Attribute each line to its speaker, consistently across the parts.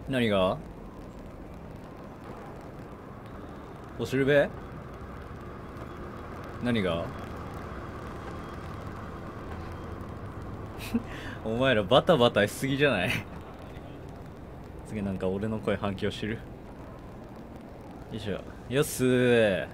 Speaker 1: 何がおしるべ何がお前らバタバタしすぎじゃない次なんか俺の声反響してる。よいしょ。よっすー。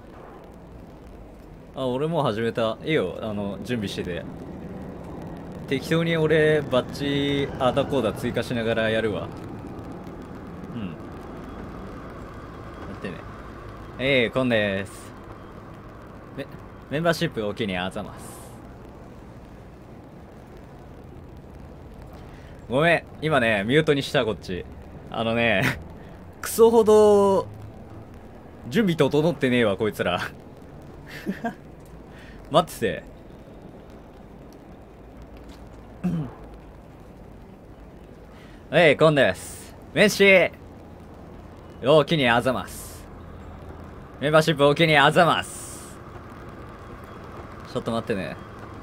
Speaker 1: あ、俺もう始めた。いいよ、準備してて。適当に俺バッチあーだこーだ追加しながらやるわ。うん。待ってね。コンです。メンバーシップお気にあざます。ごめん、今ね、ミュートにした、こっち。クソほど、準備整ってねえわ、こいつら。待ってて。コンです。メッシーお気にあざます。メンバーシップお気にあざます。ちょっと待ってね。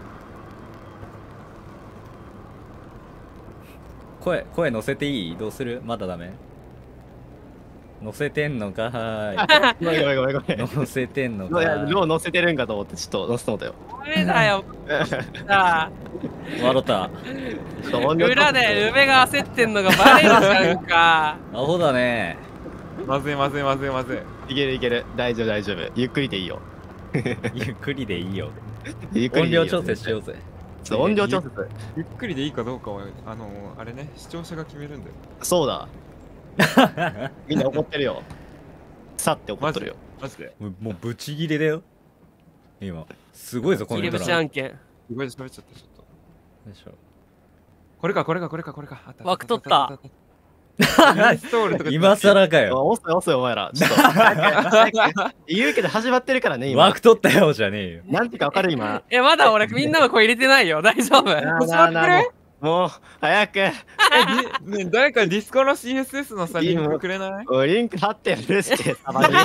Speaker 1: 声乗せていい？どうする？まだダメ？乗せてんのかは
Speaker 2: ごめんごめんごめん。
Speaker 1: 乗せてんのか。
Speaker 2: いや、もう乗せてるんかと思ってちょっと乗せと思ったよ。
Speaker 3: ダメだよ。さあ、
Speaker 1: 笑った。
Speaker 3: 裏でルベが焦ってんのがバレるじゃんか。
Speaker 1: アホだね。
Speaker 4: まずいまずいまずいまずい。
Speaker 2: いけるいける。大丈夫大丈夫。ゆっくりでいいよ。
Speaker 1: ゆっくりでいいよ。
Speaker 2: ゆっくりでいいよ。
Speaker 1: 音量調整しようぜ。
Speaker 2: 音量調節。
Speaker 4: ゆっくりでいいかどうかはあれね、視聴者が決めるんだよ。
Speaker 2: そうだ。みんな怒ってるよ。さって怒ってるよ。
Speaker 4: マジで。
Speaker 1: もうブチギレだよ。今。すごいぞ、この人ら。
Speaker 3: 切り節案件。
Speaker 4: すごい喋っちゃった、ちょっと。
Speaker 1: よいしょ。
Speaker 4: これか。あった。
Speaker 3: 枠取った。
Speaker 1: 今更かよ。
Speaker 2: 遅い遅いお前ら。ちょっと。言うけど始まってるからね、今。
Speaker 1: 枠取ったよじゃねえよ。
Speaker 2: なんてかわかる今。
Speaker 3: まだ俺みんなの声入れてないよ。大丈夫。
Speaker 2: もう、早く。
Speaker 4: ね、誰かディスコの CSS のさ、リンクくれない？
Speaker 2: リンク貼ってやるって。
Speaker 4: 違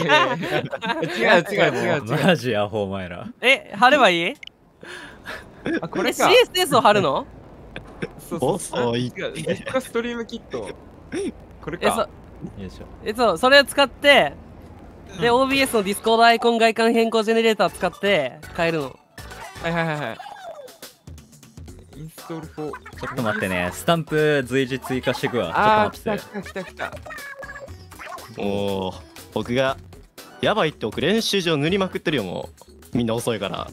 Speaker 4: う。
Speaker 1: マジアホお前ら。
Speaker 3: 貼ればいい？
Speaker 4: あ、これか。
Speaker 3: CSS を貼るの？
Speaker 2: 遅い。
Speaker 4: ディスコストリームキット。これか。
Speaker 1: よいしょ。
Speaker 3: それを使って、で、OBS のディスコードアイコン外観変更ジェネレーター使って変えるの。
Speaker 4: はい。インストールフォー。
Speaker 1: ちょっと待ってね。スタンプ随時追加していくわ。ちょっと待って。
Speaker 4: 来た。
Speaker 2: おー、僕がやばいって僕練習場塗りまくってるよ。もうみんな遅いから。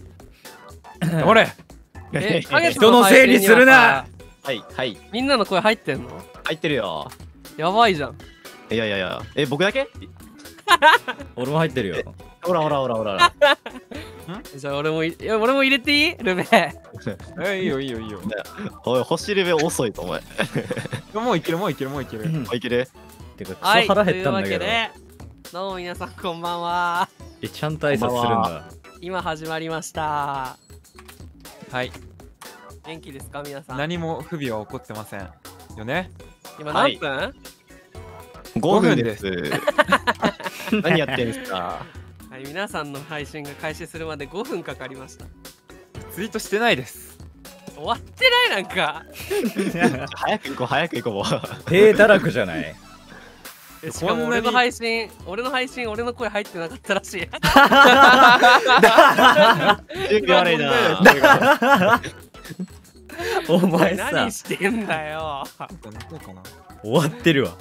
Speaker 4: ほれ。
Speaker 1: 人のせいにするな。
Speaker 2: はいはい。
Speaker 3: みんなの声入ってんの？
Speaker 2: 入ってるよ。
Speaker 3: やばいじゃん。
Speaker 2: いや、僕だけ？
Speaker 1: 俺も入ってるよ。
Speaker 2: ほら。
Speaker 3: じゃあ俺も入れていい？ルベ。
Speaker 4: いいよ。
Speaker 2: おい、星レベル遅いとお前。
Speaker 4: もういける。
Speaker 2: いける？
Speaker 1: てかクソ腹減ったんだけど。
Speaker 3: というわけで、どうも皆さんこんばんは。
Speaker 1: ちゃんと挨拶するんだ。
Speaker 3: 今始まりました。
Speaker 4: はい。
Speaker 3: 元気ですか皆さん？
Speaker 4: 何も不備は起こってませんよね。
Speaker 3: 今何分
Speaker 2: ？5分です。何やってんすか？
Speaker 3: はい、皆さんの配信が開始するまで5分かかりました。
Speaker 4: ツイートしてないです。
Speaker 3: 終わってないなんか。
Speaker 2: 早く行こう。
Speaker 1: 手だらくじゃない？
Speaker 3: しかも俺の配信、俺の声入ってなかったらしい。
Speaker 2: 悪いな。
Speaker 1: お前さ、
Speaker 3: 何してんだよ。
Speaker 1: 終わってるわ。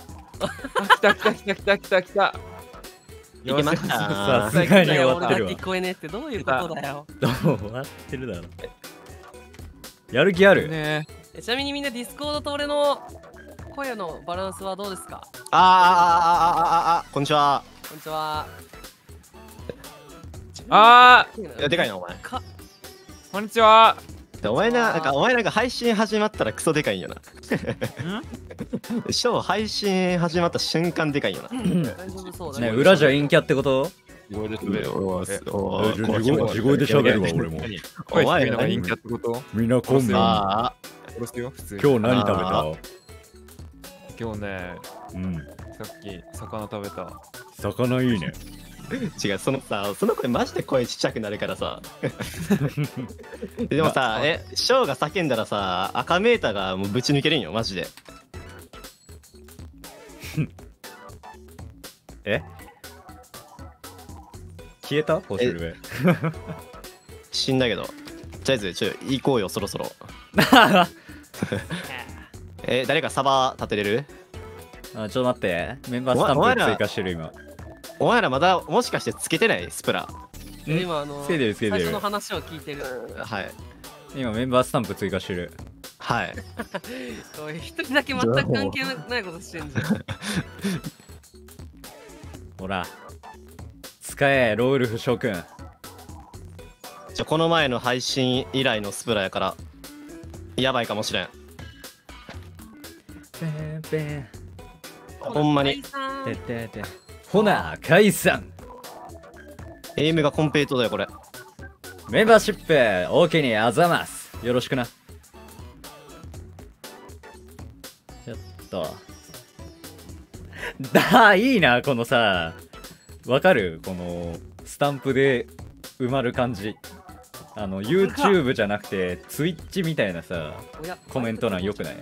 Speaker 4: 来た。
Speaker 2: 行きました。
Speaker 1: さすがに終わってるわ。
Speaker 3: 聞こえねえってどういうことだよ。
Speaker 1: 終わってるだろ。やる気ある
Speaker 4: ね。
Speaker 3: ちなみにみんなディスコードと俺の声のバランスはどうですか？
Speaker 2: こんにちは。
Speaker 3: こんにちは。
Speaker 2: いや、でかいなお前。
Speaker 4: こんにちは。
Speaker 2: お前なんか配信始まったらクソでかいんよな。ショー配信始まった瞬間でかいよな。
Speaker 3: 大丈夫そうだね。
Speaker 1: 裏じゃ陰キャってこと？
Speaker 2: 地声で喋
Speaker 1: るわ俺も。
Speaker 4: お前の陰キャってこと？
Speaker 1: みんなこんばん。
Speaker 4: 殺すよ普通。
Speaker 1: 今日何食べた？
Speaker 4: 今日ね、さっき魚食べた。
Speaker 1: 魚いいね。
Speaker 2: 違う、その声マジで声ちっちゃくなるからさ。でもさ、ショーが叫んだらさ、赤メーターがもうぶち抜けるんよマジで。
Speaker 1: え消えたポシュルベ。
Speaker 2: 死んだけど。とりあえず、行こうよ、そろそろ。誰かサバ立てれる？
Speaker 1: あ、ちょっと待って。メンバースタンプ追加してる今。
Speaker 2: お前らまだもしかしてつけてないスプラ。
Speaker 3: 今
Speaker 1: つけてるつけてる
Speaker 3: 最初の話を聞いてる。
Speaker 2: はい。
Speaker 1: 今メンバースタンプ追加してる。
Speaker 2: はい。
Speaker 3: おい一人だけ全く関係ないことしてんじゃん。
Speaker 1: ほら。使え、ロウルフ諸君。
Speaker 2: この前の配信以来のスプラやから、やばいかもしれん。ほんまに。
Speaker 1: ほな、解散。
Speaker 2: エイムがコンペイトだよ、これ。
Speaker 1: メンバーシップ、おおきにあざます。よろしくな。ちょっと。いいな、このさ。わかる？この、スタンプで埋まる感じ。YouTube じゃなくて、Twitch みたいなさ、コメント欄よくない？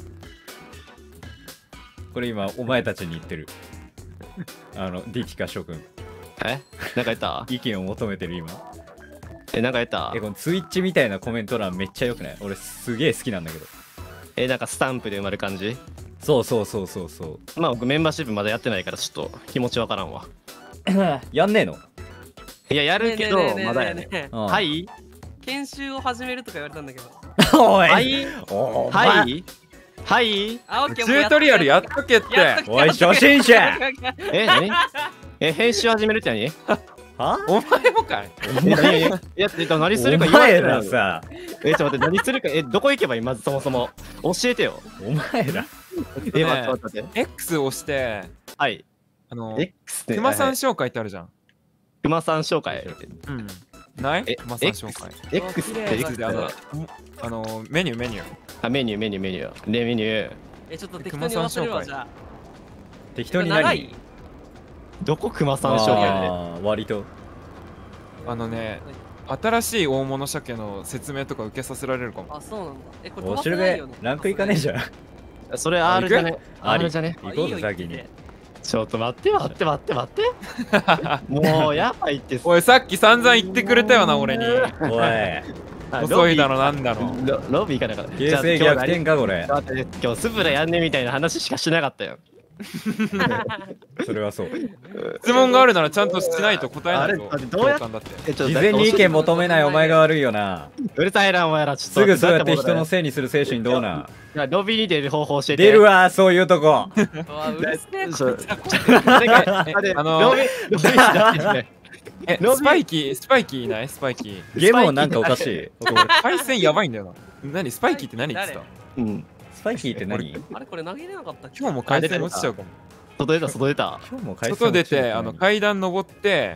Speaker 1: これ今、お前たちに言ってる。ディティカ諸君。
Speaker 2: なんか言った？
Speaker 1: 意見を求めてる今。
Speaker 2: なんか言った？
Speaker 1: この Twitch みたいなコメント欄めっちゃよくない？俺すげえ好きなんだけど。
Speaker 2: なんかスタンプで埋まる感じ？
Speaker 1: そう。
Speaker 2: まあ僕メンバーシップまだやってないからちょっと気持ちわからんわ。
Speaker 1: やんねえの？
Speaker 2: いや、やるけど、まだやね。はい？
Speaker 3: 研修を始めるとか言われたんだけど。
Speaker 1: おい
Speaker 2: はいはい、
Speaker 3: あ、オッケー。
Speaker 4: チュートリアルやっとけって。
Speaker 1: おい、初心者。
Speaker 2: 何？編集始めるって何？
Speaker 1: は？
Speaker 4: お前もかい。
Speaker 2: いや、何するか
Speaker 1: お前らさ。
Speaker 2: ちょっと待って、何するか、どこ行けばいい？まずそもそも。教えてよ。
Speaker 1: お前ら。
Speaker 2: 待って。
Speaker 4: X を押して、
Speaker 2: はい。
Speaker 4: X で。熊さん紹介ってあるじゃん。
Speaker 2: 熊さん紹介。
Speaker 4: ない？熊さん紹介。
Speaker 2: X って
Speaker 4: X でメニュー。
Speaker 2: メニュー。
Speaker 3: ちょっと適当に忘れるわ、じゃあ。
Speaker 1: 適当に何？
Speaker 2: どこ熊さん紹介
Speaker 1: で？割と。
Speaker 4: 新しい大物鮭の説明とか受けさせられるかも。
Speaker 3: あ、そうなんだ。これ
Speaker 1: おしるべ、ランクいかねえじゃん。
Speaker 2: それ R じゃね？
Speaker 1: R じゃね？行こうぜ、先に。
Speaker 2: ちょっと待って。もうやばいって。
Speaker 4: おい、さっき散々言ってくれたよな、俺に。
Speaker 1: おい。
Speaker 4: 遅いだろ、なんだろ。
Speaker 2: ロビー行かなかった。
Speaker 1: 形勢逆転か、これ。
Speaker 2: 今日スプラやんねみたいな話しかしなかったよ。
Speaker 1: それはそう。
Speaker 4: 質問があるならちゃんとしないと答えないと。
Speaker 2: どうやって？
Speaker 1: 事前に意見求めないお前が悪いよな。
Speaker 2: うるさいな、お前ら。す
Speaker 1: ぐそうやって人のせいにする精神どうな？
Speaker 2: ロビーに出る方法教えて。
Speaker 1: 出るわ、そういうとこ。
Speaker 3: うるせえ。
Speaker 4: スパイキーいない？スパイキー。
Speaker 1: ゲームもなんかおかしい。
Speaker 4: 回線やばいんだよな。何？スパイキーって何言ってた？
Speaker 1: スパイキーって何？
Speaker 3: あれこれ投げれなかったっけ？
Speaker 4: 今日も回線落ちちゃうかも。
Speaker 2: 外出た。
Speaker 1: 今日も回線
Speaker 4: 外出て階段登って、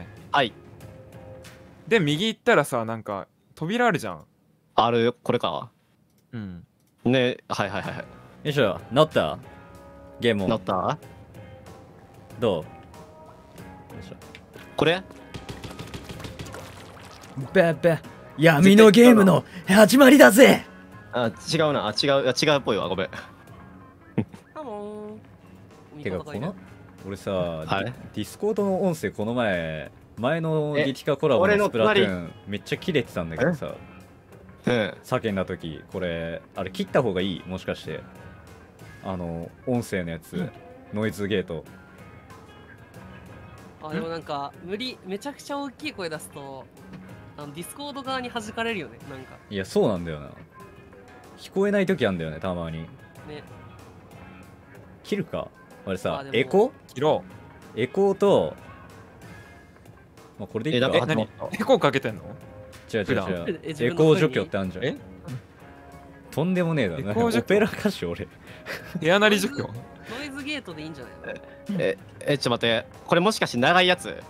Speaker 2: はい。
Speaker 4: で右行ったらさ、なんか扉あるじゃん。
Speaker 2: あるよ、これか。ね、はい。
Speaker 1: よいしょ、なった？ゲーム
Speaker 2: なった？
Speaker 1: どう？よいしょ。
Speaker 2: これ？
Speaker 1: 闇のゲームの始まりだぜ。
Speaker 2: 違うな。違うっぽいわ。ごめん。
Speaker 1: てか俺さ、ディスコードの音声この前のディティカコラボのスプラトゥーンめっちゃ切れてたんだけどさ、叫んだ時これあれ切った方がいい？もしかして音声のやつ、ノイズゲート。
Speaker 3: でもなんかめちゃくちゃ大きい声出すとディスコード側に弾かれるよね。なんか
Speaker 1: いや、そうなんだよな。聞こえない時あんだよね、たまにね。切るかあれさ、エコーと、まあ、これでいいか。
Speaker 4: 何？エコーかけてんの？
Speaker 1: 違う。エコー除去ってあんじゃん。とんでもねえだな。オペラ歌手俺。
Speaker 4: 部屋なり除去。
Speaker 3: ノイズゲートでいいんじゃない？
Speaker 2: ちょっと待って。これもしかして長いやつ？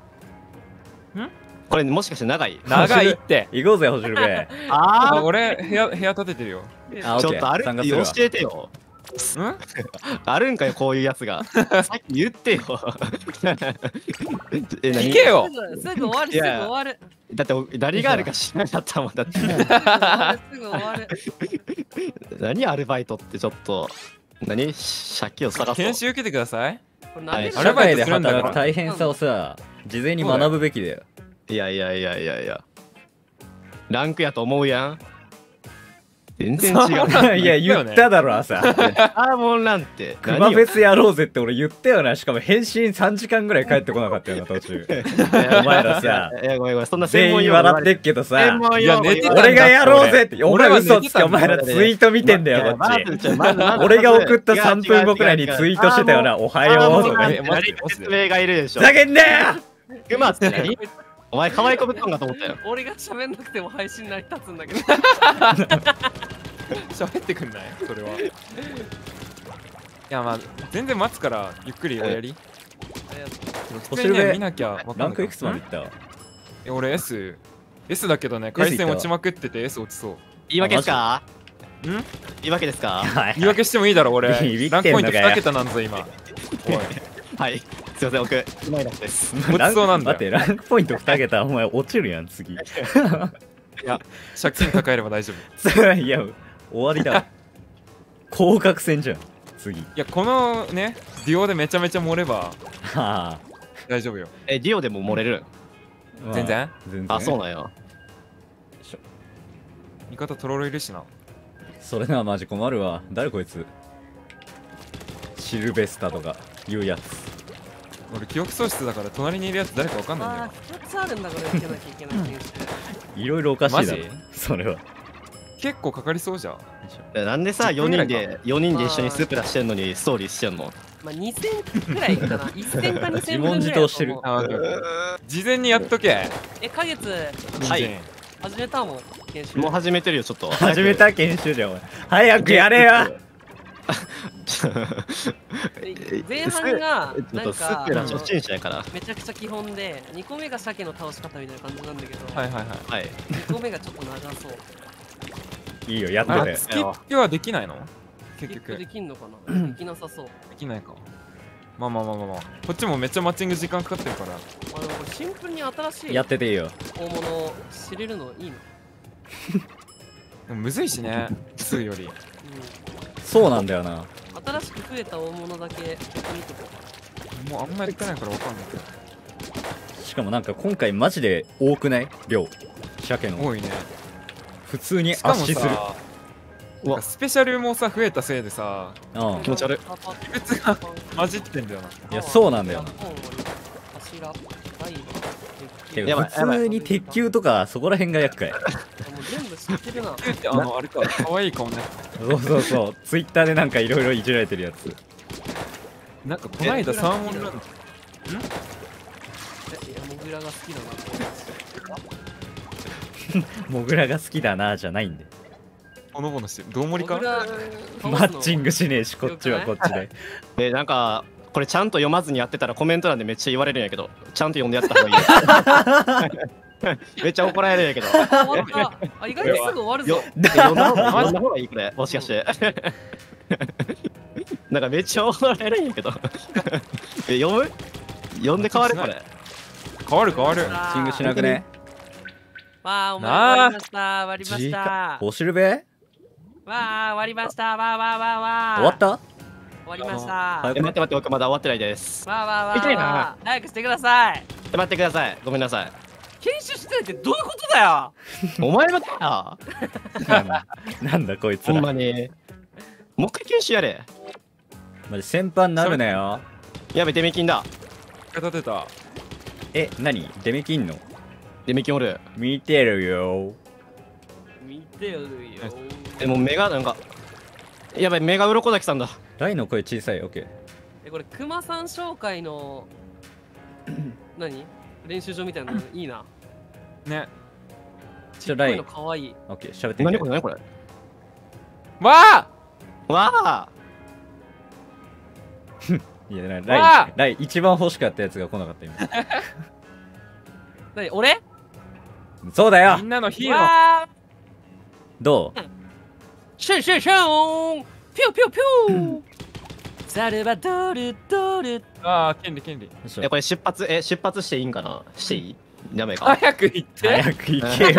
Speaker 2: これもしかして長い
Speaker 4: って。
Speaker 1: 行こうぜ、ほじるべ。
Speaker 4: 俺部屋立ててるよ。
Speaker 2: ちょっとあるって教えてよ。あるんかよ、こういうやつが。さっき言ってよ。
Speaker 4: 行けよ。
Speaker 3: すぐ終わる。
Speaker 2: だって何があるか知らなかったもんだって。
Speaker 3: すぐ終わる。
Speaker 2: 何アルバイトってちょっと。 何借金を探そう。
Speaker 4: 研修受けてください。
Speaker 3: これ何で
Speaker 1: 社会で
Speaker 4: アルバイトするんだから
Speaker 1: 働く大変さをさ、事前に学ぶべきだよ。
Speaker 2: いや。ランクやと思うやん。全然違う。
Speaker 1: いや、言っただろ、朝。
Speaker 2: サーモンランって
Speaker 1: クマフェスやろうぜって俺言ったよな。しかも返信3時間ぐらい帰ってこなかったよな、途中。お前らさ、
Speaker 2: いやごめんそんな
Speaker 1: 全員笑ってっけどさ、
Speaker 4: いや寝てたんだ
Speaker 1: 俺がやろうぜって、お前
Speaker 4: 俺は
Speaker 1: 嘘つけ、
Speaker 4: 寝てたんだ
Speaker 1: お前らツイート見てんだよ、こっち。俺が送った3分後くらいにツイートしてたよな、おはようとか。
Speaker 4: えマジで
Speaker 2: 説明がいるでしょ
Speaker 1: ふざけんなよ。
Speaker 2: クマって何お前可愛い子ぶったんかと思ったよ。
Speaker 3: 俺が喋んなくても配信成り立つんだけど。
Speaker 4: 喋ってくんないそれは。いやまあ全然待つからゆっくりおやり。普通にね見なきゃわかんない。
Speaker 1: ランクいくつまでいった
Speaker 4: 俺 S だけどね、回線落ちまくってて S 落ちそう。
Speaker 2: 言い訳ですか？
Speaker 4: ん
Speaker 2: 言い訳ですか？
Speaker 4: 言い訳してもいいだろ俺。
Speaker 1: ビビっ
Speaker 4: ランクポイント
Speaker 1: てんのかよ
Speaker 4: 2桁なんぞ今。おい
Speaker 2: はい。すいません僕うまいなくです。
Speaker 4: 落ちそうなんだよ。
Speaker 1: 待って、ランクポイント2桁、お前落ちるやん、次。い
Speaker 4: いや借金抱えれば大丈夫。
Speaker 1: や、終わりだ。降格戦じゃん、次。
Speaker 4: いやこのねデュオでめちゃめちゃ盛れば
Speaker 2: はあ。
Speaker 4: 大丈夫よ。
Speaker 2: ディオでも漏れる。
Speaker 4: 全然。
Speaker 1: 全然。
Speaker 2: あ、そうなんや。
Speaker 4: 味方トロロいるしな。
Speaker 1: それな、マジ困るわ。誰こいつ。シルベスタとか言うやつ。
Speaker 4: 俺記憶喪失だから隣にいるやつ誰かわかんないんだよ
Speaker 3: あー、2つあるんだ、これ。受けなきゃいけない研修。
Speaker 1: いろいろおかしいだろ
Speaker 4: マジ。
Speaker 1: それは。
Speaker 4: 結構かかりそうじゃん。
Speaker 2: なんでさ
Speaker 4: 10
Speaker 2: 4
Speaker 4: 分ぐら
Speaker 2: 人
Speaker 4: いか
Speaker 2: で一緒にスープ出してんのにストーリーしてんの？
Speaker 3: まあ、2000くらいかな。1000か2000
Speaker 1: 自問自答してる
Speaker 3: 分ぐらいだと思う。
Speaker 4: 事前にやっとけ。
Speaker 3: ヶ月
Speaker 2: はい
Speaker 3: 始めたもん、研修。
Speaker 2: もう始めてるよちょっと。
Speaker 1: 始めた研修じゃん、お前。早くやれよ。
Speaker 3: 前半が
Speaker 2: ちょっとス
Speaker 3: なんか
Speaker 2: ープラ初心者やから。
Speaker 3: めちゃくちゃ基本で、2個目が鮭の倒し方みたいな感じなんだけど、
Speaker 4: はいはいはい。
Speaker 2: はい。
Speaker 3: 2個目がちょっと長そう。
Speaker 1: いいよ、やってて。
Speaker 4: あスキップはできないの結
Speaker 3: 結局で
Speaker 4: 局。
Speaker 3: きんのかな、できなさそう。
Speaker 4: できないか。まあまあまあまあまあ。こっちもめっちゃマッチング時間かかってるから。
Speaker 3: あ、でもこれシンプルに新しい
Speaker 1: やってていいよ。
Speaker 3: 大物を知れるのいいの。
Speaker 4: でもむずいしね。2より。
Speaker 1: そうなんだよな。
Speaker 3: 新しく増えた大物だけ見とこ
Speaker 4: もうあんまやってないからわかんないけど。
Speaker 1: しかもなんか今回マジで多くない量。鮭の。
Speaker 4: 多いね。
Speaker 1: 普通に
Speaker 4: しかも
Speaker 1: 圧死する。
Speaker 4: さ、なんかスペシャルもさ増えたせいでさ、
Speaker 1: うん。
Speaker 2: 気持ち悪い。
Speaker 4: 異物が混じってんだよな。
Speaker 1: いやそうなんだよな
Speaker 3: 柱、ダイバー、
Speaker 1: て
Speaker 2: やばい
Speaker 1: か普通に鉄球とかそこら辺が厄介。
Speaker 3: もう全部知ってるな。
Speaker 4: ってあれか、可愛い顔ね。
Speaker 1: そうそうそう。ツイッターでなんかいろいろいじられてるやつ。
Speaker 4: なんかこないだサーモンラン
Speaker 3: いや、モグラが好きだなって思い
Speaker 1: モグラが好きだなじゃないんで。
Speaker 4: ほのぼのしてる。どうもりか
Speaker 3: モグラ
Speaker 1: マッチングしねえし、こっちはこっちで。
Speaker 2: でなんかこれちゃんと読まずにやってたらコメント欄でめっちゃ言われるんやけど、ちゃんと読んでやった方がいいよ。めっちゃ怒られるんやけど。
Speaker 3: あ、終わった。あ、意外とすぐ終わるぞ。
Speaker 2: 読んだ方がいいこれもしかして。なんかめっちゃ怒られるんやけど。読んで変わるこれ。
Speaker 4: 変わる変わる。
Speaker 1: マッチングしなくね。
Speaker 3: わあ、お前
Speaker 4: なあ
Speaker 3: 終わりました。終わりました。
Speaker 1: おしるべ
Speaker 3: わあ、終わりました。わあわあわあわあ。
Speaker 1: 終わった
Speaker 3: 終わりました。わ
Speaker 1: 早
Speaker 2: 待って待って僕まだ終わってないです。
Speaker 3: あわあわあ
Speaker 2: 痛いな
Speaker 3: わあ。早くしてください。
Speaker 2: 待ってください。ごめんなさい。
Speaker 3: 研修してないってどういうことだよ。
Speaker 2: お前もだ
Speaker 1: なんだこいつ
Speaker 2: ほん
Speaker 1: ら。
Speaker 2: まに。もう一回研修やれ。
Speaker 1: マジ先輩になるなよ。
Speaker 2: やべデメキンだ。
Speaker 4: 立てた。
Speaker 1: え、何デメキンの
Speaker 2: デメキンおる。
Speaker 1: 見てるよ。
Speaker 3: 見てるよ。
Speaker 2: でも目がなんかやばい目が鱗崎さんだ。
Speaker 1: ライの声小さい。オッケー。
Speaker 3: え、これクマさん紹介の何練習場みたいなのいいな。
Speaker 4: ね。
Speaker 1: ちょライ
Speaker 3: こういうの可愛い。
Speaker 1: オッケー、喋ってみて
Speaker 2: 何これ何これ。
Speaker 4: わあ
Speaker 2: わあ。
Speaker 1: いや
Speaker 4: わ
Speaker 1: ラ
Speaker 4: あ
Speaker 1: イライ一番欲しかったやつが来なかった今。
Speaker 3: 何俺
Speaker 1: そうだよ
Speaker 4: みん。なのヒーロー。
Speaker 3: わあ
Speaker 1: どう
Speaker 3: シュンシュンシュンピューピューピューザルバドルドル。
Speaker 4: ああ、権利権利。
Speaker 1: よいしょ
Speaker 2: これ出発していいんかな。していい？ダメか。
Speaker 4: 早く行って。
Speaker 1: 早く行けよ。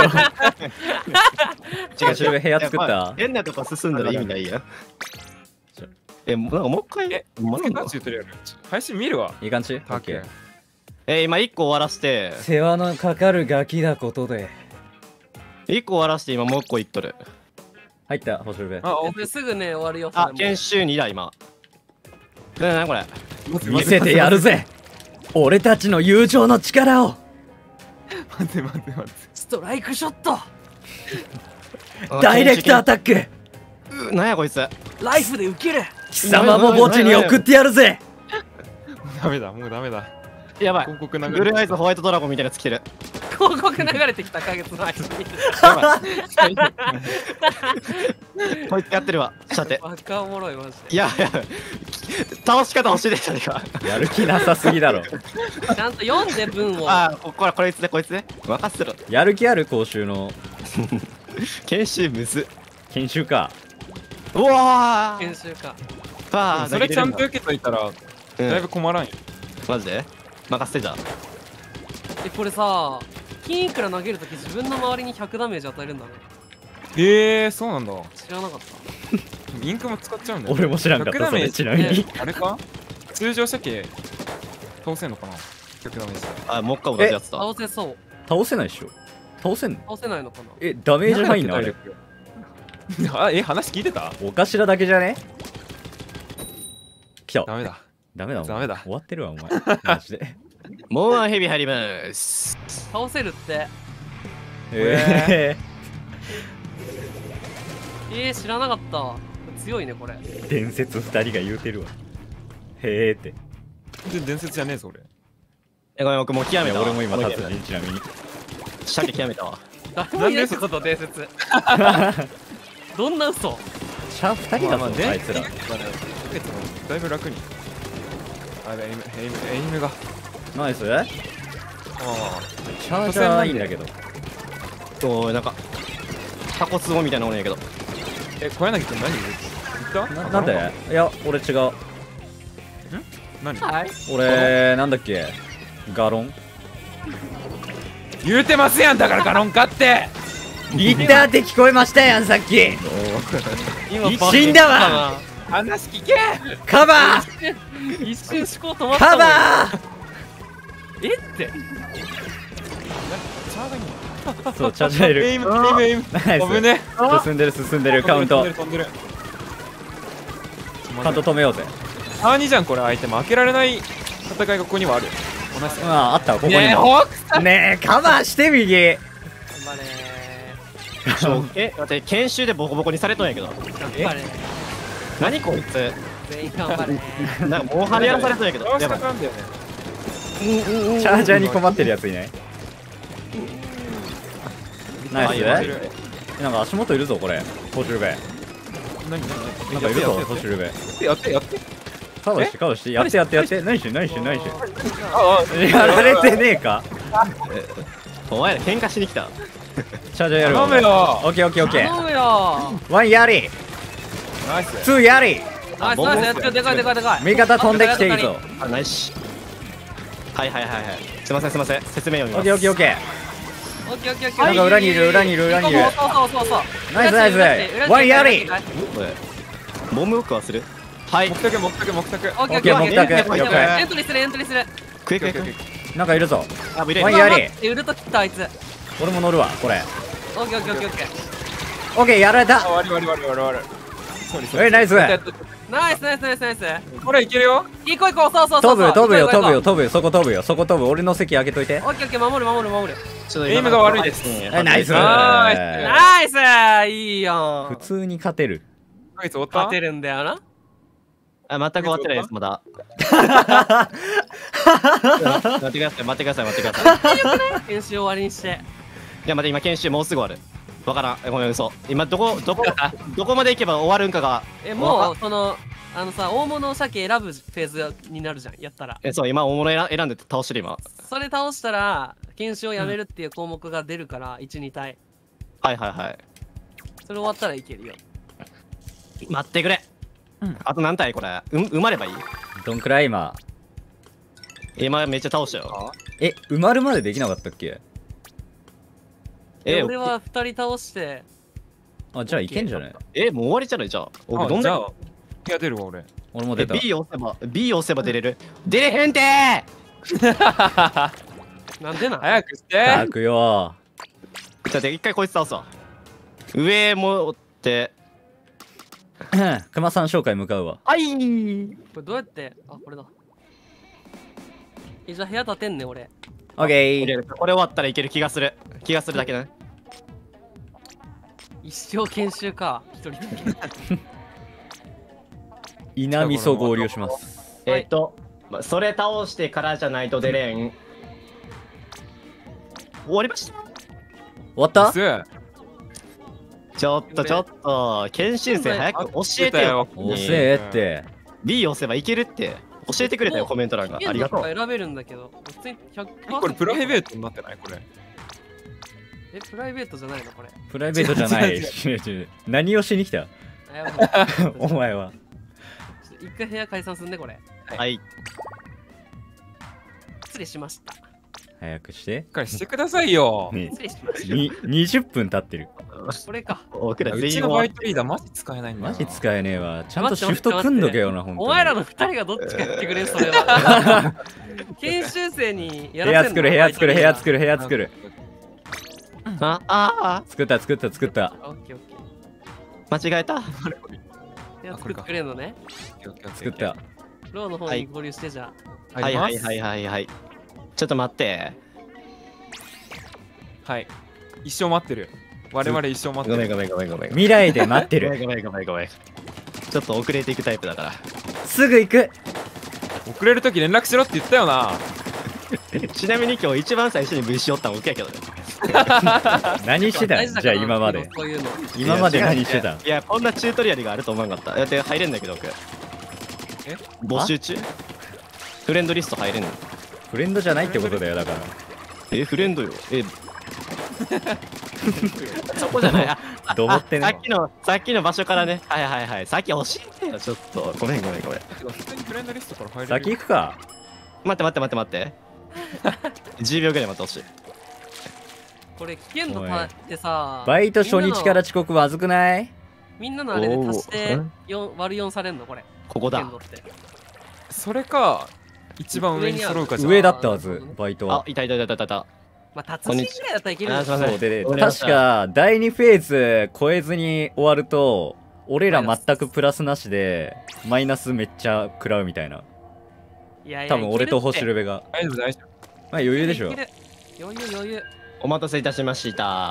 Speaker 2: 違
Speaker 1: 途中で部屋作った
Speaker 2: 変なとこ進んだら意味ないやん。 なんかもう一回まだ
Speaker 4: ガチ言ってるやろ。配信見るわ。
Speaker 1: いい感じ？
Speaker 4: たけ。
Speaker 2: 今1個終わらして
Speaker 1: 世話のかかるガキだことで。
Speaker 2: 1個終わらして今もう1個いっとる。
Speaker 1: 入った、星部。
Speaker 4: あ、
Speaker 3: すぐね終わるよ。
Speaker 2: あ、研修2だ今。なこれ。
Speaker 1: 見せてやるぜ俺たちの友情の力を。
Speaker 4: 待って。
Speaker 3: ストライクショット。
Speaker 1: ダイレクトアタック。
Speaker 2: なんやこいつ。
Speaker 3: ライフで受ける。
Speaker 1: 貴様も墓地に送ってやるぜ。
Speaker 4: ダメだ、もうダメだ。
Speaker 2: やばい。
Speaker 4: 広告流
Speaker 2: ブルーアイズホワイトドラゴンみたいなやつ来てる。
Speaker 3: 広告流れてきた影月の配信見て
Speaker 2: こいつやってるわ。さて。
Speaker 3: バカおもろいマジ
Speaker 2: いや倒し方欲しいでしょ。
Speaker 1: やる気なさすぎだろ。
Speaker 3: で。ちゃんと読んで文を。
Speaker 2: こいつね任せろ。
Speaker 1: やる気ある講習の
Speaker 2: 研修むず。
Speaker 1: 研修か。
Speaker 2: うわ
Speaker 3: 研修か。
Speaker 2: ー
Speaker 4: それちゃんと受けといたらだいぶ困らんよ。
Speaker 2: マジで任せてじゃん。
Speaker 3: これさ、金いくら投げるとき自分の周りに100ダメージ与えるんだね。
Speaker 4: そうなんだ。
Speaker 3: 知らなかった。
Speaker 4: インクも使っちゃうんだよ。
Speaker 1: 俺も知らんかったそれちなみに。
Speaker 4: あれか通常射程倒せんのかな。100ダメージ。
Speaker 2: あ、もう一回同じやつだ。
Speaker 3: 倒せそう。
Speaker 1: 倒せないっしょ。倒せんの？
Speaker 3: 倒せないのかな。
Speaker 1: ダメージ入んのあれ。
Speaker 4: 話聞いてた？
Speaker 1: お頭だけじゃね？来た。
Speaker 4: ダメだ。
Speaker 1: ダメだ。
Speaker 4: ダメだ。
Speaker 1: 終わってるわお前。マジで。
Speaker 2: もうワンヘビ入ります。
Speaker 3: 倒せるって。知らなかった。強いねこれ。
Speaker 1: 伝説2人が言うてるわ。へーって。
Speaker 4: 伝説じゃねえぞ俺。
Speaker 2: ごめん僕もう極めたわ。
Speaker 1: 俺も今達人ちなみに。
Speaker 2: 鮭極めたわ。
Speaker 3: 誰も言えんこと伝説。どんな嘘。
Speaker 1: シャー2人だもんあいつら。
Speaker 4: だいぶ楽に。エイムが。
Speaker 1: ナイス？チ
Speaker 4: あ
Speaker 1: ャージャーいいんだけど。
Speaker 2: なんかタコツボみたいなもんやけど。
Speaker 4: 小柳君何言った？
Speaker 1: なんで？いや俺違う。
Speaker 4: 何？
Speaker 1: 俺なんだっけ？ガロン？
Speaker 4: 言うてますやんだからガロンかって。
Speaker 1: 言ったって聞こえましたやんさっき。
Speaker 3: 今
Speaker 1: 死んだわ。
Speaker 4: 話聞け。
Speaker 1: カバー。
Speaker 3: 一瞬思考止まったもん。
Speaker 1: カバー。
Speaker 3: って
Speaker 1: そうチャージャーいる。
Speaker 4: エイム
Speaker 1: ナイス。
Speaker 4: 危ね。
Speaker 1: 進んでるカウント。
Speaker 4: 飛んでる。
Speaker 1: カウント止めようぜ。
Speaker 4: 2じゃんこれ相手負けられない戦いがここにはある。同じ。
Speaker 1: あったここにも。ねえカバーして右。
Speaker 3: 頑
Speaker 2: 待って研修でボコボコにされとんやけど。
Speaker 3: 張れ。頑張れ。
Speaker 2: 何こいつ。
Speaker 3: 全員頑張れ。
Speaker 2: なんかもう張りやらされとんやけど。
Speaker 4: 倒したかんだよね。
Speaker 1: チャージャーに困ってるやついない？ナイス。なんか足元いるぞこれ。ホシルベ。
Speaker 4: 何
Speaker 1: なんかいるぞホシルベ。
Speaker 4: やって
Speaker 1: カバーしてカバーしてやってナイス
Speaker 4: あ
Speaker 1: やられてねえか。
Speaker 2: お前ら喧嘩しに来た。
Speaker 1: チャージャーやるわ。
Speaker 4: 頼むよ。
Speaker 1: オッケー。
Speaker 3: 頼むよ。
Speaker 1: ワンやり。
Speaker 4: ナイス。
Speaker 1: ツーやり。
Speaker 3: ナイスやってる。でかい。
Speaker 1: 味方飛んできていいぞ。
Speaker 2: あ、ナイス。はいすいません説明読み
Speaker 1: オッ
Speaker 2: ます。
Speaker 1: ケー。
Speaker 3: オッケー。
Speaker 1: なんか裏にいる。
Speaker 3: そう。
Speaker 1: ナイス。ワンやり。
Speaker 2: ボムウォークはする。はい
Speaker 4: 木卓。
Speaker 3: オッケー。
Speaker 1: 了解
Speaker 3: エントリーする。
Speaker 2: クイ
Speaker 1: なんかいるぞ。
Speaker 2: あ、ブレ
Speaker 1: ワンやり。
Speaker 3: ウルト切ったあいつ。
Speaker 1: 俺も乗るわこれ。
Speaker 3: オッケー。
Speaker 1: オッケーやられた。
Speaker 4: 終わり。
Speaker 1: ナイス。
Speaker 3: ナイス。
Speaker 4: これいけるよ。
Speaker 3: 行こう。そう。
Speaker 1: 飛ぶよそこ飛ぶ。俺の席開けといて。
Speaker 3: オッケー。守る。
Speaker 2: ちょっと
Speaker 4: エイムが悪いです。
Speaker 1: ナイス。
Speaker 3: ナイス。いいよ。
Speaker 1: 普通に勝てる。
Speaker 3: 勝てるんだよな。
Speaker 2: あ、全く終わってないですまだ。待ってください。
Speaker 3: 研修終わりにして。
Speaker 2: いや待って今研修もうすぐ終わる。わからん。ごめん嘘。今どこまで行けば終わるんかが。
Speaker 3: もうその大物鮭選ぶフェーズになるじゃんやったら。
Speaker 2: そう今大物選んで倒してる今。
Speaker 3: それ倒したら研修をやめるっていう項目が出るから1、2体。
Speaker 2: はい。
Speaker 3: それ終わったらいけるよ。
Speaker 2: 待ってくれ。あと何体これ。埋まればいい。
Speaker 1: どんくらい今
Speaker 2: めっちゃ倒したよ。
Speaker 1: 埋まるまでできなかったっけ？
Speaker 3: 俺は2人倒して。
Speaker 1: あ、じゃあいけんじゃない？
Speaker 2: もう終わりじゃないじゃあ。
Speaker 4: じゃあいや出るわ俺。
Speaker 1: 俺も出た。
Speaker 2: B 押せば出れる。出れへんて
Speaker 3: なんでなん。
Speaker 4: 早くして
Speaker 1: たくよ。
Speaker 2: ちょっと一回こいつ倒すわ。上持って。
Speaker 1: 熊さん紹介向かうわ。
Speaker 2: はい。
Speaker 3: これどうやって。あ、これだ。じゃあ部屋建てんね俺。
Speaker 1: オッケー。
Speaker 2: これ終わったらいける気がするだけだね。
Speaker 3: 一生研修か一人で。
Speaker 1: 稲味噌合流します。
Speaker 2: それ倒してからじゃないと出れん。終わりました。
Speaker 1: 終わった
Speaker 4: す
Speaker 2: ちょっと研修生早く教えてよ。
Speaker 1: 遅えって。
Speaker 2: B 押せばいけるって教えてくれたよコメント欄が。ありがとう。
Speaker 3: 選べるんだけど普通に 100%。
Speaker 4: これプライベートになってないこれ。
Speaker 3: プライベートじゃないのこれ。
Speaker 1: プライベートじゃない。何をしに来た
Speaker 3: あやばい
Speaker 1: お前は。
Speaker 3: 一回部屋解散すんねこれ。
Speaker 2: はい。
Speaker 3: 失礼しました。
Speaker 1: 早くして。
Speaker 4: しっかりしてくださいよ。
Speaker 1: ね
Speaker 3: 失礼しました。
Speaker 1: 20分経ってる。
Speaker 3: これか。
Speaker 2: 僕ら
Speaker 4: うちのバイトリーダーマジ使えないんだよな。
Speaker 1: マジ使えねえわ。ちゃんとシフト組んどけよな、ほんとに。
Speaker 3: お前らの2人がどっちかやってくれんそれは。研修生にや
Speaker 1: 部屋
Speaker 3: らせんの。
Speaker 1: 作る、部屋作る、部屋作る、部屋作る。作った。
Speaker 3: オッケーオッケー。
Speaker 2: 間違えた。
Speaker 3: 部屋作ってくれんのね。
Speaker 1: 作った。
Speaker 3: ローの方に合流してじゃあ。
Speaker 2: はい。ちょっと待って。
Speaker 4: はい一生待ってる。我々一生待ってる。
Speaker 2: ごめん。
Speaker 1: 未来で待ってる。
Speaker 2: ごめん。ちょっと遅れていくタイプだから。
Speaker 1: すぐ行く。
Speaker 4: 遅れるとき連絡しろって言ったよな。
Speaker 2: ちなみに今日一番最初に V しよったの僕やけどね。
Speaker 1: 何してたんじゃあ今まで。今まで何してたん。
Speaker 2: いやこんなチュートリアルがあると思わんかった。だって入れんだけど僕。募集中。フレンドリスト入れんの。
Speaker 1: フレンドじゃないってことだよだから。
Speaker 2: フレンドよ。そこじゃない。
Speaker 1: どう思ってね。
Speaker 2: さっきの場所からね。はい。さっき教えてよちょっと。ごめん。
Speaker 4: 普通にフレンドリストから入れる。
Speaker 1: 先行くか。
Speaker 2: 待って。10秒ぐらい待ってほしい。
Speaker 3: これ危険度ってさ。
Speaker 1: バイト初日から遅刻まずくない？
Speaker 3: みんなのあれで足して割る4されんのこれ。
Speaker 2: ここだ。
Speaker 4: それか一番上に揃うかじゃん。
Speaker 1: 上だったはずバイトは。
Speaker 2: いた。
Speaker 3: まあ達人ぐらいだったらいけるんですよ。
Speaker 1: そうで確か第2フェーズ超えずに終わると俺ら全くプラスなしでマイナスめっちゃ食らうみたいな。多分俺と星ルベが。
Speaker 4: 大丈夫。
Speaker 1: まあ余裕でしょ。
Speaker 3: 余裕。
Speaker 2: お待たせいたしました。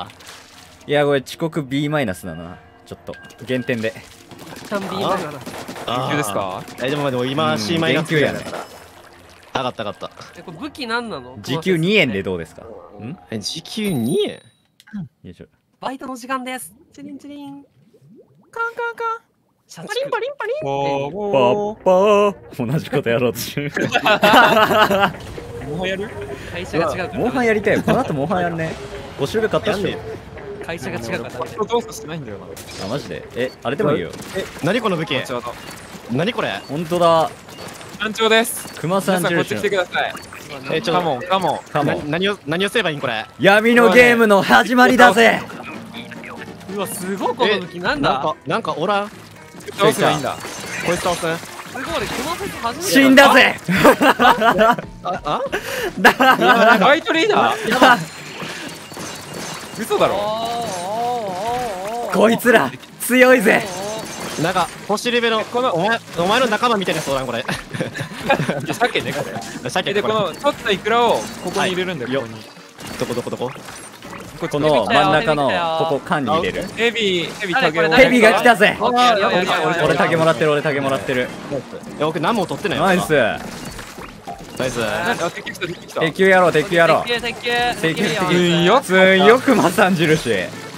Speaker 1: いやこれ遅刻 B マイナスだな。ちょっと減点で。
Speaker 3: 単 B マイナス。
Speaker 4: 緊急ですか？
Speaker 2: でも今 C マイナス
Speaker 1: やね。
Speaker 2: 上がった。
Speaker 3: これ武器何なの？
Speaker 1: 時給2円でどうですか？
Speaker 2: 時給2円？
Speaker 1: よいしょ。
Speaker 3: バイトの時間です。チリン。カン。パリン。
Speaker 1: パー同じことやろうとしてる。
Speaker 4: モンハンやる？
Speaker 3: 会社が違うから。
Speaker 1: モンハンやりたいよ。この後モンハンやるね。募集が買ったっしょ。
Speaker 3: 会社が違うから。
Speaker 4: パッと動作してないんだよな。
Speaker 1: あマジで？あれでもいいよ。
Speaker 2: 何この武器？何これ？
Speaker 1: 本当だ。
Speaker 4: 団長です。
Speaker 1: 熊さん
Speaker 4: こっち来てください。カモン。
Speaker 2: 何をすればいいんこれ？
Speaker 1: 闇のゲームの始まりだぜ。
Speaker 3: うわすごいこの武器なんだ？
Speaker 2: なんかおらん。
Speaker 4: 倒せばいいんだ。
Speaker 2: こいつ倒す。
Speaker 3: すごいこのフェス初めて。
Speaker 1: 死んだぜ。
Speaker 4: バイトリーダー。嘘だろ。
Speaker 1: こいつら強いぜ。
Speaker 2: なんか星レベルのこのお前の仲間みたいな相談これ。
Speaker 4: 鮭ねこれ。鮭でこの取ったイクラをここに入れるんだよ。ここに。どこ？
Speaker 1: この真ん中のここ缶に入れる。
Speaker 4: ヘビ
Speaker 1: が来たぜ。俺竹もらってる。
Speaker 2: 僕何も取ってない。
Speaker 1: ナイス。鉄球やろう。
Speaker 3: 鉄球
Speaker 1: つんよくまさん印。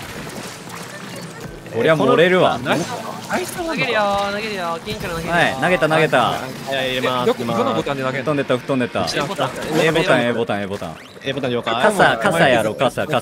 Speaker 1: こりゃ漏れるわ。
Speaker 3: 投げるよ金から投げるよ。
Speaker 1: はい投げた。
Speaker 4: どのボタンで投げる？
Speaker 1: 飛んでった。A ボタン。
Speaker 2: A ボタンでよか。
Speaker 1: 傘やろ。傘やろ。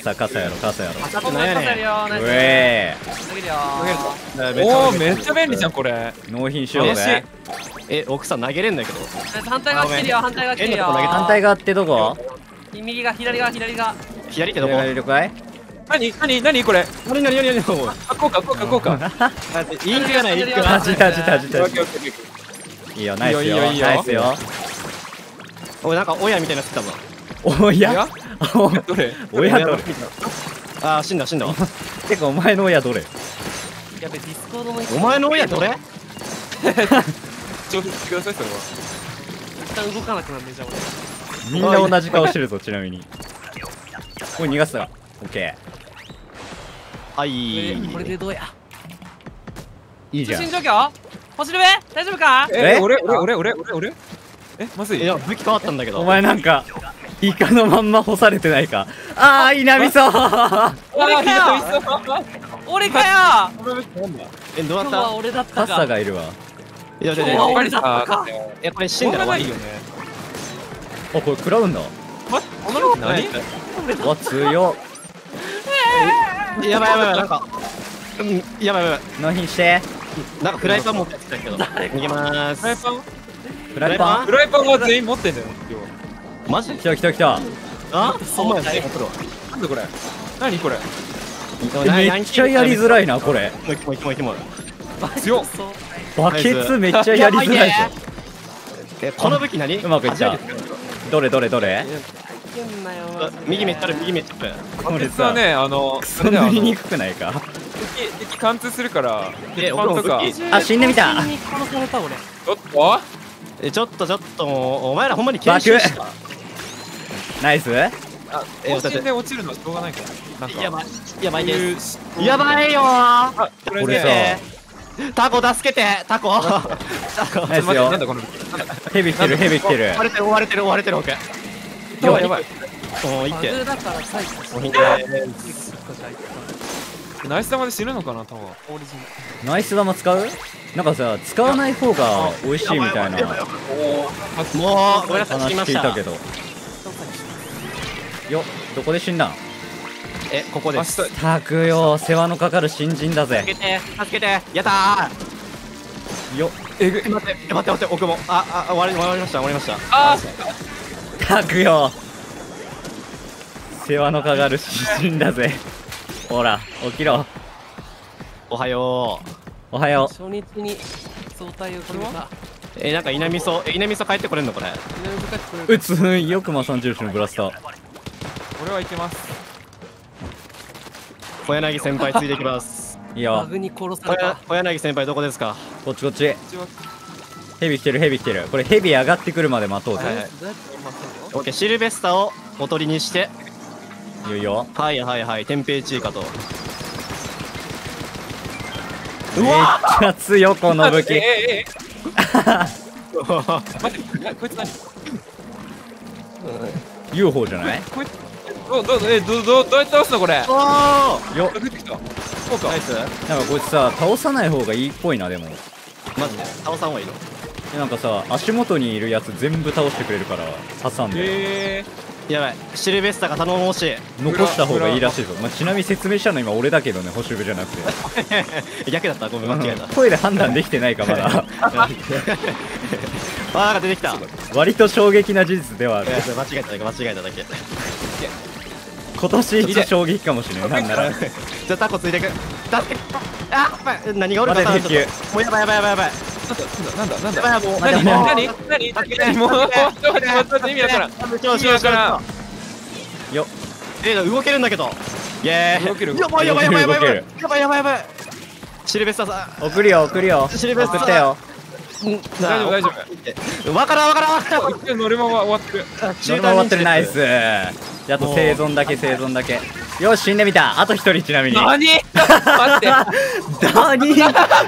Speaker 1: うえ
Speaker 3: ー。
Speaker 4: おおめっちゃ便利じゃんこれ。
Speaker 1: 納品しようぜ。
Speaker 2: 奥さん投げれんだけど。
Speaker 3: 反対側来てるよ。反
Speaker 1: 対側ってどこ？
Speaker 3: 右が左側。
Speaker 2: 左ってどこ？
Speaker 1: 了解。
Speaker 4: 何これ？
Speaker 2: 何
Speaker 4: こうか。
Speaker 2: インクがない。
Speaker 1: タジ。 いいよナイスよ
Speaker 4: いいよいいよ
Speaker 1: ナイスよ。
Speaker 2: 俺なんか親みたいなやつ来たぞ。
Speaker 1: 親
Speaker 4: 親どれ
Speaker 1: 親どれ。
Speaker 2: あー死んだ死んだわ。
Speaker 1: てかお前の親どれ。
Speaker 3: やべディスコードの
Speaker 2: お前の親どれ？
Speaker 4: 調整してくださいそれは。
Speaker 3: 一旦動かなくなるねじゃあ
Speaker 1: みんな同じ顔してるぞちなみに。おい逃がしたらオッケ
Speaker 2: はい
Speaker 3: 俺。これでどうや
Speaker 1: ーいいじゃん。
Speaker 3: 通信状況星の上大丈夫か
Speaker 1: え
Speaker 4: 俺まずい。
Speaker 2: いや武器変わったんだけど。
Speaker 1: お前なんかイカのまんま干されてないか。あー稲見そう
Speaker 3: 俺かよ俺かよ
Speaker 2: どうだった？
Speaker 3: 今日は俺だった
Speaker 1: カッサ
Speaker 3: か
Speaker 1: がいるわ。
Speaker 2: いやいやいや
Speaker 3: 今日は俺だったか
Speaker 2: これ死んだら終わり
Speaker 4: ないよね。
Speaker 1: あこれ食らうんだ。
Speaker 4: 何？
Speaker 1: わ強っ。
Speaker 2: やばいやばいやばいなんかやばいやばい
Speaker 1: 納品して
Speaker 2: なんかフライパン持ってきたけど逃げまーす。
Speaker 4: フライパン？
Speaker 1: フライパン。
Speaker 4: フライパンは全員持ってんだよ。
Speaker 2: マジ？
Speaker 1: 来た来た来た。
Speaker 2: あお前全員持ってるわ。
Speaker 4: なんでこれ？何これ？
Speaker 1: めっちゃやりづらいなこれ。
Speaker 2: もう一個もう一個もう
Speaker 4: 強っ。
Speaker 1: バケツめっちゃやりづらいぞ。
Speaker 2: この武器何？
Speaker 1: うまくいった。どれどれどれ。
Speaker 2: 右めっちゃある右めっちゃある。
Speaker 1: これさ
Speaker 4: 実はね
Speaker 1: クソ塗りにくくないか。
Speaker 4: 敵貫通するから
Speaker 2: え
Speaker 4: パンとか。
Speaker 2: 俺も武器
Speaker 1: あ死んでみた。
Speaker 3: に殺された俺
Speaker 4: ちょっと
Speaker 2: ちょっともうお前らほんまに研修した。
Speaker 1: ナイス。
Speaker 4: 更新で落ちるのはしょうがないから。なんか
Speaker 2: やばいやばい
Speaker 4: そういう
Speaker 2: です。やばいよー。
Speaker 4: あこれ
Speaker 1: これ
Speaker 4: ね。
Speaker 1: さ
Speaker 2: タコ助けてタコ。
Speaker 1: ナイスよ
Speaker 4: なん。だこの武器。なんだ
Speaker 1: ヘビ来てるヘビ来てる。
Speaker 2: 追われてるオッケー。
Speaker 4: やばいやばい。
Speaker 2: もういって。
Speaker 3: バグだから最後
Speaker 2: もういって。
Speaker 4: ナイス玉で死ぬのかな多分。
Speaker 3: オリジ
Speaker 1: ナイス玉使う？なんかさ使わない方が美味しいみたいな
Speaker 2: もうごめんなさい
Speaker 1: 話
Speaker 2: 聞きました
Speaker 1: 聞いたけど。よどこで死んだん？
Speaker 2: ここです。
Speaker 4: 明日
Speaker 1: たくよ世話のかかる新人だぜ。
Speaker 2: 助けてやった
Speaker 1: よ
Speaker 4: えぐい。
Speaker 2: ー。待って奥も終わりました
Speaker 4: あ
Speaker 1: たくよ世話のかかる新人だぜ。ほら起きろ。
Speaker 2: おはよ
Speaker 1: おはよ
Speaker 3: 初日に相対を決めた
Speaker 2: う。なんか稲味噌帰ってこれんのこれ。
Speaker 1: う。うつんよくまさん印のブラスター。
Speaker 4: 俺はいけます。
Speaker 2: 小柳先輩ついていきます。
Speaker 3: バ
Speaker 1: いいよ
Speaker 3: グに殺された
Speaker 2: 小柳先輩どこですか？
Speaker 1: こっちこっち。
Speaker 4: 一応
Speaker 1: ヘビ来てるヘビ来てる。これヘビ上がってくるまで待とうぜ。
Speaker 2: はい
Speaker 3: どうやって今するの
Speaker 2: オッケーシルベスタをおとりにして
Speaker 1: いよいよ。
Speaker 2: はい天平地以下と。
Speaker 1: めっちゃ強この武器。
Speaker 4: 待ってこいつ何？
Speaker 1: UFO じゃない？
Speaker 4: こいつどうやって倒すのこれ？
Speaker 2: お
Speaker 1: よ
Speaker 4: 降ってきた。そうか。
Speaker 2: ナイス。
Speaker 1: なんかこいつさ倒さない方がいいっぽいな。でも
Speaker 2: マジで倒さん方がいいの？
Speaker 1: なんかさ足元にいるやつ全部倒してくれるから挟んで
Speaker 4: へえ。
Speaker 2: やばいシルベスタが頼もしい。
Speaker 1: 残した方がいいらしいぞ。まあ、ちなみに説明したの今俺だけどね補修部じゃなくて。
Speaker 2: 逆だったごめん間違えた。
Speaker 1: 声で判断できてないかまだ。
Speaker 2: なんか出てきた。
Speaker 1: 割と衝撃な事実ではある。
Speaker 2: 間違えただけ。
Speaker 1: 今年一衝撃かもしれない。なんなら
Speaker 2: じゃあタコついてく。助け。あやばい何がおるか
Speaker 1: 待て鉄
Speaker 2: もうやばい
Speaker 4: なんだ
Speaker 2: やばいもう
Speaker 4: 何
Speaker 1: もう
Speaker 4: 何もうちょっと意味わからん。
Speaker 2: 調子が
Speaker 1: よ
Speaker 2: 動けるんだけど。イエーイ。
Speaker 4: 動ける
Speaker 2: やばい
Speaker 1: 動ける
Speaker 2: シルベスタさ
Speaker 1: 送るよ送るよ。
Speaker 2: シルベスタ
Speaker 1: 送ったよ。
Speaker 4: 大丈夫。
Speaker 2: わからん
Speaker 4: 一回乗り回終わってる。
Speaker 1: ノルマ終わってるナイス。じゃああと生存だけ。よし死んでみた。あと一人ちなみに。
Speaker 4: 何？待って。
Speaker 1: 何？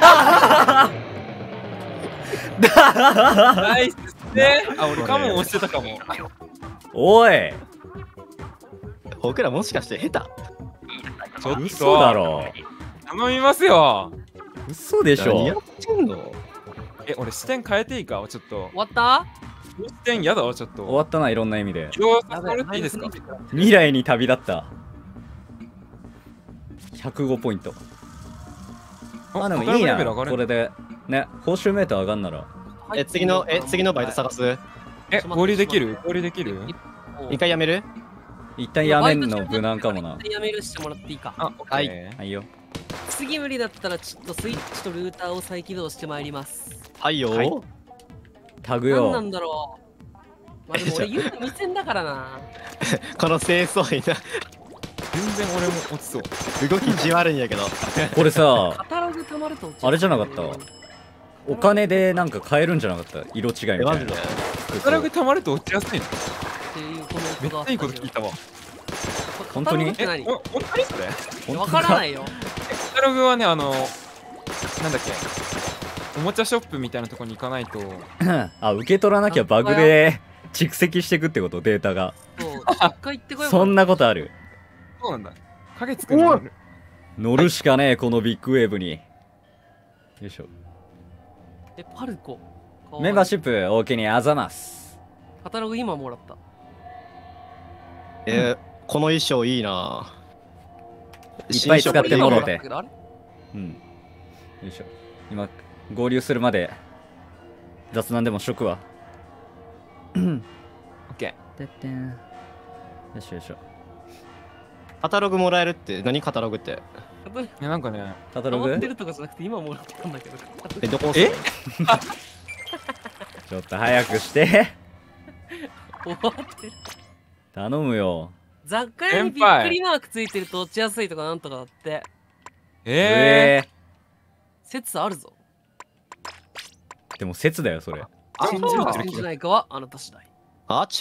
Speaker 4: ナイスね。あ俺カモン押してたかも。
Speaker 1: おい
Speaker 2: 僕らもしかして下
Speaker 4: ちょっと
Speaker 1: 嘘だろ。
Speaker 4: 頼みますよ。
Speaker 1: 嘘でし
Speaker 2: 手？何や
Speaker 1: ょ。
Speaker 2: ってんの？
Speaker 4: 俺視点変えていいかちょっと。
Speaker 3: 終わった
Speaker 4: 視点やだわちょっ
Speaker 1: 終
Speaker 4: と。
Speaker 1: わったないろんな意味で。
Speaker 4: 今日されていいですか？
Speaker 1: 未来に旅立った。105ポイント。あでもいいなこれでね報酬メーター上がんなら。
Speaker 2: 次のバイト探す？
Speaker 4: 合流できる？
Speaker 2: 一回やめる？
Speaker 1: 一旦やめんの無難かもな。
Speaker 3: 一旦やめるしてもらっていいか
Speaker 4: あ
Speaker 2: はい
Speaker 1: はいよ。
Speaker 3: 次無理だったらちょっとスイッチとルーターを再起動してまいります
Speaker 2: はいよ
Speaker 1: はいタグよ
Speaker 3: 何なんだろう。まあでも俺言うて2戦だからな。
Speaker 2: この清掃員な
Speaker 4: 全然俺も落ちそう。
Speaker 2: 動きじわるんやけど。
Speaker 1: これさ
Speaker 3: カタログ溜まると落ちる
Speaker 1: あれじゃなかったお金でなんか買えるんじゃなかった色違いみたいな
Speaker 2: マジで
Speaker 4: カタログ溜まると落ちやすいの。
Speaker 3: っていうコメントがあった
Speaker 4: めっちゃいいこと聞いたわ。
Speaker 1: 本当に
Speaker 3: カタログって何
Speaker 4: 本当にそれ？
Speaker 1: 本当
Speaker 3: わからないよ。
Speaker 4: カタログはね、なんだっけ、おもちゃショップみたいなとこに行かないと。
Speaker 1: あ、受け取らなきゃバグで蓄積していくってことデータが
Speaker 3: そう、一回行ってこようか
Speaker 1: そんなことある
Speaker 4: そうなんだ。影作るの。
Speaker 1: 乗るしかねえこのビッグウェーブによいしょ
Speaker 3: パルコ。
Speaker 1: メンバーシップおおきにあざます
Speaker 3: カタログ今もらった。
Speaker 2: この衣装いいな。
Speaker 1: いっぱい使ってもろて
Speaker 3: あれ
Speaker 1: うんよいしょ今合流するまで雑談でもしとくわ
Speaker 4: オッケ
Speaker 1: てってんよいしょよいしょ
Speaker 2: カタログもらえるって何カタログって
Speaker 4: ー。いやなんかね、
Speaker 1: カタログ
Speaker 3: 溜まってるとかじゃなくて今もらったんだけど。
Speaker 2: どこ押す
Speaker 1: ちょっと早くして
Speaker 3: 終わってる。
Speaker 1: 頼むよ
Speaker 3: 雑貨屋にびっくりマークついてると落ちやすいとかなんとかだって説あるぞ。
Speaker 1: でも説だよそれ
Speaker 3: 信じるか信じないかはあなた次第。
Speaker 2: あち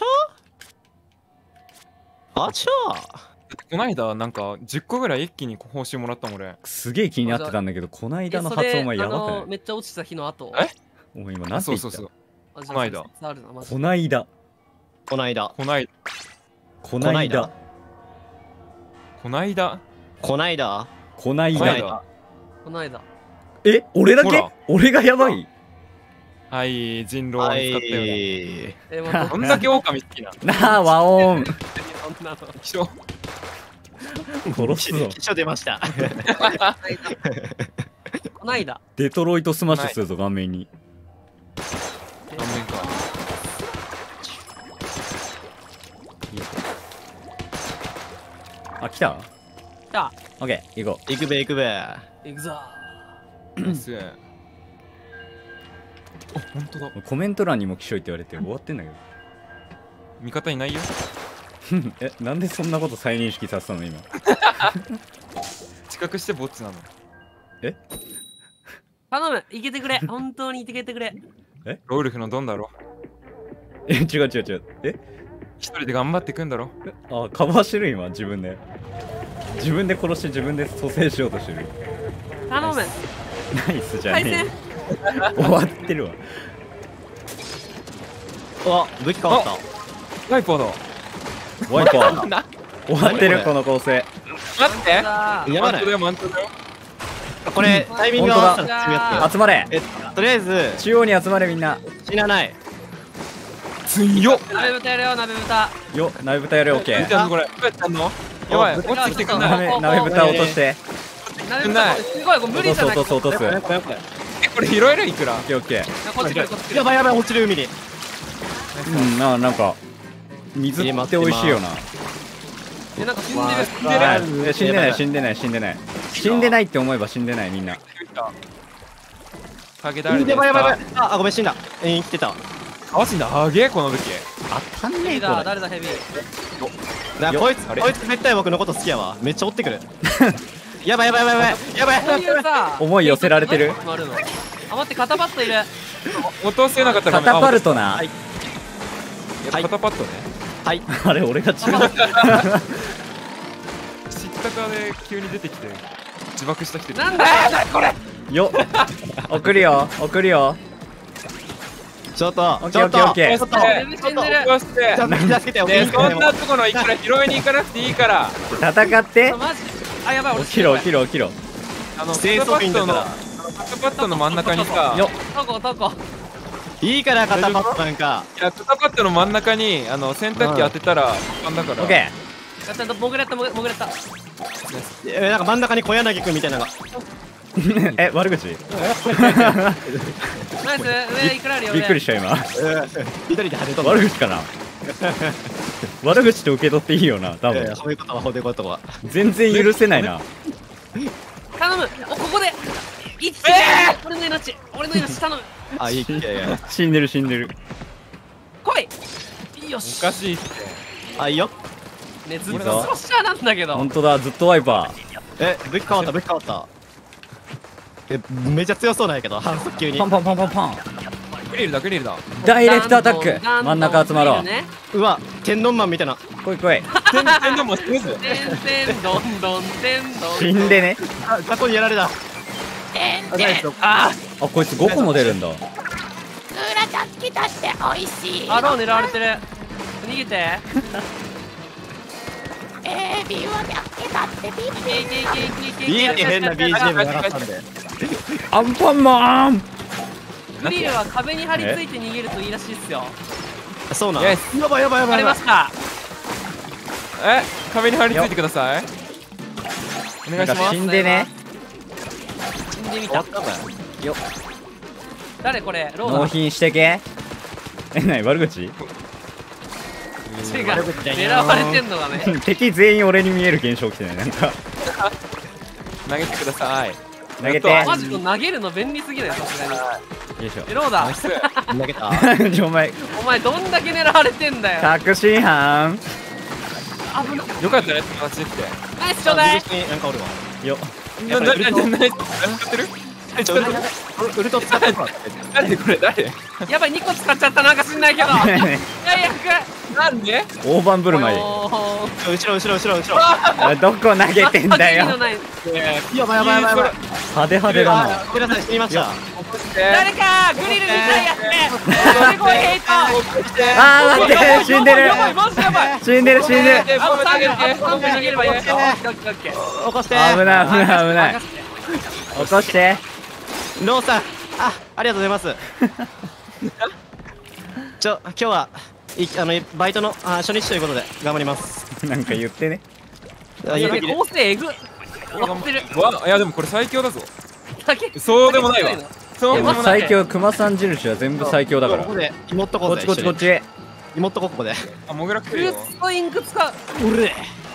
Speaker 2: ゃあちゃ
Speaker 4: こないだなんか10個ぐらい一気に報酬もらったもん俺。
Speaker 1: すげえ気になってたんだけどこないだの発音はやばくない
Speaker 3: めっちゃ落ちた日の後。
Speaker 4: え
Speaker 1: お前今何て言った
Speaker 4: そうそうそう。
Speaker 3: あじゃあ
Speaker 4: こないだ
Speaker 3: 説あるなマジ
Speaker 1: こないだ
Speaker 2: こないだ
Speaker 4: こない
Speaker 1: こないだ
Speaker 4: こないだ
Speaker 2: こないだ
Speaker 1: こないだ
Speaker 4: こないだ。
Speaker 3: こないだ。
Speaker 1: え俺だけ
Speaker 4: ほら
Speaker 1: 俺がやばい
Speaker 4: はい、人狼を使ったよね。
Speaker 3: また
Speaker 4: どんだけ狼好きな。
Speaker 1: なあ和音
Speaker 3: そんなの。
Speaker 4: 一緒。
Speaker 1: 殺すぞ
Speaker 2: 一緒出ました
Speaker 3: こないだ。
Speaker 1: デトロイトスマッシュするぞ顔面に
Speaker 4: 顔面か。
Speaker 1: あ来た
Speaker 3: じゃあ
Speaker 1: オッケー行こ
Speaker 2: 行くべ行くべ
Speaker 3: 行くぞ。
Speaker 4: ナイス。あ、ほんとだ。
Speaker 1: うコメント欄にも来しょいって言われて終わってんだけど
Speaker 4: 味方いないよ。
Speaker 1: えなんでそんなこと再認識させたの今
Speaker 4: 知覚してボッチなの。
Speaker 3: 頼む行けてくれ。本当に行けてくれ。
Speaker 4: ロウルフのドンだろ。
Speaker 1: え違う違う違う
Speaker 4: 一人で頑張ってくんだろ。
Speaker 1: あカバーしてる今自分で殺して自分で蘇生しようとしてる
Speaker 3: 頼む。
Speaker 1: ナイスじゃ
Speaker 3: 対
Speaker 1: ねえ
Speaker 3: 戦
Speaker 1: よ終わってるわ
Speaker 2: あ武器変わった
Speaker 4: ワイパーだ。
Speaker 1: ワイパー終わってるこの構成
Speaker 4: 待って。
Speaker 3: さあ
Speaker 2: やばない
Speaker 4: マントだよ、マントだよ。
Speaker 2: これタイミング合わせたら強いや
Speaker 1: 集まれ
Speaker 2: つとりあえず
Speaker 1: 中央に集まれみんな
Speaker 2: 死なない
Speaker 4: 強っ。
Speaker 3: 鍋豚やるよ鍋豚。
Speaker 1: よ鍋豚やれオッケー
Speaker 4: 見てんのこれ。どうやってやんのやばい、落ちてきてくんない。
Speaker 1: 鍋豚落として
Speaker 3: 鍋豚すごいこれ無理じゃない。
Speaker 1: 落とす
Speaker 2: やばいやばいやばい
Speaker 4: え、これ拾えるいくら
Speaker 1: オッケーオッケー
Speaker 3: こっち来るこっち来る。
Speaker 2: やばいやばい落ちる海に
Speaker 1: うんなんか水って美味しいよな
Speaker 3: なんか死んでる。
Speaker 1: はい死んでない死んでない死んでない死んでないって思えば死んでないみんな
Speaker 4: 影誰です
Speaker 2: やばいやばいやば
Speaker 4: か
Speaker 2: いあごめん死んだ生きてた
Speaker 4: 合わせんだ。あげえこの武器。
Speaker 1: 当たんねえこ
Speaker 3: だ
Speaker 1: れ
Speaker 3: 誰だヘビー。
Speaker 2: なこいつ絶対僕のこと好きやわめっちゃ追ってくるやばいやばいやばいやばいやば
Speaker 3: こう
Speaker 2: い
Speaker 3: いうさ
Speaker 1: 思い寄せられてる
Speaker 3: あ待って肩パッドいる。
Speaker 4: 落とせなかったら
Speaker 1: カタパルトな
Speaker 2: はい
Speaker 4: カタパッドね。
Speaker 2: はい
Speaker 1: あれ俺が中
Speaker 4: 知ったかで急に出てきて自爆した人いる。
Speaker 3: なんだよこれ。
Speaker 1: よ送るよ送るよ
Speaker 2: ちょっと
Speaker 1: オッケーオッケーオッケー
Speaker 2: ちょっと
Speaker 3: 全部死んでる。
Speaker 4: そして
Speaker 2: 助けてよ
Speaker 4: ね、そんなとこのいくら拾いに行かなくていいから
Speaker 1: 戦って
Speaker 3: マジ。あやばい俺
Speaker 1: 起きろ起きろ起きろ
Speaker 2: 清掃員だから
Speaker 4: カタパッドの真ん中にさ、
Speaker 1: よ
Speaker 3: どこ
Speaker 2: いいから肩パッドなんか
Speaker 4: いやカタパッドの真ん中に洗濯機当てたらあんだから。
Speaker 1: オッケ
Speaker 3: やった潜れた潜れた。
Speaker 2: なんか真ん中に小柳くんみたいなのが
Speaker 1: ーえ悪口
Speaker 3: ナイス上いくらあるよ。
Speaker 1: びっくりした今
Speaker 2: 緑で跳ねとん
Speaker 1: 悪口かな悪口と受け取っていいよな多分
Speaker 2: そういうことはそういうことは
Speaker 1: 全然許せないな
Speaker 3: 頼む。ここで生きて。俺の命頼む。
Speaker 2: あいいいやいや
Speaker 1: 死んでる死んでる
Speaker 3: 来い。よ
Speaker 4: お
Speaker 3: し。
Speaker 4: かしいって。
Speaker 2: あ、いいよ。
Speaker 3: ね、ずっ
Speaker 1: いいぞ
Speaker 3: とスラッシャーなんだけど。
Speaker 1: 本当だ、ずっとワイパ
Speaker 2: 武器変わった武器変わっためっちゃ強そうなんやけど反則級
Speaker 1: ー。
Speaker 2: に
Speaker 1: パンパンパンパンパン。
Speaker 4: グリルだグリルだ。
Speaker 1: ダイレクトアタック。
Speaker 3: どんどん
Speaker 1: 真ん中集まろう。
Speaker 3: どんどんね
Speaker 2: うわ天丼マンみたいな
Speaker 1: 来い来い。
Speaker 4: 天丼もしてるぞ。
Speaker 3: てんどんどんてんどん。
Speaker 1: 死んでね。
Speaker 2: あ雑魚にやられた
Speaker 3: あ
Speaker 1: あ、こいつ5個も出るんだ。
Speaker 3: あ、ロー狙われてる。逃げて。
Speaker 2: いいって変な BGM 流したんで
Speaker 1: アンパンマン。
Speaker 3: グリルは壁に張り付いて逃げるといいらしいっすよ。
Speaker 2: そうなん
Speaker 4: イエス
Speaker 2: やばいやばいや
Speaker 3: わかり
Speaker 2: ばいやばい
Speaker 3: ました。
Speaker 4: 壁に張り付いてください。お願いします。
Speaker 1: 死んでね。
Speaker 3: 死んでみた。誰これ？ローだ。
Speaker 1: 納品してけ。え、なに悪口？
Speaker 3: 違う。狙われてんのがね。
Speaker 1: 敵全員俺に見える現象起きてない。なんか
Speaker 4: 投げてください。
Speaker 1: 投げて。
Speaker 3: マジで投げるの便利すぎだよ、さすがに。
Speaker 1: よいしょ。
Speaker 3: ローだ
Speaker 4: ナイ。ス。
Speaker 2: 投げた
Speaker 1: お前
Speaker 3: お前どんだけ狙われてんだよ。
Speaker 1: 確信犯。
Speaker 3: 危ない。
Speaker 4: よかったね、友達って。
Speaker 3: ナイスちょうだい。
Speaker 2: 右下になんかおるわ
Speaker 1: よ。
Speaker 2: やっぱりウルト
Speaker 4: 何使ってる？
Speaker 2: ウルト使ってるわ
Speaker 4: 誰これ誰？
Speaker 3: やばい、2個使っちゃった、なんか知んないけど。最悪。
Speaker 4: なんで？
Speaker 1: 大盤振る舞い。
Speaker 3: おー
Speaker 2: 後ろ後ろ後ろ後ろ
Speaker 1: あどこ投げてんだよ。
Speaker 3: あ意味のない
Speaker 2: やばいやばいやばいやばい
Speaker 1: 派手派手だな。
Speaker 2: ごめんなさい死にました
Speaker 3: 誰かグリルみたいやって。すごいヘイト。
Speaker 1: あー待って死んでる。
Speaker 3: やばい、マジやばい。
Speaker 1: 死んでる死んでる。
Speaker 3: あと3秒、あと3秒逃げればいい。オッケーオッケーオッケー。
Speaker 2: 起こして
Speaker 1: 危ない危ない危ない。
Speaker 3: 任せて
Speaker 1: 起こして。
Speaker 2: ローさんありがとうございます今日はバイトの初日ということで頑張ります
Speaker 1: なんか言ってね。
Speaker 3: やべ構成えぐ。終わってる。
Speaker 4: いやでもこれ最強だぞ。
Speaker 3: だけ
Speaker 4: そうでもないわ。そうでもない。
Speaker 1: 最強熊さん印は全部最強だから。こ
Speaker 2: ここで妹こうぜ
Speaker 1: っちこっちこっち。
Speaker 2: 妹ここで
Speaker 4: あ、モグラ来て
Speaker 3: フ
Speaker 4: るよ。
Speaker 3: ルーツとインク使う。
Speaker 2: 俺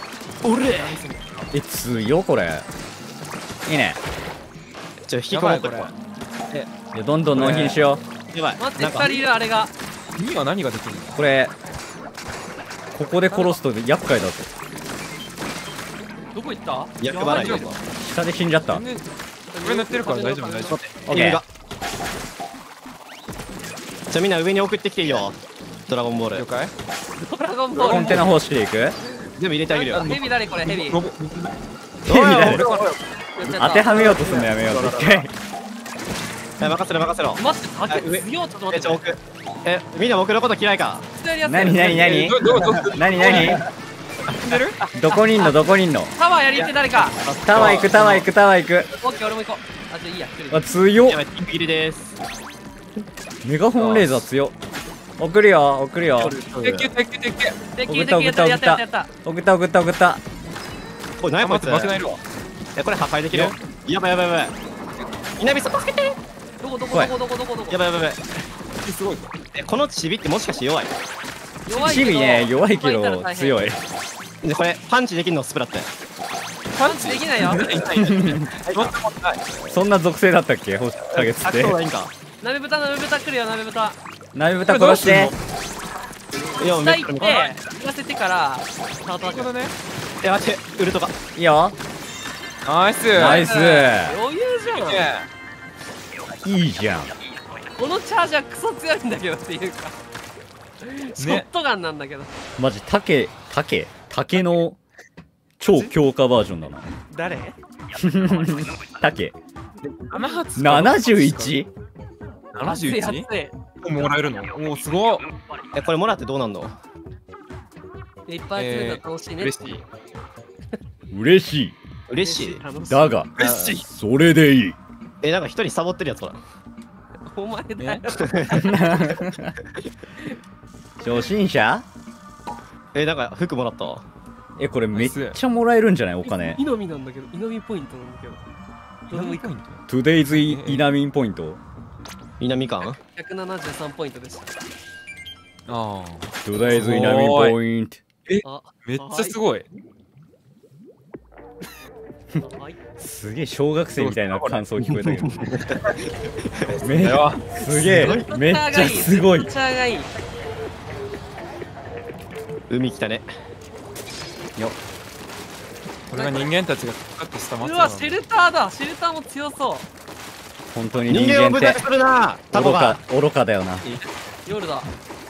Speaker 1: え強っこれ。いいね。
Speaker 2: 引き込もうこれ
Speaker 1: いやどんどん納品しよ
Speaker 2: やばい
Speaker 3: 待って、
Speaker 2: なんか
Speaker 3: 2人いる、あれが。
Speaker 4: 次は何ができるの？
Speaker 1: う。これここで殺すと厄介だぞ。
Speaker 3: どこ行った？
Speaker 2: 厄払い
Speaker 3: やばい
Speaker 1: 下で死んじゃった。
Speaker 4: これ塗ってるから大丈夫大丈夫。
Speaker 1: オッケー。
Speaker 2: じゃあみんな上に送ってきていいよドラゴンボール
Speaker 4: 了解？
Speaker 3: ドラゴンボール。
Speaker 1: コンテナ方式でいく。
Speaker 2: 全部入れてあげるよ
Speaker 3: ヘビ誰これ、ヘビ。
Speaker 4: ロボ
Speaker 1: 誰当てはめようとすんのやめよう絶対。
Speaker 2: 任せろ任せろ
Speaker 3: 待って、竹強い。ちょっと待って。
Speaker 2: 奥みんな僕のこと嫌いか
Speaker 1: 何何何
Speaker 4: どこ
Speaker 1: 何何
Speaker 4: 死んでる？
Speaker 1: どこにいんのどこにいんの。
Speaker 3: タワーやりって誰か。
Speaker 1: タワー行くタワー行くタワー行く。
Speaker 3: オッケー、俺も行こう。あ、じゃあいいや。一人
Speaker 1: あ強っ。
Speaker 2: やばいピンク切りです
Speaker 1: メガホンレーザー強っ。送るよ送るよ。
Speaker 4: 鉄球鉄球鉄球。
Speaker 3: 敵やったやったやった。
Speaker 1: 送った送った送った。
Speaker 2: おい何やこいつ
Speaker 4: 負けないるわ。
Speaker 2: これ破壊できるよやばいやばいやばい稲見さん助けて
Speaker 3: どこどこどこどこどこどこ。
Speaker 2: やばいやばいやばい
Speaker 4: すごい。
Speaker 2: このチビってもしかして弱い
Speaker 3: 弱いけど
Speaker 1: チビね弱いけど
Speaker 3: い。
Speaker 1: 強い。
Speaker 2: でこれパンチできるのスプラって
Speaker 3: パンチできないよ。
Speaker 1: そんな属性だったっけ星ヶ月って。
Speaker 2: そうがいいんか
Speaker 3: 鍋豚来るよ、鍋豚。
Speaker 1: 鍋豚殺して。
Speaker 2: いやめっちゃ
Speaker 3: 下行って言わせてからスタートだけどね。
Speaker 2: 待ってウルトが
Speaker 1: いいよ。
Speaker 4: ナイス。
Speaker 1: ナイス。
Speaker 3: 余裕じゃん。
Speaker 1: いいじゃん。
Speaker 3: このチャージャークソ強いんだけどっていうか、ショットガンなんだけど。
Speaker 1: マジ竹の超強化バージョンだな。
Speaker 3: 誰？
Speaker 1: 竹
Speaker 4: 7発。
Speaker 1: 71？
Speaker 4: 71？
Speaker 3: 熱い。
Speaker 4: もらえるの？おおすごっ。
Speaker 2: これもらってどうなんの
Speaker 3: いっぱい集めたら楽しいね。
Speaker 4: 嬉しい。
Speaker 1: 嬉しい。
Speaker 2: 嬉しい
Speaker 1: だが
Speaker 4: 嬉しい。
Speaker 1: それでいい。
Speaker 2: なんか一人サボってるやつほら
Speaker 3: お前だよ。
Speaker 1: 初心者？
Speaker 2: なんか服もらったわ
Speaker 1: これめっちゃもらえるんじゃないお金。
Speaker 3: イノミなんだけど、イノミポイントなんだけど。どれもいいか。
Speaker 1: Today's イナミンポイント。
Speaker 2: みんなみかん
Speaker 3: 173ポイントでした。
Speaker 4: ああ。
Speaker 1: Today's イナミンポイント。
Speaker 3: あ、
Speaker 4: めっちゃすごい。
Speaker 3: はい。
Speaker 1: すげえ小学生みたいな感想聞こえたけど。
Speaker 4: だよ。
Speaker 1: すげえめっちゃすごい。
Speaker 3: チャーがいい。
Speaker 2: 海来たね。
Speaker 4: これが人間たちがカットした松
Speaker 3: うわシェルターだ。シェルターも強そう。
Speaker 1: 本当に
Speaker 2: 人
Speaker 1: 人間って
Speaker 2: 間を無駄にするな。タコ
Speaker 1: 愚か
Speaker 2: が。
Speaker 1: 愚かだよな。
Speaker 3: 夜だ。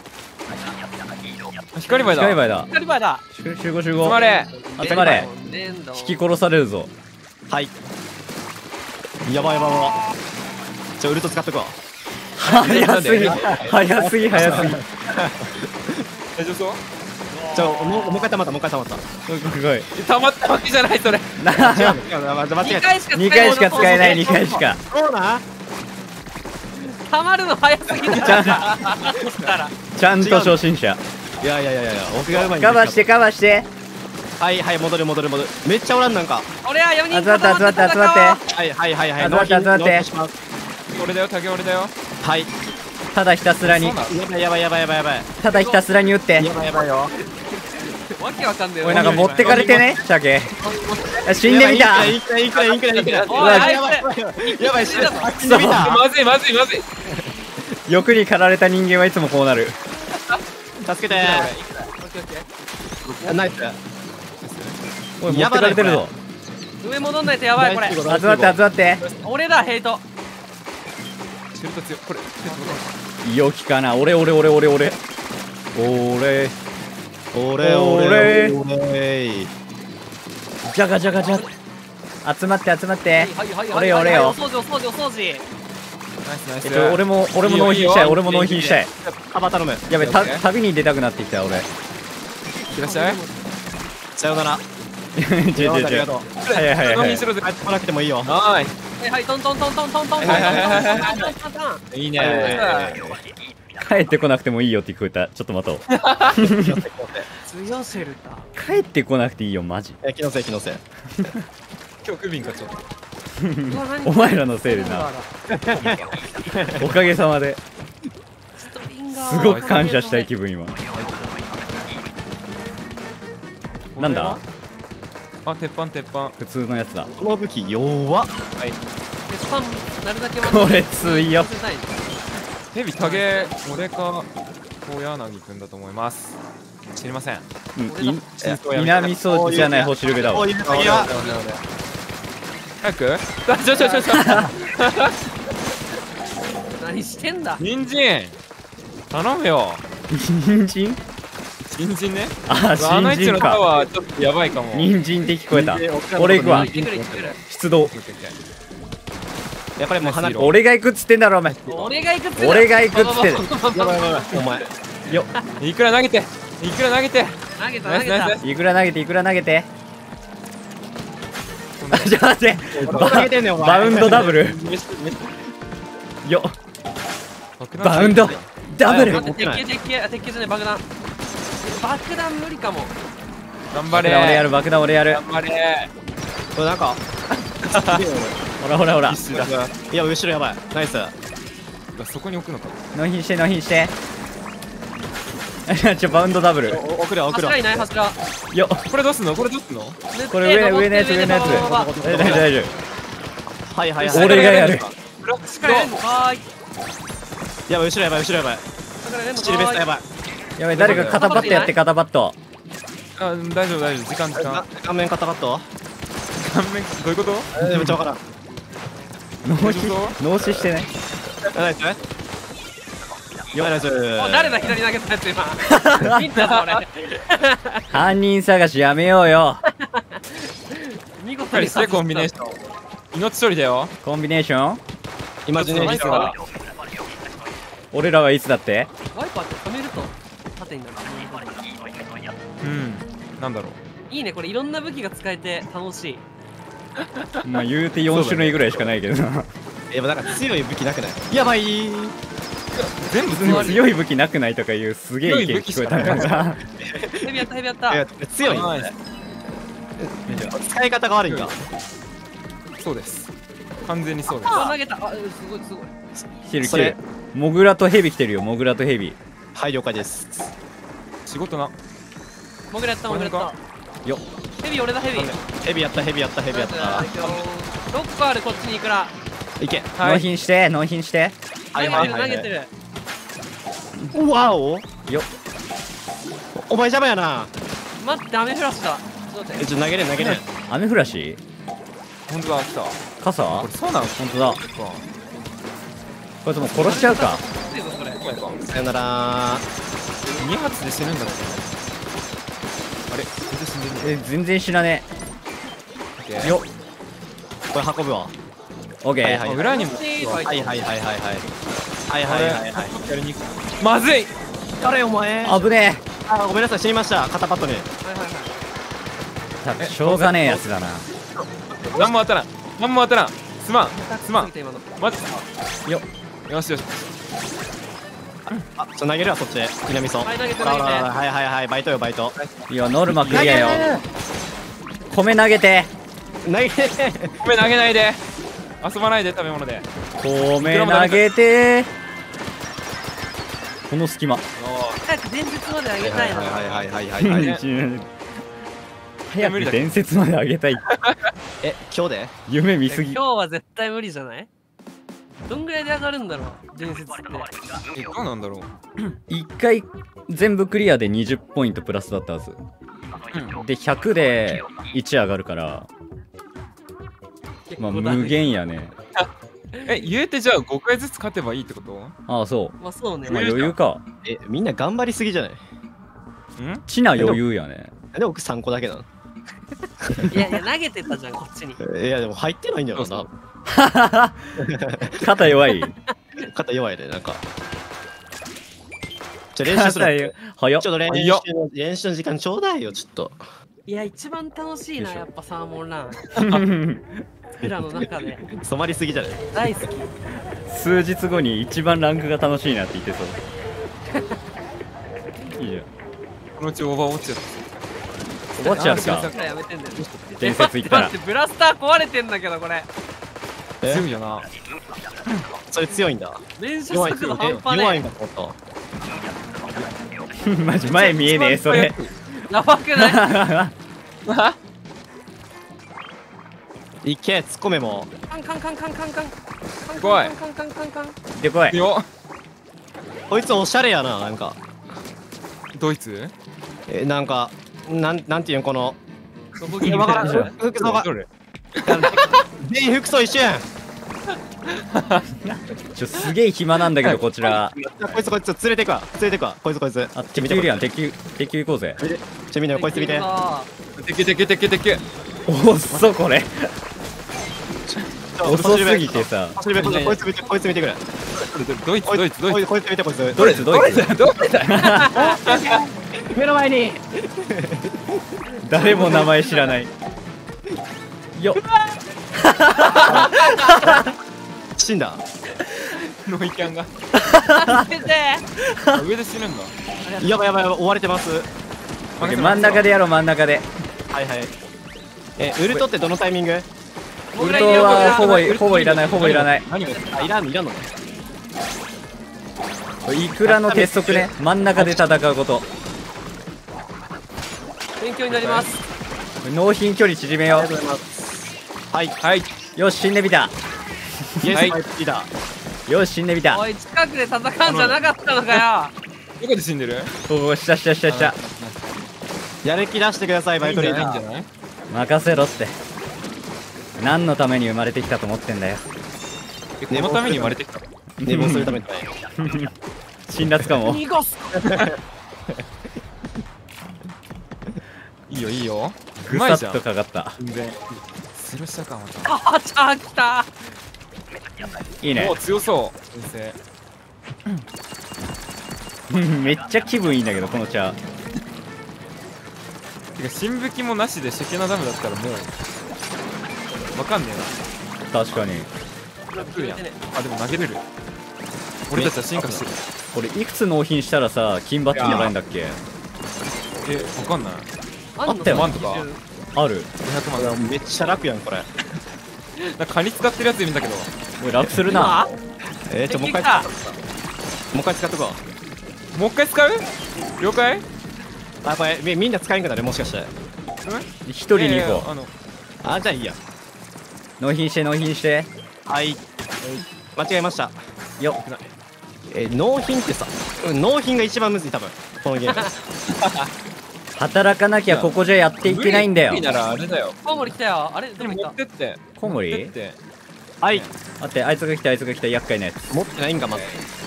Speaker 4: 光針だ。
Speaker 1: 光針だ。
Speaker 3: 光ばだ。
Speaker 1: 集合集合。
Speaker 4: 集まれ。
Speaker 1: 集まれ。
Speaker 3: 連動。
Speaker 1: 引き殺されるぞ。
Speaker 2: はい。やばいやばいやばい。じゃあウルト使っとくわ。
Speaker 1: 早すぎ早すぎ早すぎ。
Speaker 4: 大丈夫そう？
Speaker 2: じゃあもう一回溜まったもう一回溜まった。
Speaker 1: すごい。
Speaker 4: 溜まったわけじゃないそれ。
Speaker 2: 違う間違え
Speaker 3: 2
Speaker 2: た。
Speaker 1: 2回しか使えない2回しか。
Speaker 2: そうな。
Speaker 3: たまるの早すぎる。
Speaker 1: ちゃん
Speaker 3: たら。
Speaker 1: ちゃんと初心者。
Speaker 2: いやいやいやいや僕がうまい。
Speaker 1: カバーしてカバーして。
Speaker 2: はいはい戻る。めっちゃおらんなんか。
Speaker 3: 俺は4人
Speaker 1: 集まって集まって集まって。
Speaker 2: はい。
Speaker 1: 集まって集まって
Speaker 2: 納品します
Speaker 4: 俺だよ竹俺だよ。
Speaker 2: はい。
Speaker 1: ただひたすらに
Speaker 4: そうなの
Speaker 2: やばい。
Speaker 1: ただひたすらに撃って。
Speaker 2: やばいよ。
Speaker 3: わけわかんねえよ。
Speaker 1: おいなんか持ってかれてね鮭。死んでみた。
Speaker 2: いくら。
Speaker 3: おいあいつ
Speaker 2: やばい死んでみた。
Speaker 4: まずい。
Speaker 1: 欲に駆られた人間はいつもこうなる。
Speaker 2: 助けて。ナイス。
Speaker 1: おい持ってかれてるぞ。
Speaker 3: 上戻んないとやばいこれ。
Speaker 1: 集まって集まって。
Speaker 3: 俺だヘイト。
Speaker 4: シェルタ強いこれ。
Speaker 1: 良きかな。俺。
Speaker 2: 俺。
Speaker 1: じゃがじゃがじゃ。集まって集まって。
Speaker 3: 俺
Speaker 1: 俺よ
Speaker 3: お掃除。
Speaker 4: ナイス。
Speaker 1: 俺も納品したい。俺も納品したい。
Speaker 2: カバ頼む。
Speaker 1: やべ旅に出たくなってきた俺。
Speaker 4: いらっしゃい。
Speaker 2: さよなら。
Speaker 1: 違う。早い。
Speaker 4: 納品しろぜ。
Speaker 2: 帰ってこなくてもいいよ。
Speaker 4: はい
Speaker 3: トントン。
Speaker 4: いいね。
Speaker 1: 帰ってこなくてもいいよって聞こえた。ちょっと待とう。
Speaker 3: 強シェルター。
Speaker 1: 帰ってこなくていいよマジ。
Speaker 2: 気のせい。
Speaker 4: 今日クビンかちょっと。
Speaker 1: お前らのせいでな。おかげさまで。すごく感謝したい気分今。なんだ？
Speaker 4: あ鉄板。
Speaker 1: 普通のやつだ。
Speaker 2: この武器弱っ。
Speaker 3: 鉄板なるだけ
Speaker 1: これ強っ。
Speaker 4: ヘビタゲ俺か小柳くんだと思います。知りません。
Speaker 1: 南装置じゃない星ルベだわ。
Speaker 4: 早く。ちょ。
Speaker 3: 何してんだ。
Speaker 4: 人参頼むよ。
Speaker 1: 人参？
Speaker 4: 人参ね。
Speaker 1: あ、
Speaker 4: あの位置のタ
Speaker 1: 新人か。
Speaker 4: ワーちょっとやばいかも。
Speaker 1: 人参って聞こえた。俺行くわ。
Speaker 3: 行ってくる。
Speaker 1: 出動。
Speaker 2: やっぱりもう離れて。
Speaker 1: 俺が行くっつってんだろお前。
Speaker 3: 俺が行くっつって。
Speaker 1: 俺が行くっつって。
Speaker 2: やばいお前。
Speaker 1: よ。
Speaker 4: いくら投げて。
Speaker 3: 投げた。
Speaker 1: いくら投げて。ちょっと待って。バウンドダブル。よ。バウンドダブル。
Speaker 3: 待って鉄球じゃない爆弾無理かも。
Speaker 4: 頑張れ。
Speaker 1: 俺やる爆弾俺やる。
Speaker 4: 頑張れ。
Speaker 2: これなんか。
Speaker 1: ほら。
Speaker 4: 必死だ。
Speaker 2: いや後ろやばい。ナイス。
Speaker 4: そこに置くのか。
Speaker 1: 納品して。バウンドダブル。
Speaker 2: 送るわ。
Speaker 3: 柱いない柱。
Speaker 1: よ。
Speaker 4: これどうすんの？
Speaker 1: これ上のやつ。大丈夫。
Speaker 2: はい。
Speaker 1: 俺がやる。
Speaker 3: 力入れんのかーい。
Speaker 2: やばい後ろやばい。
Speaker 3: 力入れんのか
Speaker 2: チリベストやばい。
Speaker 1: やばい誰か肩パッドやって肩パッド。
Speaker 4: あ大丈夫時間。
Speaker 2: 顔面肩パッド。
Speaker 4: 顔面どういうこと？
Speaker 2: めっちゃわからん。
Speaker 1: 脳死してね。
Speaker 2: ナイス。ナイス。
Speaker 3: 誰だ左投げたやつ今。見たぞ俺。
Speaker 1: 犯人探しやめようよ。
Speaker 3: 見事に
Speaker 4: してコンビネーション。命取りだよ。
Speaker 1: コンビネーション。
Speaker 2: イマジネーション。
Speaker 1: 俺らはいつだって？
Speaker 3: ワイパーって止めると縦になる。
Speaker 4: なんだろう。
Speaker 3: いいねこれいろんな武器が使えて楽しい。
Speaker 1: まあ言うて4種類ぐらいしかないけどな。
Speaker 2: やっぱなんか強い武器なくない？やばい。
Speaker 4: 全部
Speaker 1: 強い武器なくないとかいうすげえ意見聞こえたから
Speaker 3: ヘビやった。
Speaker 2: 強い。使い方が悪いんか。
Speaker 4: そうです。完全にそうです。
Speaker 3: 投げた。すごい。
Speaker 1: 来てる。モグラとヘビ来てるよ。モグラとヘビ。
Speaker 2: はい了解です。
Speaker 4: 仕事な。
Speaker 3: モグラやった。
Speaker 1: よ。
Speaker 3: ヘビ俺だヘビ。
Speaker 2: ヘビやった。
Speaker 3: 6個あるこっちにいくら。
Speaker 2: いけ。
Speaker 1: 納品して。
Speaker 3: 投げてる。
Speaker 2: わお。
Speaker 1: よ。
Speaker 2: お前邪魔やな。
Speaker 3: 待って雨降らした。ちょっと待って。
Speaker 2: 投げれん投げれん。
Speaker 1: 雨降らし
Speaker 4: 本当だ、来た。
Speaker 1: 傘
Speaker 4: これそうなの？
Speaker 1: 本当だ。こいつもう殺しちゃうか。
Speaker 3: いいぞそれ。
Speaker 2: さよなら。
Speaker 4: 2発で死ぬんだって。あれ、全然死んでる。
Speaker 1: 全然死なね
Speaker 4: オッケー。
Speaker 1: よっ。
Speaker 2: これ運ぶわ。
Speaker 1: オッケー。
Speaker 2: はい
Speaker 4: あ、裏にも。
Speaker 2: はいはいはいはいはい。はいはいはいはい。
Speaker 4: やりにくい。まずい。
Speaker 2: 誰お前。
Speaker 1: 危ね
Speaker 2: あ、ごめんなさい、死にました。肩パッドに。
Speaker 3: はいはいはい。
Speaker 1: え。たしょうがねえやつだな。
Speaker 4: 何も当たらん。何も当たらん。すまん。すまん。
Speaker 3: 今の。
Speaker 4: マジ
Speaker 1: よっ。
Speaker 4: よしよし。
Speaker 2: あ、投げるわ、そっち。ひなみそ。
Speaker 3: はい投げて
Speaker 2: ほら
Speaker 3: 投げて
Speaker 2: ほらはいはいはい、バイトよ、バイト。
Speaker 1: いや、ノルマクリアよ。米投げて。
Speaker 2: 投げて。
Speaker 4: 米投げないで。遊ばないで、食べ物で。
Speaker 1: 米投げて。この隙間。
Speaker 3: 早く伝説まであげたいな。
Speaker 2: はいはいはいはいはいはい。
Speaker 1: 早く伝説まで上げたい。
Speaker 2: え、今日で？
Speaker 1: 夢見すぎ。
Speaker 3: 今日は絶対無理じゃない？どんぐらいで上がるんだろう伝説って。
Speaker 4: え、どうなんだろう。
Speaker 1: 一回全部クリアで20ポイントプラスだったはず。で、100で1上がるから、まあ無限やね。
Speaker 4: え、言うてじゃあ5回ずつ勝てばいいってこと？
Speaker 1: ああ、そう。
Speaker 3: まあそうね。
Speaker 1: まあ余裕か。
Speaker 2: え、みんな頑張りすぎじゃない？
Speaker 4: ん？
Speaker 1: ちな余裕やね。
Speaker 2: なんで僕3個だけなの？
Speaker 3: いやいや投げてたじゃんこっちに。
Speaker 2: いやでも入ってないんだよな。
Speaker 1: 肩弱い。
Speaker 2: 肩弱いで、なんか。練習す
Speaker 1: 肩
Speaker 2: る。
Speaker 1: 弱い。早っ
Speaker 2: ちょっと練習の時間ちょうだいよ、ちょっと。
Speaker 3: いや一番楽しいなやっぱサーモンラン。裏の中で
Speaker 2: 染まりすぎじゃない？
Speaker 3: 大好き。
Speaker 1: 数日後に一番ランクが楽しいなって言ってそう。いいじゃん。
Speaker 4: このうちオーバーウォッチやっ
Speaker 1: おばちゃんか
Speaker 4: あすいません。
Speaker 3: やめてんだよ。
Speaker 1: 伝説いったら
Speaker 3: 待ってブラスター壊れてんだけどこれ。
Speaker 2: え
Speaker 4: 強いよな。
Speaker 2: それ強いんだ。
Speaker 3: 練習
Speaker 2: 弱い
Speaker 3: 速度半端ね
Speaker 2: 弱いんだと思っ
Speaker 1: マジ前見えねえそれ。
Speaker 3: え。やばくない？
Speaker 2: た。いけ、突っ込めも。
Speaker 3: カンカンカンカンカンカン。
Speaker 4: 来い
Speaker 3: カンカンカンカンカン。
Speaker 1: でこい。
Speaker 4: よ。
Speaker 2: こいつおしゃれやな、なんか。
Speaker 4: ドイツ？
Speaker 2: なんか、なんていうん、この。
Speaker 3: そこに
Speaker 2: わからん。服装が。
Speaker 4: どれ？
Speaker 2: 全員服装一緒やん。
Speaker 1: すげえ暇なんだけどこちら。
Speaker 2: こいつ連れてくわ。連れてくわ。こいつ。
Speaker 1: あ、敵いるやん。敵行こうぜ。
Speaker 2: みんなこいつ見て。
Speaker 4: 敵。
Speaker 1: おっそこれ。遅すぎてさ。
Speaker 2: こいつ見てくれ。
Speaker 4: ドイツ。
Speaker 2: こいつ見て、こいつ。
Speaker 1: ドイツ。
Speaker 4: どれだ？
Speaker 2: 目の前に。
Speaker 1: 誰も名前知らない。よっ。
Speaker 2: 死んだ。
Speaker 4: ノイキャンが
Speaker 3: 出て。
Speaker 4: 上で死ぬんだ。
Speaker 2: やばい、追われてます。
Speaker 1: オッケー真ん中でやろう真ん中で。
Speaker 2: はい。ウルトってどのタイミング？
Speaker 1: ウルトはほぼいらない。
Speaker 2: 何が？あ、いらんのね。
Speaker 1: いくらの鉄則ね。真ん中で戦うこと。
Speaker 3: 勉強になります。
Speaker 1: 納品距離縮めよ
Speaker 2: ありがとうございます。はい。
Speaker 1: う。よし死んでみた。
Speaker 2: イエス、
Speaker 4: はい
Speaker 2: ファイトリーダー。
Speaker 1: よし死んでみた。
Speaker 3: おい近くで戦うんじゃなかったのか
Speaker 4: どこで死んでる？
Speaker 1: おおした。
Speaker 2: やる気出してください、バイトリーダー。
Speaker 4: いいんじゃない？
Speaker 1: 任せろって。何のために生まれてきたと思ってんだよ。
Speaker 4: このために生まれてきた。
Speaker 2: 寝坊するために。
Speaker 1: 辛辣か
Speaker 3: よ。
Speaker 1: も。
Speaker 3: 逃がす。
Speaker 4: いいよ。う
Speaker 1: ぐ
Speaker 4: まいじゃん
Speaker 1: さっと。かかった。
Speaker 4: 全然。スルーしたかまた。
Speaker 3: あちゃ来た。
Speaker 1: いいね
Speaker 4: お。強そう先生。
Speaker 1: めっちゃ気分いいんだけどこの茶。
Speaker 4: てか新武器もなしでシェケナダムだったらもうわかんね
Speaker 1: 確かに。
Speaker 4: えな。来るやん。あでも投げれる。俺たちは進化してる。
Speaker 1: これいくつ納品したらさ金バッジもらえんだっけ？
Speaker 4: えわかんない。
Speaker 3: あ
Speaker 1: ったよ
Speaker 4: 万とか
Speaker 1: ある。
Speaker 4: 500万。
Speaker 2: めっちゃ楽やん、これ。
Speaker 4: なんかカニ使ってるやついるんだけど。
Speaker 1: おい楽するな。
Speaker 2: もう一回使っとこう。
Speaker 4: もう一回使う？了解？
Speaker 2: あ、これみんな使えんかったね、もしかして。
Speaker 1: 一人に行こ
Speaker 2: あ、じゃあいいや。
Speaker 1: う。納品して。
Speaker 2: はい。間違えました。
Speaker 1: よっ。
Speaker 2: 納品ってさ、納品が一番むずい多分このゲーム。
Speaker 1: 働かなきゃここじゃやっていけないんだよ
Speaker 4: 無理ならあれだよ。
Speaker 3: コウモリ来たよ。あれどこ行
Speaker 4: 持
Speaker 3: っ
Speaker 4: ったてって。
Speaker 1: コウモリ
Speaker 4: 持ってって
Speaker 2: はい、
Speaker 1: 待って、あいつが来た、あいつが来た、厄介なやつ。
Speaker 2: 持ってないんかまず。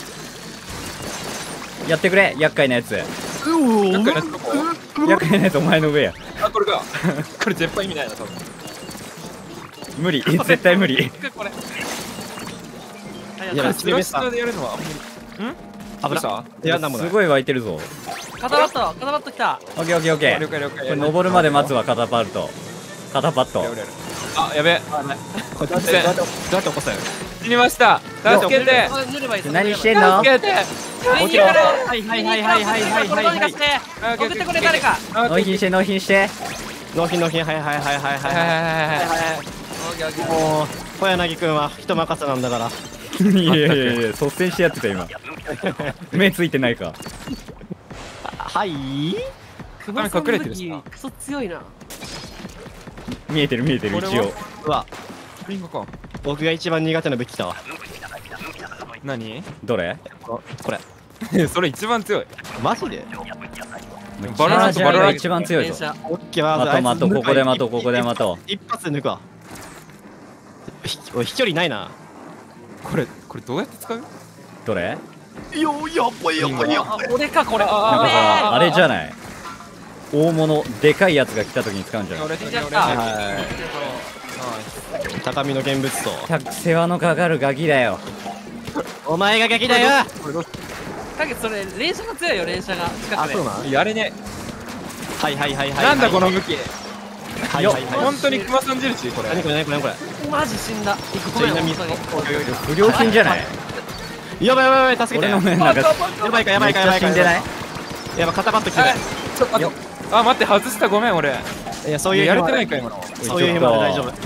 Speaker 1: やってくれ、厄介なやつ。
Speaker 4: なんかやつどこ？
Speaker 1: 厄介なやつお前の上や。
Speaker 4: あ、これか。これ絶対意味ないな多分。
Speaker 1: 無理、絶対無理。
Speaker 3: これ。
Speaker 2: いや
Speaker 4: スラッシュでやるのはあんまり。ん？
Speaker 2: 危な
Speaker 4: さ。
Speaker 2: いやなんもない。
Speaker 1: すごい湧いてるぞ。
Speaker 3: カタバット来た。
Speaker 1: オッケーオッケーオッケー。
Speaker 4: 了解了解。
Speaker 1: これ登るまで待つわ、カタパルト。カタパット。
Speaker 4: あ、やべえ。
Speaker 2: これどうやって起こすの？
Speaker 4: 死にました。助けて。
Speaker 3: 塗ればいい。
Speaker 1: 何してんの？
Speaker 4: 助けて。
Speaker 3: 起きろ。
Speaker 2: はいはいはいはいはいはいはいはい。
Speaker 3: 送ってくれ誰か。
Speaker 1: 納品して納品して。
Speaker 2: 納品はいはいはいはいはいはい。もう小柳くんは人任せなんだから。
Speaker 1: いやいやいや、率先してやってた今。目ついてないか。
Speaker 2: はい。
Speaker 3: 熊さん
Speaker 4: 隠れてるっすか
Speaker 3: クソ強いな。
Speaker 1: 見えてる見えてる一応。
Speaker 2: うわ、
Speaker 4: リンゴか。
Speaker 2: 僕が一番苦手な武器来たわ。
Speaker 4: 何？
Speaker 1: どれ？
Speaker 2: これ
Speaker 4: それ一番強い。
Speaker 2: マジで？
Speaker 4: バロラント
Speaker 1: チャージャーが一番強いぞ。
Speaker 2: オッケー、
Speaker 1: 待とう待とう、ここで待とうここで待と
Speaker 2: 一発で抜くわ。飛距離ないな。
Speaker 4: これどうやって使う？
Speaker 1: う。どれ？
Speaker 2: やばいやばいやばい。
Speaker 3: 俺かこれ。
Speaker 1: なんかさ、あれじゃない？大物、でかいやつが来た時に使うんじゃない？
Speaker 3: 出ちゃっ
Speaker 2: 高みの現物と。
Speaker 1: 世話のかかるガキだよ。
Speaker 2: お前がガキだよ。
Speaker 3: だけどそれ連射が強いよ連射が近くで。
Speaker 2: なん？
Speaker 4: やれね。
Speaker 2: はいはいはいはい。
Speaker 4: なんだこの武器。
Speaker 2: はいはいはい。
Speaker 4: 本当に熊さん印これ。
Speaker 2: 何これ何これ何これ。
Speaker 3: マジ死んだ。
Speaker 2: じゃあ稲見。
Speaker 1: 不良品じゃない？
Speaker 2: やばいやばいやばい、助けて。
Speaker 1: 俺の目なんか
Speaker 2: やばいかやば
Speaker 1: めっち
Speaker 2: いかやばいか。
Speaker 1: ゃ死んでない？
Speaker 2: やばい、肩パッと来てない。
Speaker 4: ちょっと待って。あ、待って外したごめん俺。
Speaker 2: いや、そういう
Speaker 4: やれてないか今の。
Speaker 2: そういう暇で大丈夫。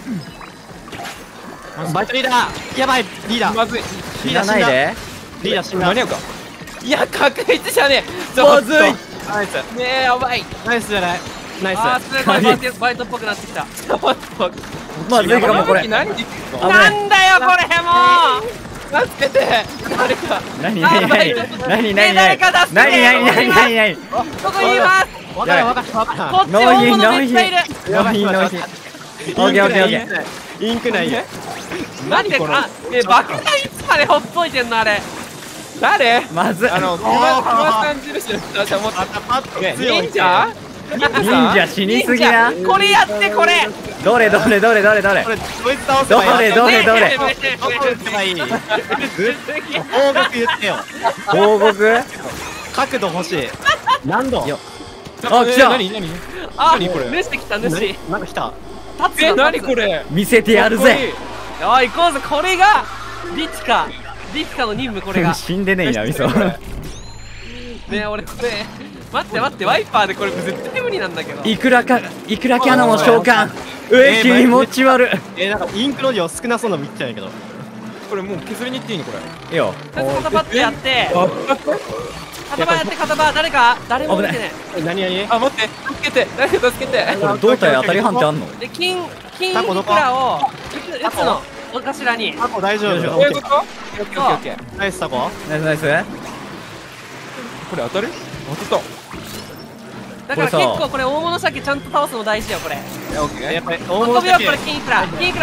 Speaker 2: バイトリーダー、やばい、リーダー。
Speaker 4: まずい。
Speaker 1: 死なないで。
Speaker 2: リーダー死んだ。
Speaker 4: 間に合うか。いや確率じゃねえ。
Speaker 1: まずい。
Speaker 2: ナイス。
Speaker 3: ねえやばい。
Speaker 2: ナイスじゃない。ナイス。
Speaker 3: あーすごいバイトっぽくなってきた。
Speaker 1: まずいかもこれ。
Speaker 4: 何できるの？
Speaker 3: なんだよこれもう。
Speaker 4: 助けて。誰か。
Speaker 1: 何何何何何
Speaker 3: 誰か助けて
Speaker 1: 何何何何何
Speaker 3: ここにいます。
Speaker 2: わからんわからんわからん。
Speaker 3: こっち大物めっちゃいる。
Speaker 1: 納品納品。オッケーオッケーオッケー。
Speaker 2: インクないよ。
Speaker 3: なんでか爆弾いつまでほっといてんのあれ。
Speaker 4: 誰？
Speaker 1: まずい。
Speaker 4: 熊さん印の人たちはもっと
Speaker 2: パッと強い。
Speaker 4: 忍者？
Speaker 1: 忍者死にすぎな。
Speaker 3: これやってこれ。
Speaker 1: どれどれどれどれどれ。
Speaker 2: これこいつ倒せ
Speaker 1: ど
Speaker 2: ばいい。
Speaker 1: れどれどれ。
Speaker 2: どこ打てばいい。方角言ってよ。
Speaker 1: 報告？
Speaker 2: 角度欲しい。何度？
Speaker 1: よあ来た。
Speaker 4: 何？
Speaker 3: あ
Speaker 4: 何これ
Speaker 3: 主来た主。立
Speaker 2: なんか来た。
Speaker 3: つ
Speaker 4: 何これ？
Speaker 1: 見せてやるぜ。
Speaker 3: おい行こうぜこれがリチカの任務これが。
Speaker 1: 死んでねえなみそ。
Speaker 3: ねえ俺これ待ってワイパーでこれ絶対無理なんだけど。
Speaker 1: いくらキャノンを召喚。気持ち悪い。
Speaker 2: なんかインクの量少なそうなの見てたんやけど。
Speaker 4: これもう削りに行っていいのこれ？
Speaker 1: いいよ。
Speaker 3: 肩パってやって肩パやって肩パ誰も見てね
Speaker 2: 何何？
Speaker 4: あ待って助けて誰か助けて。
Speaker 1: これ胴体当たり判定あんの？
Speaker 3: で金いくらを打つのお頭に。
Speaker 2: タコ大丈夫。
Speaker 4: どういうこと？オッケーオッケーオッケー。
Speaker 2: ナイスタコ。
Speaker 1: ナイスナイス。
Speaker 4: これ当たる？当たっ
Speaker 3: だから結構これ大物鮭ちゃんと倒すの大事よこれ。
Speaker 4: た。オッケー。
Speaker 2: やっぱり
Speaker 3: 運びようこれ金いくら運びよう。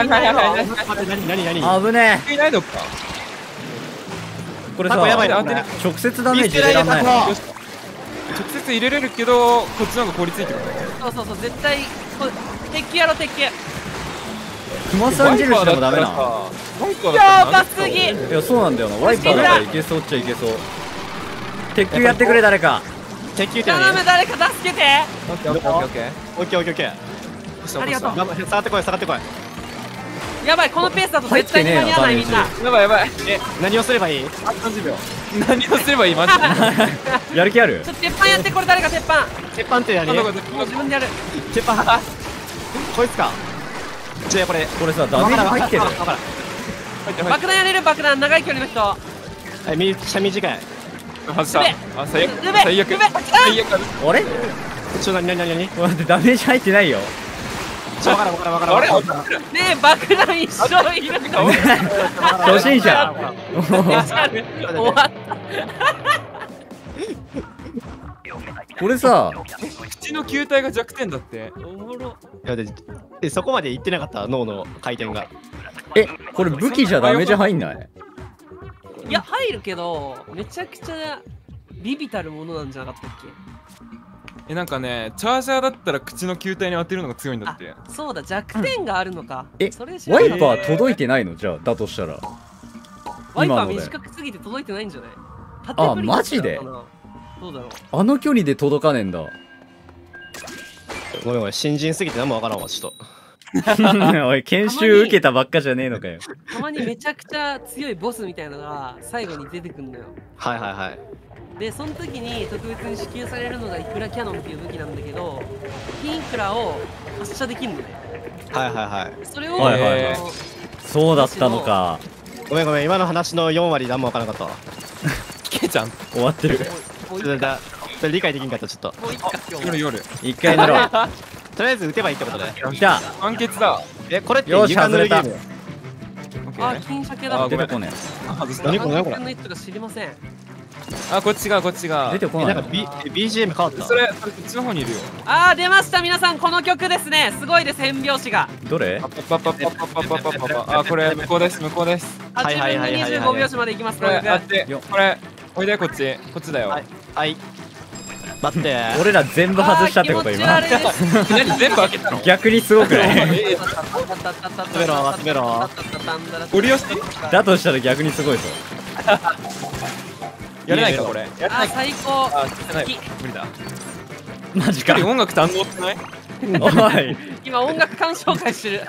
Speaker 2: 何？
Speaker 1: 危ね
Speaker 4: いないのか。
Speaker 1: これさ
Speaker 2: タコやばいな。
Speaker 1: 直接ダメージ入れらんないの？
Speaker 4: 直接入れれるけどこっちの方が効率いいってこと？
Speaker 3: そう絶対鉄球やろ鉄球。
Speaker 1: 熊さん印でもダメな。
Speaker 3: やばすぎ。
Speaker 1: いやそうなんだよな。ワイパーだからいけそうっちゃいけそう。鉄球やってくれ誰か。
Speaker 2: 鉄球って
Speaker 3: 頼む誰か助けて。
Speaker 4: オッケーオッケーオッケー。
Speaker 2: オッケーオッケーオッケー。
Speaker 3: ありがとう。
Speaker 2: 下がってこい下がってこい。
Speaker 3: やばいこのペースだと絶対に間に合わないみんな。
Speaker 4: やばいやばい。
Speaker 2: 何をすればいい
Speaker 4: ？30秒。何をすればいいマジで。
Speaker 1: やる気ある？
Speaker 3: ちょっと鉄板やってこれ誰か鉄板。
Speaker 2: 鉄板って何？
Speaker 3: もう自分でやる。
Speaker 2: 鉄板こいつか。じゃあこれ
Speaker 1: さダメージ入ってる。
Speaker 3: 爆弾やれる爆弾長い距離の人。
Speaker 2: めっちゃ短い。
Speaker 4: 外した。あ最悪。最悪。
Speaker 3: 最悪。
Speaker 4: 最悪。
Speaker 1: あれ？
Speaker 2: 何？
Speaker 1: 待ってダメージ入ってないよ。
Speaker 4: あれ
Speaker 3: ねえ爆弾一緒いるの
Speaker 1: 初心者
Speaker 3: 終わった
Speaker 1: これさ
Speaker 4: 口の球体が弱点だって。
Speaker 3: おもろ。
Speaker 2: いやでそこまでいってなかった脳の回転が。
Speaker 1: これ武器じゃダメじゃ入んない？
Speaker 3: いや入るけどめちゃくちゃビビたるものなんじゃなかったっけ？
Speaker 4: なんかね、チャージャーだったら口の球体に当てるのが強いんだって。
Speaker 3: そうだ弱点があるのか。それ知ら
Speaker 1: ワ
Speaker 3: ない
Speaker 1: イパー届いてないの？じゃあだとしたら
Speaker 3: ワイパー
Speaker 1: 今ので
Speaker 3: 短くすぎて届いてないんじゃない？
Speaker 1: あマジで？
Speaker 3: どうだろう。
Speaker 1: あの距離で届かねえんだ
Speaker 2: ごめんごめん、新人すぎて何もわからんわ、ちょっと。
Speaker 1: おい研修受けたばっかじゃねえのかよ。
Speaker 3: たまにめちゃくちゃ強いボスみたいなのが最後に出てくるのよ。
Speaker 2: はいはいはい。
Speaker 3: でその時に特別に支給されるのがイクラキャノンっていう武器なんだけど、ピンクラを発射できるのね。
Speaker 2: はいはいはい。
Speaker 3: それを、
Speaker 1: はいはいそうだったのか。
Speaker 2: ごめんごめん、今の話の4割何もわからなかったわ。
Speaker 4: 聞けちゃん。
Speaker 1: 終わってる。
Speaker 3: もう一回
Speaker 2: それ理解できんかった、ちょっと。
Speaker 3: もう一回今日
Speaker 4: 夜夜。
Speaker 1: 一回寝ろ。
Speaker 2: とりあえず撃てばいいってことで。
Speaker 1: 来た。
Speaker 4: 完結だ。
Speaker 2: これって
Speaker 1: よし
Speaker 2: 床塗るゲーム。
Speaker 3: あ、金鮭だ。
Speaker 1: 出てこね
Speaker 4: 外した。
Speaker 2: 何これ何これ
Speaker 3: の位置とか知りません。
Speaker 4: あ、こっちがこっちが。
Speaker 1: 出てこない
Speaker 2: なんか、BGM 変わった。
Speaker 4: それこっちの方にいるよ。
Speaker 3: あー出ました皆さんこの曲ですね。すごいです変拍子が。
Speaker 1: どれ？
Speaker 4: パパパパパパパパパパ。あ、これ向こうです向こうです。
Speaker 2: はい
Speaker 3: 8分の
Speaker 2: はいはいはいはい
Speaker 3: 25拍子までいきます。
Speaker 4: これ
Speaker 3: これ
Speaker 4: あってこれおいでこっちこっちだよ。
Speaker 2: はい。はい。待って。
Speaker 1: 俺ら全部外したってこと今。
Speaker 3: あー気持ち悪いです
Speaker 4: 何全部開けたの？
Speaker 1: 逆にすごくない？
Speaker 2: 集めろ集めろ。
Speaker 4: ゴリ押し
Speaker 1: だとしたら逆にすごいぞ。
Speaker 4: やれないかこれ。やれないか。
Speaker 3: あー最高。
Speaker 4: あ、やれない。無理だ。
Speaker 1: マジか。
Speaker 4: 一人音楽堪能ってない？
Speaker 1: おい。
Speaker 3: 今音楽鑑賞会してる。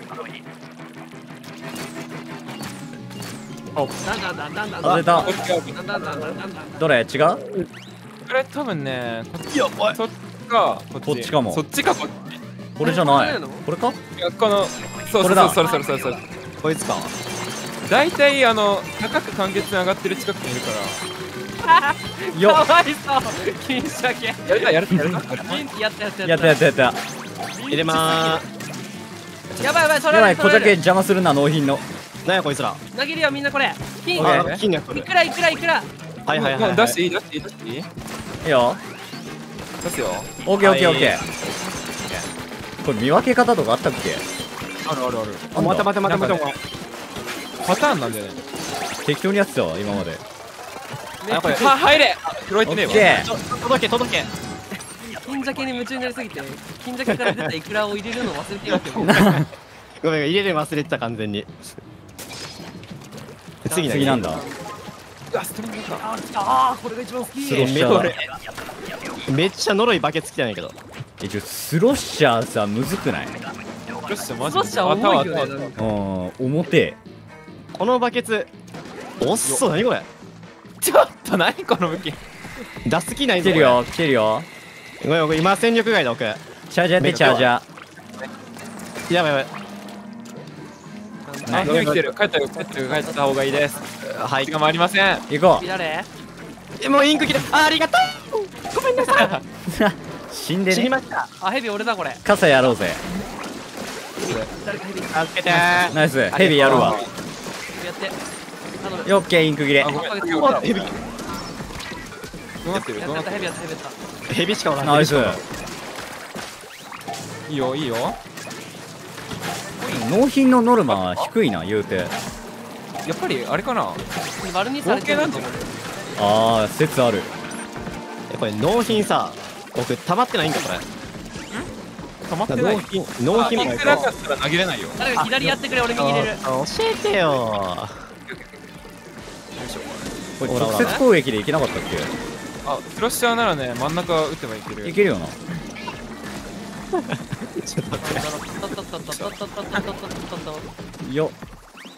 Speaker 1: 外れた。
Speaker 4: こっち
Speaker 1: どれ？違う？
Speaker 4: これ多分ね、こっち
Speaker 2: やばい。
Speaker 4: そっちか
Speaker 1: こっちかも
Speaker 4: そっちかこっち。
Speaker 1: これじゃない。これか？
Speaker 4: いやこのそうそう
Speaker 1: これだ
Speaker 4: そうそれそれそれそれ。
Speaker 2: こいつか。
Speaker 4: 大体高く完結に上がってる近くにいるか
Speaker 1: よ
Speaker 3: かわいそう。金鮭。
Speaker 4: ら。やる
Speaker 3: 金やったやった
Speaker 1: やったやったやった。
Speaker 2: 入れまー
Speaker 3: やばいやばいそれ
Speaker 1: やばい、小
Speaker 3: 取られる。
Speaker 1: 鮭邪魔するな納品の。
Speaker 2: す。なんやこいつら。
Speaker 3: 投げるよみんなこれ。金。
Speaker 1: オッケー
Speaker 2: 金が来る。
Speaker 3: いくらいくらいくら。
Speaker 2: はいはいはい。
Speaker 4: 出していい出していい出していい
Speaker 1: いいよ。
Speaker 4: 出すよ。
Speaker 1: オッケーオッケーオッケ
Speaker 2: はい
Speaker 1: ー。これ見分け方とかあったっけ？
Speaker 4: あるあるある。
Speaker 2: あ待て待て待て待て。
Speaker 4: なんパターンなんだよね。
Speaker 1: 適当にやってたわ今まで。
Speaker 2: あこれ。
Speaker 4: 入れ。拾え
Speaker 1: オ
Speaker 4: てねえわ。
Speaker 1: ッケ
Speaker 2: 届け届け。
Speaker 3: 金鮭に夢中になりすぎて金鮭から出たイクラを入れるの忘れていましたよ。
Speaker 2: ごめん入れるの忘れてた完全に。
Speaker 1: ー。次なんだ。
Speaker 4: あ、ストリングか。
Speaker 3: あーこれが一番好き。
Speaker 1: スロッシャー。
Speaker 2: めっちゃ呪いバケツ来てないけど。
Speaker 1: スロッシャーさむずくない？
Speaker 4: よっしゃマジ
Speaker 3: スロッシャー重いよね。
Speaker 1: うん表。
Speaker 2: このバケツ。おっそ何これ。
Speaker 4: ちょっと何この武器。
Speaker 2: 出す気ない
Speaker 1: 来
Speaker 2: ぞ。
Speaker 1: てるよ来てるよ。
Speaker 2: ごめんごめん今戦力外だ奥。や
Speaker 1: チャージャーでチャージャー。
Speaker 2: ばいやばい。
Speaker 4: あ、来てる。帰ったよ帰った方がいいです。
Speaker 2: はい
Speaker 4: 時。間もありません。
Speaker 1: 行こ
Speaker 3: 見られ。
Speaker 2: もうインク切れ。ありがとう。ごめんなさい。
Speaker 1: う。死んでね。
Speaker 2: 死にました。
Speaker 3: あヘビ俺だこれ。
Speaker 1: 傘やろうぜ。
Speaker 3: 誰かヘビや
Speaker 2: 助けて
Speaker 1: ナイスヘビやるわ。
Speaker 3: って。頼む。
Speaker 1: よっけインク切れ
Speaker 4: あ、。ごめん。
Speaker 3: ヘビ
Speaker 4: どうなってるどうなってる
Speaker 3: やったヘビやったヘビやった。
Speaker 2: ヘビしかおらん。
Speaker 1: ナイス。
Speaker 4: いいよいいよ。
Speaker 1: 納品のノルマは低いな言うて。
Speaker 4: やっぱりあれかな。
Speaker 3: 丸にされてるんだもん。
Speaker 1: ああ説ある。
Speaker 2: これ納品さ僕溜まってないんかこれ。
Speaker 4: 溜まってない。
Speaker 2: 納品
Speaker 4: ピンクなかったら投げれないよ。
Speaker 3: 誰か左やってくれ俺右入れる。
Speaker 2: 教えてよ。
Speaker 1: これ直接攻撃でいけなかったっ
Speaker 4: あ、スロッシャーならね、真ん中打てばいけ
Speaker 1: け？い
Speaker 4: る。
Speaker 1: けるよな。よっ。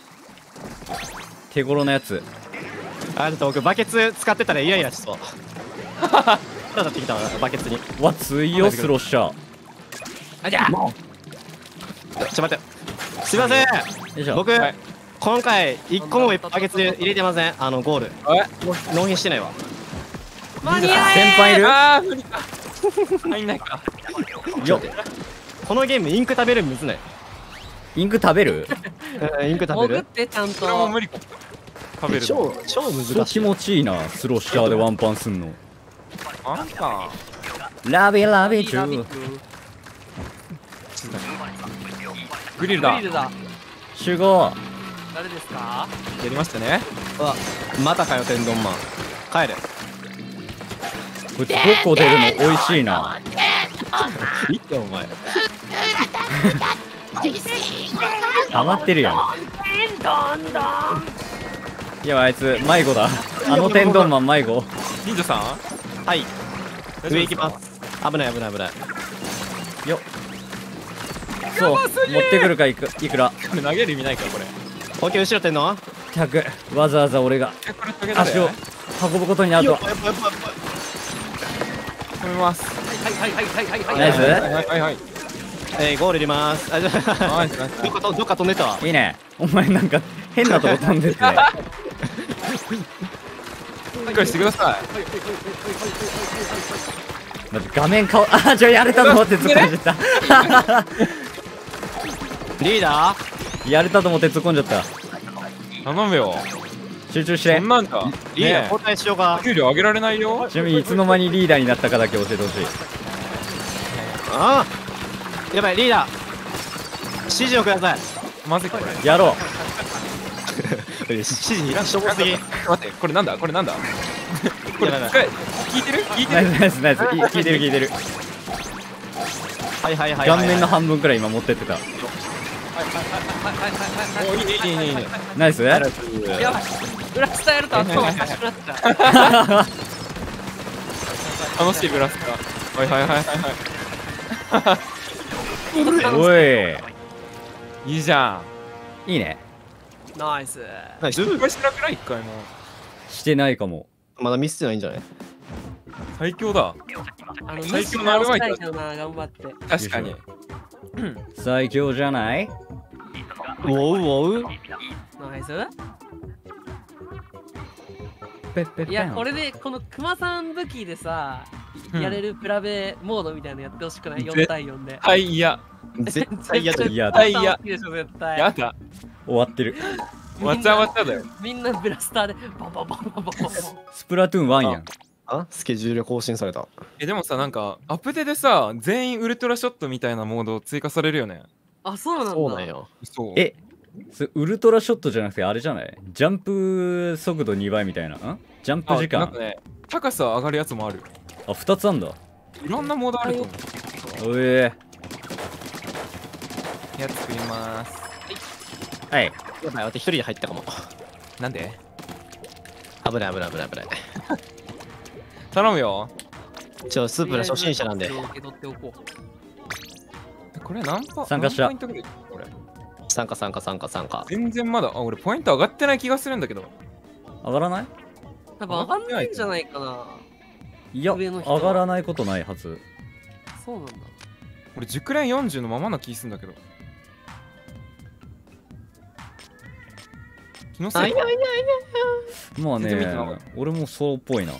Speaker 1: 手頃なやつ。
Speaker 2: あちょっと僕バケツ使ってたらイライラしそう。腹立ってきたわバケツに。
Speaker 1: わ強いよスロッシャー。
Speaker 3: あじゃあ。
Speaker 2: ちょっと待ってすいません。
Speaker 1: よいしょ。
Speaker 2: 僕、
Speaker 4: はい
Speaker 2: 今回1個もバケツ入れてません。ゴール納品してないわ。
Speaker 3: 間に合え。
Speaker 1: 先輩いる？
Speaker 4: あー、無理か。入んないか。
Speaker 1: よっ。
Speaker 2: このゲームインク食べるむずない？
Speaker 1: インク食べる？
Speaker 2: インク食べる？
Speaker 3: 潜ってちゃん
Speaker 4: それも
Speaker 3: と。
Speaker 4: 無理か。食べるの。
Speaker 2: 超難しい。
Speaker 1: 超気持ちいいな、スロッシャーでワンパンすんの。
Speaker 4: あんた。
Speaker 1: ラビラビチュー。
Speaker 4: グリルだ。
Speaker 3: グリルだ。
Speaker 1: 集合。
Speaker 3: 誰ですか？
Speaker 4: やりましたね。
Speaker 2: わ、またかよ天丼マン。帰れ。
Speaker 1: こいつ5個出るの美味しいな。
Speaker 2: いいってお前。
Speaker 1: 溜まってるやん。いやあいつ迷子だ。あの天丼マン迷子。
Speaker 4: 忍者さん。
Speaker 2: はい。
Speaker 4: 大丈夫
Speaker 2: 上行き
Speaker 4: ですか
Speaker 2: ます。危ない危ない危ない。
Speaker 1: よっ。そう、持ってくるかいくら。
Speaker 4: これ投げる意味ないかこれ。
Speaker 2: オッケー、後ろ天丼。
Speaker 1: 100。わざわざ俺が
Speaker 4: これ投げられ
Speaker 1: 足を運ぶことになるとは。
Speaker 4: 止めます。
Speaker 3: はいはいはいはいはい
Speaker 1: ナイス。
Speaker 4: はいはい。
Speaker 2: ゴール入れます。あ、じゃあ、
Speaker 4: ナイスナイス。
Speaker 2: どっか飛んでたわ。
Speaker 1: いいね。お前なんか変なとこ飛んでってね。
Speaker 4: 理解してくださ
Speaker 1: 待って画面顔あやれたと思って突っ込んじゃっ
Speaker 2: リーダー。
Speaker 1: た。やれたと思って突っ込んじゃった。
Speaker 4: い。頼むよ。
Speaker 1: 集中して
Speaker 4: そん。なんか。
Speaker 2: リーダー
Speaker 4: ね
Speaker 2: 交代しようか
Speaker 4: え。。給料上げられないよ。
Speaker 1: ちなみにいつの間にリーダーになったかだけ教えてほしい。
Speaker 2: ああ。やばい、リーダー。指示をください。
Speaker 4: まずいこれ。
Speaker 1: やろ
Speaker 2: 指示いらんしょぼすぎ。
Speaker 4: 待って、これなんだこれなんだこれ
Speaker 2: やばい
Speaker 4: 使え聞いてる聞いうてる
Speaker 1: ナイスナイスナイス。聞いてる聞いてる。
Speaker 2: はいはいはい。
Speaker 1: 顔面の半分くらい今持ってってた。
Speaker 4: おいいねいいねいいねいいね。
Speaker 1: ナイス。
Speaker 3: やばい。ブラスターやると頭おかしくなっちゃう。
Speaker 4: 楽しいブラスター。はいはいはいはい
Speaker 1: おい
Speaker 4: はい。いいじゃん。
Speaker 1: いいね。
Speaker 3: ナイス。
Speaker 2: ナイス。
Speaker 4: 失敗してなくない一回も。
Speaker 1: してないかも。
Speaker 2: まだミスってないんじゃない？
Speaker 4: 最強だ。最強の
Speaker 3: の
Speaker 4: アルバイト
Speaker 3: たいな頑張って。
Speaker 4: 確かに。
Speaker 1: 最強じゃない？
Speaker 2: ウォウウォウ。
Speaker 3: ナイス。
Speaker 1: ペッペッペン。
Speaker 3: いやこれでこのクマさん武器でさ、
Speaker 4: うん
Speaker 3: やれるプラベモードみたいなのやってほしくない？
Speaker 4: ぜ
Speaker 3: 4対4で。
Speaker 4: はい、いや。
Speaker 2: 絶対嫌だ。
Speaker 1: 嫌だ
Speaker 4: 対嫌
Speaker 3: 好きでしょ絶対。
Speaker 4: やだ。
Speaker 1: 終わってる。
Speaker 4: わちゃわちゃだよ。
Speaker 3: みんなブラスターでババババババ。
Speaker 1: スプラトゥーン1やん。
Speaker 2: あ、スケジュール更新された。
Speaker 4: でもさ、なんか、アップデでさ、全員ウルトラショットみたいなモード追加されるよね。
Speaker 3: あ、そうなんだ。
Speaker 2: そうなんよ。
Speaker 4: そう。
Speaker 1: えウルトラショットじゃなくてあれじゃない？ジャンプ速度2倍みたいな。ジャンプ時間
Speaker 4: なんか。ね、高さ上がるやつもある。
Speaker 1: あ、2つあんだ。
Speaker 4: いろんなモードあると思う。
Speaker 1: おえ
Speaker 4: 部屋作ります。
Speaker 1: はい。
Speaker 2: やばい、私一人で入ったかも。
Speaker 4: なんで
Speaker 2: 危ない危ない危ない危ない。
Speaker 4: 頼むよ。
Speaker 2: スープの初心者なんで。
Speaker 3: 受け取っておこう。
Speaker 4: これ何パ
Speaker 1: 参加した
Speaker 4: 何ポイントぐらいこれ
Speaker 2: 参加参加参加参加。
Speaker 4: 全然まだ、あ、俺ポイント上がってない気がするんだけど。
Speaker 1: 上がらない？
Speaker 3: 多分上がんないんじゃないかな。
Speaker 1: いや、
Speaker 3: 上の人は
Speaker 1: 上がらないことないはず。
Speaker 3: そうなんだ。
Speaker 4: 俺熟練40のままな気するんだけど。気のせいか。
Speaker 1: まあ
Speaker 4: 全然見てなかっ
Speaker 1: ね、俺もそうっぽいな。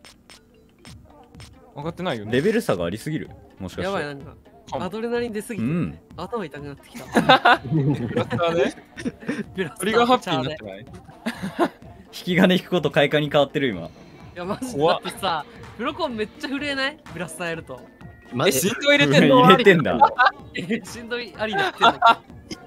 Speaker 4: 上がってないよね。
Speaker 1: レベル差がありすぎる。もしかして。
Speaker 3: やばい、なんか
Speaker 4: かも
Speaker 3: アドレナリン出すぎて、
Speaker 1: うん。
Speaker 3: 頭痛くなってきた。
Speaker 4: ブラスターね。
Speaker 3: ブラスター
Speaker 4: 鳥がハッピーになってない。
Speaker 1: 引き金引くこと快感に変わってる今。
Speaker 3: いや、マジで
Speaker 4: 怖っ
Speaker 3: だってさ、プロコンめっちゃ震えない？ブラスターやると。
Speaker 4: え、
Speaker 2: マジ
Speaker 4: 振動入れてんの
Speaker 1: 入れてんだ。
Speaker 3: しんどいありだってんだ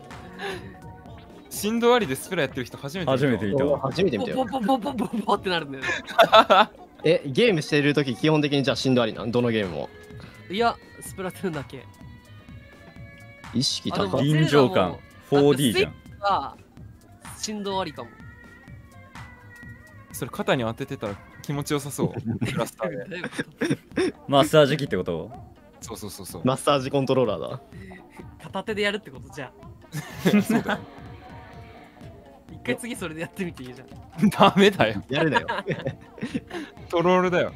Speaker 4: 振動ありでスプラやってる人初めて見た。
Speaker 1: 初めて見たわ。
Speaker 2: 初めて見たよ。
Speaker 3: ポポポポポポポってなるんだよね。
Speaker 2: ゲームしてるとき基本的にじゃあしんどありなん？どのゲームも。
Speaker 3: いや、スプラトゥーンだけ。
Speaker 2: 意識
Speaker 3: あでも
Speaker 2: 高い。
Speaker 1: 臨場感 4D じゃん。
Speaker 3: が振動ありかも。
Speaker 4: それ肩に当ててたら気持ちよさそう。ブラスターで。
Speaker 3: どういうこと
Speaker 1: マッサージ機ってこと？
Speaker 4: そうそうそうそう。
Speaker 2: マッサージコントローラーだ。
Speaker 3: 片手でやるってことじゃん。
Speaker 4: そうだよ。
Speaker 3: 一回次それでやってみていいじゃん。
Speaker 4: ダメだよ。
Speaker 2: やるなよ。
Speaker 4: トロールだよ。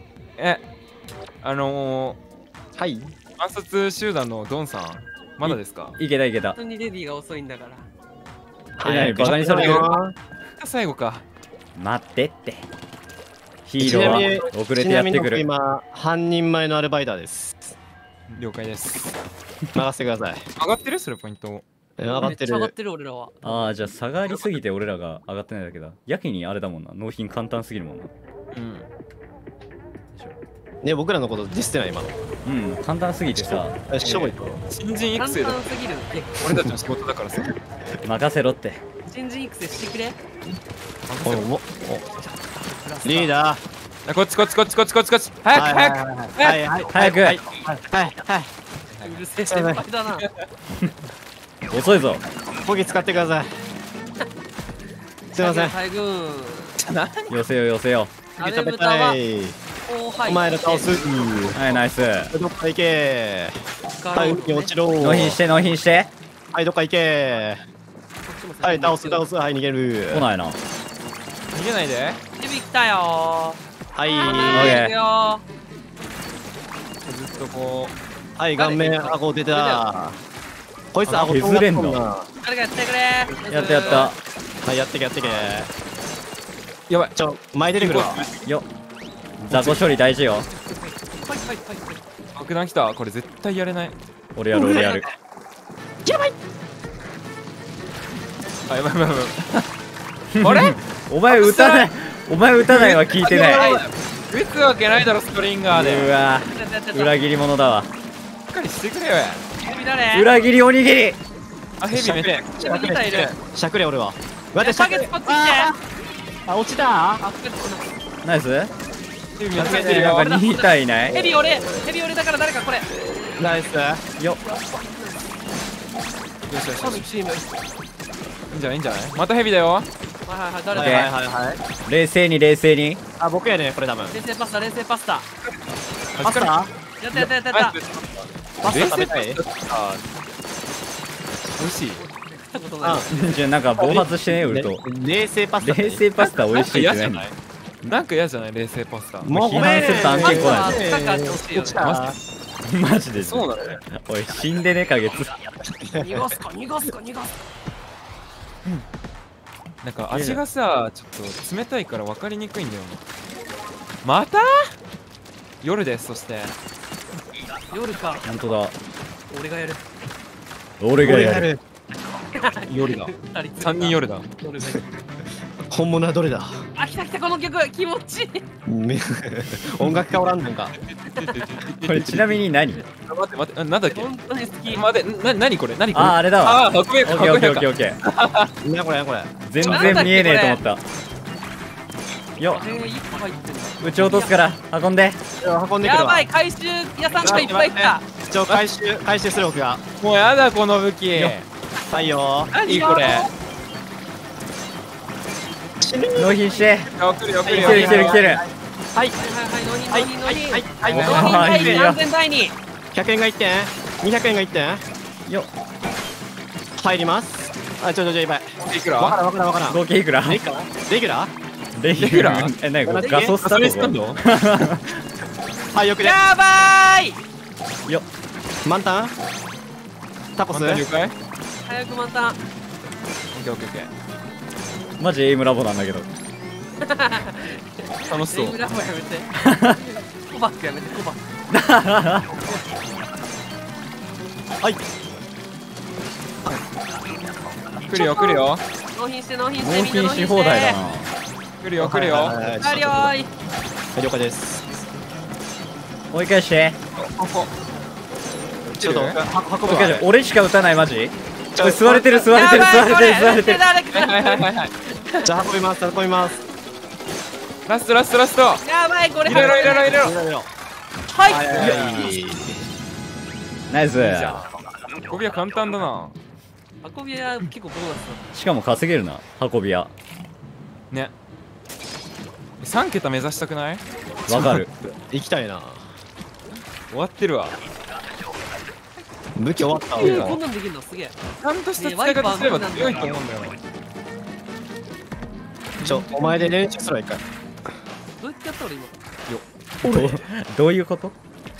Speaker 2: はい。
Speaker 4: 暗殺集団のドンさん、まだですか？
Speaker 1: いけたいけた
Speaker 3: 本。当にレディーが遅いんだから。
Speaker 1: 何バカにされてる？
Speaker 4: 最後か。
Speaker 1: 待ってって。ヒーローは遅れてやってくる。
Speaker 2: 今、半人前のアルバイターです。
Speaker 4: 了解です。
Speaker 2: 任せてください。
Speaker 4: 上がってるそれポイント。
Speaker 2: 上がって
Speaker 3: めっちゃ上がっ
Speaker 2: る。
Speaker 3: てる俺らは。
Speaker 1: ああ、じゃあ下がりすぎて俺らが上がってないだけだ。やけにあれだもんな。納品簡単すぎるもんな。
Speaker 4: うん。
Speaker 2: ね、僕らのことディスってない今の。
Speaker 1: うん、簡単すぎてさ、
Speaker 2: しょぼいと。
Speaker 4: 新人育
Speaker 3: 簡
Speaker 4: 成だ。
Speaker 3: 単すぎる。
Speaker 4: 俺たちの仕事だからさ。
Speaker 1: 任せろって。
Speaker 3: 新人育成してくれ。
Speaker 2: おもリーダー。
Speaker 4: こっちこっちこっちこっちこっちこっち。早く早く。
Speaker 2: はいはい
Speaker 1: 早く
Speaker 2: はいはい。
Speaker 3: うるせえ先輩だな。
Speaker 1: 遅いぞ。
Speaker 2: ポギ使ってください。すいません。
Speaker 3: 大軍。
Speaker 1: 寄せよ寄せよ。
Speaker 3: あれ
Speaker 2: 食べ
Speaker 3: 豚は
Speaker 2: たい。
Speaker 3: 後輩。
Speaker 2: お前ら倒す。
Speaker 1: はい、ナイス。
Speaker 2: どっか行け。はい、海に落ちろ。
Speaker 1: 納品して納品して。
Speaker 2: はい、どっか行け。はい、倒す倒す。はい、逃げる。
Speaker 1: 来ないな。
Speaker 4: 逃げないで。
Speaker 3: ヘビ来たよ
Speaker 2: はい。
Speaker 1: オッケー
Speaker 3: ー。よ
Speaker 4: ずっとこ
Speaker 2: はい、顔面顎出た。こいつ顎
Speaker 1: 削れんの
Speaker 3: 誰かやってくれ。
Speaker 1: やったやった。
Speaker 2: はい、やってけやってけ。
Speaker 4: う。やばい。
Speaker 2: 前出てくるわ。
Speaker 1: よ。雑魚処理大事よ。
Speaker 3: はいはいはいはい。
Speaker 4: 爆弾来た。これ絶対やれない。
Speaker 1: 俺やる俺やる。
Speaker 4: あ、やばいやばいやばい。あれ？
Speaker 1: お前撃たない。お前撃たないは聞いてない。
Speaker 4: 撃つわけないだろストリンガーで。
Speaker 1: うわ
Speaker 3: 裏
Speaker 1: 裏切り者だわ。
Speaker 4: しっかりしてくれよ。
Speaker 3: ヘビ誰？
Speaker 1: 裏切りおにぎり。
Speaker 4: あ、ヘビめっちゃ。
Speaker 3: ヘビ2体いる。
Speaker 2: しゃくれ俺は。
Speaker 3: バ
Speaker 2: 待って、
Speaker 3: ケツこっち来て。
Speaker 2: あ、落ちた。
Speaker 3: あ、バケツこ
Speaker 1: ナイス。
Speaker 4: ヘビめっちゃいるよ。
Speaker 1: なんか2体いない。
Speaker 3: ヘビ俺だから誰かこれ。
Speaker 2: ナイス。
Speaker 1: よ。
Speaker 4: よしよしよし。
Speaker 3: チーム。
Speaker 4: いいんじゃないいいんじゃない。またヘビだよ。
Speaker 3: はい誰だ。
Speaker 2: はいはいはいはい。
Speaker 1: 冷静に冷静に。
Speaker 2: あ、僕やね、これ多分。
Speaker 3: 冷製パスタ冷製パスタ。
Speaker 2: パスタ
Speaker 3: やったやったやったやった。
Speaker 2: パスタ食べたい。
Speaker 4: あ、美味しい。
Speaker 3: たことない。
Speaker 1: じゃあなんか暴発してねウルト。
Speaker 2: 冷製パスタ。
Speaker 1: 冷製パスタ美味しいって何？
Speaker 4: なんか嫌じゃない冷製パスタ。
Speaker 2: もう
Speaker 1: 批判すると案件来ない
Speaker 3: パスタ買ってほしいよね。
Speaker 1: マジで。
Speaker 4: そうだね。
Speaker 1: おい死んでねか月。
Speaker 3: 逃がすか逃がすか逃がすか。
Speaker 4: なんか味がさ、ちょっと冷たいから分かりにくいんだよね。また夜です。そして
Speaker 3: 夜か。
Speaker 1: 本当だ。
Speaker 3: 俺がやる。
Speaker 1: 俺がやる。
Speaker 4: 夜だ。
Speaker 3: 二人
Speaker 4: 3人夜だ。
Speaker 3: 夜がやる。
Speaker 2: 本物はどれだ。
Speaker 3: あ、来た来たこの曲気持ちいい。
Speaker 2: 音楽家おらんのか。
Speaker 1: これちなみに何？
Speaker 4: 待って待って、なんだっけ。
Speaker 3: 本当に好き。
Speaker 4: 待って、何これ何これ。
Speaker 1: ああれだわ。
Speaker 4: あー、運べ
Speaker 1: オッケーオッケーオッケーオッケー。
Speaker 2: なこれこれ。
Speaker 1: 全然見えねえと思った。よ、
Speaker 3: 一個入ってる。
Speaker 1: 撃ち落とすから運んで。
Speaker 2: 運んでくるわ。
Speaker 3: やばい回収屋さんがいっぱい来た。
Speaker 2: 一応回収する僕が。
Speaker 4: もうやだこの武器。
Speaker 2: はいよ。
Speaker 4: 何これ。
Speaker 1: 納品して。
Speaker 4: あ、来るよ来るよ。
Speaker 1: 来てる来てる来てる。
Speaker 2: はい。
Speaker 3: はい納品納品納品。
Speaker 2: はいはい
Speaker 3: 納
Speaker 2: はい。
Speaker 3: 品第2安全第2。
Speaker 2: 100円が1点。200円が1点。
Speaker 1: よ、
Speaker 2: 入ります。あ、ちょやばい。
Speaker 4: いくら。
Speaker 2: わからんわからんわからん。
Speaker 1: 合計いくら？
Speaker 2: レギュラー？レギュラー？
Speaker 1: レギュラー？え、なにこれガソスタ
Speaker 4: それスタン
Speaker 1: ン
Speaker 4: ド。
Speaker 2: はいよくで。
Speaker 3: やばい。
Speaker 1: ド？よ、
Speaker 2: 満タン？タコス？
Speaker 4: 了解。
Speaker 3: 早く満タン。
Speaker 4: オッケーオッケーオッケー。
Speaker 1: マジエイムラボなんだけど。
Speaker 4: 楽しそう
Speaker 3: レイ。ブラボやめて。コバックやめてコバック。
Speaker 2: はい。
Speaker 4: 来るよ来るよ
Speaker 3: 納品して納品して
Speaker 1: 納
Speaker 3: みんな納品して。
Speaker 1: 品し放題だな。
Speaker 4: 来るよ来るよ。
Speaker 2: はい
Speaker 3: 帰りよーい。
Speaker 2: 了解です。
Speaker 1: 追い返して。
Speaker 2: ちょっと運ぶ
Speaker 1: 追い返して。
Speaker 2: わ。
Speaker 1: 俺しか撃たないマジ？これ吸われてる吸われてる吸われてる吸われてる。
Speaker 3: 誰か
Speaker 4: はいはいはいはいはい。
Speaker 2: じゃあ運びます運びます。
Speaker 4: ラストラストラスト。
Speaker 3: やばいこれ。
Speaker 4: 入れろ入れろ入れろ。
Speaker 2: いろいろ。
Speaker 3: はい。
Speaker 2: はい。
Speaker 1: ナイス。
Speaker 4: いいじゃん。運びは簡単だな。
Speaker 3: 運びは結構ボーナス
Speaker 1: しかも稼げるな運び屋。
Speaker 4: ね。3桁目指したくない？
Speaker 1: わかる。
Speaker 2: 行きたいな。
Speaker 4: 終わってるわ。
Speaker 2: 武器終わった
Speaker 3: だ。
Speaker 2: わ。
Speaker 3: こんなんできるのすげえ。
Speaker 4: ちゃんとした使い方すれば強いと思うんだよな。
Speaker 2: お前で練習するわ一回。
Speaker 3: どうやってやった俺今。
Speaker 1: どういうこと？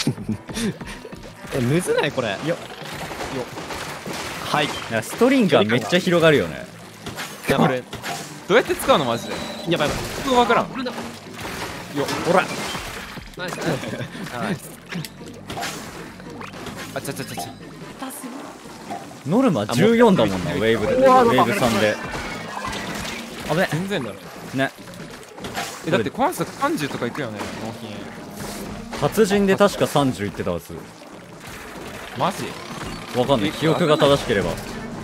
Speaker 2: むずないこれ。
Speaker 1: よ
Speaker 2: はい。
Speaker 1: いやストリンガーめっちゃ広がるよね。
Speaker 2: やばい。
Speaker 4: これどうやって使うのマジで。
Speaker 2: やばい。
Speaker 4: 僕分からん。
Speaker 3: 俺だ。
Speaker 1: ほら
Speaker 3: ナイス。
Speaker 4: はいあちゃちゃちゃちゃ。
Speaker 1: ノルマ14だもんな、ウェーブで。ウェーブ3で。あべ
Speaker 4: 全然だろ。
Speaker 1: ね。
Speaker 4: だってコンサート30とかいくよね、納品。
Speaker 1: 達人で確か30いってたはず。
Speaker 4: マジ？
Speaker 1: わかんない。記憶が正しければ。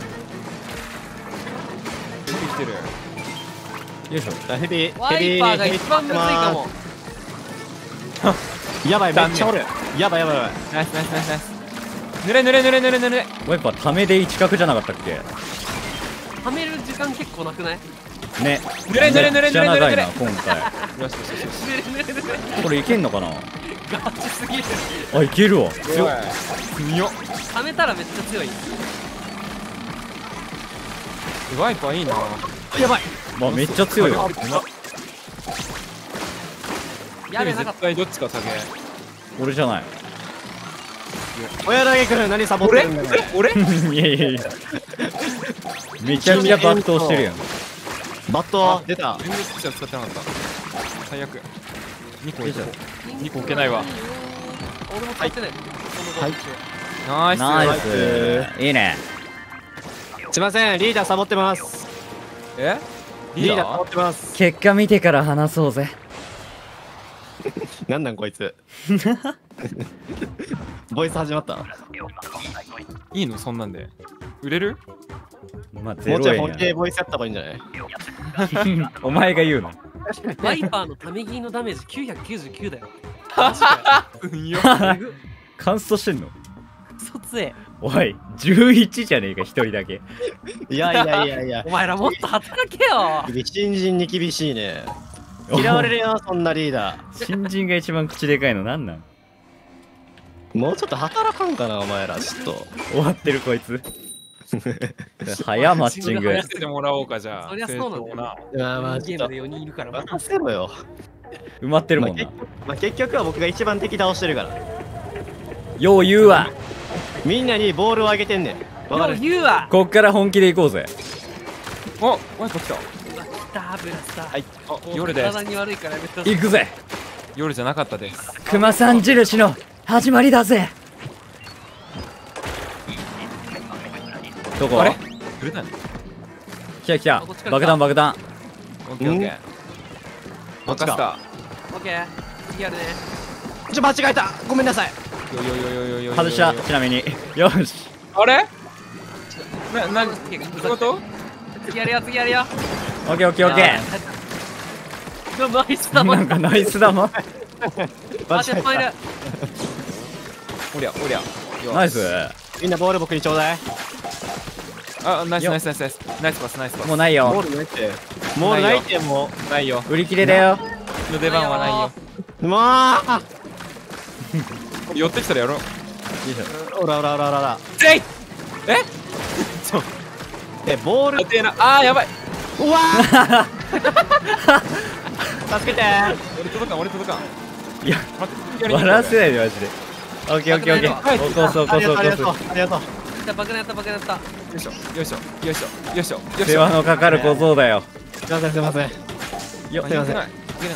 Speaker 4: 出てきてる。
Speaker 1: よいしょ。
Speaker 2: ヘビー
Speaker 3: ワイパーが一番むずいかも。
Speaker 2: やばい、めっちゃおる。やばいやばいやばい。
Speaker 4: ナイスナイスナイスナイス。濡れ濡れ濡れ濡れ濡れ。
Speaker 1: ワイパーためで1角じゃなかったっけ？
Speaker 3: はめる時間結構なくない？
Speaker 1: ね。
Speaker 4: 濡れ濡れ濡れ
Speaker 1: めっちゃ
Speaker 4: 濡れ濡れ濡れ。
Speaker 1: 長いな、今回。
Speaker 4: よしよしよしよし。
Speaker 3: ぬれぬれぬれ。
Speaker 1: これいけんのかな？
Speaker 3: ガチすぎる。
Speaker 1: あ、いけるわ。
Speaker 4: 強い。強っ。
Speaker 3: はめたらめっちゃ強い。
Speaker 4: ワイパーいいな。
Speaker 2: やばい。
Speaker 1: まあめっちゃ強いよ。
Speaker 3: やべなかっ
Speaker 4: 絶対どっちか下げ。
Speaker 1: 俺じゃない。
Speaker 2: 親だけ来る。何サボってるんだよ。
Speaker 4: 俺？
Speaker 1: いやいやいや。めちゃくちゃ爆投してるやん。
Speaker 2: バット出た。
Speaker 4: 全然スペシャル使ってなかった。最悪。2個いけ
Speaker 1: よいしょ
Speaker 4: 2個置けないわ。
Speaker 3: 俺も使ってない。
Speaker 4: ナイス。
Speaker 1: ナイス。いいね。
Speaker 2: すいません、リーダーサボってます。
Speaker 4: え？
Speaker 2: リーダーサボってます。
Speaker 1: 結果見てから話そうぜ。
Speaker 2: なんなんこいつ。ボイス始まった。
Speaker 4: いいのそんなんで。売れる？
Speaker 1: まあゼ
Speaker 2: もうちょい
Speaker 1: ロ円や
Speaker 2: 本気でボイスやった方がいいんじゃない？
Speaker 1: な。お前が言うの。
Speaker 3: ワイパーのため切りのダメージ999だよ。
Speaker 4: うんよ。
Speaker 1: カンストしてんの？
Speaker 3: そつえ。
Speaker 1: おい、11じゃねえか、一人だけ。
Speaker 2: いやいやいやいや。
Speaker 3: お前らもっと働けよ。
Speaker 2: 新人に厳しいね。嫌われるよ、そんなリーダ
Speaker 1: 新人が一番口でかいのなんなん？
Speaker 2: ー。もうちょっと働かんかな、お前ら。ちょっと。
Speaker 1: 終わってるこいつ。早マッチング。
Speaker 4: やせてもらおうかじゃあ。
Speaker 3: そりゃそうなんだよな。
Speaker 2: まあまあ、ちょっと
Speaker 3: ゲームで4人いるから。
Speaker 2: 任せろよ。
Speaker 1: 埋まってるもんな。
Speaker 2: まあ結局は僕が一番敵倒してるから。
Speaker 1: よう言うわ。
Speaker 2: みんなにボールをあげてんねん。わか
Speaker 3: よう
Speaker 2: る？
Speaker 3: 言うわ。
Speaker 1: こっから本気で行こうぜ。
Speaker 4: お、ワイパー来た。
Speaker 3: うわ来たブラスター。
Speaker 2: はい。
Speaker 4: あ、夜です。
Speaker 3: 体に悪いからやめてほしい。
Speaker 1: 行くぜ。
Speaker 4: 夜じゃなかったです。
Speaker 1: 熊さん印の始まりだぜ。どこ？
Speaker 4: あれ？売れないの？
Speaker 1: 来た来た
Speaker 3: こっちから来た。
Speaker 1: 爆弾爆弾。
Speaker 4: オッケーオッケー。
Speaker 2: こっちか。
Speaker 4: 任せた。
Speaker 3: オッケー。次やるね。
Speaker 2: 間違えた。ごめんなさい。
Speaker 4: よよよよよよ。
Speaker 1: 外したちなみに。よし。
Speaker 4: あれ？な、どういうこと？
Speaker 3: 次やるよ次やるよ。
Speaker 1: オッケーオッケーオッケ
Speaker 3: ナイスだ
Speaker 1: ー。
Speaker 3: もん。
Speaker 1: なんかナイスだもん。
Speaker 3: あ、鉄板いる。
Speaker 4: おりゃおりゃ。
Speaker 1: ナイス。
Speaker 2: みんなボール僕にちょうだい。
Speaker 4: あ、ナイスナイスナイスナイスナイスパスナイスパス。
Speaker 1: もうない
Speaker 2: ボー
Speaker 1: よ。
Speaker 2: ルないって。ボールないっても
Speaker 4: ないよ。
Speaker 1: 売り切れだよ。
Speaker 4: の出番はないよ。
Speaker 2: う。まあ。
Speaker 4: 寄ってきたらやろう。
Speaker 1: よいしょ。
Speaker 2: おらおらおらおらおら。
Speaker 4: ぜい。
Speaker 2: ボール。
Speaker 4: 当てな。あーやばい。
Speaker 2: うわー。助けて。
Speaker 4: 俺届かん俺届かん。
Speaker 1: いや、
Speaker 4: 待って。
Speaker 1: 笑わせないでマジで。オッケーオッケーオッケー。起こす起こす
Speaker 2: ありがとう
Speaker 1: 起こ
Speaker 2: ありがとう。ありがとう。
Speaker 3: やった爆弾やった爆弾やった。
Speaker 4: よいしょよいしょよいしょよいしょよい
Speaker 1: す。
Speaker 4: しょ。
Speaker 1: 世話のかかる小僧だよ。
Speaker 2: すいませんすいません。
Speaker 1: よ
Speaker 2: すいません
Speaker 4: いけないい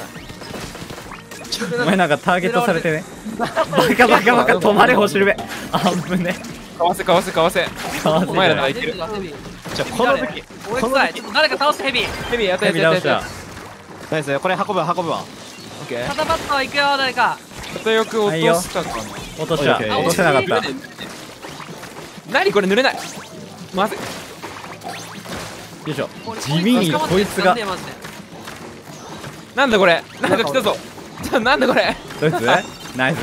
Speaker 4: けない。
Speaker 1: お前なんかターゲットされてね。バカバカバカ止まれほしるべ。あぶね。
Speaker 4: かわせかわせかわせ。
Speaker 1: かわせ
Speaker 4: お前らがいける。
Speaker 2: じゃあこの武器。
Speaker 3: 俺臭い。ちょっと誰か倒してヘビ。
Speaker 4: ヘビやった
Speaker 1: ヘ
Speaker 4: やったやっ
Speaker 1: ビ倒したた。
Speaker 2: ナイス。これ運ぶわ運ぶわ。
Speaker 4: オッケー。
Speaker 3: 肩パッドは行くよ誰か。
Speaker 4: 片よく落としたかな。
Speaker 1: 落とした。
Speaker 2: オッケー
Speaker 1: 落とせなかった。
Speaker 4: 何これ濡れない。まずい。
Speaker 1: よいしょ。
Speaker 3: 俺
Speaker 1: 地味にこいつが。
Speaker 3: 捕まってマジで
Speaker 4: なんだこれ。なんか来たぞ。じゃなんだこれ。
Speaker 1: どいつ？ナイス。
Speaker 3: ナイス。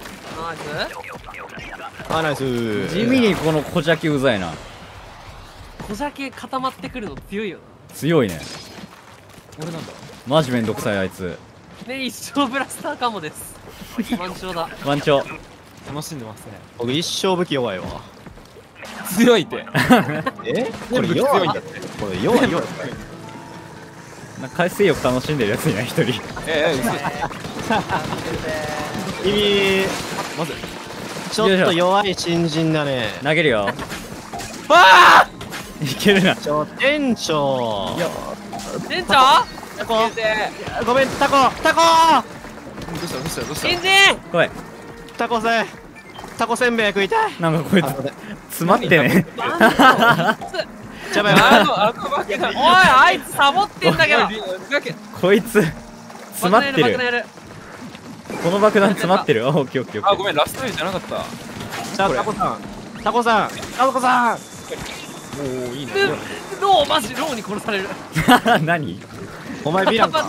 Speaker 2: あナイス。
Speaker 1: 地味にこの小邪気うざいな。
Speaker 3: 小邪気固まってくるの強いよ
Speaker 1: 強いね。
Speaker 4: 俺なんだ。
Speaker 1: マジめんどくさいあいつ。
Speaker 3: な。ね一生ブラスターかもです。満潮だ。
Speaker 1: ワンチョ。
Speaker 4: 楽しんでますね。
Speaker 2: 僕一生武器弱いわ。
Speaker 4: 強いって。
Speaker 2: え？これ
Speaker 4: 全部
Speaker 2: 弱い
Speaker 4: 強いんだって。
Speaker 2: これ弱い弱い。
Speaker 1: なんか海水浴楽しんでるやついない一人。
Speaker 4: 嘘。
Speaker 2: 君
Speaker 4: まずい。
Speaker 2: ちょっと弱い新人だね。
Speaker 1: 投げるよ。
Speaker 4: あ
Speaker 1: いけるな。
Speaker 2: 店長。
Speaker 3: 店長
Speaker 2: タコ。
Speaker 3: 先生
Speaker 2: ごめんタコタコ。
Speaker 4: どうしたどうしたどうした。
Speaker 3: 新人
Speaker 2: タタコせんべい食いたい。
Speaker 1: なんかこいつ詰まってね。
Speaker 2: やばい
Speaker 4: あのバカだ。
Speaker 3: おいあいつサボってんだけど。
Speaker 1: こいつ詰まって
Speaker 3: 爆弾や
Speaker 1: る。
Speaker 3: る
Speaker 1: この爆弾詰まってる。オッケーオッケーオッケ
Speaker 4: あ、ごめん、ラストウェイじゃなかった。
Speaker 2: じゃあタコさん
Speaker 4: おお、いいね。
Speaker 3: ローマジローに殺される。
Speaker 1: ー。何？
Speaker 2: お前ヴィランか。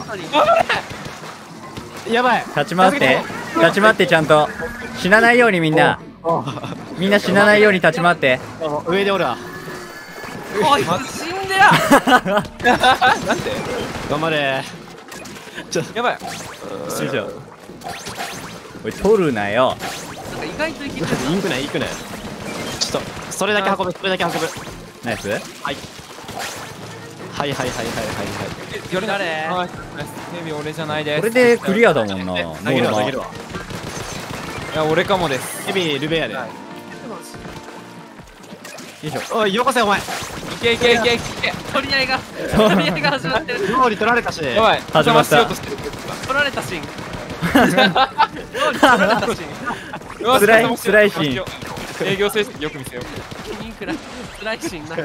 Speaker 2: やばい。
Speaker 1: 立ち回ってちゃんと死なないようにみんな死なないように立ち回って。
Speaker 2: 上でおるわ。
Speaker 3: おい死んでや。
Speaker 4: なんで？
Speaker 2: 頑張れ。
Speaker 4: やばい。
Speaker 1: 師匠おい取るなよ。
Speaker 3: なんか意外といける。
Speaker 2: インクないちょっとそれだけ運ぶ。
Speaker 1: ナイス。
Speaker 2: はい
Speaker 4: よれ
Speaker 3: 誰
Speaker 4: はい。ヘビ俺じゃないです。
Speaker 1: これでクリアだもんな。ノ
Speaker 2: 投げるわ
Speaker 1: ーマ。
Speaker 2: 投げるわ。
Speaker 4: いや、俺かもです。
Speaker 2: ヘビルベアで。
Speaker 1: よいしょ。
Speaker 2: おいよこせお前。
Speaker 4: いけいけいけいけ。
Speaker 3: 取り合いが始まってる。
Speaker 2: 料理取られたし。
Speaker 4: やばい。
Speaker 1: 始まった
Speaker 4: 邪魔しようとしてる。
Speaker 3: 取られたシーン。取られたシーン。
Speaker 4: よし
Speaker 1: 辛い
Speaker 4: 邪魔しよう
Speaker 1: 辛いシーン。
Speaker 4: 営業成績よく見せよう。
Speaker 3: いくら辛いシーンな。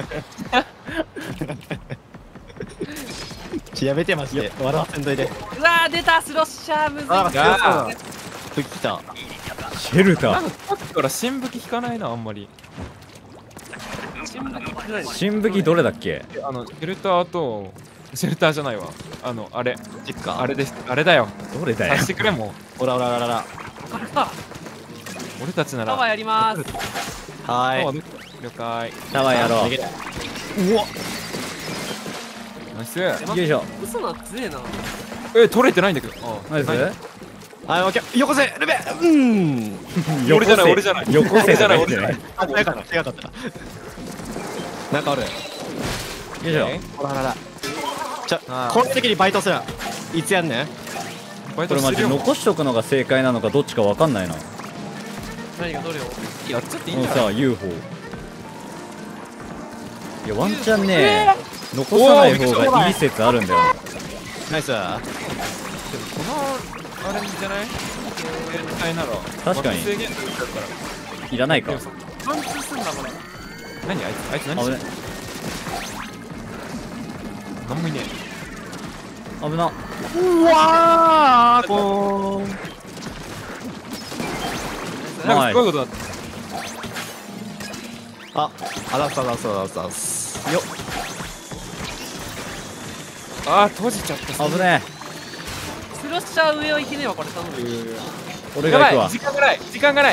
Speaker 2: やめてまして笑わせんといて。
Speaker 3: うわー出たスロッシャーむずい。
Speaker 2: あ
Speaker 4: あー
Speaker 2: 来た。
Speaker 1: シェルター。
Speaker 4: なんかさっきから新武器引かないな、あんまり。
Speaker 1: 新武器どれだっけ？
Speaker 4: シェルターと、シェルターじゃないわ。あれ。
Speaker 2: 実家。
Speaker 4: あれです。あれだよ。
Speaker 1: どれだよ
Speaker 4: さ。してくれもう。
Speaker 2: おら。
Speaker 4: 俺たちなら。
Speaker 3: タワーやります。
Speaker 2: はーい。
Speaker 4: 了解。
Speaker 1: タワーやろう。
Speaker 2: うわ。
Speaker 4: ナイス。
Speaker 1: よいしょ。
Speaker 3: 嘘な強えな。
Speaker 4: 取れてないんだけど。
Speaker 1: ナイス。
Speaker 2: はい、オッケー。よこせルベ。
Speaker 4: 俺じゃない俺じゃない
Speaker 1: よこせ
Speaker 4: 俺じゃない
Speaker 1: よ
Speaker 4: 俺じゃない。
Speaker 2: あ、違かった。なんかある。
Speaker 1: いしょ。
Speaker 2: ほら。
Speaker 4: あー
Speaker 2: この時にバイトする。いつやんねん。
Speaker 4: バイ
Speaker 1: これマジ
Speaker 4: トしてるよ。
Speaker 1: 残しとくのが正解なのかどっちかわかんないな。
Speaker 3: 何がどれを。
Speaker 4: やっちゃっていいんだよ。
Speaker 1: このさ UFO。いやワンチャンね残さない方がいい説あるんだよ。
Speaker 2: ナイス。
Speaker 4: このあれじゃない？携帯なら
Speaker 1: 確かに
Speaker 4: 制限するんだから
Speaker 1: いらないか。
Speaker 3: 貫通すんだこれ。
Speaker 4: 何あいつ何してんの？
Speaker 1: 危ね。
Speaker 4: 何もいね
Speaker 1: 危な。
Speaker 2: うわーこーん。
Speaker 4: え。なんかすごいことだっ
Speaker 2: あざっす。よっ。
Speaker 4: た。閉じちゃった。
Speaker 1: 危ね
Speaker 3: スロッシャー上をいけねえわこれ頼む。
Speaker 1: 俺が行くわ。
Speaker 4: やばい、時間がない時間がない。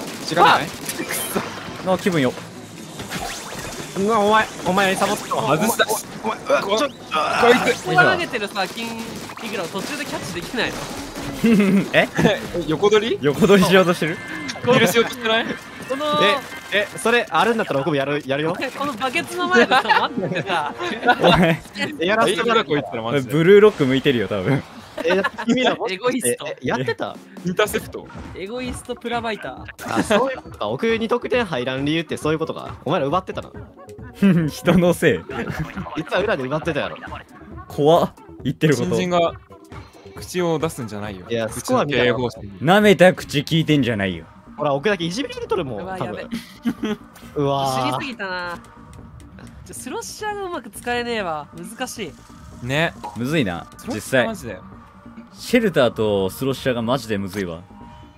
Speaker 1: の気分よ。
Speaker 2: うわお前サボって
Speaker 4: 外した。
Speaker 2: お前
Speaker 4: こいつ
Speaker 3: ここが投げてるさ金イグラを途中でキャッチできないの。
Speaker 1: え
Speaker 4: 横取り？
Speaker 1: 横取りしようとしてる？
Speaker 4: キルしようとしてない？
Speaker 3: この
Speaker 2: それあるんだったら僕もやるよ。
Speaker 3: このバケツの前でさ待っててさ。
Speaker 1: お前
Speaker 2: やらせてもらう。
Speaker 4: こいつらマジで。
Speaker 1: ブルーロック向いてるよ多分。
Speaker 2: 君ら
Speaker 3: エゴイスト
Speaker 2: やってた。
Speaker 4: インターセプト。
Speaker 3: エゴイストプラバイター。
Speaker 2: あ、そういうことか。奥に得点入らん理由ってそういうことか。お前ら奪ってたな。
Speaker 1: 人のせい。
Speaker 2: 実は裏で奪ってたやろ。
Speaker 1: 怖っ言ってること。
Speaker 4: 新人が口を出すんじゃないよ。
Speaker 2: いや
Speaker 4: 口
Speaker 2: スコア見たら
Speaker 4: の経営方針。
Speaker 1: 舐めた口聞いてんじゃないよ。
Speaker 2: ほら、奥だけいじめられとるもん。
Speaker 3: うわやべ
Speaker 2: 多分。う
Speaker 3: 知り
Speaker 2: わ
Speaker 3: すぎたな。スロッシャーがうまく使えねえわ。難しい。
Speaker 4: ね。
Speaker 1: むずいな実際。
Speaker 4: マジで。
Speaker 1: シェルターとスロッシャーがマジでむずいわ。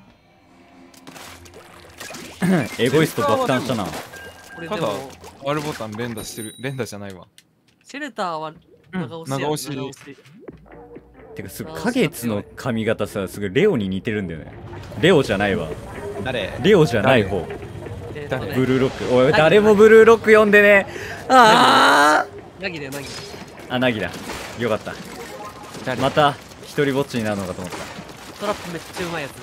Speaker 1: エゴイスト爆誕したな。
Speaker 4: ただ
Speaker 3: これでも
Speaker 4: R ボタン連打してる。連打じゃないわ。
Speaker 3: シェルターは長押しや。
Speaker 4: 長押し
Speaker 3: 長押し。
Speaker 1: てかすぐ花月の髪型さすぐレオに似てるんだよね。レオじゃないわ。
Speaker 2: ー。誰
Speaker 1: レオじゃない方。
Speaker 4: 誰
Speaker 1: ブルーロック。おい誰もブルーロック読んでね。あ
Speaker 3: ナギだよナギ。
Speaker 1: あ。あナギだ。よかった。
Speaker 4: 誰
Speaker 1: また一人ぼっちになるのかと思った。
Speaker 3: トラップめっちゃうまいやつね。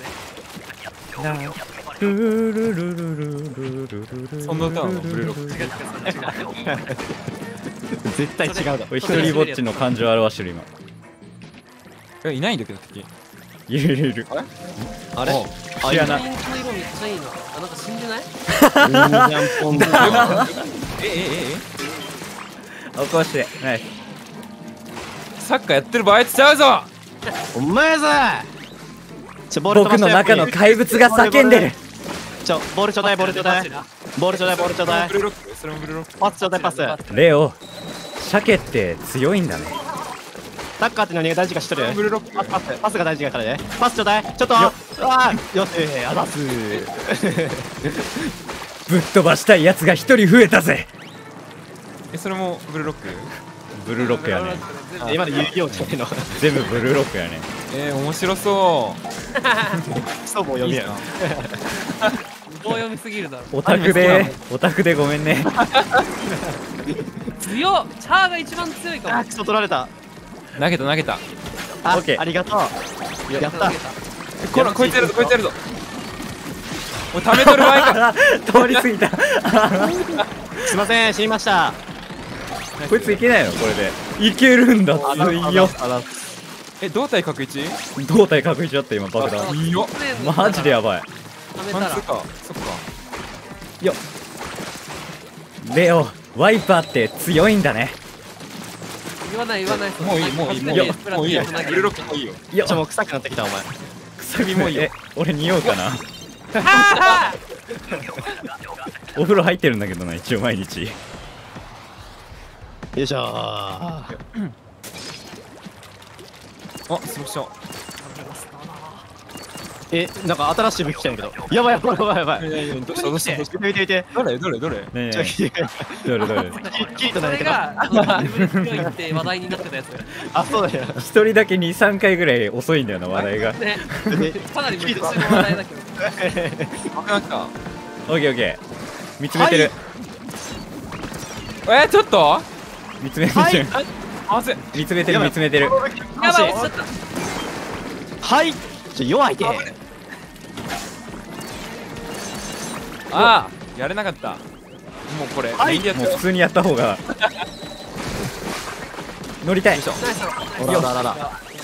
Speaker 1: ルルルルルルルルル。
Speaker 4: そんな歌なのブルーロック。
Speaker 2: 絶対違うだ
Speaker 1: これ一人ぼっちの感情を表してる今。
Speaker 4: いないんだけど敵。
Speaker 1: いるいるいる。
Speaker 2: あれ
Speaker 1: 知らない。
Speaker 3: ピンクの色めっちゃいいな。あなんか死んでない？
Speaker 2: ジャンポンだ。
Speaker 1: 起こして。ナイス。
Speaker 4: サッカーやってる場合ちゃうぞ。
Speaker 2: お前さボール飛ば
Speaker 1: 僕の中の怪物が叫んでる。
Speaker 2: ボールちょうだいボールちょうだいボールちょうだいボールちょうだい
Speaker 4: ブルーロック、それもブルーロック。
Speaker 2: パスちょうだいパスサ
Speaker 1: レオ、鮭って強いんだね。
Speaker 2: ッカーって何が大事か知っとる
Speaker 4: ブルーロック。
Speaker 2: パスが大事だからねパスちょうだいちょっとあーよしあざす
Speaker 1: ぶっ飛ばしたいやつが一人増えたぜ。
Speaker 4: それもブルーロック。
Speaker 1: ブルーロックやね。
Speaker 2: 今の遊戯王じゃねえの
Speaker 1: 全部ブルーロックやね。
Speaker 4: 面白そ
Speaker 2: クソも読みやな
Speaker 3: 棒読みすぎるだろ。
Speaker 1: オタクでごめんね。
Speaker 3: 強っ。チャーが一番強いかも。
Speaker 2: クソ取られた
Speaker 4: う。投げた。
Speaker 2: あ
Speaker 1: オッケー
Speaker 2: ありがとうやった
Speaker 4: こいつやるぞ。もう溜めとる場合か。
Speaker 1: 通り過ぎた。
Speaker 2: すいません死にました
Speaker 1: こいついけないのこれで。いけるんだ。強いよ。
Speaker 4: 胴体角一？
Speaker 1: 胴体確一だった今爆弾。
Speaker 4: いいよ。
Speaker 1: マジでやばい。
Speaker 3: はめたら
Speaker 4: パンツか。そっか。
Speaker 1: よっ。レオ、ワイパーって強いんだね。
Speaker 3: 言わない。
Speaker 4: もういい。もういいよ。ブルーロックもういいよ。
Speaker 1: よっ。
Speaker 2: もう臭くなってきたお前
Speaker 1: 臭みもいいよ。俺匂うかな。
Speaker 3: あ
Speaker 1: お風呂入ってるんだけどな一応毎日。
Speaker 2: よいしょー
Speaker 4: すごいしょ。
Speaker 2: なんか新しい武器来たんやけどやばい
Speaker 4: どうした
Speaker 2: 見て
Speaker 4: どれ？
Speaker 1: ねえ
Speaker 2: ちょ
Speaker 1: どれ
Speaker 2: キリと
Speaker 3: それ
Speaker 2: なれてる
Speaker 3: が自分強いって話題になってたやつ。
Speaker 2: あそうだよ
Speaker 1: 一人だけ23回ぐらい遅いんだよな話題が。
Speaker 3: ね。
Speaker 2: で
Speaker 3: かなり昔の話題だけど。
Speaker 4: なんか。
Speaker 1: オッケーオッケー。見つめてる。
Speaker 4: ちょっと。
Speaker 1: 見つめてる。
Speaker 4: まずい。
Speaker 1: 見つめてる。
Speaker 3: やばい、落ちちゃった。
Speaker 2: はい弱いて
Speaker 4: やれなかった。もうこれ
Speaker 2: はい
Speaker 4: メインでやってよ
Speaker 1: もう普通にやった方が乗りたい。
Speaker 2: あらららら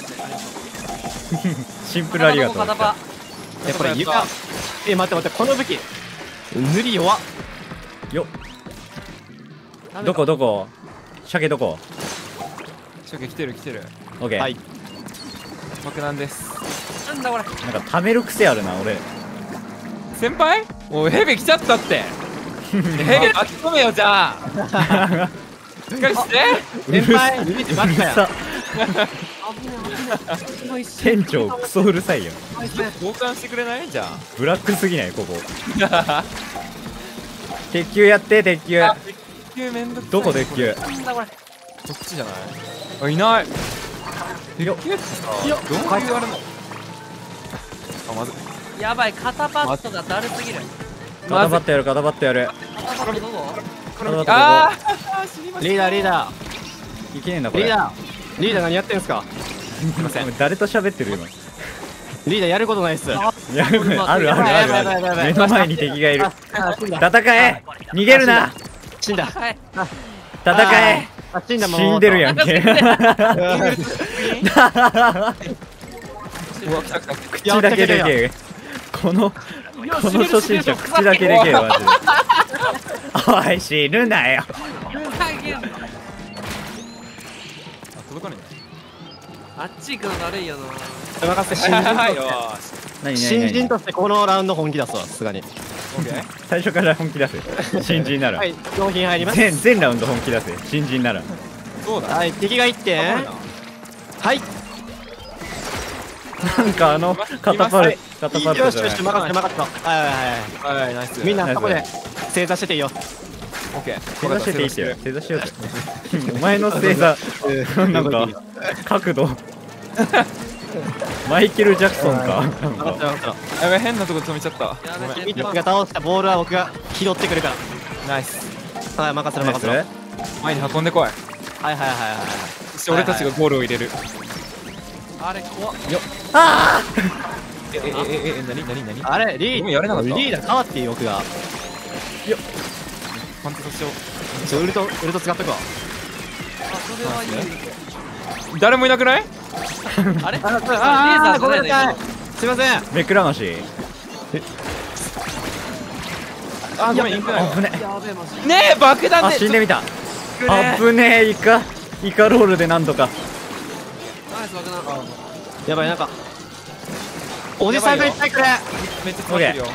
Speaker 1: シンプルありがとう。
Speaker 3: 片パ
Speaker 2: これ床待ってこの武器塗り弱っ
Speaker 1: よっ。どこ鮭どこ。
Speaker 4: 初期来てる。
Speaker 1: オッケー。
Speaker 2: はい
Speaker 4: 爆弾です。
Speaker 3: なんだこれ。
Speaker 1: なんか貯める癖あるな俺。
Speaker 4: 先輩？もうヘビ来ちゃったって。ヘビ巻き込めよじゃあ。しっかりして。
Speaker 2: 先輩見てばっかや
Speaker 1: 店長クソうるさいよ。
Speaker 4: 交換してくれないじゃあ。
Speaker 1: ブラックすぎないここ。鉄球やって鉄球。
Speaker 4: 鉄球めんどくさい。
Speaker 1: どこ鉄球。
Speaker 3: なんだこれ。
Speaker 4: こっちじゃない？いない。
Speaker 1: よっ。
Speaker 4: 鉄球ってさ、どういうあれなの？まずい。
Speaker 3: やばい、肩パッドがだるすぎる。
Speaker 1: 肩パッとやる
Speaker 3: 肩パッドどこ？
Speaker 1: 肩パッと
Speaker 4: ああ、知りました。
Speaker 2: リーダ
Speaker 1: いけねえんだこれ。
Speaker 2: ー何やってんすか
Speaker 1: すいません。誰と喋ってる今。
Speaker 2: リーダーやることないっす
Speaker 1: いやある
Speaker 2: やばいやばい
Speaker 1: 目の前に敵がいる。戦え逃げるな。
Speaker 2: 死んだ
Speaker 3: はい。
Speaker 1: 戦え
Speaker 2: 死んだもん
Speaker 1: 死んでるやんけ。
Speaker 4: うわ、来た。
Speaker 1: 口だけでけえ。この初心者口だけでけえマジで。おい死ぬなよ。
Speaker 4: 届かね
Speaker 3: あっち行くのだるいよな。
Speaker 2: 任せ新人
Speaker 4: はいよ
Speaker 2: 新人としてこのラウンド本気出すわさすがに
Speaker 4: オッケー。
Speaker 1: 最初から本気出せ。新人なら。
Speaker 2: はい納品入ります
Speaker 1: 全ラウンド本気出せ。新人なら。
Speaker 4: そうだ。
Speaker 2: はい敵が1点はい
Speaker 1: なんか肩パルじゃない。
Speaker 2: よし任せたはい
Speaker 4: はい、ナイス。
Speaker 2: みんなそこで正座してていいよ
Speaker 4: オッケー。
Speaker 1: 正座してていいってよ。正座しようぜ。お前の正座なんか角度マイケル・ジャクソンか。なんか
Speaker 4: やべ、変なとこ止めちゃった。
Speaker 3: やべ、
Speaker 2: ミックが倒したボールは僕が拾ってくるか
Speaker 4: ナイス。
Speaker 2: らはい任せろ任せろはい
Speaker 4: 前に運んでこい。
Speaker 2: はい
Speaker 4: そして俺たちがゴールを入れる。
Speaker 3: あれ怖っ。
Speaker 1: あ
Speaker 4: 何
Speaker 2: あれリ
Speaker 4: ごめんやれなかった
Speaker 2: ーダー変わっていい僕が
Speaker 4: パンツとしよ
Speaker 2: ウルト使っとくわ
Speaker 3: あ、それはいい。
Speaker 4: う。誰もいなくない？
Speaker 3: あれ？レーザ
Speaker 2: あーごめんなさい
Speaker 3: ーじゃないの？
Speaker 2: すいません
Speaker 1: 目くらまし。
Speaker 4: あ、ごめん、インクないわ。
Speaker 1: 危ね
Speaker 3: やべえマジ。
Speaker 4: ねえ、爆弾
Speaker 1: あ
Speaker 4: で。
Speaker 1: 死んでみた。
Speaker 4: ね
Speaker 1: 危ねえイカロールでなんとか。
Speaker 3: ナイス爆弾。
Speaker 2: やばいなんかおじさんがいっぱい来る。
Speaker 4: めっちゃ詰まってるよ。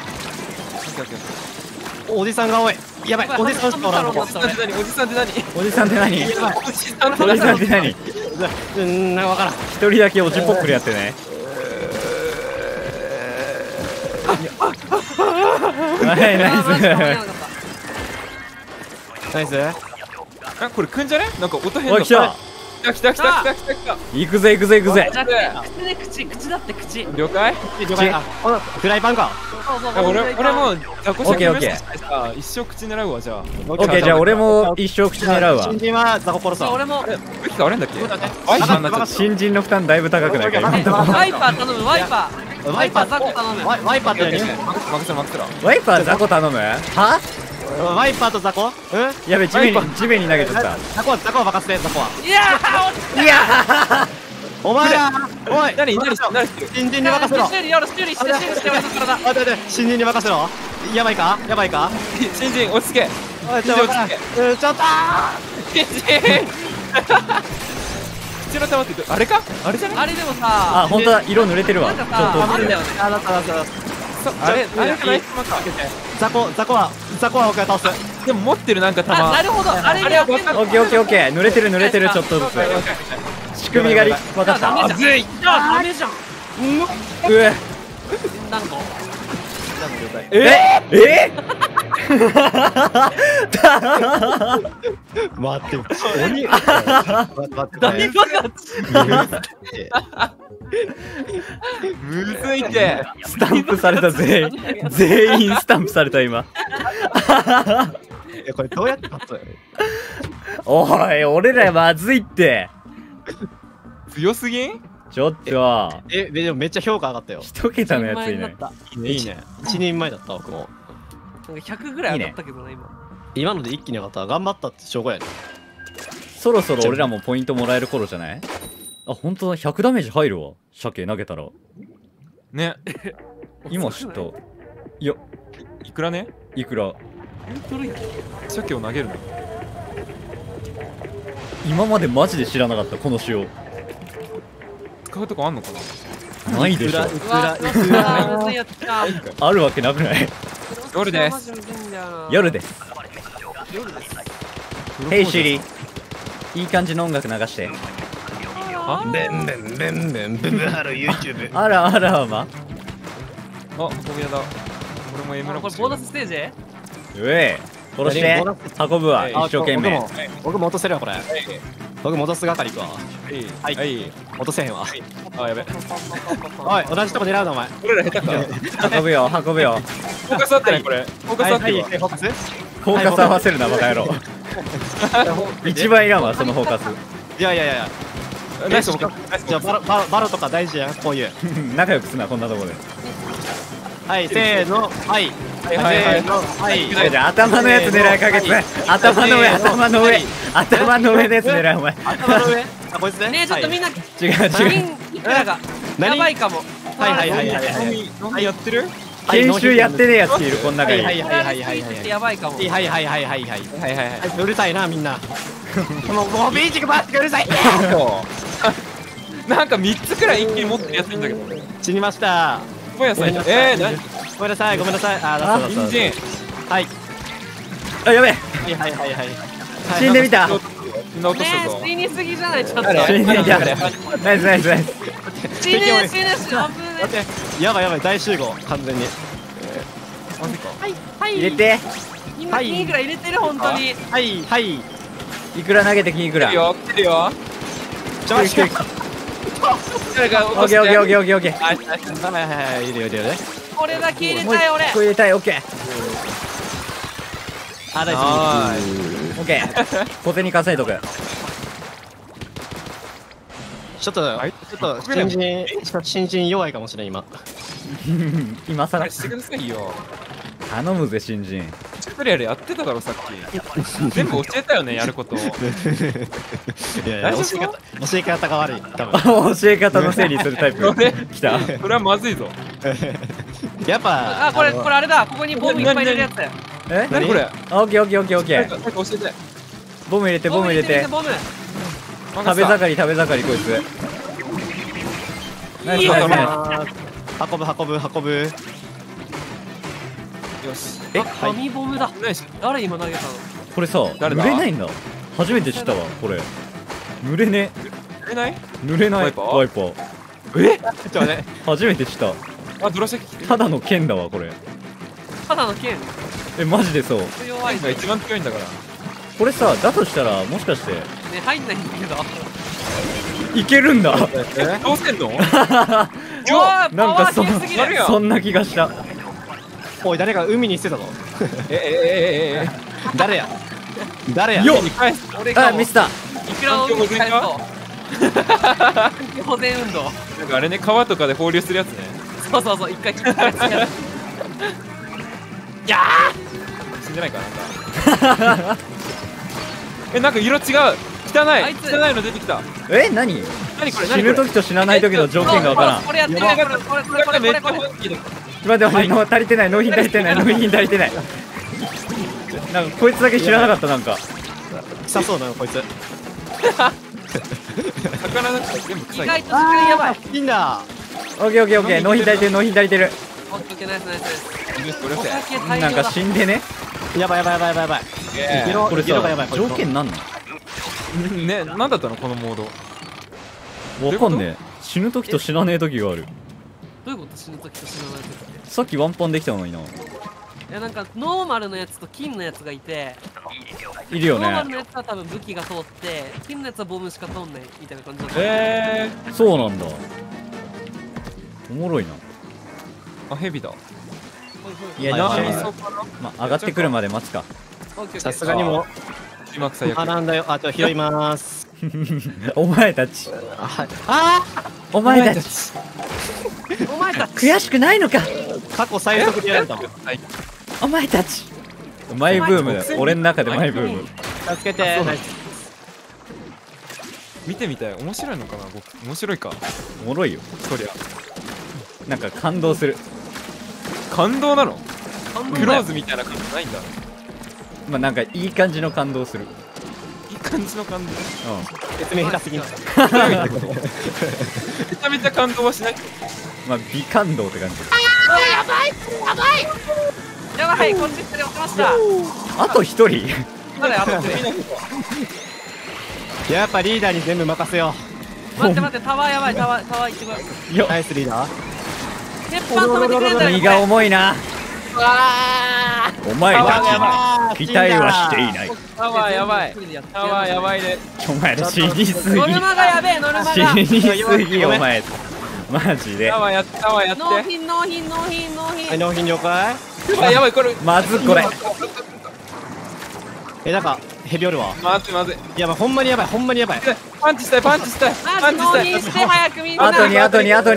Speaker 2: おじさんが多い。やばい、おじさんしかおらんの。
Speaker 4: おじさんって何？おじさんって何？
Speaker 1: おじさんって何？
Speaker 4: おじさん
Speaker 1: おじさんって何？
Speaker 2: なんかわからん。
Speaker 1: 一人だけオチポックルやってね。はいナイ
Speaker 2: ナイス。
Speaker 4: あ、これくんじゃね？なんか音変だ。
Speaker 1: ス。おい来た。
Speaker 4: 来た。
Speaker 1: 行くぜ行くぜ行くぜ。
Speaker 3: だって口だって口。
Speaker 4: 了解？
Speaker 2: 了解。あ、フライパンか。
Speaker 4: 俺もザコシ
Speaker 1: オッケーオッケー
Speaker 4: さ一生口狙うわじゃあ。
Speaker 1: オッケーじゃあ俺も一生口狙うわ。
Speaker 2: 新人はザコポロさん。
Speaker 3: 俺も
Speaker 4: 武器があるんだっけ？ワイパーになっちゃった。
Speaker 1: 新人の負担だいぶ高くないか今んとこ。
Speaker 3: ワイパー頼むワイパー。
Speaker 2: ワイパー
Speaker 3: ザコ頼む。
Speaker 2: ワイパーって何？
Speaker 4: 任せろ。
Speaker 1: ワイパーザコ頼む？は？
Speaker 2: ワイパーとザコ？うん？
Speaker 1: やべ地面に投げちゃった。
Speaker 2: ザコは任せて、ザコは。
Speaker 3: いや
Speaker 1: いや
Speaker 2: お前ら、おい、
Speaker 4: 何
Speaker 2: 新人に任せろ。
Speaker 3: 修理して俺の体。
Speaker 2: 待って、新人に任せろ。やばいか？
Speaker 4: 新人落ち着け。
Speaker 2: おい、ちょっと待って。ちょっと
Speaker 4: 新人口の玉ってあれか？あれじゃない？
Speaker 3: あれでもさ
Speaker 1: あ本当だ色濡れてるわ。ちょっと
Speaker 3: あるんだよね。
Speaker 2: あなた
Speaker 4: あれかい？
Speaker 2: ザコは僕が倒す。
Speaker 4: でも持ってるなんか
Speaker 3: あ
Speaker 4: 玉。
Speaker 3: なるほどあれにやってんの。
Speaker 1: オッケー濡れてるちょっとずつ。仕組みが分かった。
Speaker 3: ダメじゃん。ダメじゃん。
Speaker 1: うえ
Speaker 3: 何個？
Speaker 2: 待って、鬼。
Speaker 3: 何バカ。
Speaker 4: むずいって
Speaker 1: スタンプされた全員スタンプされた今。
Speaker 2: これどうやって勝つの？
Speaker 1: おい俺らまずいって。
Speaker 4: 強すぎん？
Speaker 1: ちょっと
Speaker 2: でもめっちゃ評価上がったよ。
Speaker 1: 一桁のやついない。
Speaker 2: いいね。一人前だった僕も。
Speaker 3: 100ぐらい上がったけどな
Speaker 2: 今ので一気に上がった。頑張ったって証拠やね。
Speaker 1: そろそろ俺らもポイントもらえる頃じゃない？あ本当だ100ダメージ入るわ。鮭投げたら
Speaker 4: ね。
Speaker 1: 今知った。いや
Speaker 4: いくらね？
Speaker 1: いくら
Speaker 4: 鮭を投げるの？
Speaker 1: 今までマジで知らなかったこの仕様。
Speaker 4: 使うとこあんのかな？
Speaker 1: ないでしょ。
Speaker 3: むずいやつか。
Speaker 1: あるわけなくない？
Speaker 4: 夜です。
Speaker 1: 夜です。ヘイシリいい感じの音楽流して。
Speaker 2: ベンベンハロー YouTube。
Speaker 1: あらま
Speaker 4: あ、ここやだ。俺も M の
Speaker 3: これボーナスステージ？
Speaker 1: うえ殺して運ぶわ一生懸命。
Speaker 2: 僕も落とせるわこれ。僕戻す係行くわ。
Speaker 4: はい
Speaker 2: 落とせへんわ。
Speaker 4: あ、やべ。
Speaker 2: おい同じとこ狙うなお前。
Speaker 4: 俺ら下手か。
Speaker 1: 運ぶよ。
Speaker 4: フォーカスあってねこれ。フォーカスあってるわ。
Speaker 2: フォーカス？
Speaker 1: フォーカス合わせるなバカ野郎。一番いらんわそのフォーカス。
Speaker 2: いや
Speaker 4: ナイス。
Speaker 2: じゃあバロとか大事やんこういう。
Speaker 1: 仲良くすなこんなとこで。
Speaker 2: はいせーのはいせーのはい。
Speaker 1: じゃあ頭のやつ狙いかけて。頭の上のやつ狙いお前。
Speaker 2: 頭の上？あこいつね。
Speaker 3: ねえちょっとみんな
Speaker 1: 違う。
Speaker 3: いくらがやばいかも。
Speaker 2: はい
Speaker 4: 何やってる？
Speaker 1: 研修やってねえやついるこん中に。
Speaker 3: やばいかも。
Speaker 2: うるさいなみんな。もうビーチがバースがうるさい。
Speaker 4: なんか3つくらい一気に持ってるやついいんだけど。
Speaker 2: 死にました。
Speaker 4: ごめんなさい。
Speaker 2: ごめんなさいごめんなさい。あ
Speaker 4: 新人。
Speaker 2: はい
Speaker 1: あやべえ
Speaker 2: はい
Speaker 1: 死んでみた。
Speaker 4: みんな落としたぞ。
Speaker 3: 死にすぎじゃないちょっと。
Speaker 1: 死んでみた。ナイス。
Speaker 3: 死ぬ危ね
Speaker 2: やばい大集合完全に。
Speaker 4: マジか。
Speaker 1: 入れて。
Speaker 3: 今いくら入れてる本当に。
Speaker 2: はい
Speaker 1: いくら投げて金いくら。
Speaker 4: 来てるよ。
Speaker 2: ちょっと待って。
Speaker 4: 誰か
Speaker 1: オッケー。
Speaker 2: はい入れるね。
Speaker 3: これだけ入れたい俺。
Speaker 1: これ入れたいオッケー。
Speaker 2: あ大
Speaker 4: は
Speaker 1: オッケー。小銭稼いどく。
Speaker 2: ちょっと新人弱いかもしれん今。
Speaker 1: 今更
Speaker 4: い。してくださいよ。
Speaker 1: 頼むぜ新人。
Speaker 4: チュートリアルやってただろさっき。全部教えたよねやること。
Speaker 2: いや教え方が悪い多分。
Speaker 1: 教え方のせいにするタイプ。来た。
Speaker 4: それはまずいぞ。
Speaker 2: やっぱ
Speaker 3: あこれあれだここにボムいっぱい入れるやつ。
Speaker 1: え
Speaker 4: 何これ？
Speaker 1: オッケー。
Speaker 4: 教えて。
Speaker 1: ボム入れて。
Speaker 3: ボム。
Speaker 1: 食べ盛りこいつ。ナイス。
Speaker 2: 運ぶ。
Speaker 4: よし。
Speaker 3: 紙ボムだ。
Speaker 4: ナイス。
Speaker 3: 誰今投げたの？
Speaker 1: これさ
Speaker 4: 誰だ
Speaker 1: 濡れないんだ。初めて知ったわこれ。濡れね。
Speaker 4: えない？
Speaker 1: 濡れない
Speaker 4: ワイパー
Speaker 1: ワイパー。
Speaker 4: え？ちょっと待って。
Speaker 1: 初めて知った。
Speaker 4: あ、ドラシャキ。
Speaker 1: ただの剣だわこれ。
Speaker 3: ただの剣。
Speaker 1: えマジでそう。
Speaker 3: 弱いね。
Speaker 4: が一番強いんだから。
Speaker 1: これさだとしたらもしかして
Speaker 3: 入んないんだけど。
Speaker 1: いけるんだ。
Speaker 4: どうしてんの？
Speaker 3: うわー
Speaker 1: なんか
Speaker 3: パワー強すぎる。
Speaker 1: そんな気がした。
Speaker 2: おい誰か海に捨てたぞ。誰や
Speaker 1: よっ
Speaker 4: に返す。
Speaker 3: 俺が
Speaker 1: あミスター。
Speaker 3: いくらを海に返すと。保全運動。
Speaker 4: なんかあれね、川とかで放流するやつね。
Speaker 3: そう一回聞いたやつやる。
Speaker 4: 死んでないかなんか。なんか色違う。汚い
Speaker 3: あいつ
Speaker 4: の出てきた。
Speaker 1: え何？
Speaker 4: 何これ？
Speaker 1: 死ぬ時と死なない時の条件がわからん。
Speaker 3: これやってるこれ
Speaker 4: めっちゃ
Speaker 3: これ。
Speaker 4: 本気だ。
Speaker 1: 待って足りてない納品足りてないなんかこいつだけ知らなかったなんか。
Speaker 2: 臭そうなのこいつ。
Speaker 4: 魚なんか全部臭い。
Speaker 3: 意外と時間やばい。
Speaker 2: いいんだ。
Speaker 1: オッケー納品足りてる。
Speaker 3: オッケーナイス。
Speaker 4: これ
Speaker 3: お酒大
Speaker 1: なんか
Speaker 3: 量だ。
Speaker 1: 死んでね。
Speaker 2: やばい。
Speaker 1: これ
Speaker 2: 色がやばい
Speaker 1: さ条件なんの？
Speaker 4: ね、なんだったのこのモード。
Speaker 1: わかんねえ。死ぬ時と死なねえ時がある。
Speaker 3: どういうこと？死ぬ時と死なない時って。
Speaker 1: さっきワンパンできたのにな。
Speaker 3: いやなんかノーマルのやつと金のやつがいて、
Speaker 1: いるよね。
Speaker 3: ノーマルのやつは多分武器が通って金のやつはボムしか通んないみたいな感じだった。
Speaker 1: そうなんだ。おもろいな。
Speaker 4: あ、ヘビだ。
Speaker 1: いや
Speaker 2: はい
Speaker 1: じゃあまあ上がってくるまで待つか。
Speaker 2: さすがにも
Speaker 4: うまく最悪。
Speaker 2: なんだよ。あ、拾います。
Speaker 1: お前たち
Speaker 2: あ
Speaker 1: お前たち
Speaker 3: お前たち
Speaker 1: 悔しくないのか。
Speaker 2: 過去最速でやられたもん。
Speaker 1: お前たちマイブームだ。俺の中でマイブーム。
Speaker 2: 助けて。
Speaker 4: 見てみたい。面白いのかな僕。面白いか。
Speaker 1: おもろいよ。
Speaker 4: そりゃ。
Speaker 1: なんか感動する。
Speaker 4: 感動なの？クロー
Speaker 3: 感動だよ。
Speaker 4: ズみたいな感じないんだ。
Speaker 1: まあなんかいい感じの感動する。
Speaker 4: いい感じの感動。
Speaker 2: 説明下手すぎん。
Speaker 4: めちゃめちゃ感動はしない。
Speaker 1: まあ美感動って感じ。
Speaker 3: やばいこっち来て落ちました。
Speaker 1: あと一人。
Speaker 3: 誰あと一人。
Speaker 2: やっぱリーダーに全部任せよ
Speaker 3: 待ってタワーやばいタワー行ってこい。
Speaker 1: よ
Speaker 2: う。ナイスリーダー。
Speaker 3: 鉄板止めてくれんだよ。
Speaker 1: 身が重いな。
Speaker 3: あ
Speaker 1: お前たち期待はしていない。
Speaker 4: タワーやばい。タワーやばいね。
Speaker 1: お前ら死にすぎ。
Speaker 3: ノルマがやべえノルマが。
Speaker 1: 死にすぎお前。マジで
Speaker 4: タワーやって。
Speaker 3: 納品
Speaker 2: はい納品了解。
Speaker 4: あ、やばいこれ。
Speaker 1: まずこれ。
Speaker 2: なんかヘビおるわ。
Speaker 4: まずい。
Speaker 2: やばいほんまにやばい。
Speaker 4: パンチしたい。
Speaker 3: マジ納品して早くみんな。
Speaker 1: 後に
Speaker 4: 来い
Speaker 1: 入れろ。オッ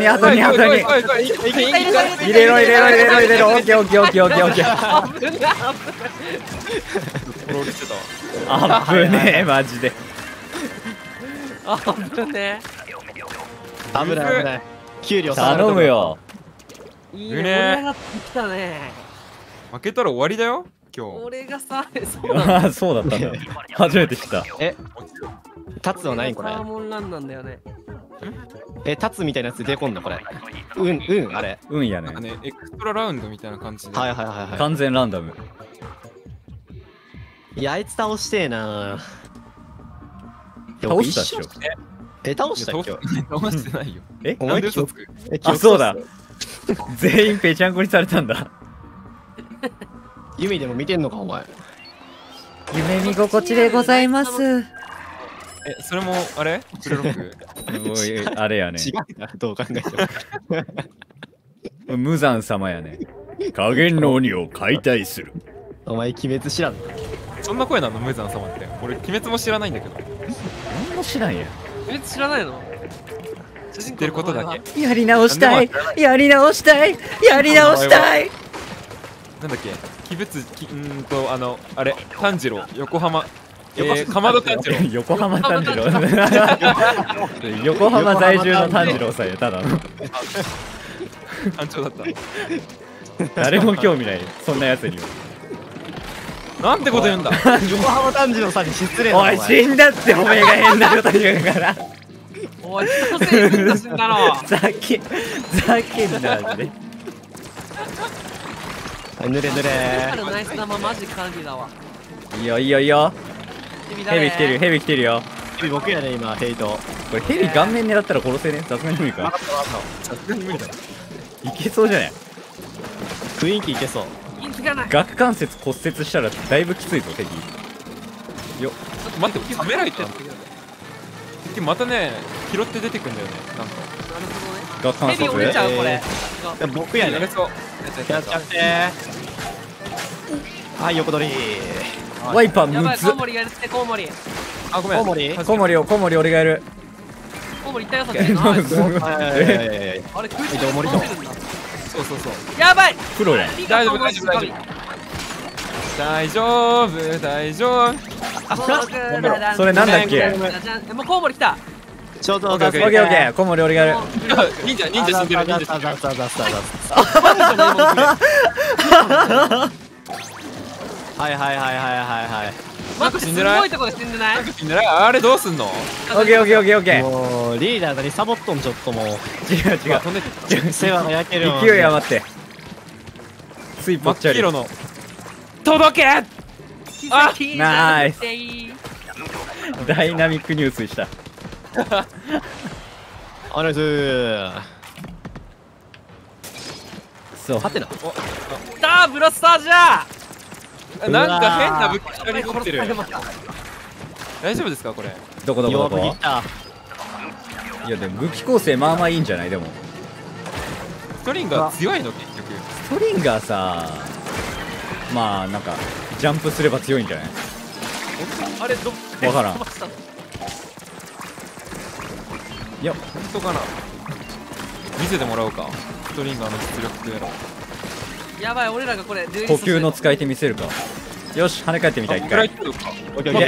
Speaker 1: ケー。
Speaker 3: 危ない
Speaker 4: ロールしてたわ。
Speaker 1: あぶねえマジで。
Speaker 3: 危ね
Speaker 2: 危ない。給料
Speaker 1: 頼む。よ。
Speaker 3: え。いいね盛り上がってきたね。
Speaker 4: 負けたら終わりだよ今日。
Speaker 3: 俺がさそうなんだ。
Speaker 1: ああそうだったんだ。初めて知った。
Speaker 2: 立つは何これ。
Speaker 3: サーモンランなんだよね。
Speaker 2: 立つみたいなやつ出てこんのこれ。あれ。
Speaker 1: 運やね。
Speaker 4: なんかね、エクストララウンドみたいな感じで。
Speaker 2: はい。
Speaker 1: 完全ランダム。
Speaker 2: いやあいつ倒してえな。
Speaker 1: 倒したっしょ。
Speaker 2: 倒したっけ？
Speaker 4: 倒してないよ。
Speaker 1: え
Speaker 2: お前
Speaker 4: なんで嘘つく？
Speaker 1: あそうだ。全員ぺちゃんこにされたんだ。
Speaker 2: ユミでも見てんのかお前。
Speaker 1: 夢見心地でございます。
Speaker 4: それもあれ？プレロック。
Speaker 1: おいあれやね。
Speaker 2: 違うなどう考えても。
Speaker 1: 無惨様やね。加減の鬼を解体する。
Speaker 2: お前鬼滅知らん。
Speaker 4: そんな声なの無惨様って。俺鬼滅も知らないんだけど。
Speaker 1: 何も知らんや。
Speaker 3: 知らないの？
Speaker 4: 知ってることだけ。
Speaker 1: やり直したい。なんだっ
Speaker 4: け？鬼物あれ炭治郎横浜。かまど炭治郎。
Speaker 1: 横浜炭治郎。横浜在住の炭治郎さんやただの。
Speaker 4: 班長だった。
Speaker 1: 誰も興味ない。そんなやつには。
Speaker 4: なんてこと言うんだ。
Speaker 2: 横浜炭治郎さんに失礼だ。
Speaker 1: おい死んだっておめえが変なこと言うから。
Speaker 3: おい人のせいにすんだ死んだの。
Speaker 1: ざけんなマジで。
Speaker 2: はいぬれぬれ
Speaker 3: ナイス玉マジ管理だわ。
Speaker 1: いいよいいよいいよ。ヘビ来てるヘビ来てるよ。
Speaker 2: ヘビ僕やね今ヘイト。
Speaker 1: これヘビ顔面狙ったら殺せね。さすがに無理か。
Speaker 2: さすがに無理だ。
Speaker 1: いけそうじゃない。
Speaker 2: 雰囲気いけそう。
Speaker 3: 人気がない。
Speaker 1: 顎関節骨折したらだいぶきついぞヘビ。よっ
Speaker 4: 待ってカメラいってまたね拾って出てくんだよねなんか。
Speaker 3: なるほどね。
Speaker 1: 顎関節
Speaker 3: ヘビ折れちゃうこれ。
Speaker 2: 僕やね。
Speaker 4: やれそう。
Speaker 2: やっちゃってはい横取り。
Speaker 1: ワイパー
Speaker 3: やばい、
Speaker 1: むず
Speaker 3: コウモリがいるってコウモリ。
Speaker 4: あごめん。
Speaker 2: コウモリ
Speaker 1: コウモリ俺がいる。
Speaker 3: コウモリいったよそっち。
Speaker 1: えなんかすごい
Speaker 2: はい
Speaker 1: え
Speaker 3: あれ空中
Speaker 2: どうもりどう
Speaker 3: で飛んでるんだ。
Speaker 4: そうそうそう。
Speaker 3: やばい。
Speaker 1: プロやん。
Speaker 4: 大丈夫大丈夫大丈夫。大丈夫大丈夫。
Speaker 1: それなんだっけ。
Speaker 3: もうコウモリ来た。
Speaker 2: ちょうど
Speaker 1: オッケーオッケーコウモリ俺がいる。
Speaker 4: 忍者死んでる忍者死んでる。
Speaker 2: はいはいはいはいはい
Speaker 3: 待ってすごいとこで死んでない。
Speaker 4: 死んでないあれどうすんの？
Speaker 1: オッケーオッケーオッケーオッケー。
Speaker 2: もうリーダー何サボっとんちょっともう
Speaker 1: 違う
Speaker 4: 飛んで
Speaker 2: 世話が焼ける
Speaker 1: 勢い余ってついぽ
Speaker 4: 真っ
Speaker 1: っちゃり。
Speaker 4: 黄色の届け。あ
Speaker 1: ナイスダイナミック入水した。
Speaker 2: あれず
Speaker 1: そうはてな。
Speaker 3: ダーブラスターじゃ。
Speaker 4: なんか変な武器下に持ってる
Speaker 3: 殺されました。
Speaker 4: 大丈夫ですかこれ？
Speaker 1: どこどこ
Speaker 2: 弱
Speaker 1: どこ。
Speaker 2: くいった
Speaker 1: いやでも武器構成まあまあいいんじゃない。でも
Speaker 4: ストリンガー強いの結局。
Speaker 1: ストリンガーさまあなんかジャンプすれば強いんじゃない。
Speaker 3: あれどっ
Speaker 1: わからん。
Speaker 3: 飛ばしたの。
Speaker 1: いや
Speaker 4: 本当かな。見せてもらおうかストリンガーの実力とやら。
Speaker 3: やばい俺らがこれ
Speaker 1: 呼吸の使い手見せるか。よし跳ね返ってみた一回。
Speaker 2: オッケーオッケー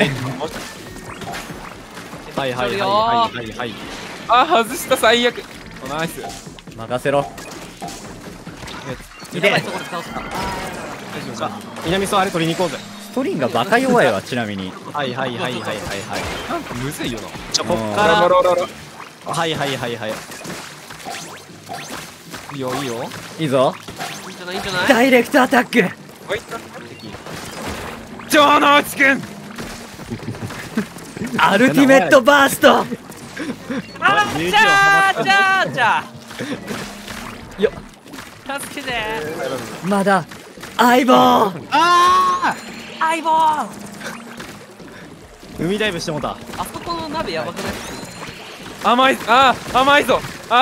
Speaker 2: はいはいはいはいはいはい
Speaker 4: あ外した最悪。ナイス。
Speaker 1: 任せろ。い
Speaker 3: やばい
Speaker 1: で
Speaker 3: とこで倒した。
Speaker 4: 大丈夫か。
Speaker 2: 南そうあれ取りに行こうぜ
Speaker 1: ストリンガーバカ弱いわちなみに。
Speaker 2: はいはいはいはいはいはい
Speaker 4: なんかむずいよな。
Speaker 2: こっ
Speaker 1: うん
Speaker 2: から
Speaker 4: ロロロロ。
Speaker 2: はいはいはいはい
Speaker 4: いいよいいよ。
Speaker 1: いいぞ。
Speaker 3: いいんじゃないいいんじゃない。
Speaker 1: ダイレクトアタック。
Speaker 4: おい超能内くん。
Speaker 1: アルティメットバースト。
Speaker 3: あーじゃあじゃあじゃ
Speaker 1: よ
Speaker 3: あ助けて。
Speaker 1: まだ相棒。
Speaker 3: 相棒。あ
Speaker 2: 海ダイブしてもうた
Speaker 3: そこの鍋やばくない。
Speaker 4: 甘い甘いぞ。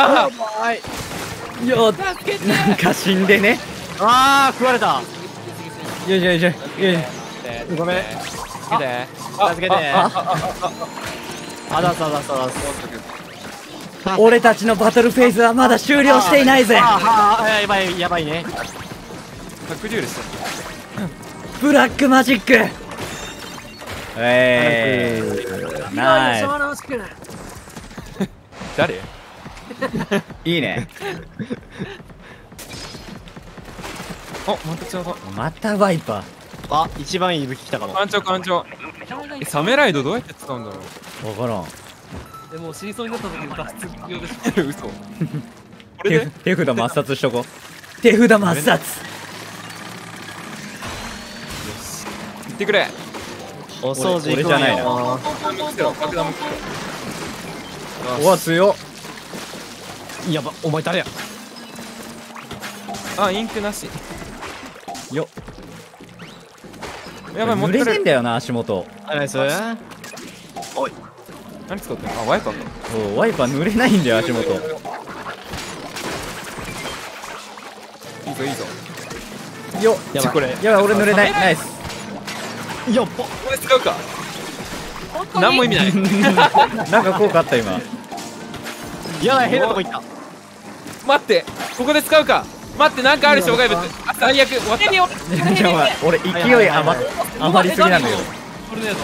Speaker 1: よ
Speaker 3: 助けて。
Speaker 1: なんか死んでね。
Speaker 2: 食われた
Speaker 1: よいしょよいしょよいし
Speaker 2: ごめん
Speaker 4: 助けて。
Speaker 2: 助けてあださださださ
Speaker 1: ょ。俺たちのバトルフェーズはまだ終了していないぜ。
Speaker 2: やばいやばいね
Speaker 4: 100デュエルした。
Speaker 1: ブラックマジック。ナイ
Speaker 3: 超能内くん。
Speaker 4: 誰？
Speaker 1: ス。いいね。
Speaker 4: あまたちょうど。
Speaker 1: またワイパ
Speaker 2: あ一番いい武器来たかも
Speaker 4: 艦長艦長。サメライドどうやって使うんだろ
Speaker 1: ー。わからん。
Speaker 3: でも死にそうになった時の脱出用でしょ。
Speaker 4: う。嘘。これで
Speaker 1: 手札抹殺しとこ。手札抹殺。
Speaker 4: 行ってくれ。
Speaker 2: お掃除
Speaker 1: 俺じゃないな。
Speaker 4: 爆弾も来てろ爆弾も来てろ。
Speaker 1: うわ強っ。
Speaker 2: やばお前誰や
Speaker 4: あインクなし。
Speaker 1: よ
Speaker 4: やばい持
Speaker 1: 濡
Speaker 4: ってる。
Speaker 1: れてんだよな足元。
Speaker 2: ナイス
Speaker 4: 何使ってんの？あワイパーか。
Speaker 1: そうワイパー濡れないんだよ足元。
Speaker 4: いいぞいいぞ。
Speaker 1: よ
Speaker 2: やばい
Speaker 4: これ
Speaker 1: やばい俺濡れない。ナイス。
Speaker 2: よっぽ
Speaker 4: これ使うか。何も意味ない。
Speaker 1: なんか効果あった今。
Speaker 2: やばい変なとこ行った
Speaker 4: 待ってここで使うか。待ってなんかある障害物。あ最悪終わった。
Speaker 1: じゃあ俺勢い余りすぎなんだけど。
Speaker 3: トルネー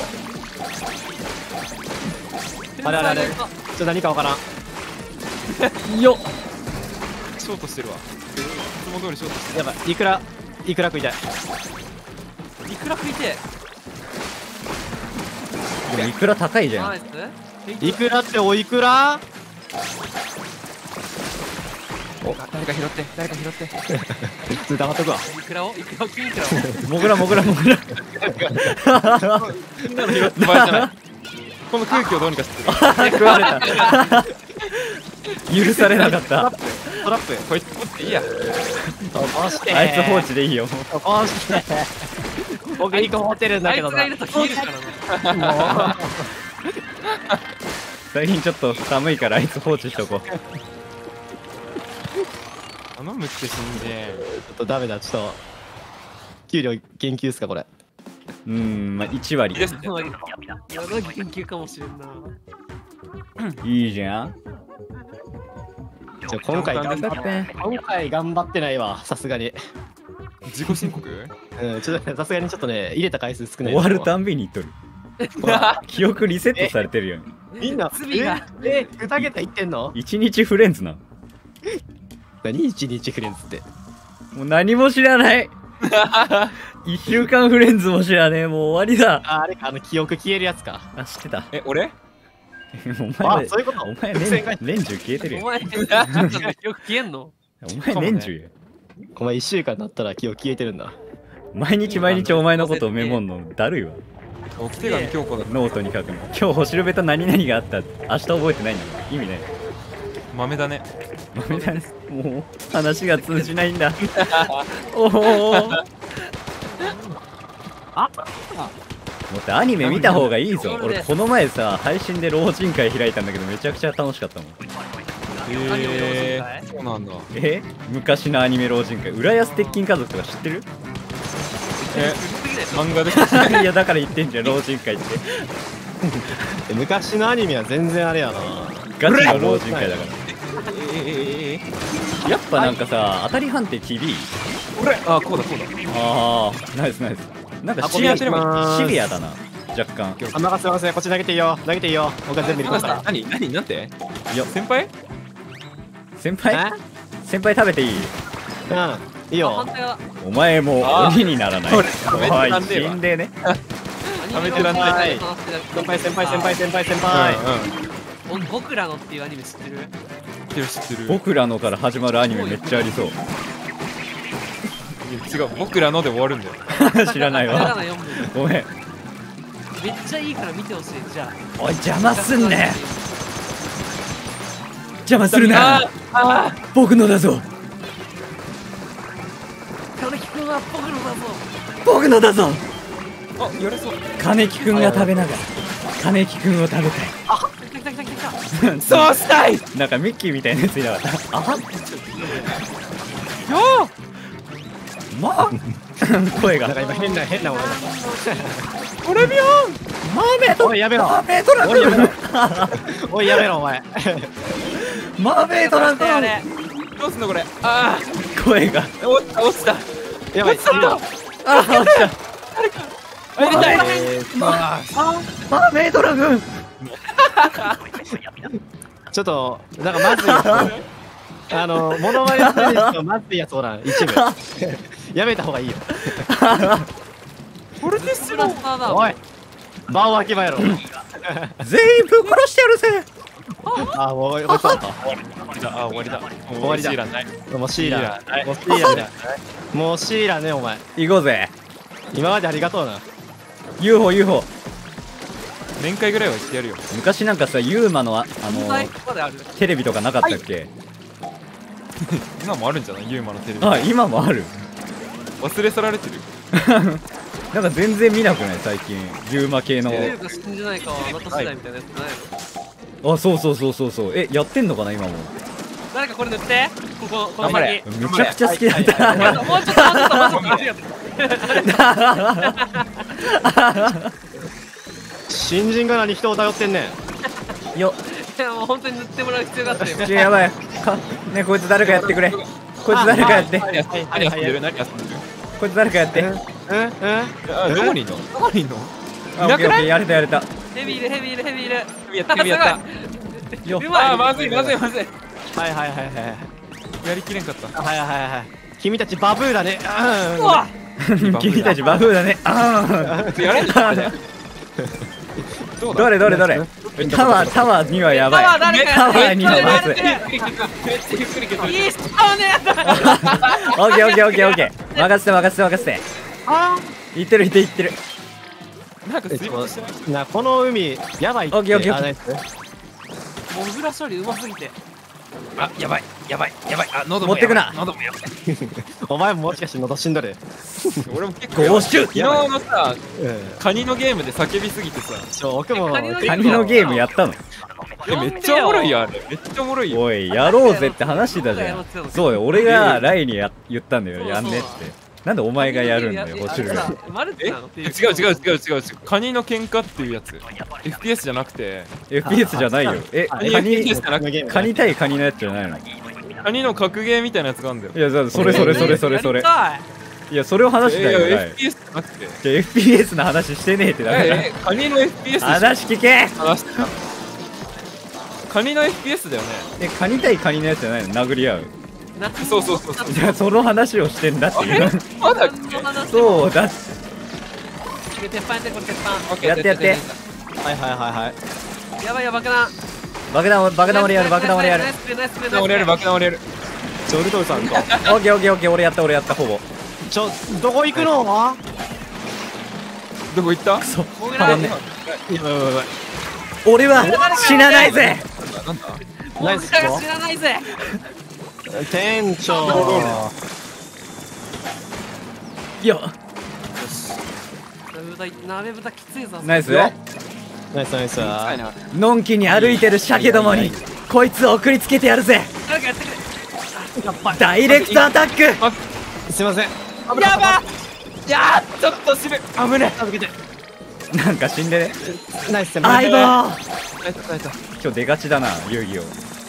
Speaker 3: ド。
Speaker 2: あれあれあれ何かわからん
Speaker 1: よ
Speaker 4: ショートしてるわ。いつも通りショートして
Speaker 2: やばいいくら食いたい
Speaker 3: いくら食いて
Speaker 1: でもいくら高いじゃん。
Speaker 3: ナイス。
Speaker 2: いくらっておいくら
Speaker 4: 誰か拾って誰か拾って
Speaker 2: 普通黙っとくわ。
Speaker 3: いくらを金いくらを
Speaker 1: もぐらもぐらもぐら。
Speaker 4: みんなの拾って場合じゃない。この空気をどうにかして
Speaker 1: 食われた。許されなかった。
Speaker 4: トラップこいつ持っていいや。
Speaker 2: 飛ばして
Speaker 1: あいつ放置でいいよ。
Speaker 2: 飛ばして僕2個持ってるんだけどな。
Speaker 3: あいつがいると消えるからな。
Speaker 1: 最近ちょっと寒いからあいつ放置しとこう。
Speaker 4: 頼むって信じ。
Speaker 2: ちょっとダメだ、ちょっと給料研究っすかこれ。
Speaker 1: まあ1割
Speaker 4: いいですね。
Speaker 3: 柳研究かもしれんな。
Speaker 1: いいじゃん。
Speaker 2: 今回頑張ってないわ、さすがに。
Speaker 4: 自己申告？
Speaker 2: ちょっとさすがにちょっとね、入れた回数少ない。
Speaker 1: 終わるたんびに言っとる。記憶リセットされてるよ。
Speaker 2: みんな
Speaker 3: 罪が
Speaker 2: 2桁いってんの
Speaker 1: 1日フレンズな。
Speaker 2: 何1日フレンズって。
Speaker 1: もう何も知らない。1週間フレンズも知らねえ。もう終わりだ。
Speaker 2: あれか、記憶消えるやつか。
Speaker 1: あ、知ってた。
Speaker 4: 俺？
Speaker 1: お前
Speaker 2: そういうこと。
Speaker 1: お前年中消えてるよ。
Speaker 3: お前、よく消えんの？
Speaker 1: お前年中や。
Speaker 2: お前1週間になったら記憶消えてるんだ。
Speaker 1: 毎日毎日お前のことをメモんのだるいわ。
Speaker 4: 置き手紙京子だ。
Speaker 1: ノートに書くの。今日星ルベと何々があった。明日覚えてないんだから意味ない。
Speaker 4: 豆だね。
Speaker 1: 豆だね。もう話が通じないんだ。おお。もっとアニメ見た方がいいぞ。俺この前さ配信で老人会開いたんだけどめちゃくちゃ楽しかったもん。
Speaker 4: そうなんだ。
Speaker 1: 昔のアニメ老人会。浦安鉄筋家族とか知ってる？
Speaker 4: 漫画で。
Speaker 1: いやだから言ってんじゃん老人会って。
Speaker 2: 昔のアニメは全然あれやな。
Speaker 1: ガチの老人会だから。やっぱなんかさ当たり判定厳い。
Speaker 4: あ、こうだこうだ。
Speaker 1: ああナイスナイス。なんかシビアだな若干。
Speaker 2: 任せ任せ、こっち投げていいよ、投げていいよ。僕は全部入れますから。
Speaker 4: 何なんて？
Speaker 1: いや
Speaker 4: 先輩？
Speaker 1: 先輩食べていい？
Speaker 2: いいよ
Speaker 3: 反。対は
Speaker 1: お前もう鬼にならない。おい死んでね。
Speaker 4: 食べてらんない
Speaker 2: 先輩。
Speaker 3: 僕らのっていうアニメ知ってる？
Speaker 4: 知ってる。
Speaker 1: 僕らのから始まるアニメめっちゃありそう。
Speaker 4: 違う、僕らので終わるんだよ。
Speaker 1: 知らないわ。ごめん。
Speaker 3: めっちゃいいから見てほしい。じゃあ。
Speaker 1: おい邪魔すんね。邪魔するな。僕のだぞ。
Speaker 3: 金木くんは僕のだぞ。
Speaker 1: 僕のだぞ。
Speaker 4: あ、やれそう。
Speaker 1: 金木くんが食べながら金木くんを食べたい。
Speaker 4: そうしたい。
Speaker 1: なんかミッキーみたいなやついなかった。あは
Speaker 4: よ
Speaker 1: まあ声が
Speaker 2: なんか今変なものが。
Speaker 4: トレビアン。
Speaker 1: マーメイド。
Speaker 2: おいやめろ。
Speaker 1: マーメイドなん
Speaker 2: おいやめろお前。
Speaker 1: マーメイドなんだよ。
Speaker 4: どうすんのこれ。あ
Speaker 1: 声が
Speaker 4: あ、落ちた。
Speaker 2: やばい。
Speaker 1: 落ちた。マーメイドラグーン。
Speaker 2: ちょっとなんかまずいやつ。モノマネする人まずいやつおらん一部。やめた方がいいよ。
Speaker 4: これですよ。
Speaker 2: おい。場をわきまえろ。
Speaker 1: 全員ぶっ殺してやるぜ。
Speaker 2: あ、もう終わった。
Speaker 4: 終わりだ。
Speaker 2: 終わりだ。もうシーラー。もうシーラーねお前。
Speaker 1: 行こうぜ。
Speaker 2: 今までありがとうな。
Speaker 1: UFO。
Speaker 4: 面会ぐらいはしてやるよ。
Speaker 1: 昔なんかさユーマのテレビとかなかったっけ？
Speaker 4: 今もあるんじゃない？ユーマのテレビ。
Speaker 1: あ、今もある。
Speaker 4: 忘れ去られてる。
Speaker 1: なんか全然見なくない最近ユーマ系の。
Speaker 3: 死んでないかあなた世代みたいなやつないの？
Speaker 1: あ、そうやってんのかな今も。
Speaker 3: 誰かこれ塗ってこの
Speaker 4: 頑張れ。
Speaker 1: めちゃくちゃ好きだった。
Speaker 3: もうちょっとありがとう。
Speaker 2: 新人が何人を頼ってんねん。
Speaker 1: よ
Speaker 3: いやもう本当に塗ってもらう必要があったよ。
Speaker 1: やばいね、こいつ誰かやってくれ。こいつ誰かやって。
Speaker 4: 何遊んでる？
Speaker 1: こいつ誰かやって。
Speaker 4: どこにいんの？どこにいんの？
Speaker 1: いなくない？やれた。
Speaker 3: ヘビーいる。
Speaker 4: やった
Speaker 1: よ
Speaker 3: あ、
Speaker 4: まずい。
Speaker 2: はい。
Speaker 4: やりきれんかった。
Speaker 2: はい。君たちバブーだね。
Speaker 3: うわ
Speaker 1: 君たちバフーだね。あ
Speaker 4: やれんだ。
Speaker 1: どれ。
Speaker 4: ど
Speaker 1: タワーにはやばい。
Speaker 3: 誰か
Speaker 1: タワーにはまずい。
Speaker 3: めっちゃゆっくりいいっすよねやだ。
Speaker 1: オッケーオッケーオッケーオッケー。任せて任せて任せて。いってるいってる。
Speaker 4: なんか水没してない。
Speaker 2: この海やばいって。
Speaker 1: オッケーオッケー
Speaker 2: あナイス
Speaker 3: モグラ処理うますぎて。
Speaker 4: あ、やばい。あ、喉
Speaker 1: 持ってくな。
Speaker 4: 喉もやばい。
Speaker 2: お前ももしかして喉死んどる。
Speaker 4: 俺も結構
Speaker 1: ゴーシュ
Speaker 4: 昨日のさ、
Speaker 2: うん
Speaker 4: カニのゲームで叫びすぎてさ、
Speaker 2: 僕も
Speaker 3: カニの
Speaker 1: カニのゲームやったの？
Speaker 4: めっちゃおもろいよあれ。めっちゃおもろいよ。
Speaker 1: おい、やろうぜって話してたじゃん。そうよ、俺がライに言ったんだよ、やんねって。なんでお前がやるんだよ、ホチルが。
Speaker 3: マルチなのっていう。
Speaker 4: 違う。カニの喧嘩っていうやつ。FPS じゃなくて、
Speaker 1: FPS じゃないよ。
Speaker 4: カニ FPS じゃなくて、
Speaker 1: カニ対カニのやつじゃないの？
Speaker 4: カニの格ゲーみたいなやつがあるんだよ。
Speaker 1: いや、それ。いや、それを話してたよ、ライ。
Speaker 4: FPS じゃなくて。
Speaker 1: じゃあ FPS の話してねえってだから。
Speaker 4: カニの FPS でしょ。
Speaker 1: 話聞け。
Speaker 4: 話してた。カニの FPS だよね。
Speaker 1: カニ対カニのやつじゃないの？殴り合う。
Speaker 4: そう。
Speaker 1: じゃあその話をしてんだっていう。
Speaker 4: まだっ
Speaker 1: そうだって。
Speaker 3: 鉄板やってこれ鉄板。
Speaker 4: け
Speaker 1: やってやって。
Speaker 2: はい。
Speaker 3: やばいよ爆弾。
Speaker 1: 爆弾俺やる。
Speaker 3: ナイスプレーナイスプレーナイスプレー。
Speaker 4: 俺やる、爆弾俺やる。
Speaker 2: ウルトルさんと
Speaker 1: オッケー俺やったほぼ。
Speaker 2: どこ行くの？
Speaker 4: どこ行った？
Speaker 1: そう。
Speaker 3: モグラ
Speaker 1: ごめんね。
Speaker 2: やばい
Speaker 1: 俺は死なないぜ。
Speaker 4: なんだ？
Speaker 3: モグラが知らないぜ。
Speaker 2: 店長
Speaker 1: いや、
Speaker 3: 鍋豚きついぞ。
Speaker 1: ナイス。
Speaker 2: ナイス
Speaker 1: のんきに歩いてる鮭どもにこいつを送りつけてやるぜ。
Speaker 3: なんかやってくれ。
Speaker 1: ダイレクトアタック。
Speaker 2: すいません
Speaker 3: やば。
Speaker 4: いやー、ちょっとしぶ危ね
Speaker 2: 助けて
Speaker 1: なんか死んでね。
Speaker 2: ナイス
Speaker 1: 相棒。
Speaker 4: え。耐えた。
Speaker 1: 今日出がちだな、遊戯王。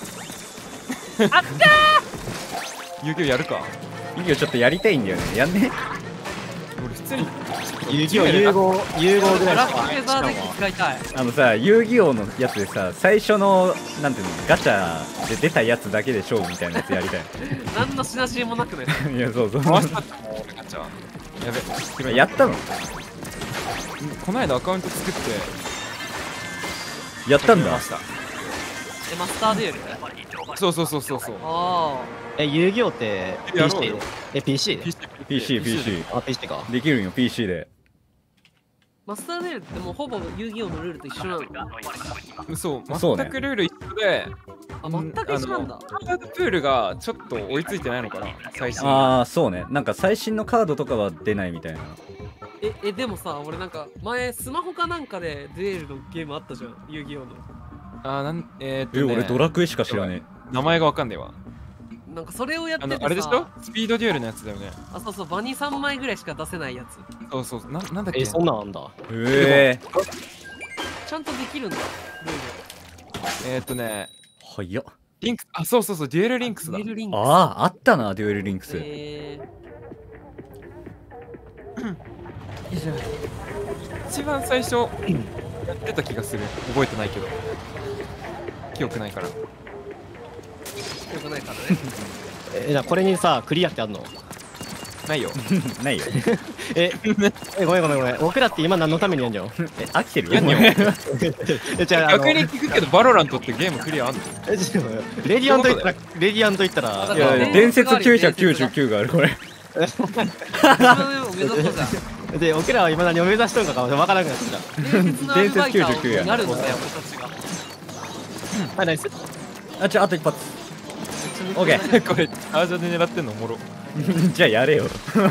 Speaker 4: 遊戯王やるか。
Speaker 1: 遊戯王ちょっとやりたいんだよね。やんね。
Speaker 4: 俺普通に
Speaker 2: 遊戯王融合ぐらい
Speaker 3: ラ
Speaker 2: しか
Speaker 3: フテーザーデッキ使いたい。
Speaker 1: さ、遊戯王のやつでさ、最初のなんていうの、ガチャで出たやつだけで勝負みたいなやつやりたい。
Speaker 3: 何の品しもなくね。
Speaker 1: いや、そう
Speaker 4: 回したってもう俺ガチャ。やべ。
Speaker 1: やったの？
Speaker 4: この間アカウント作って
Speaker 1: やったんだ
Speaker 4: ま。した。
Speaker 3: マスターデュエル。
Speaker 4: そう。
Speaker 3: あ
Speaker 2: 遊戯王って
Speaker 4: やろうよ
Speaker 2: PC？
Speaker 1: PC。
Speaker 2: あ PC か
Speaker 1: できるんよ、PC で。
Speaker 3: マスターデュエルってもうほぼ遊戯王のルールと一緒なの？
Speaker 4: そう
Speaker 1: そうね
Speaker 4: 全くルール一緒で、
Speaker 3: あ、全く一緒なんだ。
Speaker 4: カードプールがちょっと追いついてないのかな、最新。
Speaker 1: ああ、そうね。なんか最新のカードとかは出ないみたいな。
Speaker 3: でもさ、俺なんか前スマホかなんかでデュエルのゲームあったじゃん、遊戯王の。
Speaker 1: 俺ドラクエしか知らね
Speaker 4: 名前がわかんねえわ。
Speaker 3: なんかそれをやっててさ、
Speaker 4: あれでしょ、スピードデュエルのやつだよね。
Speaker 3: あ、そう、場に3枚ぐらいしか出せないやつ。
Speaker 4: そう、なんだっけ。
Speaker 2: そんなんあんだ。
Speaker 1: え。
Speaker 3: ちゃんとできるんだ、ルール。
Speaker 1: 早っ。
Speaker 4: リンクス、あ、そう、デュエルリンクスだ。
Speaker 3: デュエルリンクス。
Speaker 1: ああ、あったな、デュエルリンクス。
Speaker 4: 一番最初やってた気がする。覚えてないけど。記憶ないから。
Speaker 3: よくないからね。
Speaker 2: じゃあこれにさクリアってあんの？
Speaker 4: ないよ。
Speaker 1: ないよ。
Speaker 2: ごめん。僕らって今何のためにやんじゃん。
Speaker 1: 飽きてる
Speaker 4: やんね
Speaker 1: よ。
Speaker 4: 逆に聞くけど、バロラントってゲームクリアあんの？
Speaker 2: レディアント言ったら、
Speaker 1: いや、伝説999がある、これ。
Speaker 2: で、僕らは今何を目指しとんかわからなくなってきた。
Speaker 1: 伝説99や。
Speaker 3: なるんだよ、俺たちが。
Speaker 2: はい、ナイス。
Speaker 1: あと一発。オッケー。
Speaker 4: これ、アージャで狙ってんのおもろ。
Speaker 1: じゃあやれよ。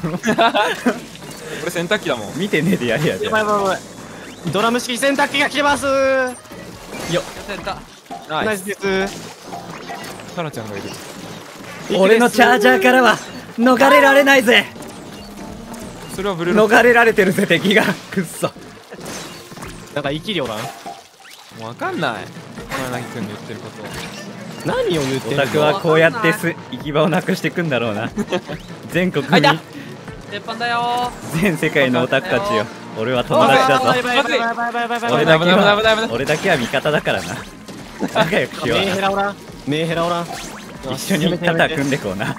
Speaker 4: 俺洗濯機だもん。
Speaker 1: 見てねえでやれや。じゃあ
Speaker 2: やばい。ドラム式洗濯機が来てます。
Speaker 3: やった
Speaker 2: ナイスです。
Speaker 4: タナちゃんがいる。
Speaker 1: 俺のチャージャーからは逃れられないぜ。
Speaker 4: それはブルーロック。
Speaker 1: 逃れられてるぜ、敵が。くっそ。
Speaker 2: なんか生きるよな。
Speaker 4: もうわかんない。小柳くんの言ってること。
Speaker 2: 何を言って
Speaker 1: オ
Speaker 2: るの？
Speaker 1: タクはこうやって行き場をなくしていくんだろうな。全国に
Speaker 3: 鉄板だよ
Speaker 1: 全世界のオタクたちよ、俺は友達だぞ。俺だけは味方だからな。仲良くしよう。
Speaker 2: メンヘラおらん。
Speaker 1: 一緒に肩組んでこうな。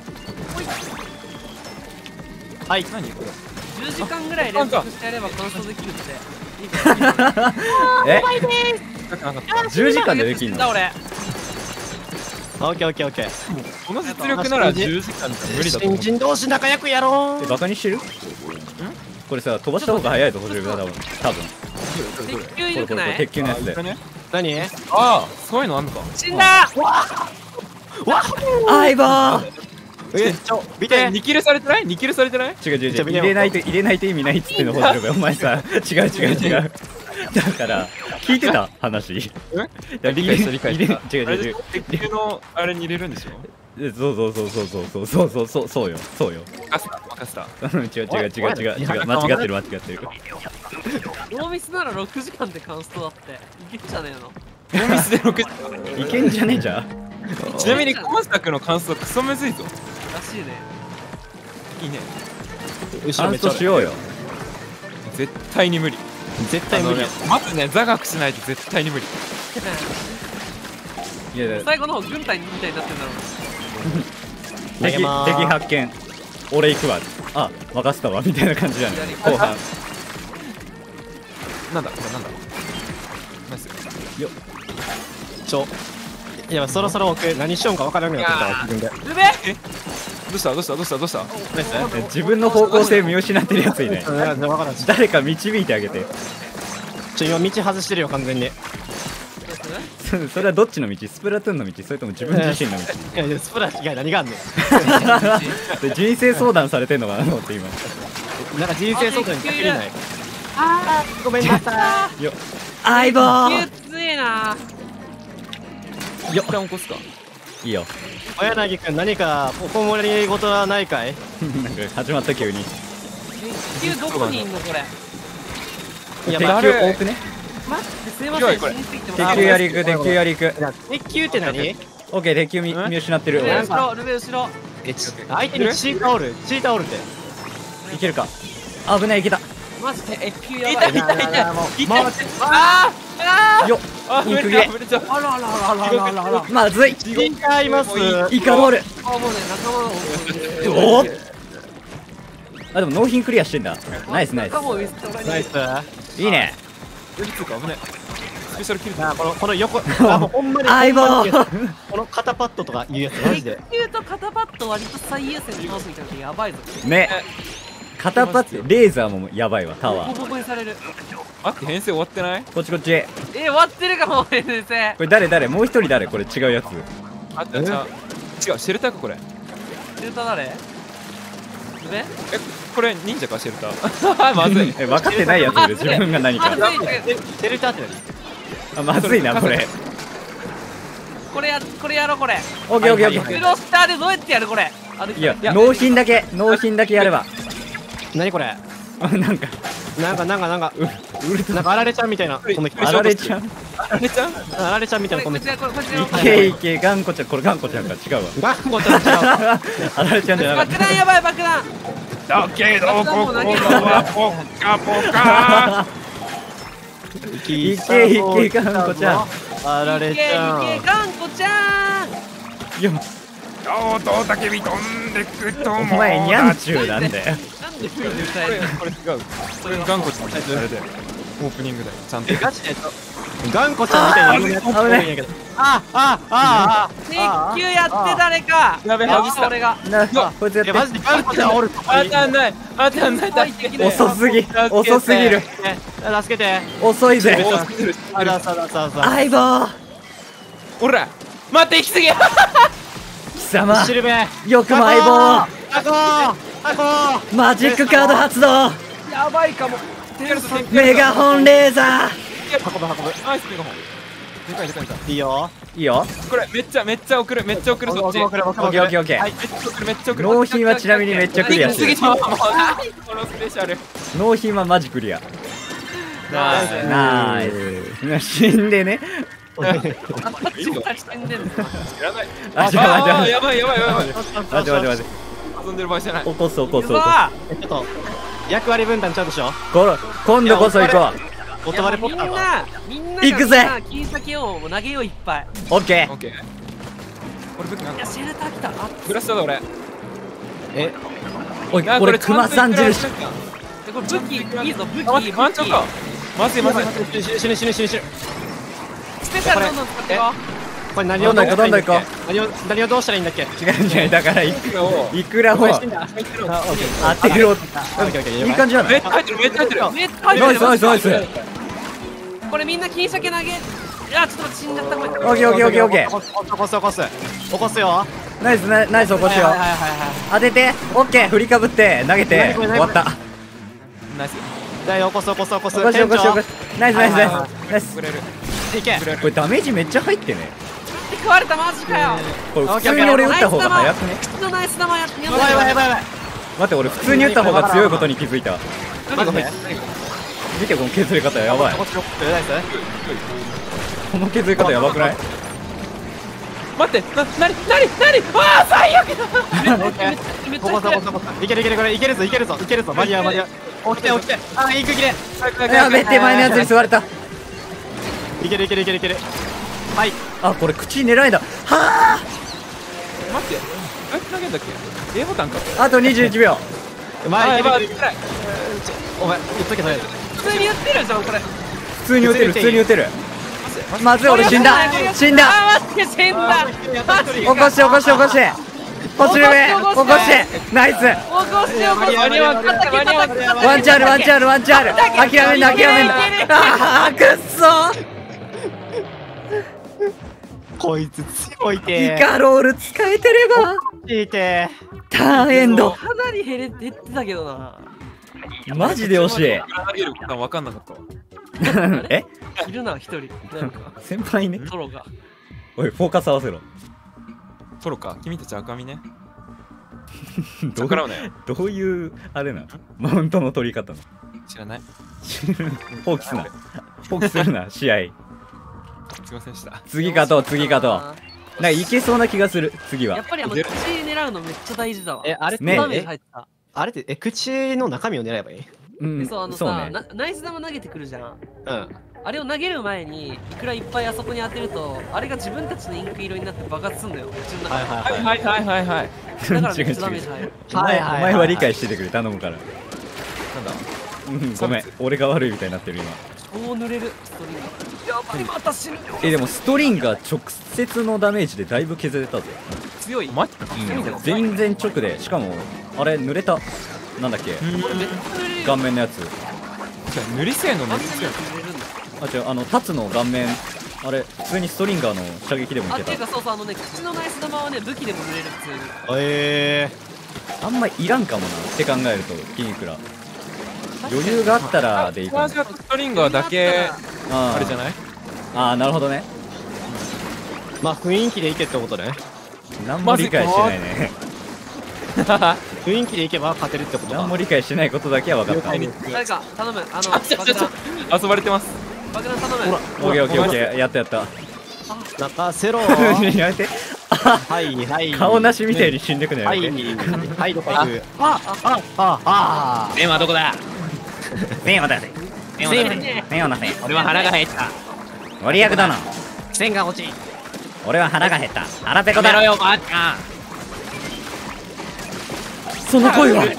Speaker 2: はい。
Speaker 4: 何これ。
Speaker 3: 10時間ぐらい連続してやれば完走できるって。
Speaker 1: え
Speaker 4: 近くなかった。
Speaker 1: 10時間でできんの？
Speaker 3: 死んだ俺。
Speaker 2: オッケーオッケーオッケー。
Speaker 4: この実力なら10時間じゃ無理だと思う。
Speaker 2: 新人同士仲良くやろう。
Speaker 1: バカにしてる？これさ飛ばした方が早いぞ補充が多分。
Speaker 3: 鉄球いるくない？
Speaker 1: 鉄球のやつで。
Speaker 2: 何？
Speaker 4: ああ、そういうのあんのか。
Speaker 3: 死んだ。
Speaker 1: 相棒。
Speaker 2: 見て。
Speaker 4: 2キルされてない？ 2キルされてない？
Speaker 1: 違う入れないと意味ないっつってんの補充がお前さ違う。だから聞いてた話。
Speaker 4: 理解した
Speaker 1: 違う。
Speaker 4: 鉄球のあれに入れるんでしょ。
Speaker 1: そうよ。
Speaker 4: 任せた。
Speaker 1: 違う間違ってる。
Speaker 3: ノーミスなら6時間でカンストだっていけんじゃねえの？
Speaker 4: ノーミスで6時間。
Speaker 1: いけんじゃねえじゃん。
Speaker 4: ちなみに今作の感想クソむずいぞ。
Speaker 3: らしいね。
Speaker 4: いいね。
Speaker 1: カンストしようよ。
Speaker 4: 絶対に無理。
Speaker 2: 絶対無理。
Speaker 4: まずね、座学しないと絶対に無理。
Speaker 1: いや
Speaker 3: 最後の方軍隊みたいになってんだろう。
Speaker 1: 敵発見。俺行くわ。あ任せたわみたいな感じじゃね後半。
Speaker 4: なんだナイス。
Speaker 2: いやそろそろ僕何しようか分からなくなってきたわ自分で。
Speaker 3: ルベ。
Speaker 4: どうした。
Speaker 1: 自分の方向性見失ってるやついね。
Speaker 2: 分からん。
Speaker 1: 誰か導いてあげて。
Speaker 2: 今道外してるよ完全に。い
Speaker 1: それはどっちの道？スプラトゥーンの道？それとも自分自身の道？
Speaker 2: やスプラ以外何があんねん。
Speaker 1: で人生相談されてんのかなと思って今。
Speaker 2: なんか人生相談にかけれない。あーごめんなさい。
Speaker 1: よ相棒。
Speaker 3: 鉄球強えな。
Speaker 4: 一旦起こすか。
Speaker 1: いいよ。
Speaker 2: 小柳くん何かおこもり事はないかい？
Speaker 1: なんか始まった急に。
Speaker 3: 鉄球どこにいんのこれ？
Speaker 1: 鉄球多くね？
Speaker 3: 待ってすいません。
Speaker 4: これ
Speaker 3: 死にすぎても
Speaker 1: 鉄球やり行く。
Speaker 2: 鉄球って何？
Speaker 1: オッケー鉄球見失ってる。
Speaker 3: ルベ後ろルベ後ろ。
Speaker 2: 相手にチータオルって
Speaker 1: いけるか？危ないいけた。
Speaker 3: マジで鉄球やばい。
Speaker 2: 痛い
Speaker 3: ああ
Speaker 1: よっ
Speaker 4: あ、
Speaker 1: インク切れ
Speaker 3: あら。
Speaker 1: まずい。
Speaker 2: 違います。
Speaker 1: イカロール。
Speaker 3: あもうね仲間の。
Speaker 1: おっあでも納品クリアしてんだ。ナイス。
Speaker 3: 仲間を見せてもらい
Speaker 2: ナイス。
Speaker 1: いいね。
Speaker 4: エビつうか危ない。スペシャルキル
Speaker 2: なあこの横もうほんまに
Speaker 1: 相棒。
Speaker 2: この肩パッドとかいうやつマジで。
Speaker 3: 鉄球と肩パッド割と最優先で倒すみたいなのやばいぞ。
Speaker 1: ね。肩パッドレーザーもやばいわタワー。
Speaker 3: ボコボコにされる。
Speaker 4: 待って、編成終わってない？
Speaker 1: こっち。
Speaker 3: 終わってるかも先生。
Speaker 1: これ誰？もう一人誰？これ違うやつ。
Speaker 4: あった違う、シェルターかこれ。
Speaker 3: シェルター誰？ルベ？
Speaker 4: これ忍者かシェルター。まずい。
Speaker 1: 分かってないやついる自分が何か。
Speaker 3: まずい。
Speaker 2: シェルターって何？
Speaker 1: あまずいなこれ。
Speaker 3: これやろこれ。
Speaker 1: オッケー。
Speaker 3: クロスターでどうやってやるこれ？
Speaker 1: いや納品だけやれば。
Speaker 2: 何これ？
Speaker 1: なんか
Speaker 2: なんかあられちゃんみたいなこの
Speaker 1: あられちゃん。
Speaker 4: あれちゃん？
Speaker 2: あられちゃんみたいなこの
Speaker 3: こっち
Speaker 1: いけガンコちゃんこれガンコちゃんか違うわ。
Speaker 2: ガンコちゃん違う。
Speaker 1: あられちゃんじゃなかった。
Speaker 3: 爆弾やばい爆弾。
Speaker 4: だけどここはポッカポカ。
Speaker 1: いけガンコちゃん。
Speaker 2: あられちゃん。
Speaker 3: いけガンコちゃん。
Speaker 1: よ
Speaker 4: とうとう焚き火飛んでくと
Speaker 1: お
Speaker 4: も
Speaker 1: 前ニャンチューなんだよ。
Speaker 3: なんでフルで歌えるの？
Speaker 4: これ違う。これ頑固ちゃんあれでオープニングだよ。ちゃんと。
Speaker 2: ガチでガンコちゃんみたいなやつ多いんやけど。
Speaker 3: 鉄球やって誰か。
Speaker 4: やべ外した。
Speaker 3: 俺が。
Speaker 1: こいつやって
Speaker 2: マジでガンコちゃんおる。
Speaker 4: 当たんない助けて。
Speaker 1: 遅すぎる。
Speaker 2: 助けて。
Speaker 1: 遅いぜ。相棒。
Speaker 4: ほら待って行き過ぎ。
Speaker 1: 貴様
Speaker 2: シルベ。
Speaker 1: よくも相棒。
Speaker 2: アコ
Speaker 1: マジックカード発動。
Speaker 3: やばいかも。
Speaker 1: メガホンレーザ
Speaker 2: 運ぶ。
Speaker 4: ナイスメガホン。でかい。
Speaker 2: いいよ。
Speaker 1: ー。いいよ。
Speaker 4: これめっちゃ送るそっち。
Speaker 1: オッケー。
Speaker 4: めっちゃ送る。
Speaker 1: 納品はちなみにめっちゃクリアしてる。
Speaker 4: このスペシャル。
Speaker 1: 納品はマジクリア。ナイス。死んでね。
Speaker 3: 死んでんの。
Speaker 1: あ
Speaker 4: やばい。
Speaker 1: 待て。
Speaker 4: 遊んでる場合じゃない。
Speaker 1: 起こす。
Speaker 2: ちょっと役割分担ちゃんとしよ
Speaker 1: 今度こそ行こ
Speaker 2: う。音割れポッターか。
Speaker 3: みんな
Speaker 1: 行くぜ。
Speaker 3: 金先を投げよういっぱい。
Speaker 1: う。オッケ
Speaker 4: オッケー。これ武器なん
Speaker 3: いや
Speaker 4: だ。
Speaker 3: シェルター来た。
Speaker 4: ブラスターだ俺。
Speaker 2: え
Speaker 1: おい俺クマさん印。
Speaker 3: これ武器いいぞ武器。
Speaker 4: 満潮か。まずい。
Speaker 2: 死ぬ。
Speaker 3: ペシャルどんどん使っていこ
Speaker 2: これ何を
Speaker 1: どんどん行こうどんどん行こ
Speaker 2: 何をどうしたらいいんだっけ？
Speaker 1: 違うだからいくらを
Speaker 2: あ、オッケ
Speaker 1: 当てろ
Speaker 2: ーオッケー。
Speaker 1: いい感じじゃない
Speaker 4: めっちゃ入ってるめっちゃ入ってる
Speaker 3: う。めっちゃ入ってる。
Speaker 1: ナイスナイスナイス
Speaker 3: これみんな金鮭投げ。いやちょっと待って死んじゃったこれ。
Speaker 1: オッケーオッケーオッケーオッケー
Speaker 2: 起こすよ。
Speaker 1: ナイスナイス起こしよう当ててオッケー振りかぶって投げて終わった
Speaker 4: ナイス
Speaker 2: じゃあ起こす。
Speaker 1: 起こし起こし起こしナイスナイスナイスナイス
Speaker 4: くれる
Speaker 2: いけ。
Speaker 1: これダメージめっちゃ入ってね
Speaker 3: 食われたマジかよ。
Speaker 1: これ普通に俺打った方が早くね
Speaker 3: 口のナイス玉やって
Speaker 2: やばい。
Speaker 1: 待って俺普通に打った方が強いことに気づいた
Speaker 2: まずね。
Speaker 1: 見てこの削り方やばい
Speaker 2: ナイス。
Speaker 1: この削り方やばくない
Speaker 4: 待ってなにああ最悪だ
Speaker 3: めっち
Speaker 2: ここ
Speaker 3: ゃ入ってる。
Speaker 2: いけるこれいけるぞマリア起きてあ、インク切れ
Speaker 1: やべえ手前のやつに吸われた
Speaker 2: いけるはい
Speaker 1: あこれ口狙いだは
Speaker 4: 待ってどうやって投げんだっけ A ボタンか
Speaker 1: ああと21秒
Speaker 2: 前いける
Speaker 4: 辛い
Speaker 2: お前言っとけとりあえず
Speaker 3: 普通に言ってるじゃんこれ。
Speaker 1: 普通に打てる普通に打てるまずい俺死んだ
Speaker 3: あーマジで死んだ。
Speaker 1: 起こして落ちる上起こしてナイス
Speaker 3: 起こして起こして。
Speaker 2: 間に合わん
Speaker 3: 叩け叩け
Speaker 1: ワンチャール諦めんなあーくっそ
Speaker 2: こいつ強い
Speaker 1: イ
Speaker 2: て
Speaker 1: カロール使えてれば
Speaker 2: いて
Speaker 1: ターンエンド
Speaker 3: かなり減ってたけどな。
Speaker 1: マジで惜しい
Speaker 4: 投げることは分かんなかったわ
Speaker 1: え
Speaker 3: いるな一人なんか
Speaker 1: 先輩ね
Speaker 3: トロが。
Speaker 1: おいフォーカス合わせろ
Speaker 4: トロか君たち赤身ね
Speaker 1: どう
Speaker 4: 逆らうね
Speaker 1: どういうあれなのマウントの取り方の
Speaker 4: 知らない
Speaker 1: 放棄するな試合
Speaker 4: すいませんでした
Speaker 1: 次勝とうなんかいけそうな気がする次は
Speaker 3: やっぱり口狙うのめっちゃ大事だわ。
Speaker 2: あれって
Speaker 1: ね
Speaker 3: ダメージ入った。
Speaker 2: あれって口の中身を狙えばいい
Speaker 1: うん
Speaker 3: そう
Speaker 1: そうね
Speaker 3: ナイス玉投げてくるじゃん。
Speaker 2: うん
Speaker 3: あれを投げる前にいくらいっぱいあそこに当てるとあれが自分たちのインク色になって爆発すんだよ口の中で。
Speaker 4: はい
Speaker 3: だからめっちゃダメージ入る。
Speaker 1: お前は理解しててくれ頼むから
Speaker 4: なんだ
Speaker 1: ごめん俺が悪いみたいになってる今
Speaker 3: 超濡れるストリング。やばいまた死ぬ。
Speaker 1: でもストリンガー直接のダメージでだいぶ削れたぞ、
Speaker 3: 強い。
Speaker 4: マジ
Speaker 1: 全然直でしかもあれ濡れたなんだっけ
Speaker 3: これめっちゃ濡れるよ。
Speaker 1: 顔面のやつ
Speaker 4: 塗り性の塗
Speaker 3: 完全に
Speaker 4: り性
Speaker 3: 濡れるんだ。
Speaker 1: あ違うタツの顔面あれ普通にストリンガーの射撃でもいけた
Speaker 3: っていうかそう口のナイス玉はね武器でも濡れる普通に。
Speaker 1: あんまいらんかもなって考えるとキニクラ余裕があったらでいいかも
Speaker 4: ストリンガーだけ
Speaker 1: あ
Speaker 4: あれじゃない
Speaker 1: あーなるほどね
Speaker 2: まあ雰囲気でいけってことね
Speaker 1: 何も理解してないね
Speaker 2: 雰囲気でいけば勝てるってことだ
Speaker 1: 何も理解してないことだけは分かった
Speaker 3: 誰か頼む爆弾
Speaker 4: 遊ばれてます
Speaker 3: 爆弾頼む。
Speaker 1: オッケーオッケーオッケーやった
Speaker 2: 泣かせろ
Speaker 1: やめて
Speaker 2: はい
Speaker 1: 顔なしみたいに死んでくのや
Speaker 2: はい
Speaker 1: めて
Speaker 2: はいどこ行くあ
Speaker 4: 円はどこだ
Speaker 1: 線を出せ線を出せ
Speaker 4: 俺は腹が減った
Speaker 1: ご利益殿
Speaker 2: 線が落ち
Speaker 1: 俺は腹が減った腹ペコだ
Speaker 4: よばあちゃん
Speaker 1: その声は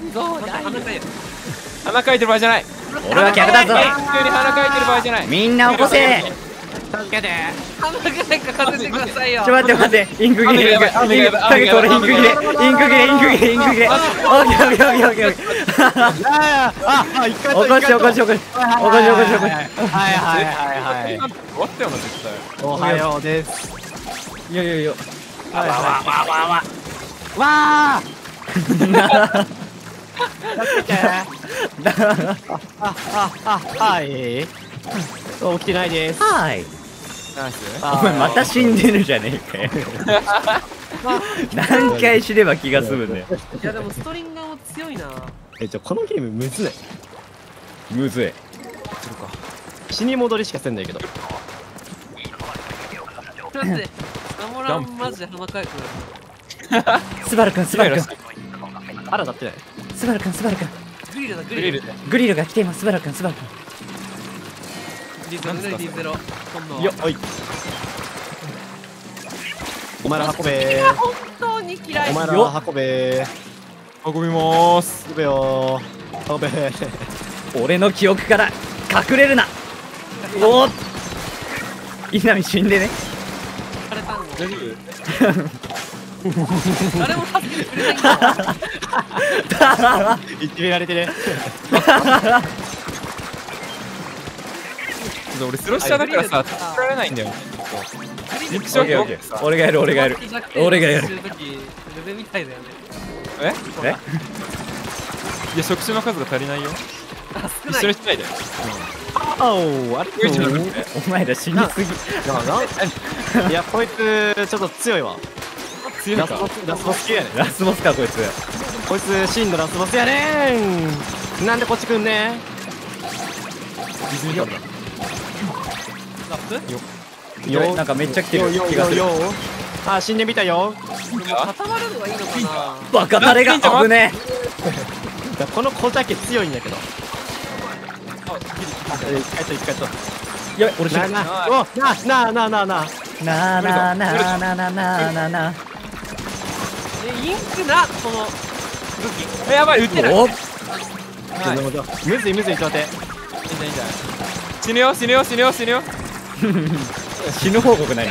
Speaker 4: 鼻かいてる場合じゃない
Speaker 1: 俺は客だぞ
Speaker 4: 急に鼻かいてる場合じゃない
Speaker 1: みんな起こせ
Speaker 2: 助けて
Speaker 3: 鼻ぐらいかかせてくださいよ。
Speaker 1: ちょ待ってインク切れターゲット俺インク切れオッケー
Speaker 2: 一回
Speaker 1: 起こして
Speaker 2: はい
Speaker 4: 終わったよな絶対
Speaker 2: おはようです
Speaker 1: いや
Speaker 2: わはい起きてないです
Speaker 1: はい
Speaker 4: ナイス
Speaker 1: お前また死んでるじゃねえかよ何回死ねば気が済むんだよ
Speaker 3: いやでもストリンガーも強いな。
Speaker 2: このゲームむずない
Speaker 1: むずい
Speaker 2: 死に戻りしかせんないけど
Speaker 3: だってナモランマジで鼻かいくる。
Speaker 1: スバルくん
Speaker 2: あらだってない
Speaker 1: スバルくん
Speaker 3: グリルだグ
Speaker 4: グリルで
Speaker 1: グリルが来ていますスバルくん
Speaker 3: リゼロ今度は
Speaker 1: よ
Speaker 2: はいお前ら運べ
Speaker 3: 本当に嫌い。
Speaker 2: お前ら運べ
Speaker 4: 運びまーす
Speaker 2: 運べよ運べ
Speaker 1: 俺の記憶から隠れるなおっ稲見死んでね。
Speaker 3: あれたん
Speaker 4: 大丈
Speaker 3: 誰も助けてくれないんだ。
Speaker 2: 言ってみられてね。
Speaker 4: 夫？俺スロッシャーだからさ、助けられないんだよ。肉食
Speaker 1: オッケーオッケー。俺がやる俺がやる。俺がやる。
Speaker 3: ルベみたいだよね。
Speaker 4: え？いや食種の数が足りないよ。
Speaker 3: あ、少ない。
Speaker 4: 一緒にしないで。
Speaker 2: あお、あれ
Speaker 1: お前ら死にすぎ。
Speaker 2: いや、こいつちょっと強いわ。
Speaker 4: 強いか。
Speaker 2: ラスボス級やねん。
Speaker 1: ラスボスかこいつ。
Speaker 2: こいつ真のラスボスやねん。なんでこっち来んねん。
Speaker 4: よ
Speaker 3: ラップ？
Speaker 2: よ
Speaker 1: なんかめっちゃ来てる気がする。
Speaker 2: あ、死んでみたよ。
Speaker 3: 固まるのがいいのかな。
Speaker 1: バカタレが危ね
Speaker 2: この小竹強いんやけど。一回と。
Speaker 1: え。やべ俺死ぬ。
Speaker 2: なあなあ。
Speaker 1: なあなあなあなあなあなあなあ。
Speaker 3: インクなこの武器。
Speaker 4: やばい撃ってない。
Speaker 1: おっ
Speaker 2: むずいちょっと待って。
Speaker 4: いいんじゃない。死ぬよ。
Speaker 1: 死ぬ報告ない。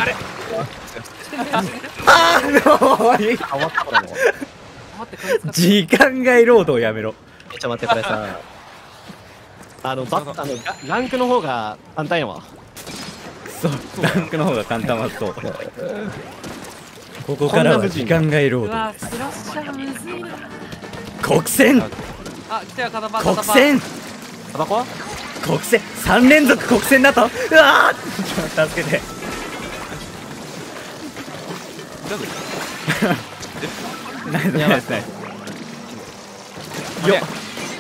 Speaker 1: あーもういい。
Speaker 3: 待ってこいつ。
Speaker 1: 時間外労働やめろ。
Speaker 2: ちょっと待ってこれさ。ランクの方が簡単やわ。
Speaker 1: くそランクの方が簡単はそう。ここからは時間外労
Speaker 3: う
Speaker 1: 働。
Speaker 3: わスラッシャーむずいな。
Speaker 1: 国戦
Speaker 3: あ来たよ片場。
Speaker 1: 国戦
Speaker 2: タバコ？
Speaker 1: 国戦3連続国戦だと。うわー助けて。ナイスナイスナイス。よっ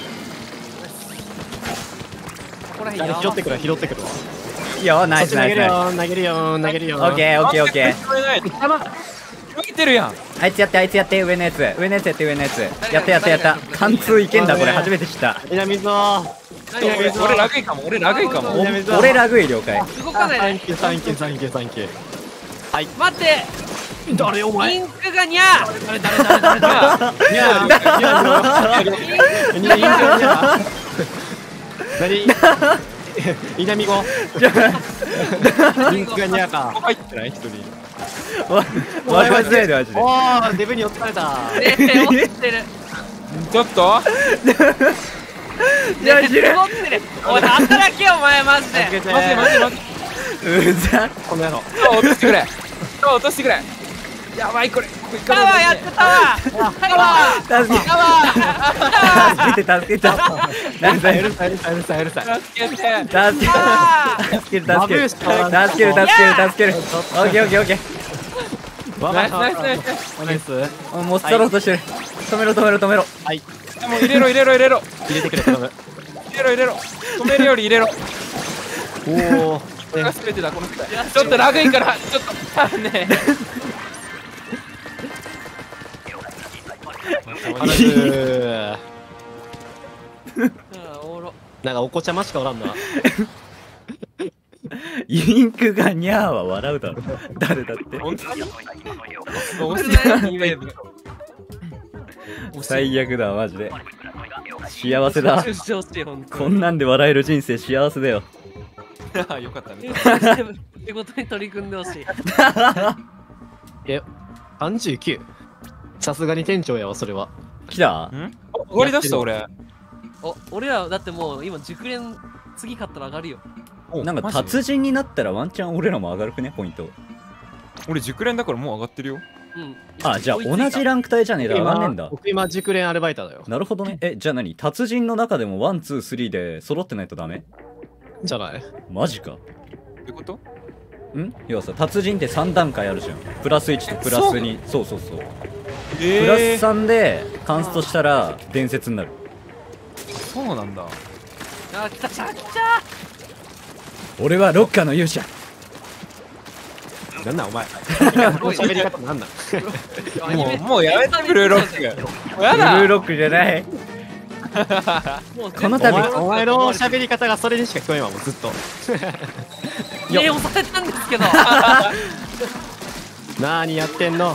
Speaker 3: ここら辺
Speaker 2: 拾ってくるわ。
Speaker 1: よナイスナイスナイス。
Speaker 2: 投げるよ。
Speaker 1: オッケーオッケーオッケー。
Speaker 4: 動いてるやん。
Speaker 1: あいつやって上のやつやってやった貫通いけんだこれ初めて知った。
Speaker 2: 南ぞ。
Speaker 4: 俺ラグいかも。俺ラ
Speaker 1: グい了解。
Speaker 3: 動かないで。
Speaker 2: サンキュー。
Speaker 3: 待って。
Speaker 2: 誰お前？
Speaker 3: インクがにゃー。
Speaker 2: 南語。リンクがニャーか。
Speaker 4: 入ってない一人。
Speaker 1: 笑わせないでマジで。
Speaker 2: おー、デブに落とされた。
Speaker 3: 落ちてる。
Speaker 4: ちょっと
Speaker 1: いや死ぬ。
Speaker 3: 落ちてる。おい働けよお前マジで。
Speaker 2: 助けて。
Speaker 4: 待って。
Speaker 1: うざ。
Speaker 2: この野郎。
Speaker 4: 落としてくれ。やばいこれ。
Speaker 3: タワーやってタワー。
Speaker 1: 助けて。助けて。
Speaker 2: うるさい。
Speaker 4: 助けて。
Speaker 1: 助ける。オッケー
Speaker 2: ナイス。
Speaker 1: もうストローとしてる。止めろ。
Speaker 2: はい。
Speaker 4: もう入れろ。
Speaker 2: 入れてくれ、頼む。
Speaker 4: 入れろ。止めるより入れろ。
Speaker 2: おお。
Speaker 4: これが全てだこの人。ちょっとラグいからちょっとね。
Speaker 2: なんかお子ちゃましかおらんな。
Speaker 1: インクがニャーは笑うだろ。誰だって。
Speaker 4: 本当に
Speaker 1: 最悪だマジで。幸せだ。こんなんで笑える人生幸せだよ。
Speaker 4: よかったね。
Speaker 3: 仕事に取り組んでほしい。
Speaker 2: 39。さすがに店長やわそれは。
Speaker 1: 来た？
Speaker 4: 終わりだした俺。
Speaker 3: 俺らだってもう今熟練次勝ったら上がるよ。
Speaker 1: なんか達人になったらワンチャン俺らも上がるくねポイント。
Speaker 4: 俺熟練だからもう上がってるよ。
Speaker 1: あ、じゃあ同じランク帯じゃねえだ上がんねんだ。
Speaker 2: 僕今熟練アルバイターだよ。
Speaker 1: なるほどね。じゃあ何達人の中でもワンツースリーで揃ってないとダメ？
Speaker 2: じゃない。
Speaker 1: マジか。
Speaker 4: どういうこと？
Speaker 1: 要はさ達人って3段階あるじゃん。プラス1とプラス2。そう。プラス3でカンストしたら伝説になる。
Speaker 4: そうなんだ。
Speaker 3: あ、来た。
Speaker 1: 俺はロッカーの勇者。
Speaker 2: なんなんお前。喋り方なんなん。
Speaker 4: もうやめてブルーロック。やだ。
Speaker 1: ブルーロックじゃない。この度
Speaker 2: お前の喋り方がそれにしか聞こえんわもうずっと。
Speaker 3: 押されたんですけど。
Speaker 2: なーにやってんの。はい。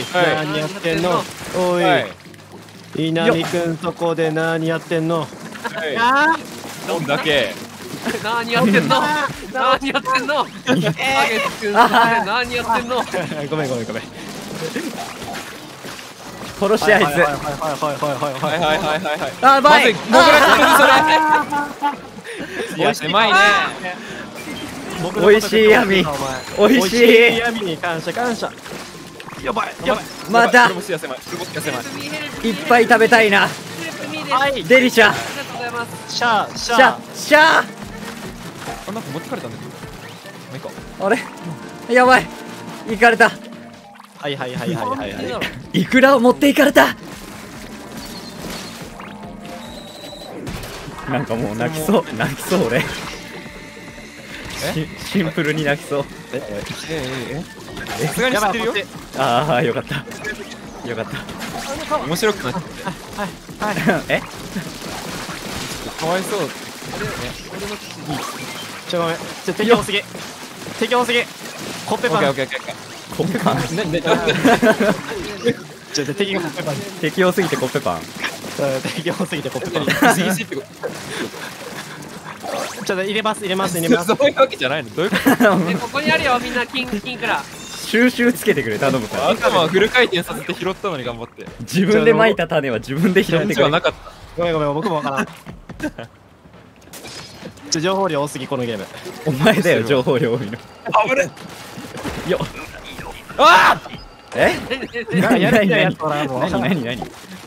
Speaker 2: なーにやってんの。おい。稲見くんそこでなーにやってんの。
Speaker 4: どんだけ。
Speaker 3: 何やってんの何やってんのハゲ君何やってんの
Speaker 2: ごめんごめんごめん。
Speaker 1: 殺しあいつ。
Speaker 2: はいはいはいはいはい。
Speaker 1: あ、やばい。
Speaker 4: 僕らそれいや狭いね
Speaker 1: 美味しい闇。美味しい。
Speaker 2: 闇に感謝感謝。やばいやばい。
Speaker 1: また
Speaker 4: 黒星が狭い黒星が狭い
Speaker 1: いっぱい食べたいな。
Speaker 2: はい
Speaker 1: デリシャ。
Speaker 3: ありがとうございます
Speaker 2: シャーシ
Speaker 1: シャシャ
Speaker 4: あなんか持ってかれたんだけどまあいいか
Speaker 1: あれやばい。行かれた。
Speaker 2: はいはいはいはいはいはい。
Speaker 1: イクラを持っていかれた。なんかもう泣きそう泣きそう俺。シンプルに泣きそう。
Speaker 4: さすがに知ってるよ
Speaker 1: ああよかったよかった
Speaker 4: 面白くなっちゃって
Speaker 1: え
Speaker 4: かわいそう
Speaker 2: ごめん。敵多すぎ。敵多すぎ。コッペ
Speaker 4: オッケーオ
Speaker 2: パン。
Speaker 4: ッケーオッケー
Speaker 1: コッペパン
Speaker 2: 敵がコッペパン。
Speaker 1: 適応すぎてコッペパン。
Speaker 2: 敵多すぎてコッペパン。
Speaker 4: ギシギシってこ
Speaker 2: 入れます入れます入れます。
Speaker 4: そういうわけじゃないのどういうこと
Speaker 3: ここにあるよみんなキンクラ
Speaker 1: 収集つけてくれ頼むから。
Speaker 4: 頭フル回転させて拾ったのに頑張って
Speaker 1: 自分で撒いた種は自分で拾ってくれ。
Speaker 4: はなかった
Speaker 2: ごめんごめん僕もわからん。情報量多すぎこのゲーム。
Speaker 1: お前だよ情報量多いの。
Speaker 4: 危ね
Speaker 1: よ
Speaker 4: あ
Speaker 1: え何
Speaker 2: やる気ないや
Speaker 1: 何
Speaker 2: つおらんもん。
Speaker 1: 何何何
Speaker 2: おい。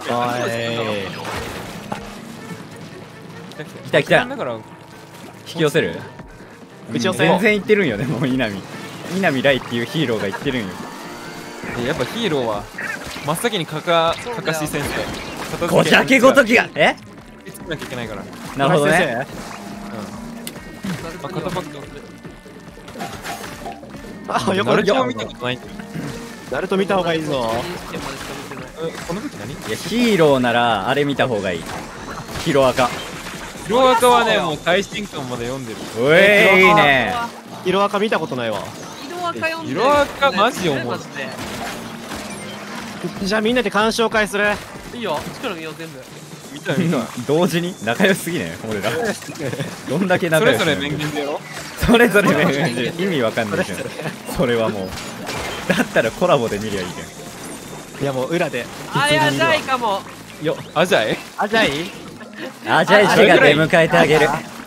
Speaker 1: 来た来た
Speaker 4: だから
Speaker 1: 引き寄せる。
Speaker 2: 打ち寄せ
Speaker 1: 全然言ってるんよねもう稲見ライっていうヒーローが言ってるんよ。
Speaker 4: やっぱヒーローは真っ先にかかし先生
Speaker 1: こじゃけごときがえ
Speaker 4: 作らなきゃいけないから
Speaker 1: なるほどね。
Speaker 4: 肩パック
Speaker 2: あよく
Speaker 4: ナルトを見たことないんだよ
Speaker 2: ナルト見た方がいいぞ。
Speaker 4: この武器何
Speaker 1: いやヒーローならあれ見た方がいい。ヒロアカ。
Speaker 4: ヒロアカはねもう最新刊まで読んでる
Speaker 1: おえいいね。
Speaker 2: 色赤見たことないわ。
Speaker 3: 色赤読んでる
Speaker 4: 色赤マジ重い
Speaker 3: マジで
Speaker 2: じゃあみんなで鑑賞会する。
Speaker 3: いいよ力見よう全部
Speaker 4: 見た見た
Speaker 1: 同時に仲良すぎね俺ら。どんだけ
Speaker 4: そ
Speaker 1: 仲良し
Speaker 4: れぞれ面言でやろ
Speaker 1: それぞれ面言で意味わかんないじゃん。それはもうだったらコラボで見りゃいいじ
Speaker 2: いやもう裏で。
Speaker 3: あれはじゃあいかも
Speaker 1: ゃん。よ
Speaker 4: アジャイ
Speaker 2: あじゃあいい。
Speaker 1: あじゃあ石が出迎えてあげる。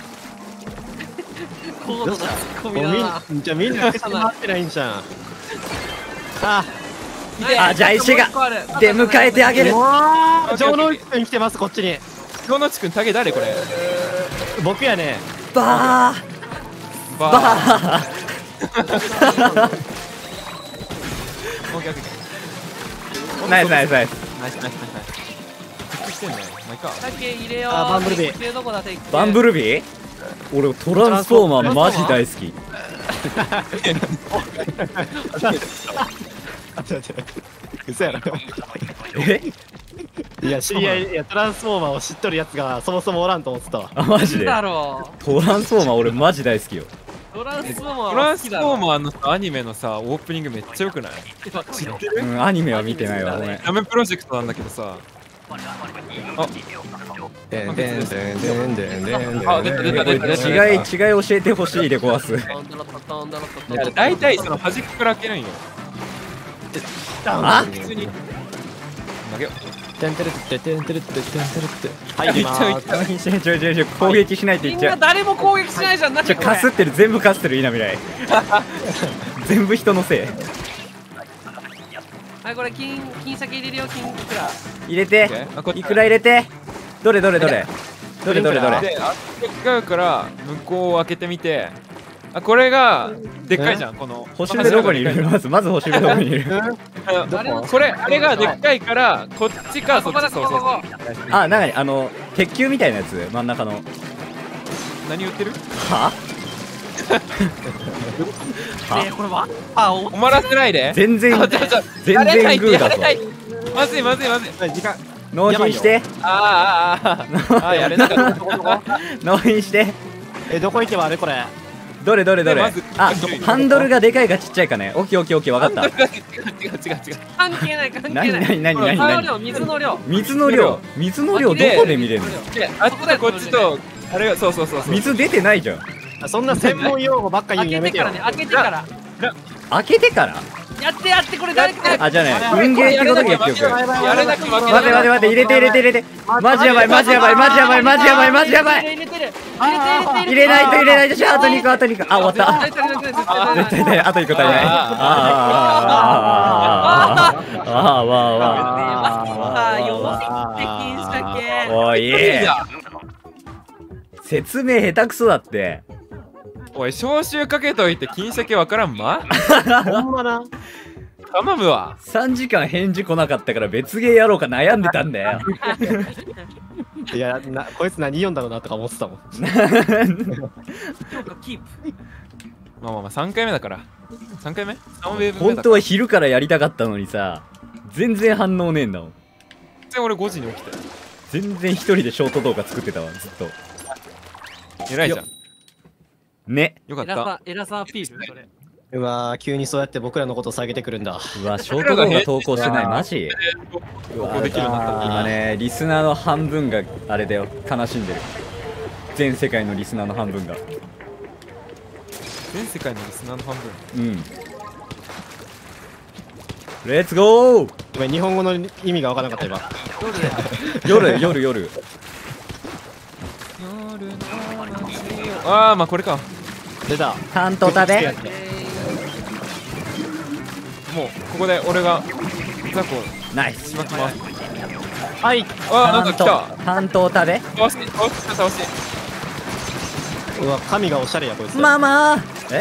Speaker 3: 高度なツッコミだな
Speaker 2: じゃあみんな口回ってないんじゃん。あ
Speaker 1: あじゃあ石が出迎えてあげる。
Speaker 2: 城之内くん来てますこっちに。
Speaker 4: 京之内くんタゲ誰これ
Speaker 2: 僕やね。
Speaker 1: バー
Speaker 4: バ
Speaker 1: バー
Speaker 4: オッケーオッケー
Speaker 1: ナイスナイスナイス。
Speaker 4: ナイスナイスナイス復帰してんねまあいいか
Speaker 3: 竹入れよう
Speaker 2: あバンブルビー
Speaker 3: 鉄球どこだ鉄球
Speaker 1: バンブルビー俺トランスフォーマーマジ大好き。
Speaker 2: 嘘やろ。
Speaker 1: え
Speaker 2: いや知り合いいやトランスフォーマーを知っとるやつがそもそもおらんと思ってたわ。
Speaker 1: あマジで
Speaker 3: だろ
Speaker 1: トランスフォーマー俺マジ大好きよ。
Speaker 3: うトランスフォーマー
Speaker 4: トランスフォ
Speaker 3: は好きだろ
Speaker 4: ーマーのさアニメのさオープニングめっちゃ良くない知ってる
Speaker 1: うんアニメは見てないわごめん。
Speaker 4: ダメプロジェクトなんだけどさ
Speaker 2: でんでんでんでんでんでんでん。
Speaker 4: あ出た出た出た出た
Speaker 1: 違い教えてほしいで壊す。
Speaker 3: トンドロトトンドロトトン
Speaker 4: いや大体その端っこから開けるんよ
Speaker 1: あ
Speaker 4: 普通に投げよ
Speaker 2: てんてるっててんてるっててんてるって。はい
Speaker 4: めっちゃいっ
Speaker 1: 何してちょ攻撃しないって
Speaker 3: みん
Speaker 1: 言っちゃう。
Speaker 3: な誰も攻撃しないじゃん何これ
Speaker 1: かすってる全部かすってる稲見らい。全部人のせい。
Speaker 3: はいこれ金先入れるよ金いくら
Speaker 1: 入れて
Speaker 4: あこっち
Speaker 1: いくら入れて。どれどれどれどれどれどれ。
Speaker 4: であ違うから向こうを開けてみてあこれがでっかいじゃんこの
Speaker 1: 星上どこにいるまず星上どこにいる。
Speaker 4: これあれがでっかいからこっちかそっちそうそうそう
Speaker 1: あなんか鉄球みたいなやつ真ん中の。
Speaker 4: 何言ってる
Speaker 1: は
Speaker 3: これはあお
Speaker 4: 困らせないで
Speaker 1: 全然
Speaker 4: ちょ
Speaker 1: 全然グーだぞ。
Speaker 4: まずいまずいまずい
Speaker 2: 時間。
Speaker 1: 納品して
Speaker 4: やれなかった
Speaker 1: 納品して。
Speaker 2: どこ行けばあれこれ。
Speaker 1: どれどれどれ。
Speaker 4: まず
Speaker 1: あハンドルがでかいかちっちゃいかね。オッケーオッケーオッケー分かった。
Speaker 4: 違う
Speaker 3: 関係ない関係
Speaker 1: 何
Speaker 3: ない
Speaker 1: 何何何何
Speaker 3: 水の量
Speaker 1: 水の量どこで見れるの。
Speaker 4: あっちとこっちとあれがそうそうそうそう。
Speaker 1: 水出てないじゃん。
Speaker 2: そんな専門用語ばっか言うのやめてよ
Speaker 3: 開けてからね、開けてから。
Speaker 1: 開けてから。
Speaker 3: やってやって、これ誰か。
Speaker 1: あ、じゃあね、運ゲーってこと結局。
Speaker 4: やれなく負け
Speaker 1: 待って待って待って、入れて入れて入れて。マジやばいマジやばいマジやばいマジやばいマジやばい。
Speaker 3: 入れてる。
Speaker 1: 入れないと入れないと、じゃああと2個あと2個。あ、終わった。絶対ない、あと1個足りない。わあ
Speaker 3: 弱いって禁止だけ。
Speaker 1: おい、説明下手くそだって。
Speaker 4: おい、招集かけといて金鮭わからんま。
Speaker 2: ほんまな。
Speaker 4: 頼むわ。
Speaker 1: 3時間返事来なかったから別ゲーやろうか悩んでたんだよ。
Speaker 2: いやこいつ何読んだろうなとか思ってたもん。
Speaker 3: キープ。
Speaker 4: まあ3回目だから。3回目 ?3 ウェーブ目だから。
Speaker 1: 本当は昼からやりたかったのにさ、全然反応ねえんだもん。
Speaker 4: 全然俺5時に起きたよ。
Speaker 1: 全然一人でショート動画作ってたわ、ずっと。
Speaker 4: 偉いじゃん。
Speaker 1: ね。
Speaker 4: よかった。
Speaker 3: エラサアピールそれ。
Speaker 2: うわー、急にそうやって僕らのことを下げてくるんだ。
Speaker 1: うわ、ショート動画投稿してない、マジ。
Speaker 4: 投稿できるようになった。
Speaker 1: 今ね、リスナーの半分があれだよ、悲しんでる。全世界のリスナーの半分が。
Speaker 4: 全世界のリスナーの半分。
Speaker 1: うん。レッツゴー。
Speaker 2: ごめん、日本語の意味が分からなかった今。
Speaker 1: 夜。
Speaker 4: ああ、まあこれか。
Speaker 2: 出た。
Speaker 1: 担当食べ。
Speaker 4: もうここで俺がザコ
Speaker 1: ナイス。
Speaker 4: しまきます。
Speaker 2: はい。
Speaker 4: ああ、なんか来た。
Speaker 1: 担当食べ。
Speaker 4: 倒し。
Speaker 2: うわ、神がおしゃれやこいつ。
Speaker 1: ママ。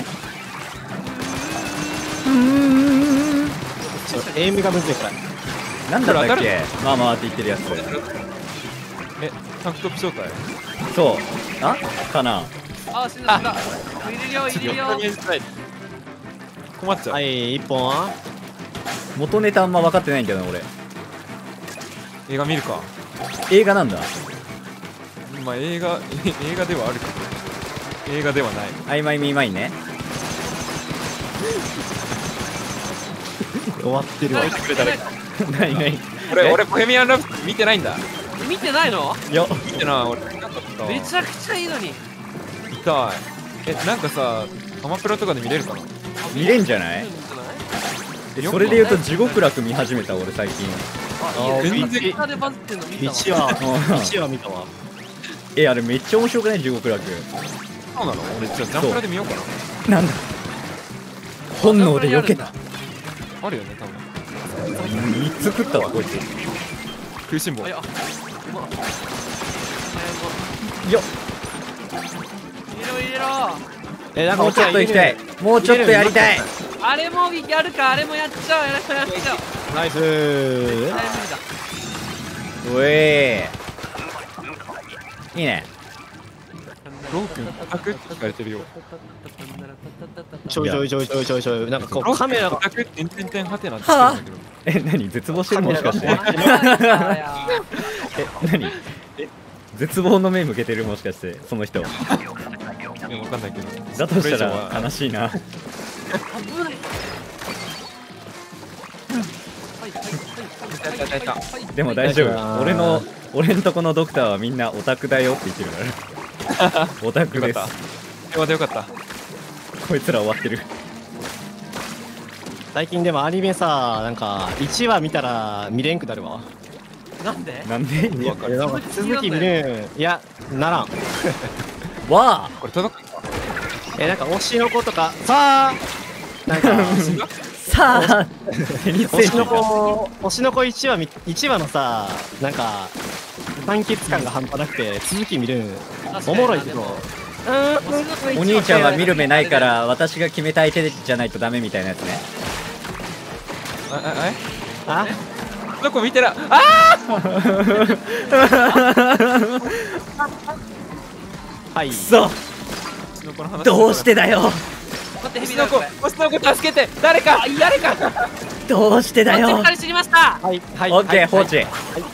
Speaker 2: エイムがむずいこれ。
Speaker 1: なんだったっけ。ママって言ってるやつ。
Speaker 4: タンクトップ招待。
Speaker 1: そう。あかな。
Speaker 3: あ、死んだ。入れるよ。
Speaker 4: 困っちゃう。
Speaker 2: はい、1本。
Speaker 1: 元ネタあんま分かってないんだけどな、俺。
Speaker 4: 映画見るか。
Speaker 1: 映画なんだ。
Speaker 4: まあ映画ではあるけど映画ではない。
Speaker 1: アイマイミーマインね。
Speaker 2: 終わってるわ。
Speaker 1: ない
Speaker 4: 俺ボヘミアン・ラプソディ見てないんだ。
Speaker 3: 見てないの？
Speaker 1: よ
Speaker 4: 見てない。俺見なかった。
Speaker 3: めちゃくちゃいいのに。
Speaker 4: 見たい。なんかさ、アマプラとかで見れるかな。
Speaker 1: 見れんじゃない。それで言うと地獄楽見始めた俺最近。
Speaker 4: 全然
Speaker 2: 1話見たわ。
Speaker 1: あれめっちゃ面白くない地獄楽。
Speaker 4: そうなの。俺じゃあジャンプラで見ようかな。
Speaker 1: なんだ本能で避けた。
Speaker 4: あるよね多分。
Speaker 1: 3つ食ったわこいつ。
Speaker 4: 食いしん坊。
Speaker 1: よっ。
Speaker 3: 入れろ。
Speaker 2: なんか
Speaker 1: もうちょっと行きたい。もうちょっとやりたい。
Speaker 3: あれもやるか、あれもやっちゃう。
Speaker 2: ナイス
Speaker 3: ー。
Speaker 1: おい。いいね。
Speaker 4: ロー君オタクって聞かれてるよ。
Speaker 2: ちょいなんかこうカメラが
Speaker 4: オタクって点ハテナって言ってるんだけど。
Speaker 1: 何絶望してるもしかして。何絶望の目向けてるもしかしてその人。
Speaker 4: わかんないけど。
Speaker 1: だとしたら悲しいな。でも大丈夫。俺んとこのドクターはみんなオタクだよって言ってるから。オタクです。
Speaker 4: よかった。
Speaker 1: こいつら終わってる。
Speaker 2: 最近でもアニメさ、なんか1話見たら見れんくなるわ。
Speaker 3: なんで？
Speaker 1: なんで？
Speaker 2: なんか続き見れん。いや、ならん。
Speaker 1: わあ。
Speaker 4: これ届く？
Speaker 2: なんか推しの子とかさあ、なんか
Speaker 1: さあ、
Speaker 2: 推しの子1話のさ、なんか完結感が半端なくて続き見るんおもろいけど。
Speaker 1: お兄ちゃんは見る目ないから私が決めた相手じゃないとダメみたいなやつね。
Speaker 2: あ
Speaker 4: どこ見てら
Speaker 2: はい
Speaker 1: そうどうしてだよ。
Speaker 4: 星の子助けて。誰か
Speaker 1: どうしてだよ。
Speaker 3: 知りました。
Speaker 2: はい
Speaker 1: オッケー放置。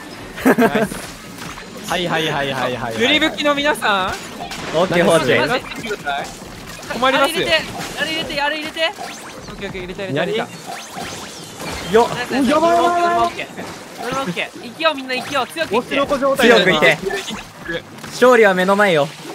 Speaker 2: はい
Speaker 4: 塗り吹きの皆さん
Speaker 1: オッケー放置。
Speaker 4: 困りますよ。
Speaker 3: あれ入れて。
Speaker 4: オッケー入れて。
Speaker 1: よっ。
Speaker 3: やばい。勢いみんな強くいって。
Speaker 1: 強くいて。勝利は目の前よ。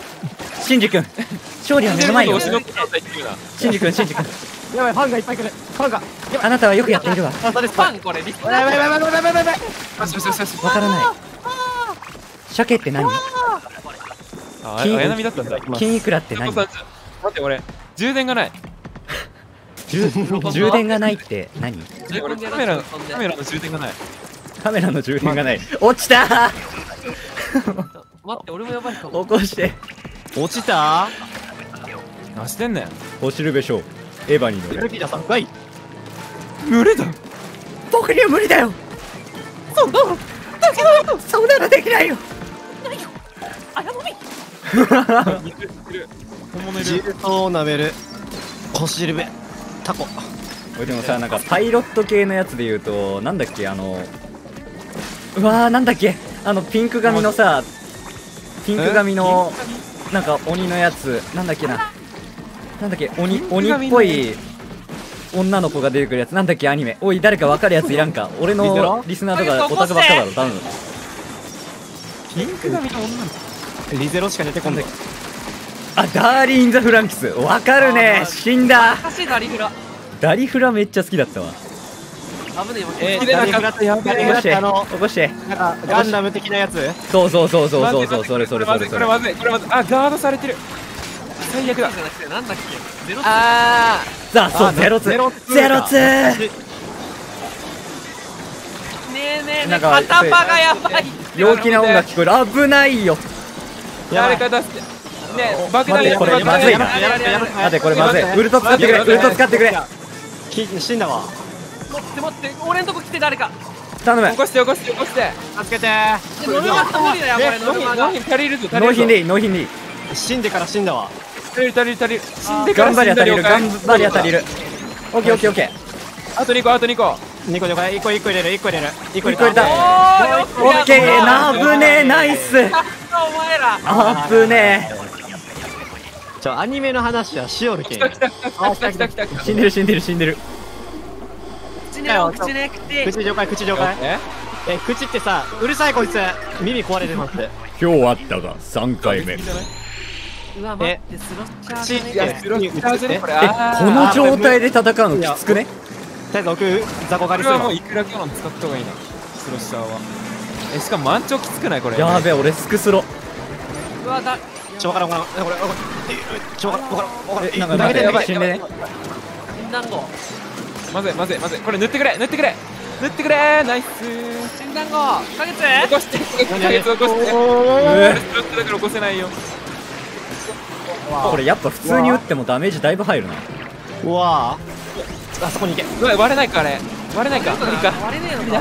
Speaker 1: シンジ君勝利は目の前よ。
Speaker 4: 押しのけ状態っていうな。
Speaker 1: シンジ君
Speaker 2: やばい、ファンがいっぱい来る。ファンが。
Speaker 1: あなたはよくやっているわ。
Speaker 3: ファンこれリスナー。
Speaker 2: やばいやばいやばいやばいやばい。
Speaker 4: よしよしよしよし。
Speaker 1: わからない。鮭って何？
Speaker 4: あ、綾波だったんだ。
Speaker 1: 金いくらって何？
Speaker 4: 待って俺充電がない。
Speaker 1: 充電がないって何？
Speaker 4: 俺カメラの充電がない。
Speaker 1: カメラの充電がない。落ちた
Speaker 3: 待って俺もやばいかも。
Speaker 1: 起こして。
Speaker 2: 落ちた？
Speaker 4: 何してんねん。
Speaker 1: 落ちるでしょう。エヴァに乗る。
Speaker 2: ルキーさん、はい。
Speaker 4: 無理だ。
Speaker 1: 僕には無理だよ。そんなのできないよ。
Speaker 3: あやばい。
Speaker 4: 本物い
Speaker 2: ジ
Speaker 4: る。
Speaker 2: ルトを舐める。コシルベ。タコ。
Speaker 1: でもさ、なんかパイロット系のやつで言うと、なんだっけ、うわー、なんだっけ、ピンク髪のさ、ピンク髪のなんか鬼のやつ、なんだっけな、なんだっけ、鬼っぽい女の子が出てくるやつ、なんだっけ、アニメ。おい、誰か分かるやついらんか。俺のリスナーとかオタクばっかだろ、多分。
Speaker 4: ピンク髪の女の子。
Speaker 2: リゼロしか出てこんない。
Speaker 1: あ、ダーリー・イン・ザ・フランクス、分かるね。死んだ。
Speaker 3: 歌詞ダリフラ。
Speaker 1: ダリフラめっちゃ好きだったわ。
Speaker 3: 危ね
Speaker 4: えー、
Speaker 2: ダリフラってやべえ。
Speaker 1: 起こして、
Speaker 2: 起
Speaker 1: 起こして。
Speaker 2: なんかガンダム的なやつ。
Speaker 1: そう、それ。
Speaker 4: これまずい。あ、ガードされてる。最悪だ。
Speaker 3: じゃなくてなんだっけ。ゼロ。
Speaker 4: あ
Speaker 1: さあ、そう、ゼロツー。ゼロツー。
Speaker 3: ねえ
Speaker 1: なんか
Speaker 3: 片パがやばい。
Speaker 1: 陽気な音楽聞こえる。危ないよ。
Speaker 4: 誰か助け。ね、爆弾
Speaker 1: 待ってこれまずいな。待ってこれまずい。ウルト使ってくれ。ウルト使ってくれ。
Speaker 2: 死んだわ。
Speaker 3: 待って俺んとこ来て誰か。
Speaker 1: 頼む。
Speaker 4: 起こして。
Speaker 2: 助けて。
Speaker 3: ノルマット無理だよこれノルマが。
Speaker 4: 納品足りるぞ。
Speaker 1: 納品でいい、納品でいい。
Speaker 2: 死んでから死んだわ。
Speaker 4: 足りる。死んでから
Speaker 1: 頑張りゃ足りる、頑
Speaker 4: る。
Speaker 1: 張りゃ足りる。オッケーオッケーオッケ
Speaker 4: あと2個。
Speaker 2: 2個でこれ1個入れる。1個入れる。
Speaker 1: ー。1個入れた。
Speaker 3: お
Speaker 1: オッケー、なぶねえ、ナイス。
Speaker 3: お前ら。
Speaker 1: あぶね
Speaker 2: アニメの話はしよるけん。
Speaker 4: 来た。
Speaker 1: え。死んでる。
Speaker 3: 口ねお口ね
Speaker 2: 口了解。口ってさ、うるさいこいつ。耳壊れてます。
Speaker 1: 今日あったが3回目。
Speaker 3: うわ待ってスロッチャー
Speaker 2: 口って
Speaker 4: スロッチャーじゃねこれ。
Speaker 1: この状態で戦うのきつくね。
Speaker 2: とりあえず奥雑魚狩りするわ。
Speaker 4: これはもういくらキャノン使った方がいいな。スロッシャーは。しかも満潮きつくないこれ。
Speaker 1: やべえ、俺スクスロ。
Speaker 3: うわだ
Speaker 2: ちょわからんこれちょわからん
Speaker 1: なんか待って死んでね。
Speaker 3: 診断後
Speaker 4: まずい。これ塗ってくれ。ナイス。
Speaker 3: 診断後1ヶ月
Speaker 4: 起こして。起こして。だから起こせないよ。
Speaker 1: これやっぱ普通に打ってもダメージだいぶ入るな。
Speaker 2: うわあそこに行け。
Speaker 4: うわ割れないかあれ。割れないか。無理か。
Speaker 3: 割れねえのか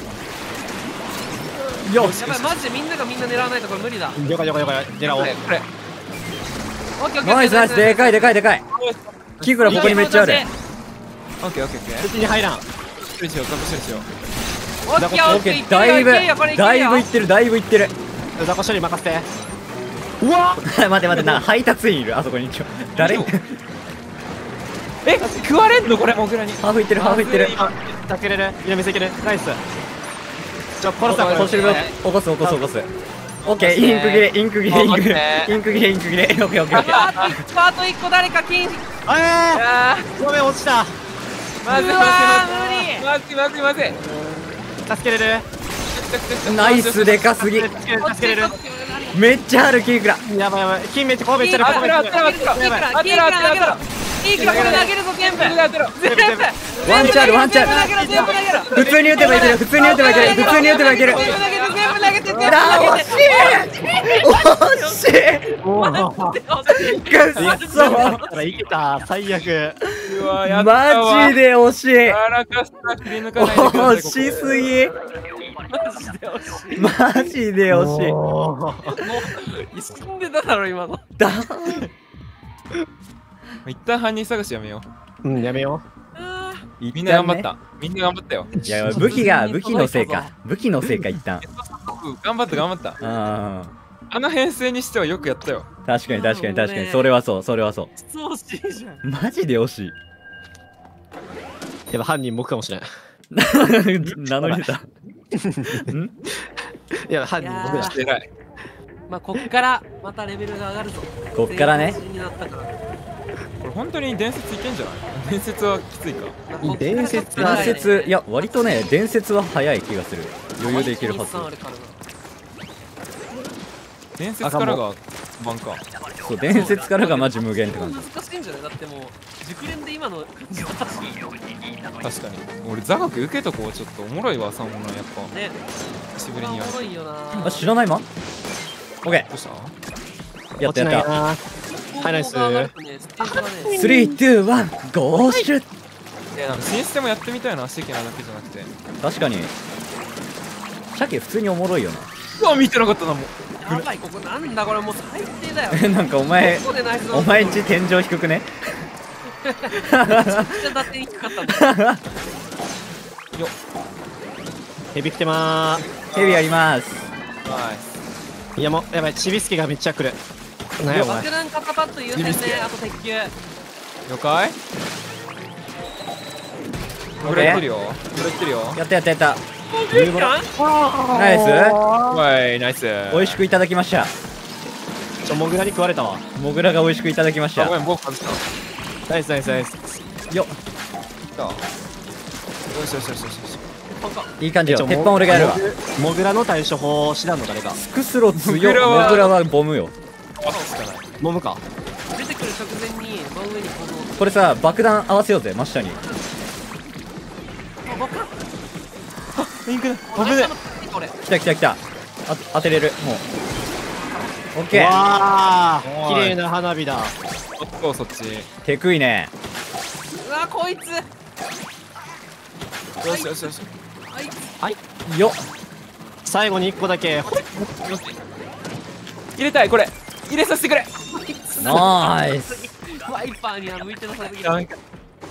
Speaker 1: よし
Speaker 3: やばいマジでみんながみんな狙わないとこれ無理だ
Speaker 2: 了解狙おう。
Speaker 3: オ
Speaker 4: これ。
Speaker 3: ッケーオッケー
Speaker 1: ナイスナイス、でかい。キクラここにめっちゃある。
Speaker 4: オッケー。
Speaker 2: 口に入らん。
Speaker 4: 処理しよう。
Speaker 3: オッケー
Speaker 1: オッケー、だいぶいってる。
Speaker 2: 雑魚処理任せて。うわ
Speaker 1: 待ってな、配達員いるあそこに。誰？
Speaker 4: え、食われんのこれモグラに。
Speaker 1: ハーフいってる。
Speaker 2: 助けれる。いや見せける。ナイス。殺すわこれ。
Speaker 1: そうしてる。起こす。オッケー、インク切れ。オッケー。
Speaker 3: あと1個誰か金
Speaker 2: ごめん落ちた。
Speaker 4: まずい。
Speaker 2: 助けれる。
Speaker 1: ナイス、でかすぎ。
Speaker 2: 助けれる。
Speaker 1: めっちゃある、キクラ。
Speaker 2: やばい金めっちゃこうめっちゃ
Speaker 3: いくらこれ投げるぞ全部
Speaker 1: ワンチャール。普通に打てばいける。
Speaker 3: 全部投げて
Speaker 1: 惜しい。くっそ。
Speaker 2: いけた。最悪。
Speaker 4: うわやったわ。
Speaker 1: マジで惜しい。
Speaker 4: やらかした切り抜かないでください。
Speaker 1: 惜しすぎ。マジで惜しい。
Speaker 3: 死んでただろ今の
Speaker 1: だ。
Speaker 4: 一旦犯人探しやめよ
Speaker 2: うんやめよ
Speaker 4: う。みんな頑張った。よ。
Speaker 1: いや武器のせいか一旦。
Speaker 4: 頑張った。あの編成にしてはよくやったよ。
Speaker 1: 確かに。それはそう。
Speaker 3: 惜しいじゃん
Speaker 1: マジで惜しい。
Speaker 2: う。やっぱ犯人僕かもしれん。
Speaker 1: 名乗り出た。
Speaker 2: いや犯人僕だ。
Speaker 4: 偉い。
Speaker 3: まあこっからまたレベルが上がるぞ。
Speaker 1: こっからね。
Speaker 3: 全員になったから。
Speaker 4: これ本当に伝説いけんじゃない？伝説はきついか。
Speaker 3: まあこっから
Speaker 2: 伝説
Speaker 3: ちょっと長いね
Speaker 1: 伝説、いや、割とね、伝説は早い気がする。余裕でいけるはず。
Speaker 3: あるからな。
Speaker 4: 伝説からが番か。
Speaker 1: そう、伝説からがマジ無限って感じ。
Speaker 3: 難しいんじゃない？だってもう熟練で今の感じだったし
Speaker 4: 確かに。俺座学受けとこう。ちょっとおもろいわ、サーモンランやっぱ。
Speaker 3: ね。
Speaker 4: 久しぶりにやる。
Speaker 3: おもろいよな。
Speaker 1: あ、知らないまん？オッケ
Speaker 4: どうした？
Speaker 1: ー。やったやった。
Speaker 2: はいナイス
Speaker 3: 高校が上がるとねステージがね
Speaker 1: 3、2、1、ゴーシュッ。
Speaker 4: なんかシステムやってみたいな、シェケなだけじゃなくて。
Speaker 1: 確かに。鮭普通におもろいよ
Speaker 4: うわ、見てなかったな、もう。
Speaker 3: やばい、ここなんだこれもう最低だよ。
Speaker 1: な。なんかお前
Speaker 3: こ、こでナイス
Speaker 1: お前んち天井低くね？
Speaker 3: めちゃ打点低かったんだ。
Speaker 4: よ
Speaker 2: ヘビ来てま
Speaker 1: ヘビやります。
Speaker 4: ナイ
Speaker 2: ー。いやもうやばい、ちびすけがめっちゃ来る。なんやお前。
Speaker 3: 爆弾肩パッド優先ね。あと鉄球。
Speaker 4: ス。了解。
Speaker 1: オッ
Speaker 4: これやって
Speaker 1: ケ
Speaker 4: るよ。これやってるよ。
Speaker 1: ー。やったやったやった。
Speaker 3: 空間
Speaker 1: ナイス。
Speaker 4: わい、ナイス。
Speaker 1: 美味しくいただきました。
Speaker 2: モグラに食われたわ。
Speaker 1: モグラが美味しくいただきまし
Speaker 4: あ、ごめ
Speaker 1: た。
Speaker 4: ん、僕外した。
Speaker 2: ナイスナイスナイス。
Speaker 1: よっ、
Speaker 4: 来た。よしよしよしよしよし。
Speaker 1: いい感じよ。鉄板俺がやるわ。
Speaker 2: モグラの対処法知らんの誰か。
Speaker 1: スクスロ強い。
Speaker 4: モグラは
Speaker 1: モグラはボムよ。
Speaker 4: あ、しかない。
Speaker 2: モムか。
Speaker 3: 出てくる直前に真上にこの
Speaker 1: これさ、爆弾合わせようぜ、真下に。
Speaker 3: 爆弾
Speaker 2: ピンクだ。
Speaker 3: 危ねこれ
Speaker 1: 来た来た来た。当てれる。もう。オッケー。
Speaker 2: わ
Speaker 4: お
Speaker 2: ー、
Speaker 4: い
Speaker 2: 綺麗な花火だ。
Speaker 4: おっと、そっち。
Speaker 1: テクいね。
Speaker 3: うわこいつ
Speaker 4: よしよしよし。
Speaker 3: あいつ
Speaker 1: よっ。
Speaker 2: 最後に1個だけ。
Speaker 4: 入れたい、これ。入れさせてくれ。
Speaker 1: ナイス。
Speaker 3: ワイパーには向いてなさすぎる
Speaker 4: なんか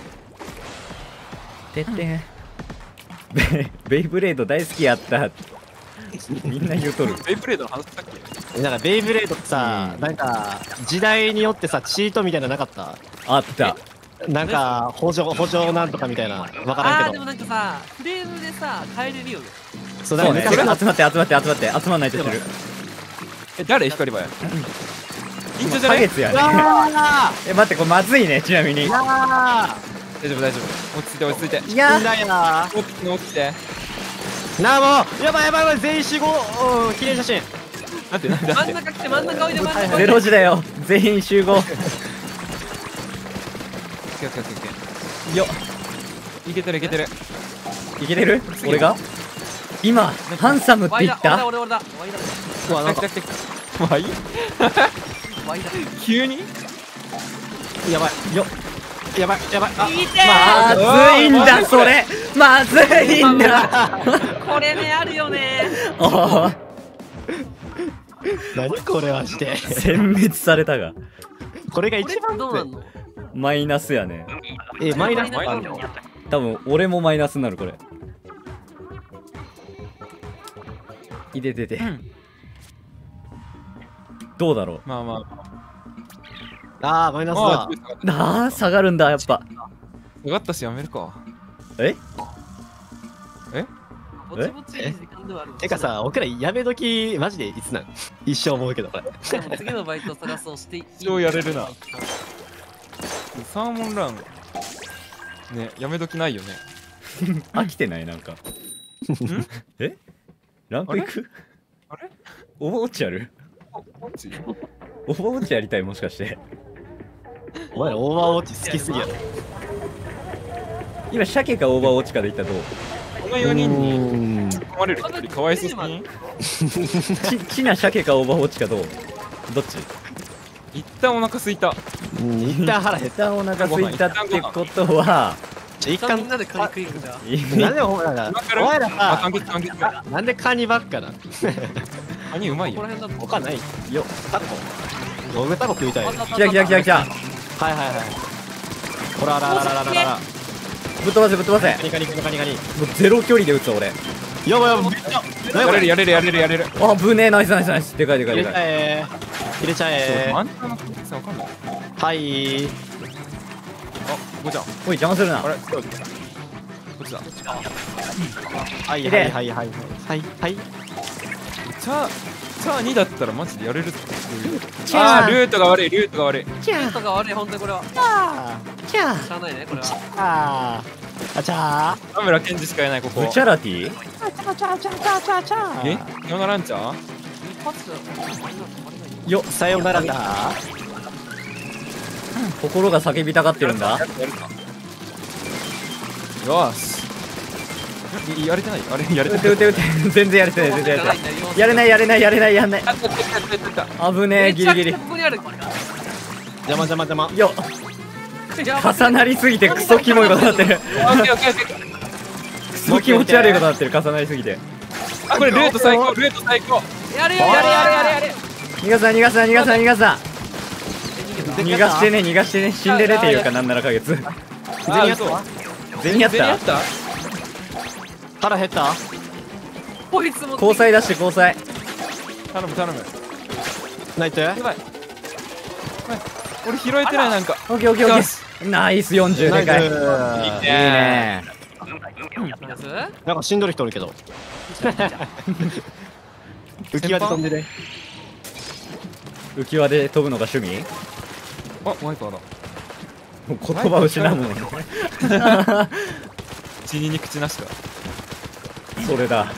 Speaker 1: てってん。ベイブレード大好きやった。みんな言うとる。
Speaker 4: ベイブレードの話したっけ？
Speaker 2: なんかベイブレードってさ、
Speaker 1: うん
Speaker 2: なんか時代によってさチートみたいなのなかった？
Speaker 1: あった。
Speaker 2: なんか補助なんとかみたいなわからんけど。
Speaker 3: でもなんかさフレームでさ変えれるよね
Speaker 2: そう
Speaker 1: そうね。
Speaker 2: 昔の
Speaker 1: 集まって集まって集まって集まんないとする。
Speaker 4: 誰光ばや。忍者じゃない？
Speaker 1: 花月やね。
Speaker 2: あ
Speaker 1: 待って、これまずいね、ちなみに。
Speaker 2: ーあ
Speaker 4: 大丈夫大丈夫。落ち着いて落ち着いて。
Speaker 1: いや
Speaker 2: ー、だや
Speaker 4: 落ちて落ちて。
Speaker 2: なあもうやばいやばいやばい、全員集合。綺麗写真。
Speaker 4: なんてなんてなんて。
Speaker 3: 真ん中来て真ん中おいで真ん中おい
Speaker 1: ゼ
Speaker 3: で
Speaker 1: ロ時だよ。全員集合。
Speaker 4: オッケーオッケーオッケー。
Speaker 1: よ
Speaker 4: いけてるいけてる。
Speaker 1: いけてる俺が今、ハンサムって
Speaker 3: ワイだ
Speaker 1: 言った
Speaker 3: 俺だワイだ
Speaker 2: うわ、なんか
Speaker 4: 来た来た来た。まあいい。
Speaker 3: ワイだ
Speaker 4: 急に？
Speaker 2: やばい
Speaker 1: よ
Speaker 2: やばいやばい。あ、
Speaker 3: いて
Speaker 1: まずいんだ、それまずいんだ
Speaker 3: これねあるよね
Speaker 1: ああ、
Speaker 2: 何これはして。
Speaker 1: 殲滅されたが。
Speaker 2: これが
Speaker 3: これ
Speaker 2: 一番
Speaker 3: どうなんの
Speaker 1: マイナスやね。
Speaker 2: マイナス
Speaker 3: マイナス
Speaker 2: あるの？
Speaker 1: 多分、俺もマイナスになる、これ。いててて。どうだろ
Speaker 4: まあま
Speaker 2: あー、マイナス
Speaker 4: あ。
Speaker 2: だ。
Speaker 1: う。なあ、下がるんだ、やっぱ。
Speaker 4: 下がったしやめるか。
Speaker 1: え
Speaker 3: ぼちぼちいい時間ではある
Speaker 2: てかさ、僕らやめ時マジでいつなん一生思うけどこれ。
Speaker 3: でも次のバイトを探そうしていい
Speaker 4: 一応やれるな。サーモンランね、やめ時ないよね。
Speaker 1: 飽きてないなんか。えランクいく
Speaker 4: あれ
Speaker 1: オーバーウォッチやる
Speaker 4: マジ？
Speaker 1: オーバーウォッチやりたいもしかして。
Speaker 2: お前らオーバーウォッチ好きすぎやろ。
Speaker 1: 今、鮭かオーバーウォッチかで言ったらどう
Speaker 4: この4人に
Speaker 2: に
Speaker 4: 突っ込まれる一人かわいそうすぎん？
Speaker 1: ちな鮭かオーバーウォッチかどうどっち
Speaker 4: 一旦お腹すいた。
Speaker 2: 一旦腹減っ
Speaker 1: 一旦お腹空いたってことは、
Speaker 2: た。一旦
Speaker 3: みんなでカニ食いくじゃ
Speaker 2: なんでお前ら
Speaker 4: 今から
Speaker 2: お前ら
Speaker 4: あ、
Speaker 2: さ
Speaker 4: 完結完結。
Speaker 2: なんでカニばっかな。
Speaker 4: カニうまいよ。
Speaker 3: ここら辺だと
Speaker 2: 他ない
Speaker 1: よ
Speaker 2: タコログタコ食いたい。はい
Speaker 1: 来た来た来た来た。
Speaker 2: はいはい。ほららららららら。
Speaker 1: ぶっ飛ばせぶっ飛ばせ。
Speaker 2: カニカニカニカニカニ。
Speaker 1: もうゼロ距離で撃つ俺。
Speaker 2: やばいやばい、めっちゃ。
Speaker 4: やれるやれるやれるやれる。
Speaker 1: あ、ぶねえ、ナイスナイスナイス。でかいでかい
Speaker 2: 入れちゃ
Speaker 1: でかい。
Speaker 2: え。入れちゃえ。
Speaker 4: あんたの確率わかんない。
Speaker 2: はい。
Speaker 4: あ、ごちゃん。
Speaker 1: おい、邪魔するな。
Speaker 4: あれ、違う。こっちだ。
Speaker 2: はいはいはいはいはいはい。
Speaker 4: チャチャー2だったらマジでやれるぞ。
Speaker 1: チャー
Speaker 4: ああ、ルートが悪い、ルートが悪い。
Speaker 1: チャー
Speaker 3: ルートが悪い、本当にこれは。
Speaker 1: チャ
Speaker 3: しゃあないね、これは。
Speaker 2: あーあちゃ
Speaker 4: 田村健二しかいない、ここ。
Speaker 1: ブチャラティ
Speaker 4: えさよならんちゃん
Speaker 3: 一発じゃ
Speaker 1: よ
Speaker 2: ーさよならだ
Speaker 1: 心が叫びたがってるんだ。
Speaker 4: よーし。やれてないあれやれてない。
Speaker 1: 撃て撃て撃て全然やれてない全然やれてないやれないやれないやれないやんない
Speaker 4: あ、取った。
Speaker 1: 危ねえギリギリ
Speaker 3: ここにある。
Speaker 2: 邪魔邪魔邪魔
Speaker 1: よ重なりすぎてクソキモいことになってる
Speaker 4: オッケーオッケーオッケー。
Speaker 1: クソ気持ち悪いことになってる重なりすぎて
Speaker 4: あ、これルート最高、ルート最高。
Speaker 3: やれよ、やれやれやれやれ。
Speaker 1: 逃がすな逃がすな逃がすな逃がすな逃がしてね逃がしてね死んでねっていうかなんならか月
Speaker 4: あ、嘘。
Speaker 1: 銭やった
Speaker 4: 全然やった
Speaker 2: 腹減った
Speaker 3: こいつも。
Speaker 1: 交際出して交際
Speaker 4: 頼む頼む。
Speaker 2: 泣いて
Speaker 4: やばい。俺拾えてないなんか。
Speaker 1: オッケーオッケーオッ
Speaker 4: よ
Speaker 1: ケーナイス40でかいいいね
Speaker 2: なんか死んどる人おるけど浮き輪で飛んでる
Speaker 1: 浮き輪で飛ぶのが趣味
Speaker 4: あ、ワイパーだ。
Speaker 1: もう言葉失うもん
Speaker 4: 血に口なしか。
Speaker 1: それだ
Speaker 4: 来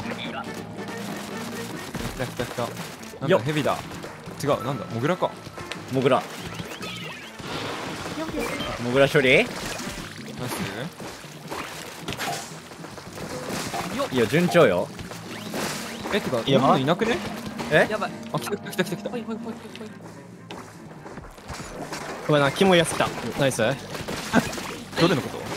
Speaker 4: た来た来た。なん
Speaker 1: よ
Speaker 4: だヘビだ。違う、なんだモグラか。
Speaker 1: モグラモグラ処理
Speaker 4: ナイス。
Speaker 1: いいよ順調よ
Speaker 4: え、てか、
Speaker 2: いや
Speaker 4: 今のいなくね。
Speaker 1: え
Speaker 3: やばい。
Speaker 4: あ、来た来た来た来た。
Speaker 3: ほいほいほいほい
Speaker 2: ごめんなキモいやつ来たナイス
Speaker 4: どれのこと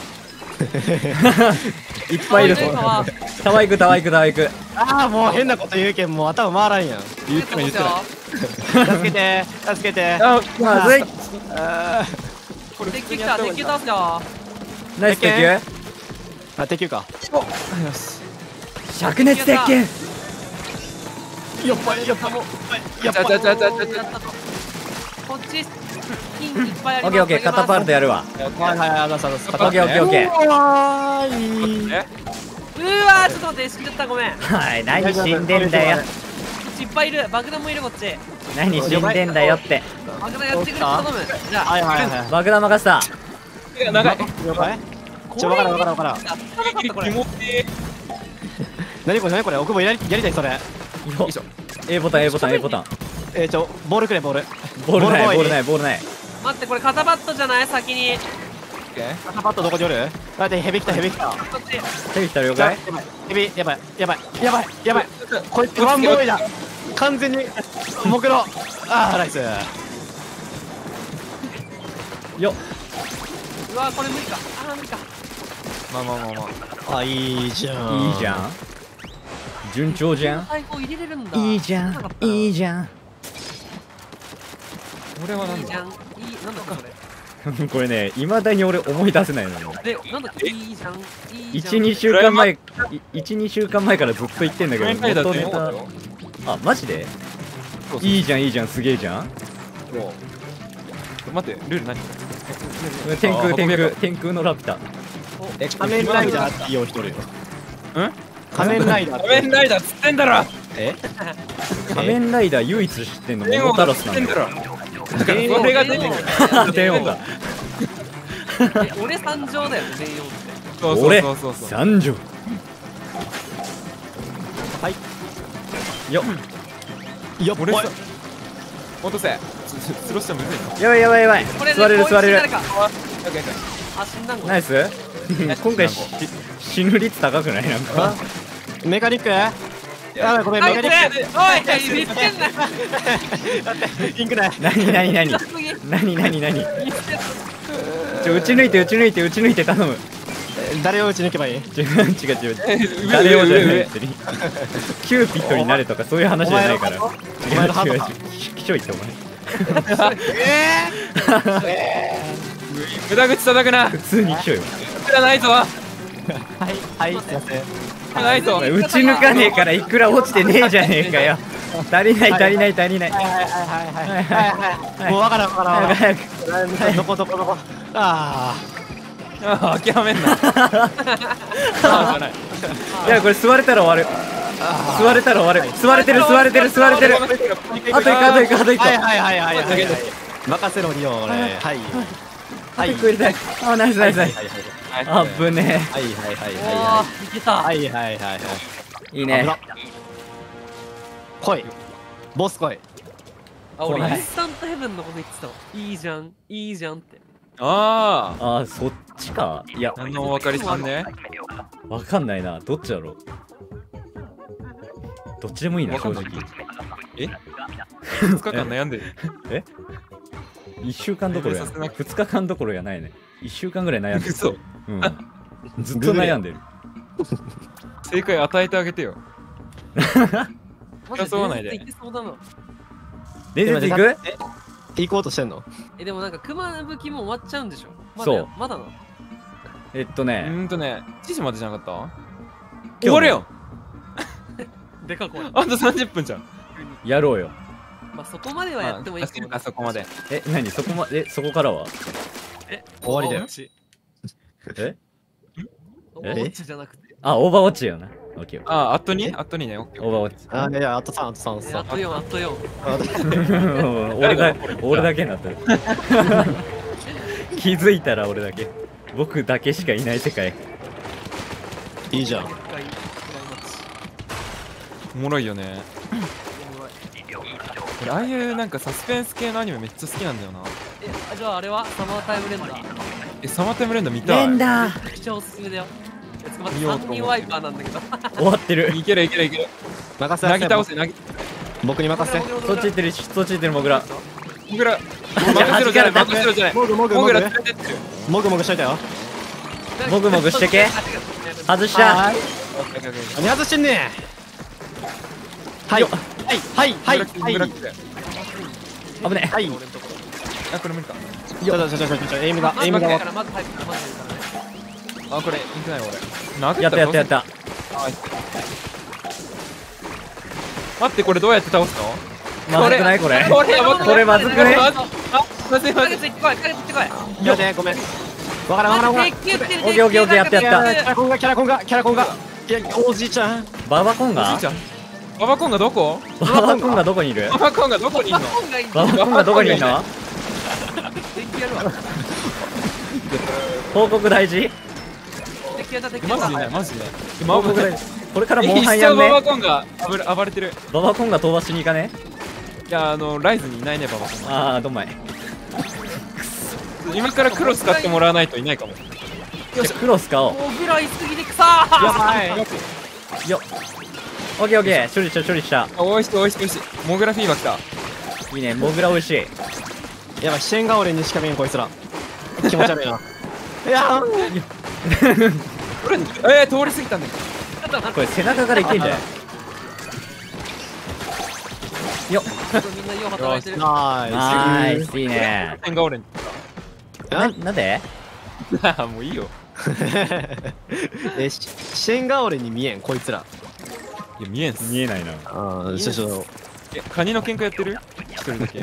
Speaker 1: いっぱいいる
Speaker 3: ほい。
Speaker 1: タワー行くタワー行くタワー行く
Speaker 2: ああもう変なこと言うけんもう頭回らんやん
Speaker 4: 言ってない言ってない。
Speaker 2: 助けて助けて
Speaker 4: あ、
Speaker 1: まずい
Speaker 2: あ
Speaker 4: これ
Speaker 3: 敵来た、敵倒すよ。
Speaker 1: ナイス鉄球
Speaker 2: ーあ敵か
Speaker 4: お、よし。
Speaker 1: 灼熱鉄拳
Speaker 2: やっぱやっぱやっぱ
Speaker 4: ちゃちゃちゃちゃちゃ
Speaker 3: やったと。こっち、金いっぱいあります。
Speaker 1: オッケーオッケーカタパルトやるわ
Speaker 2: はいはいあざさざす
Speaker 1: オッケーオッケーオッケー
Speaker 2: わーい
Speaker 4: え、
Speaker 3: うわー、ちょっと待って、死んじゃった、ごめん。
Speaker 1: はい何死んでんだよ
Speaker 3: こっちいっぱいいる。爆弾もいる、こっち。
Speaker 1: 何死んでんだよって
Speaker 3: 爆弾やってくれ、頼む。じゃあ、
Speaker 2: はいはいはい
Speaker 1: 爆弾任せた
Speaker 4: 手が長い。
Speaker 2: 了解ちょわからんわからんわからん
Speaker 3: つかなかった、これ。
Speaker 4: 気持ちいい。
Speaker 2: 何これ何これ奥もやりたいそれ
Speaker 1: よ
Speaker 4: いしょ。
Speaker 1: A ボタン A ボタン A ボタン
Speaker 2: ボールくれボール
Speaker 1: ボールない
Speaker 2: ボール
Speaker 1: ボールないボールない
Speaker 3: 待って、これ肩バットじゃない先に。
Speaker 4: オッケー。
Speaker 2: 肩パッドどこにおるだってヘビ来たヘビ来た
Speaker 3: こっち。
Speaker 1: 手来た了解
Speaker 2: ヘビやばいやばいやばいやばいこいつワンボーイだ完全にモクロあーナイス
Speaker 1: よ
Speaker 3: うわー、これ無理か。あー、無理か。
Speaker 4: まあまあまあまあ。
Speaker 2: あいいじゃん
Speaker 1: いいじゃん順調じゃん
Speaker 3: 最高入れれるんだ。
Speaker 1: いいじゃんいいじゃん
Speaker 4: 俺はなんだ。
Speaker 3: いいじゃん。いい、なんだっけそれ。
Speaker 1: これね未だに俺思い出せないのよ
Speaker 3: で、なんだっけいいじゃん。いいじゃん。
Speaker 1: 12週間前12週間前からずっと言ってんだけど
Speaker 4: 仮面ライダーって
Speaker 1: 元ネタ
Speaker 4: 思うよ。
Speaker 1: あマジで
Speaker 4: そうそう
Speaker 1: いいじゃんいいじゃんすげえじゃん
Speaker 4: そう待って、ルール何これ。
Speaker 1: 天空天
Speaker 4: あ運べば
Speaker 1: 空天空のラピュタ
Speaker 2: 仮面ライダーって言おう人おるよ
Speaker 4: うん
Speaker 2: 仮面ライダー
Speaker 4: 仮面ライダーつってんだろ。
Speaker 2: え
Speaker 1: 仮面ライダー唯一知ってんのモモタロスなんだよ
Speaker 4: だからそれが出てくる。
Speaker 1: 電王だ
Speaker 3: 俺参上だよ、全員って。
Speaker 4: そうそう
Speaker 1: 俺
Speaker 4: そうそうそう。
Speaker 1: 三条
Speaker 2: はい
Speaker 1: よ
Speaker 2: やっ
Speaker 4: 俺さ、落とせ。スローしたらむずいな。
Speaker 1: やばいやばいやばい
Speaker 3: これね
Speaker 1: 座れる座れる
Speaker 3: こいつ誰か
Speaker 4: オッケーオッケー。
Speaker 3: あ、死んだん
Speaker 1: ナイス今回死ぬ率高くないなんか
Speaker 2: メカニックやばいごめん
Speaker 3: あいつ
Speaker 2: メカニック
Speaker 3: おい、見つけんな。
Speaker 2: ピンクだ
Speaker 1: 何何何
Speaker 3: 痛すぎ。
Speaker 1: 何何何
Speaker 3: 見つけた。
Speaker 1: 打ち抜いて打ち抜いて打ち抜いて頼む
Speaker 2: 誰を打ち抜けばいい
Speaker 1: 違う違う違う誰をじゃない別にキューピッドになれとかそういう話じゃないから
Speaker 2: お前のハート
Speaker 1: 違う違うきしょいってお前
Speaker 4: 無駄口叩くな。
Speaker 1: 普通にきしょいわ
Speaker 4: くらないぞ。
Speaker 2: はいはいすいません
Speaker 4: ないぞ
Speaker 1: お。前打ち抜かねえからいくら落ちてねえじゃねえかよ足りない足りない足りない
Speaker 2: はいはいはいはいはいもうわからんわからんわ
Speaker 1: 早く
Speaker 2: からんどこどこどこあ
Speaker 4: ああ、諦めんな。ああ、じゃない。
Speaker 1: いやこれ座れたら終わる座れたら終わる。座れてる。あと行く。
Speaker 2: はいはい。任せろリオン俺。はい。
Speaker 1: あと1個入れたい。あ、ナイス。あぶね
Speaker 2: はい。
Speaker 3: おー、いけた。
Speaker 2: はい。
Speaker 1: え。いいね。
Speaker 2: 来い。ボス来い。
Speaker 3: あ、俺
Speaker 1: 来ない
Speaker 3: インスタントヘブンのこと言ってたわ。いいじゃんって。
Speaker 4: あ
Speaker 1: あ、そっちか。いや、
Speaker 4: あ。何のお分かりさんね。
Speaker 1: わかんないな。どっちだろう。どっちでもいいな、正直。
Speaker 4: 2日間悩んでる。
Speaker 1: 1週間どころや2日間どころやないね。1週間ぐらい悩んでる。
Speaker 4: 嘘。
Speaker 1: うん。ずっと悩んでる。
Speaker 4: 正解与えてあげてよ。
Speaker 3: マジで
Speaker 4: そうないで
Speaker 3: いけそうだな。
Speaker 1: 伝説行く？
Speaker 2: 行こうとしてんの？
Speaker 3: でもなんか熊吹きも終わっちゃうんでしょ。
Speaker 1: そう
Speaker 3: まだな。
Speaker 4: 7時までじゃなかった？終わるよ。
Speaker 3: でかこい。
Speaker 4: あと30分じゃん。
Speaker 1: やろうよ。
Speaker 3: まあそこまではやってもいいけど。
Speaker 4: あそこまで。
Speaker 1: 何そこからは
Speaker 2: 終わりだよ。
Speaker 1: え
Speaker 3: オーバーウォッチじゃなくて。
Speaker 1: あ、オーバーウォッチやな。オッケー。
Speaker 4: あ、あとにね。オッケー。
Speaker 1: オーバーウォッチ。
Speaker 2: あ、いや、あと3、
Speaker 3: あと4。
Speaker 1: 俺だけになってる。気づいたら俺だけ。僕だけしかいない世界。
Speaker 2: いいじゃん。
Speaker 4: おもろいよね。俺ああいうなんかサスペンス系のアニメめっちゃ好きなんだよな。
Speaker 3: じゃああれはサマータイムレンダー。
Speaker 4: サマータイムレンダー見たい。
Speaker 1: レンダー
Speaker 3: めっちゃおすすめだよ。待って、3人ワイパーなんだけど。
Speaker 1: 終わってる。
Speaker 4: いける。
Speaker 2: 任せ
Speaker 4: なぎ倒せ、
Speaker 2: 僕に任せ。
Speaker 1: そっち行ってる、モグラ。
Speaker 4: モグラ。任せろじゃない。
Speaker 2: もぐ
Speaker 4: モグラ連れてってる。
Speaker 2: もぐしといたよ。
Speaker 1: もぐもぐしてけ。外した。
Speaker 2: 何外してんねん。はい。
Speaker 4: モグラ来て。
Speaker 1: 危ね
Speaker 2: はい。
Speaker 4: あ、これ無理か。
Speaker 2: ちょ、エイムが。
Speaker 3: まず入るからね。
Speaker 4: あ、これ、いけない俺。殴
Speaker 1: やった。
Speaker 4: 待って、これどうやって倒すの？
Speaker 1: まずくないこれ。
Speaker 4: これやばくない？
Speaker 1: これまずくね。
Speaker 4: あ、まずい。
Speaker 3: カゲついてこい。
Speaker 2: よね、ごめん。わからん。
Speaker 1: オッケー、やった。
Speaker 2: キャラコンが。いや、おじいちゃん。
Speaker 1: ババコンが
Speaker 4: ババコンがどこ？
Speaker 1: ババコンがどこにいる？
Speaker 4: ババコンがどこにいんの？
Speaker 1: ババコンがどこにいるの？報告大事？
Speaker 4: マジで。
Speaker 1: 報告大事。これからモンハンやんね。
Speaker 4: ババコンが暴れてる。
Speaker 1: ババコンが飛ばしに行かね？
Speaker 4: いや、ライズにいないね、ババコンが。
Speaker 1: ああ、どんまい。
Speaker 4: 今からクロス買ってもらわないといないかも。
Speaker 1: クロス買おう。
Speaker 3: もうぐらいすぎでくさー。
Speaker 2: やばい。
Speaker 1: よっ。オッケー。処理した。
Speaker 4: おいしい。モグラフィーバー来た。
Speaker 1: いいね、モグラ美味しい。
Speaker 2: やばい、支援が俺にしか見えんこいつら。気持ち悪いな。いや
Speaker 4: 通り過ぎたんだよ。
Speaker 1: これ背中からいけんじゃない？よっ。
Speaker 3: みんなよう働いてる。
Speaker 1: ナイス、いいね。
Speaker 4: 支援が俺に。
Speaker 1: なんで？
Speaker 4: もういいよ。
Speaker 2: 支援が俺に見えんこいつら。
Speaker 4: いや、見えんす。
Speaker 1: 見えないな。
Speaker 4: カニの喧嘩やってる？一人だけ。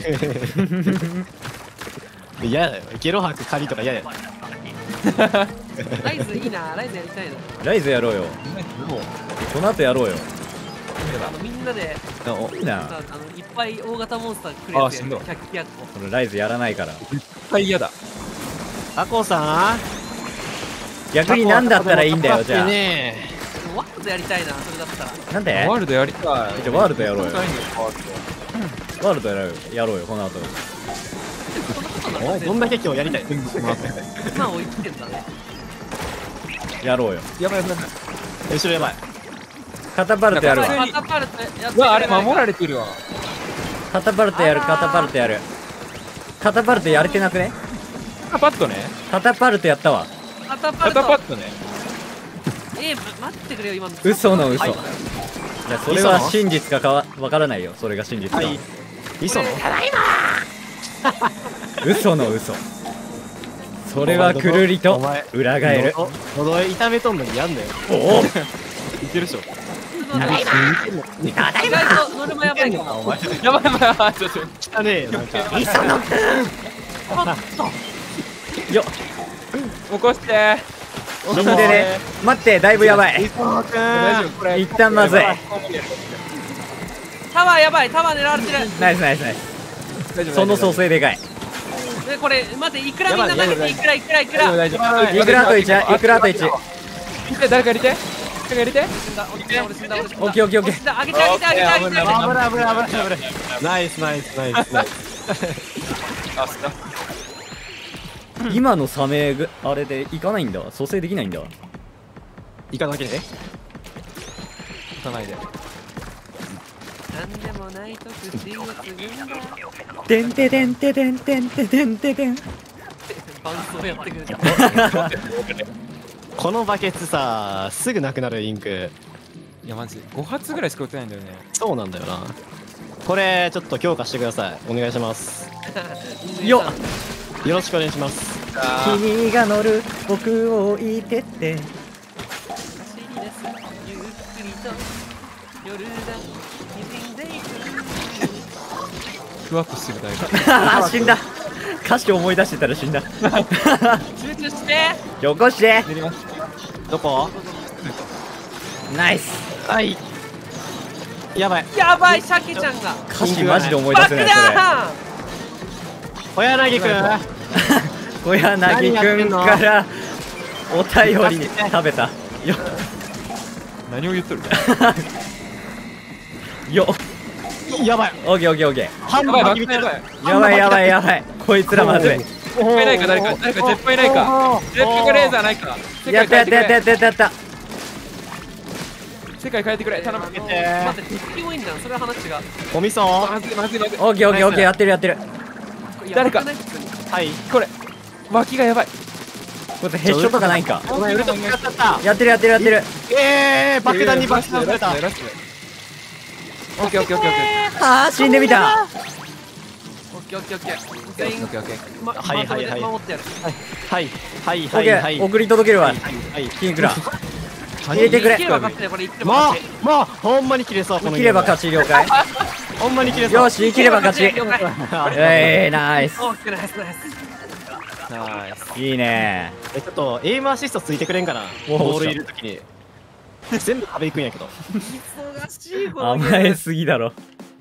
Speaker 2: 嫌だよ。ゲロ吐く狩りとか嫌だよ。
Speaker 3: ライズいいな。ライズやりたいな。
Speaker 1: ライズやろうよ。この後やろうよ。
Speaker 3: みんなで
Speaker 1: いいな。
Speaker 3: いっぱい大型モンスター来るやつやる。100機やっ
Speaker 1: このライズやらないから。
Speaker 4: はい、嫌だ。
Speaker 2: アコさん。
Speaker 1: 逆に何だったらいいんだよ、じゃあ。
Speaker 3: ワールドやりたいな、それだったら。
Speaker 1: なんで？
Speaker 4: ワールドやりたい。
Speaker 1: じゃあワールドやろうよ。ワールドやろうよ、この後。
Speaker 2: お前どんだけ今日やりたい？
Speaker 3: 今を生きてんだね。
Speaker 1: やろうよ。
Speaker 4: やばい。
Speaker 2: 後ろやばい。
Speaker 1: カタパルトやるわ。
Speaker 3: カタパルトやって
Speaker 4: うわ、あれ守られてるわ。
Speaker 1: カタパルトやる。カタパルトやれてなくね？
Speaker 4: カタパットね。
Speaker 1: カタパルトやったわ。
Speaker 3: カタパ
Speaker 4: カ
Speaker 3: ルト
Speaker 4: タパットね。
Speaker 3: 待ってくれよ、今の。
Speaker 1: 嘘の嘘。
Speaker 3: はい
Speaker 1: いや、それは真実かわからないよ。それが真実か。
Speaker 2: 嘘の？
Speaker 1: 嘘の嘘。それはくるりと裏返る。
Speaker 2: 喉痛めとんのにやんなよ。
Speaker 1: おお。
Speaker 4: いけるでしょ。
Speaker 3: 意外とノルマやばいけど。
Speaker 2: お前
Speaker 4: やばい。ちょっと。
Speaker 2: 汚ねえよなんか。
Speaker 1: 磯野くん。よっ。
Speaker 4: 起こして。
Speaker 1: 死んでね。待って、だいぶやばい。
Speaker 2: 磯野くん
Speaker 4: 大丈夫これ
Speaker 1: 一旦まずい。
Speaker 3: タワーやばい、タワー狙われてる。
Speaker 1: ナイスナイスナイス。
Speaker 4: 大丈夫
Speaker 1: その蘇生でかい。
Speaker 3: でこれ待って、いくらみんな投げて、いくらいくらいくら。
Speaker 4: 大丈夫
Speaker 1: いくらあと1、いくらあと1。
Speaker 4: 誰か入れて誰か入れて
Speaker 3: 死んだ、俺死んだ、俺死んだ、俺死んだ。
Speaker 1: オッケーオッケーオッケ
Speaker 3: 死んだ、あげてあげてあげてあげてあげて。
Speaker 2: 危ない危ない危ない危ない。ナイスナイスナイスナイス。
Speaker 4: あ、すだ
Speaker 1: ー。今のサメぐあれでいかないんだ。蘇生できないんだ。
Speaker 2: イカだけで
Speaker 4: 打たないで
Speaker 3: なんでもないと口をつぐんだ。
Speaker 1: てんててんててんてんててんててん。
Speaker 3: 伴奏やってくれた。
Speaker 2: このバケツさ、すぐなくなるインク。
Speaker 4: いやマジ5発ぐらいしか打てないんだよね
Speaker 2: そうなんだよな。これちょっと強化してください。お願いします。
Speaker 1: よっ。
Speaker 2: よろしくお願いします。
Speaker 1: 君が乗る僕を置いてって
Speaker 3: 走り出すゆっくりと夜が滲んでいく。
Speaker 4: ふわっとしてるだいぶ
Speaker 1: あー死んだ。歌詞思い出してたら死んだ。
Speaker 3: 集中して。
Speaker 1: よこして
Speaker 4: 練ります
Speaker 2: どこ？
Speaker 1: ナイス。
Speaker 2: はい。やばい。
Speaker 3: やばい、鮭ちゃんが
Speaker 1: 歌詞マジで思い出
Speaker 3: 爆
Speaker 1: せないそれ。
Speaker 3: 弾。
Speaker 2: 小柳くん。
Speaker 1: 小柳くんからお便り食べたよ
Speaker 4: 何を言っとる
Speaker 1: よ
Speaker 2: やばい。
Speaker 1: オッケーオッケーオッケ
Speaker 2: ハン
Speaker 4: やばい
Speaker 2: マー決めてる。
Speaker 4: 爆弾やばい
Speaker 1: ーやばいやばいやばいこいつらまずい
Speaker 4: 絶対ないか誰かジェットいないかジェットかレーザーないか世
Speaker 1: や
Speaker 4: 界変えてくれ
Speaker 1: ったやったやったやったやったやった
Speaker 4: 世界変えてくれ頼む
Speaker 3: 待って、敵多いんじゃん、それは話違う。
Speaker 2: お味噌。
Speaker 4: まずいまずいまずい
Speaker 1: オッケーオッケーオッケーやってるやってる
Speaker 4: 誰か
Speaker 3: やばくない普通に
Speaker 2: はい。
Speaker 4: これ脇がやばい
Speaker 1: こいつヘッショとかないんか
Speaker 2: お前ウルトラ使っちゃった。
Speaker 1: やってるやってるやってる
Speaker 2: 爆弾に爆弾された。
Speaker 4: オッケーオッケーオッケーオッケ
Speaker 1: あー死んでみた
Speaker 3: オッケーオッケーオッケー。全員
Speaker 4: ーオッケーオッケー
Speaker 3: ま
Speaker 2: はいはいはい
Speaker 3: 守ってやる。
Speaker 2: はいはい
Speaker 1: オッケ
Speaker 2: はいはい。
Speaker 1: ー送り届けるわ
Speaker 2: はい。
Speaker 1: キンクラ入れてくれ
Speaker 3: 生きれば勝ちだよ、これ生きれば
Speaker 2: まあ
Speaker 3: 勝ち。
Speaker 2: まあほんまに切れそう。この
Speaker 1: 切れば勝ち了解
Speaker 2: ほんまに切れそう。
Speaker 1: よし切れば勝ち
Speaker 3: 了解。
Speaker 1: ナイス
Speaker 3: オッケー、ナイスナイス。
Speaker 4: ナイス
Speaker 1: いいね
Speaker 2: ちょっとエイムアシストついてくれんかな。
Speaker 1: お
Speaker 2: ボールいるときに。全部壁行くんやけど。
Speaker 3: 忙しいこのゲーム
Speaker 1: 甘えすぎだろ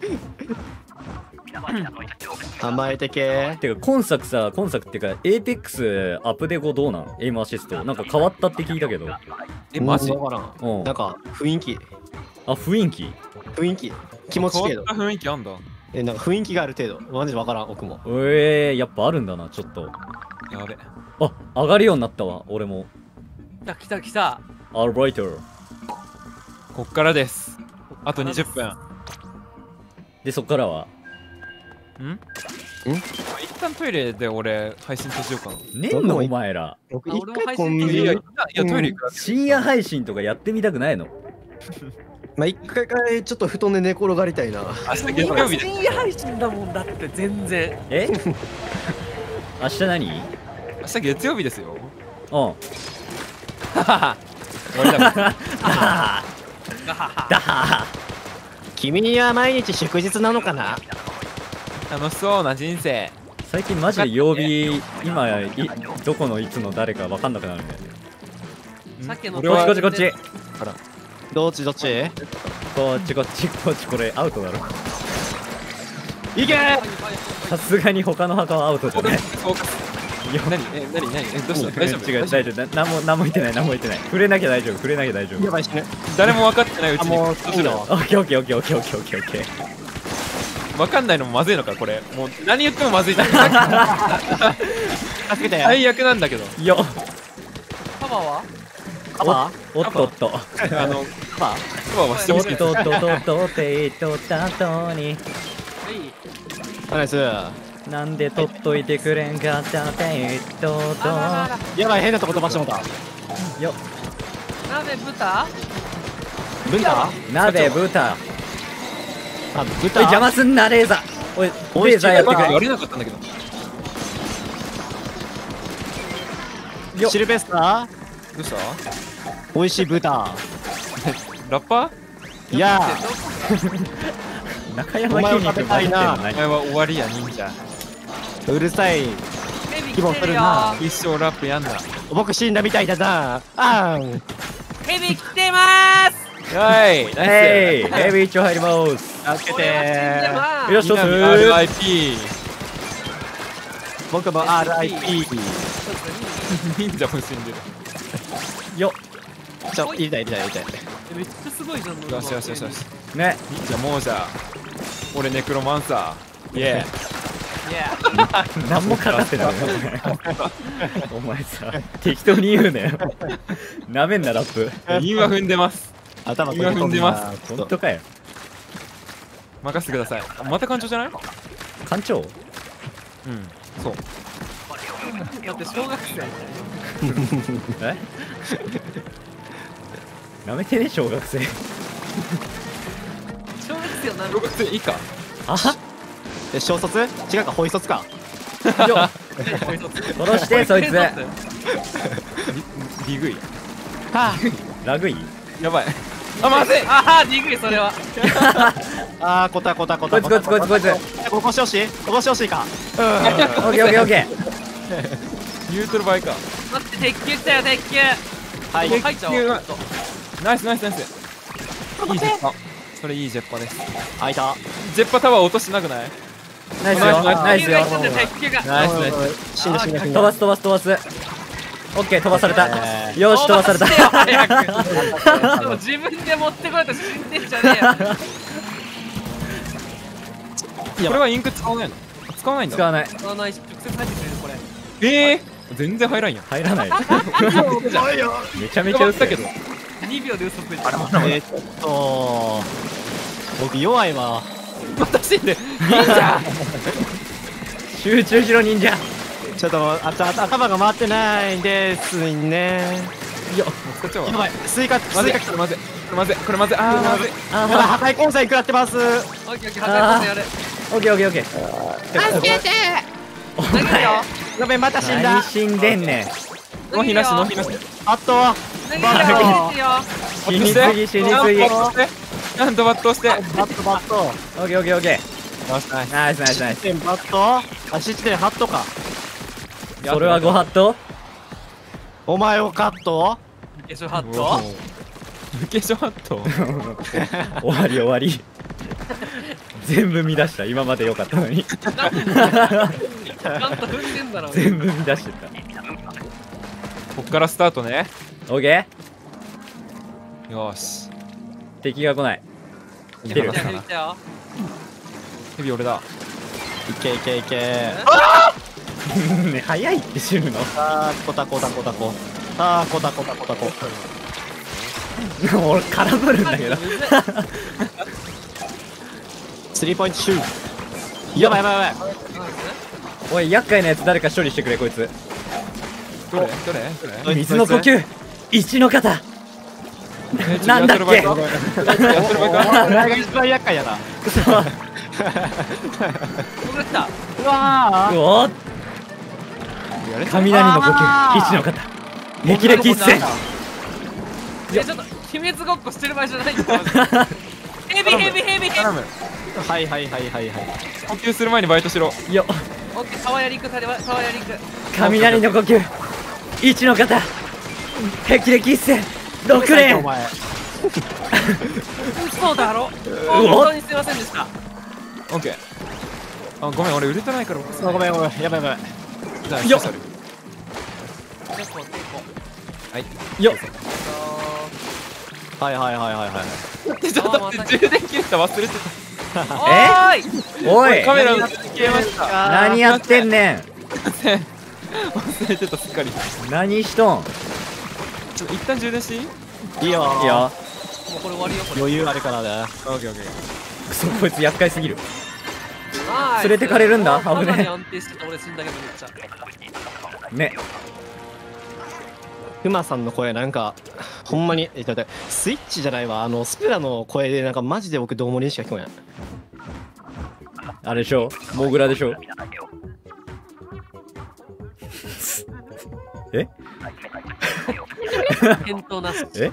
Speaker 2: 甘えてけ。
Speaker 1: てか今作っていうかエーペックスアップデ後どうなんエイムアシストなんか変わったって聞いたけど
Speaker 4: マジ
Speaker 2: わから
Speaker 1: うん
Speaker 2: ん。なんか雰囲気
Speaker 1: 雰囲気
Speaker 2: 気持ち程度。
Speaker 4: 変わった雰囲気あんだ
Speaker 2: なんか雰囲気がある程度。マジでわからん。奥も。
Speaker 1: やっぱあるんだなちょっと
Speaker 4: やべ
Speaker 1: あ上がるようになったわ俺も
Speaker 3: 来た来た来た。
Speaker 1: アルバイト
Speaker 4: こっからですあと20分
Speaker 1: でそっからは
Speaker 4: 一旦トイレで俺配信閉じようかな
Speaker 1: ねんのお前ら
Speaker 2: 僕
Speaker 3: あ
Speaker 2: 一回コ
Speaker 3: 俺も配信
Speaker 2: ンビニ
Speaker 4: いやいやいやトイレ行く
Speaker 1: 深夜配信とかやってみたくないの
Speaker 2: まあ一回ちょっと布団で寝転がりたいな。
Speaker 4: 明日月曜日で
Speaker 3: 深夜配信だもんだって全然。
Speaker 1: え明日何
Speaker 4: 明日月曜日ですよ
Speaker 1: うん
Speaker 4: 終わりだもん
Speaker 1: だはは
Speaker 2: 君には毎日祝日なのかな。
Speaker 4: 楽しそうな人生
Speaker 1: 最近マジで曜日今どこのいつの誰か分かんなくなるんだよね
Speaker 3: 鮭の
Speaker 4: 俺は
Speaker 1: こっちこっちこっち
Speaker 2: どっちどっち。
Speaker 1: こっちこっちこっちこれアウトだろ
Speaker 2: いけ。
Speaker 1: さすがに他の墓はアウトじゃない
Speaker 4: フォーカス
Speaker 1: いや
Speaker 4: 何どうした大丈夫
Speaker 1: 違う大丈夫何も言ってない何も言ってない触れなきゃ大丈夫触れなきゃ大丈夫
Speaker 2: やばい死ぬ。
Speaker 4: 誰も分かってないうちに
Speaker 2: あもう
Speaker 4: どうしろ
Speaker 1: オッケーオッケーオッケーオッケーオッケーオッケーオッケー
Speaker 4: 分かんないのもまずいのかこれもう何言ってもまずいじゃん
Speaker 2: 助けて。
Speaker 4: 最悪なんだけど
Speaker 1: よ
Speaker 3: パパは
Speaker 2: カバ
Speaker 1: おっとおっと
Speaker 4: カバ
Speaker 2: ーカバ
Speaker 1: おっ
Speaker 4: はしてほしい
Speaker 1: とっとっとっとていとったとに
Speaker 3: はい
Speaker 2: ーナイス。
Speaker 1: なんで取っといてくれんかったていとっと
Speaker 3: あららら
Speaker 2: やばい変なとこ飛ばしてもうた。
Speaker 1: よ
Speaker 3: 鍋豚
Speaker 2: ブンタ
Speaker 1: 鍋豚
Speaker 2: あ
Speaker 1: おい
Speaker 2: 豚
Speaker 1: 邪魔すんなレーザーおい
Speaker 2: おい
Speaker 1: レーザーやってくれ
Speaker 4: やれなかったんだけど
Speaker 1: よ
Speaker 2: シルベスタ
Speaker 4: どうした
Speaker 2: 美味しい豚。
Speaker 4: ラッパー
Speaker 2: いや
Speaker 1: 中山筋肉混じってんの
Speaker 2: お前
Speaker 4: お
Speaker 1: 何
Speaker 4: 前は終わりや忍者
Speaker 2: うるさい。
Speaker 3: ベビ
Speaker 2: 規模
Speaker 3: 来てるよ
Speaker 2: するな
Speaker 4: 一生ラップやんな
Speaker 2: 僕死んだみたいだな。あん。
Speaker 3: ヘビ来てまーす。
Speaker 4: はいナイ
Speaker 1: ヘイヘビ一丁入ります。
Speaker 2: 助け
Speaker 3: 俺は死んで
Speaker 2: て。
Speaker 3: まーす。
Speaker 1: よしとす
Speaker 4: RIP
Speaker 2: 僕も RIP。
Speaker 4: 忍者も死んでる
Speaker 1: よ
Speaker 2: 入れたい入れたい入れたい。
Speaker 3: めっちゃすごいじゃん。
Speaker 4: よしよしよしよし
Speaker 1: ね
Speaker 4: 忍者亡者俺ネクロマンサーイエ
Speaker 3: いや
Speaker 1: 何もかかってないお前さ適当に言うなよなめんなラップ
Speaker 4: ーイ今踏んでます
Speaker 2: 頭
Speaker 4: 今踏んでます
Speaker 1: 本当かよ
Speaker 4: 任せてくださいまた艦長じゃない
Speaker 1: 艦長
Speaker 4: うんそう
Speaker 3: だって小学生。
Speaker 1: えなめてね小学生
Speaker 3: 小学生は何
Speaker 4: 小学生以下
Speaker 1: あは
Speaker 2: 小卒？違うか、保育卒か。
Speaker 1: よ殺してそいつ
Speaker 4: リグイ
Speaker 1: ラグイ
Speaker 4: やばいあまずい
Speaker 3: ああ、鈍いそれは。
Speaker 2: あー、こたこたこた。
Speaker 1: こいつこいつこいつこいつ
Speaker 2: 起こしてほしい？起こしてほしいか。
Speaker 1: オッケーオッケーオッケ
Speaker 4: 言うとる場合か
Speaker 3: 待って、鉄球来たよ、鉄球。
Speaker 2: はい。
Speaker 3: 入っちゃおう。
Speaker 4: ナイスナイスナイスいいジェッパそれいいジェッパです
Speaker 2: 開いた。
Speaker 4: ジェッパタワー落としてなくない
Speaker 1: ーナイスよナイスよ
Speaker 3: 鉄球が来たんだよ鉄球が。
Speaker 4: ナイスナイス
Speaker 2: 死んだ死んだ死んだ。
Speaker 1: 飛ばす飛ばす飛ばすオッケー飛ばされたよし飛ばされた
Speaker 3: 飛ばしてよ早くでも自分で持ってこいと死んでんじゃねえよ。
Speaker 4: これはインク使わないの使わないんだ
Speaker 1: 使わない
Speaker 3: あの直接入ってくれるこれ。
Speaker 4: 全然入らんやん
Speaker 1: 入らないめちゃめちゃ打ったけど
Speaker 3: 2秒で嘘ついて
Speaker 2: 僕弱いわ。
Speaker 4: 私で
Speaker 1: 集中しろ忍者
Speaker 2: ちょっと頭が回ってないんですね。
Speaker 4: 使っちゃうわ
Speaker 2: やばい。スイカ
Speaker 4: まずい
Speaker 2: スイカ来た。
Speaker 4: これまずいこれまずいこれまずいあーまずい
Speaker 1: あ
Speaker 2: やばい、破壊光線食らってます。
Speaker 3: オッケーオッケー、破壊してやる。
Speaker 1: オッケーオッケーオッケー
Speaker 3: 助けて
Speaker 1: お
Speaker 3: 投げるよ。
Speaker 2: ごめん、また死んだ
Speaker 1: 何。死んでんねん
Speaker 4: ノヒなしノヒなし
Speaker 2: あと
Speaker 3: 投げるよ。投げるよ。
Speaker 1: 死にすぎ死にすぎオ
Speaker 4: ちゃんとバット押して
Speaker 2: バットバット。
Speaker 1: ッケーオッケーオッケ
Speaker 4: よしナイス
Speaker 1: ーナイスナイスナイス
Speaker 2: 点バット。あ、7点ハットか。
Speaker 1: それはご法度
Speaker 2: お前をカット。
Speaker 3: 化粧ハット。
Speaker 4: 武家書ハット
Speaker 1: 終わり終わり全部乱した今までよかったのに
Speaker 3: ちゃんと踏んでんだろ。
Speaker 1: 全部乱してた
Speaker 4: こっからスタートね
Speaker 1: オッケ
Speaker 4: よーし
Speaker 1: ー敵が来ない来てる
Speaker 3: じゃあ来たよ。
Speaker 4: ヘビ俺だ
Speaker 2: いけいけいけ。
Speaker 1: ね早いって死ぬの
Speaker 2: あー、コタコタコタコ。あー、コタコタコタコ。
Speaker 1: 俺空振るんだけど
Speaker 2: スリーポイントシュート。やばいやばいやばい。
Speaker 1: おい厄介なやつ誰か処理してくれこいつ
Speaker 4: どれどれ
Speaker 1: 水の呼吸一の方なんだっけ
Speaker 4: やってる場合か
Speaker 2: お前が一番厄介やな。
Speaker 1: くそ
Speaker 3: これ来た。
Speaker 2: うわ
Speaker 1: うお
Speaker 4: やれ
Speaker 1: 雷の呼吸一の方霹靂一閃
Speaker 3: ちょっと秘密ごっこしてる場合じゃないんだよ。ヘビヘビヘビヘビ。
Speaker 4: 頼む
Speaker 2: ー。はいはいはいはいはい。
Speaker 4: 呼吸する前にバイトしろ
Speaker 1: よ
Speaker 3: オッケー、タワヤリク、タワヤリク。
Speaker 1: 雷の呼吸一の方霹靂一閃6
Speaker 2: お
Speaker 1: 連
Speaker 2: 前。
Speaker 3: そうだろ。
Speaker 1: お
Speaker 3: 本当にすいませんでした。
Speaker 4: オッケーあごめん俺売れてないから
Speaker 2: あ、ごめんごめん。やばいやばい。
Speaker 4: じゃあ
Speaker 1: よっ
Speaker 4: スペシャル
Speaker 3: 結構結構。
Speaker 1: よ
Speaker 2: はいはいはいはいはい。
Speaker 4: ちょっと待って充電切れた忘れて
Speaker 3: おーい。
Speaker 1: おい
Speaker 4: たカメラ消えました
Speaker 1: 何やってんねん
Speaker 4: 忘れてたすっかり
Speaker 1: 何しとん
Speaker 4: ちょっと一旦充電していい
Speaker 2: いいよ。
Speaker 1: いいよ
Speaker 3: もうこれ終わりよ、これ。
Speaker 2: 余裕あるからね。
Speaker 4: オッケーオッケー
Speaker 1: クソこいつ厄介すぎる
Speaker 3: ナイス
Speaker 1: 連れてかれるんだ危ねえ
Speaker 3: かなり安定してた。俺死んだけどめっちゃ。
Speaker 1: ね
Speaker 2: ふまさんの声なんかほんまに待ってスイッチじゃないわ。スプラの声でなんかマジで僕どうもにしか聞こえない。
Speaker 1: あれでしょモグラでしょえ
Speaker 3: 返答なし。
Speaker 1: え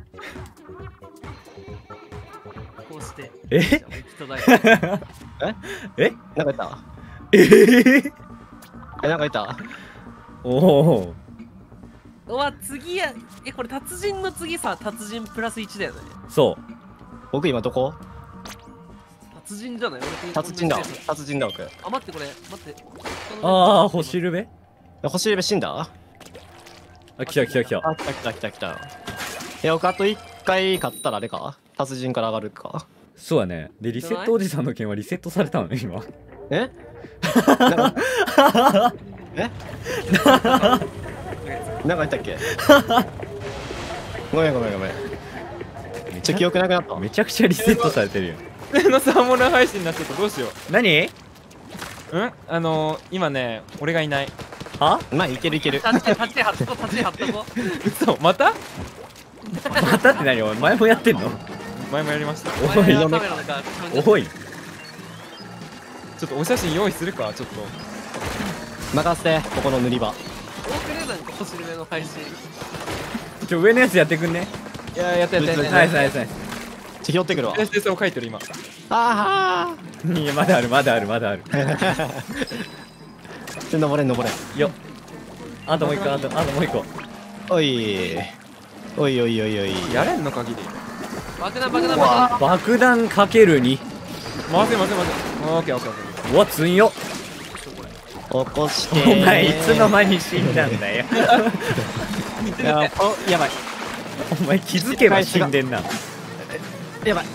Speaker 3: こうして。
Speaker 1: え
Speaker 3: 人だよ。
Speaker 1: え
Speaker 2: なんか言った
Speaker 1: えー、
Speaker 2: なんか言った
Speaker 1: おお
Speaker 3: うわ、次や。これ達人の次さ、達人プラス1だよね。
Speaker 1: そう。
Speaker 2: 僕今どこ？
Speaker 3: 達人じゃない？俺
Speaker 2: 達人だ。達人だ僕。
Speaker 3: あ、待って、これ。待って。
Speaker 1: ああ、星ルベ。
Speaker 2: 星レベ死んだ？
Speaker 1: あ、来た来た来た。
Speaker 2: あ、来た来た来た来た。僕あと1回勝ったらあれか？達人から上がるか？
Speaker 1: そうやね。で、リセットおじさんの件はリセットされたのね、今。
Speaker 2: え？なんかえ？なんか言ったっけ？ごめんごめんごめん。記憶なくなった。
Speaker 1: めちゃくちゃリセットされてるよ。
Speaker 4: 普通のサーモナー配信になっちゃった。どうしよ
Speaker 1: 何？
Speaker 4: う。今ね、俺がいない。
Speaker 1: は？
Speaker 2: まあいけるいける。
Speaker 3: 立ち貼っとこ、立ち貼っとこ。
Speaker 4: 嘘、また？
Speaker 1: またって何？お前前もやってんの？
Speaker 4: 前もやりました。
Speaker 1: おい
Speaker 3: カメラのか。
Speaker 1: おい。
Speaker 4: ちょっとお写真用意するか、ちょっと。
Speaker 2: 任せて、ここの塗り場。
Speaker 3: 多くね、なんか星目の配信。
Speaker 1: 上のやつやってくんね。
Speaker 4: いや、やってやってやって。
Speaker 1: ナイスナイスナイ
Speaker 2: 拾ってくるわ。
Speaker 4: 先生を書いてる今。
Speaker 2: あ
Speaker 1: ス。いや、まだあるまだあるまだある。
Speaker 2: あ。登れん登れん。
Speaker 1: よっ。あともう一個、あともう一個。
Speaker 2: おい。おいおいおいおい。
Speaker 4: やれんの限り。
Speaker 3: 爆弾爆弾爆弾。
Speaker 1: 爆弾かける2。
Speaker 4: 回せ回せ回せ。オッケーオッケーオッケー。
Speaker 1: うわ、つんよ。
Speaker 2: 起こして
Speaker 1: お前いつの間に死んだんだよ。
Speaker 2: やばい
Speaker 1: お前気づけば死んでんな。
Speaker 2: やばい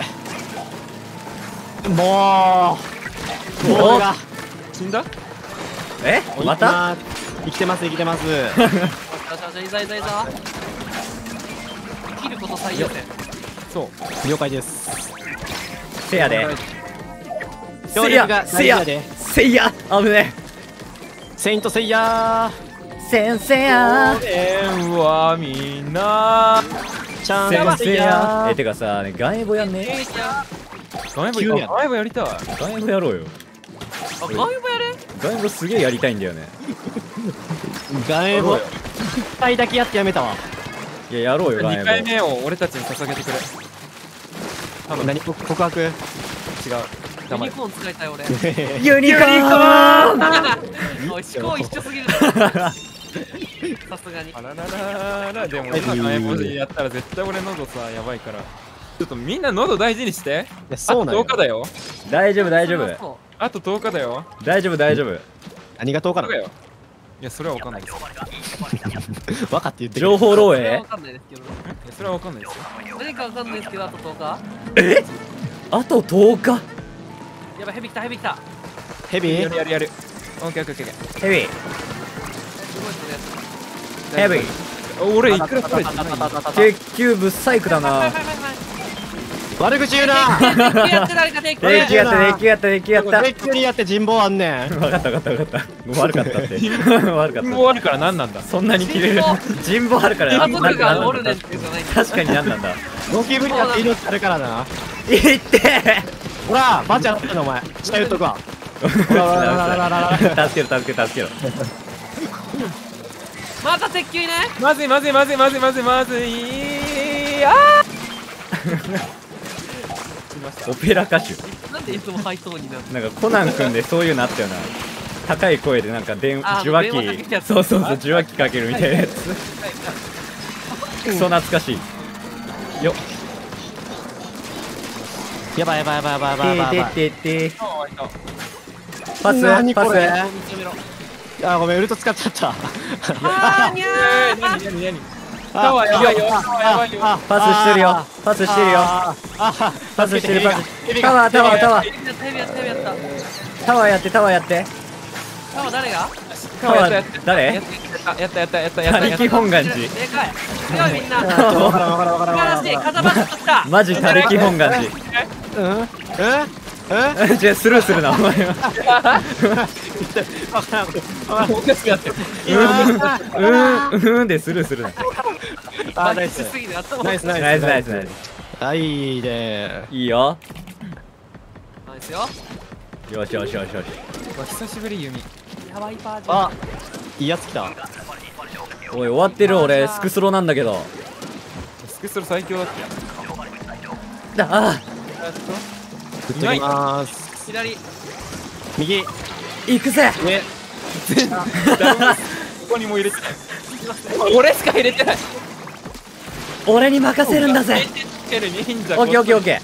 Speaker 2: もうボールが
Speaker 4: 死んだ？
Speaker 1: え？また？
Speaker 2: 生きてます生きてます。
Speaker 3: いざいざいざ。生きること最優先。
Speaker 4: そう。
Speaker 2: 了解です。
Speaker 1: せやで。
Speaker 2: 協力が大事やで。
Speaker 1: せいや危ね
Speaker 2: セイントセイヤ
Speaker 1: え。先生や
Speaker 4: 俺はみんな
Speaker 2: ちゃん
Speaker 1: 先生
Speaker 2: とセイヤ
Speaker 1: やてかさ、ガイボやんね。
Speaker 4: ガイボ
Speaker 2: 急やん
Speaker 4: ガイボやりたい。
Speaker 1: ガイボやろうよ。
Speaker 3: あ、ガイボやれ。
Speaker 1: ガイボすげえやりたいんだよね。
Speaker 2: ガエボ1回だけやってやめたわ。
Speaker 1: いや、やろうよ、ガイ
Speaker 4: 2
Speaker 1: ボ。
Speaker 4: 回目を俺たちに捧げてくれ。多分違う。
Speaker 2: 何告白
Speaker 3: ユ
Speaker 4: 黙れ。
Speaker 3: ニコーン使いたい俺。
Speaker 1: ユニコーン
Speaker 3: おい、思考一緒すぎる。さすがに。
Speaker 4: あらららら。でも今ガイボやったら絶対俺喉さやばいから。ちょっとみんな喉大事にして。
Speaker 2: そうなん
Speaker 4: あと10日だよ。
Speaker 1: 大丈夫、大丈夫。
Speaker 3: そ
Speaker 4: あと10日だよ。
Speaker 1: 大丈夫、大丈夫。
Speaker 2: 何が10日なの？
Speaker 4: いや、それはわかんないですよ。
Speaker 2: 分かって言ってくれ。
Speaker 1: 情報漏洩
Speaker 3: うそれはわかんないですけど。
Speaker 4: いや、それはわかんないですよ。
Speaker 3: 何かわかんないですけど、あと10日。
Speaker 1: あと10日
Speaker 3: やばい、ヘビ来た、ヘビ来た。
Speaker 2: ヘビー
Speaker 4: やるやるやる。オッケーオッケーオッケー。
Speaker 1: ヘビー
Speaker 3: すごいそれやつ。
Speaker 1: ヘビー
Speaker 4: 俺いくら取れてない？
Speaker 1: 鉄球ぶっ細工だな。
Speaker 3: はい。
Speaker 2: 悪口言うな。
Speaker 3: 鉄球やって誰か鉄球。
Speaker 1: 鉄球やった、鉄球やった、鉄球やった。
Speaker 2: 鉄球にやって人望あんねん。
Speaker 1: 分かった分かった分かった。悪かったって。悪かっ
Speaker 4: もうあるから何なんだ？
Speaker 1: た。そんなに切れる。人望あるから
Speaker 3: 家族がおるねんっ
Speaker 1: 確
Speaker 3: てじゃない。
Speaker 1: かに何なんだ。
Speaker 2: ゴキブリだって命あるからな。
Speaker 1: いって
Speaker 2: ほらバチャってんのお前。下言っとくわ。ほらほらほらほらほら。
Speaker 1: 助けろ助けろ助けろ。
Speaker 3: また鉄球いね。
Speaker 4: まずいまずいまずいまずいまずいまずい。ああ。
Speaker 1: オペラ歌手。
Speaker 3: なんでいつもハイトーンになるの。
Speaker 1: なんかコナン君でそういうのあったよな。高い声でなんか受話
Speaker 3: 電話かけるや
Speaker 1: 器。
Speaker 3: つ
Speaker 1: そうそうそう、受話器かけるみたいなやつ。クソ懐かしい。よっ。
Speaker 2: やばいやばいやばいやばいやばいやばいやばい。
Speaker 1: ててて。パスパス。
Speaker 2: 何これ
Speaker 3: 認めろ。
Speaker 2: あごめんウルト使っちゃった。
Speaker 3: あーにゃー。
Speaker 4: 何タワーやばいよ。タワーやばいよ。
Speaker 1: パスしてるよ。パスしてるよ。パスしてるパス。タワータワータワー。
Speaker 3: ヘビやったヘビやったヘビやった。
Speaker 1: タワーやってタワーやって。
Speaker 3: タワー誰が？
Speaker 1: タワー誰？
Speaker 4: やった
Speaker 1: 他力本願寺。
Speaker 3: でかい。強いみんな。
Speaker 2: わからんわからんわからんわからん。
Speaker 3: 素晴らしい。肩バット来た。
Speaker 1: マジ他力本願寺。違うスルーするなお前は。
Speaker 4: おかしくなってる。
Speaker 1: でスルーするな。
Speaker 2: あナイス
Speaker 3: しすぎて頭
Speaker 2: ナイスナイス
Speaker 1: ナイスナイスナイス。
Speaker 2: はいいいね。
Speaker 1: いいよ。
Speaker 3: ナイスよ。
Speaker 1: よしよしよしよし。
Speaker 4: 久しぶり弓。
Speaker 3: やばいパージョン。
Speaker 2: あいいやつ来た。
Speaker 1: おい終わってる俺スクスロなんだけど。
Speaker 4: スクスロ最強だったよ。
Speaker 1: あ
Speaker 2: 振っときまーす。
Speaker 3: 左。
Speaker 2: 右
Speaker 1: 行くぜ。
Speaker 2: 上。
Speaker 4: ここにも入れてない。 俺しか入れてない。
Speaker 1: 俺に任せるんだぜ。
Speaker 4: 忍者。
Speaker 1: オッケーオッケーオッケ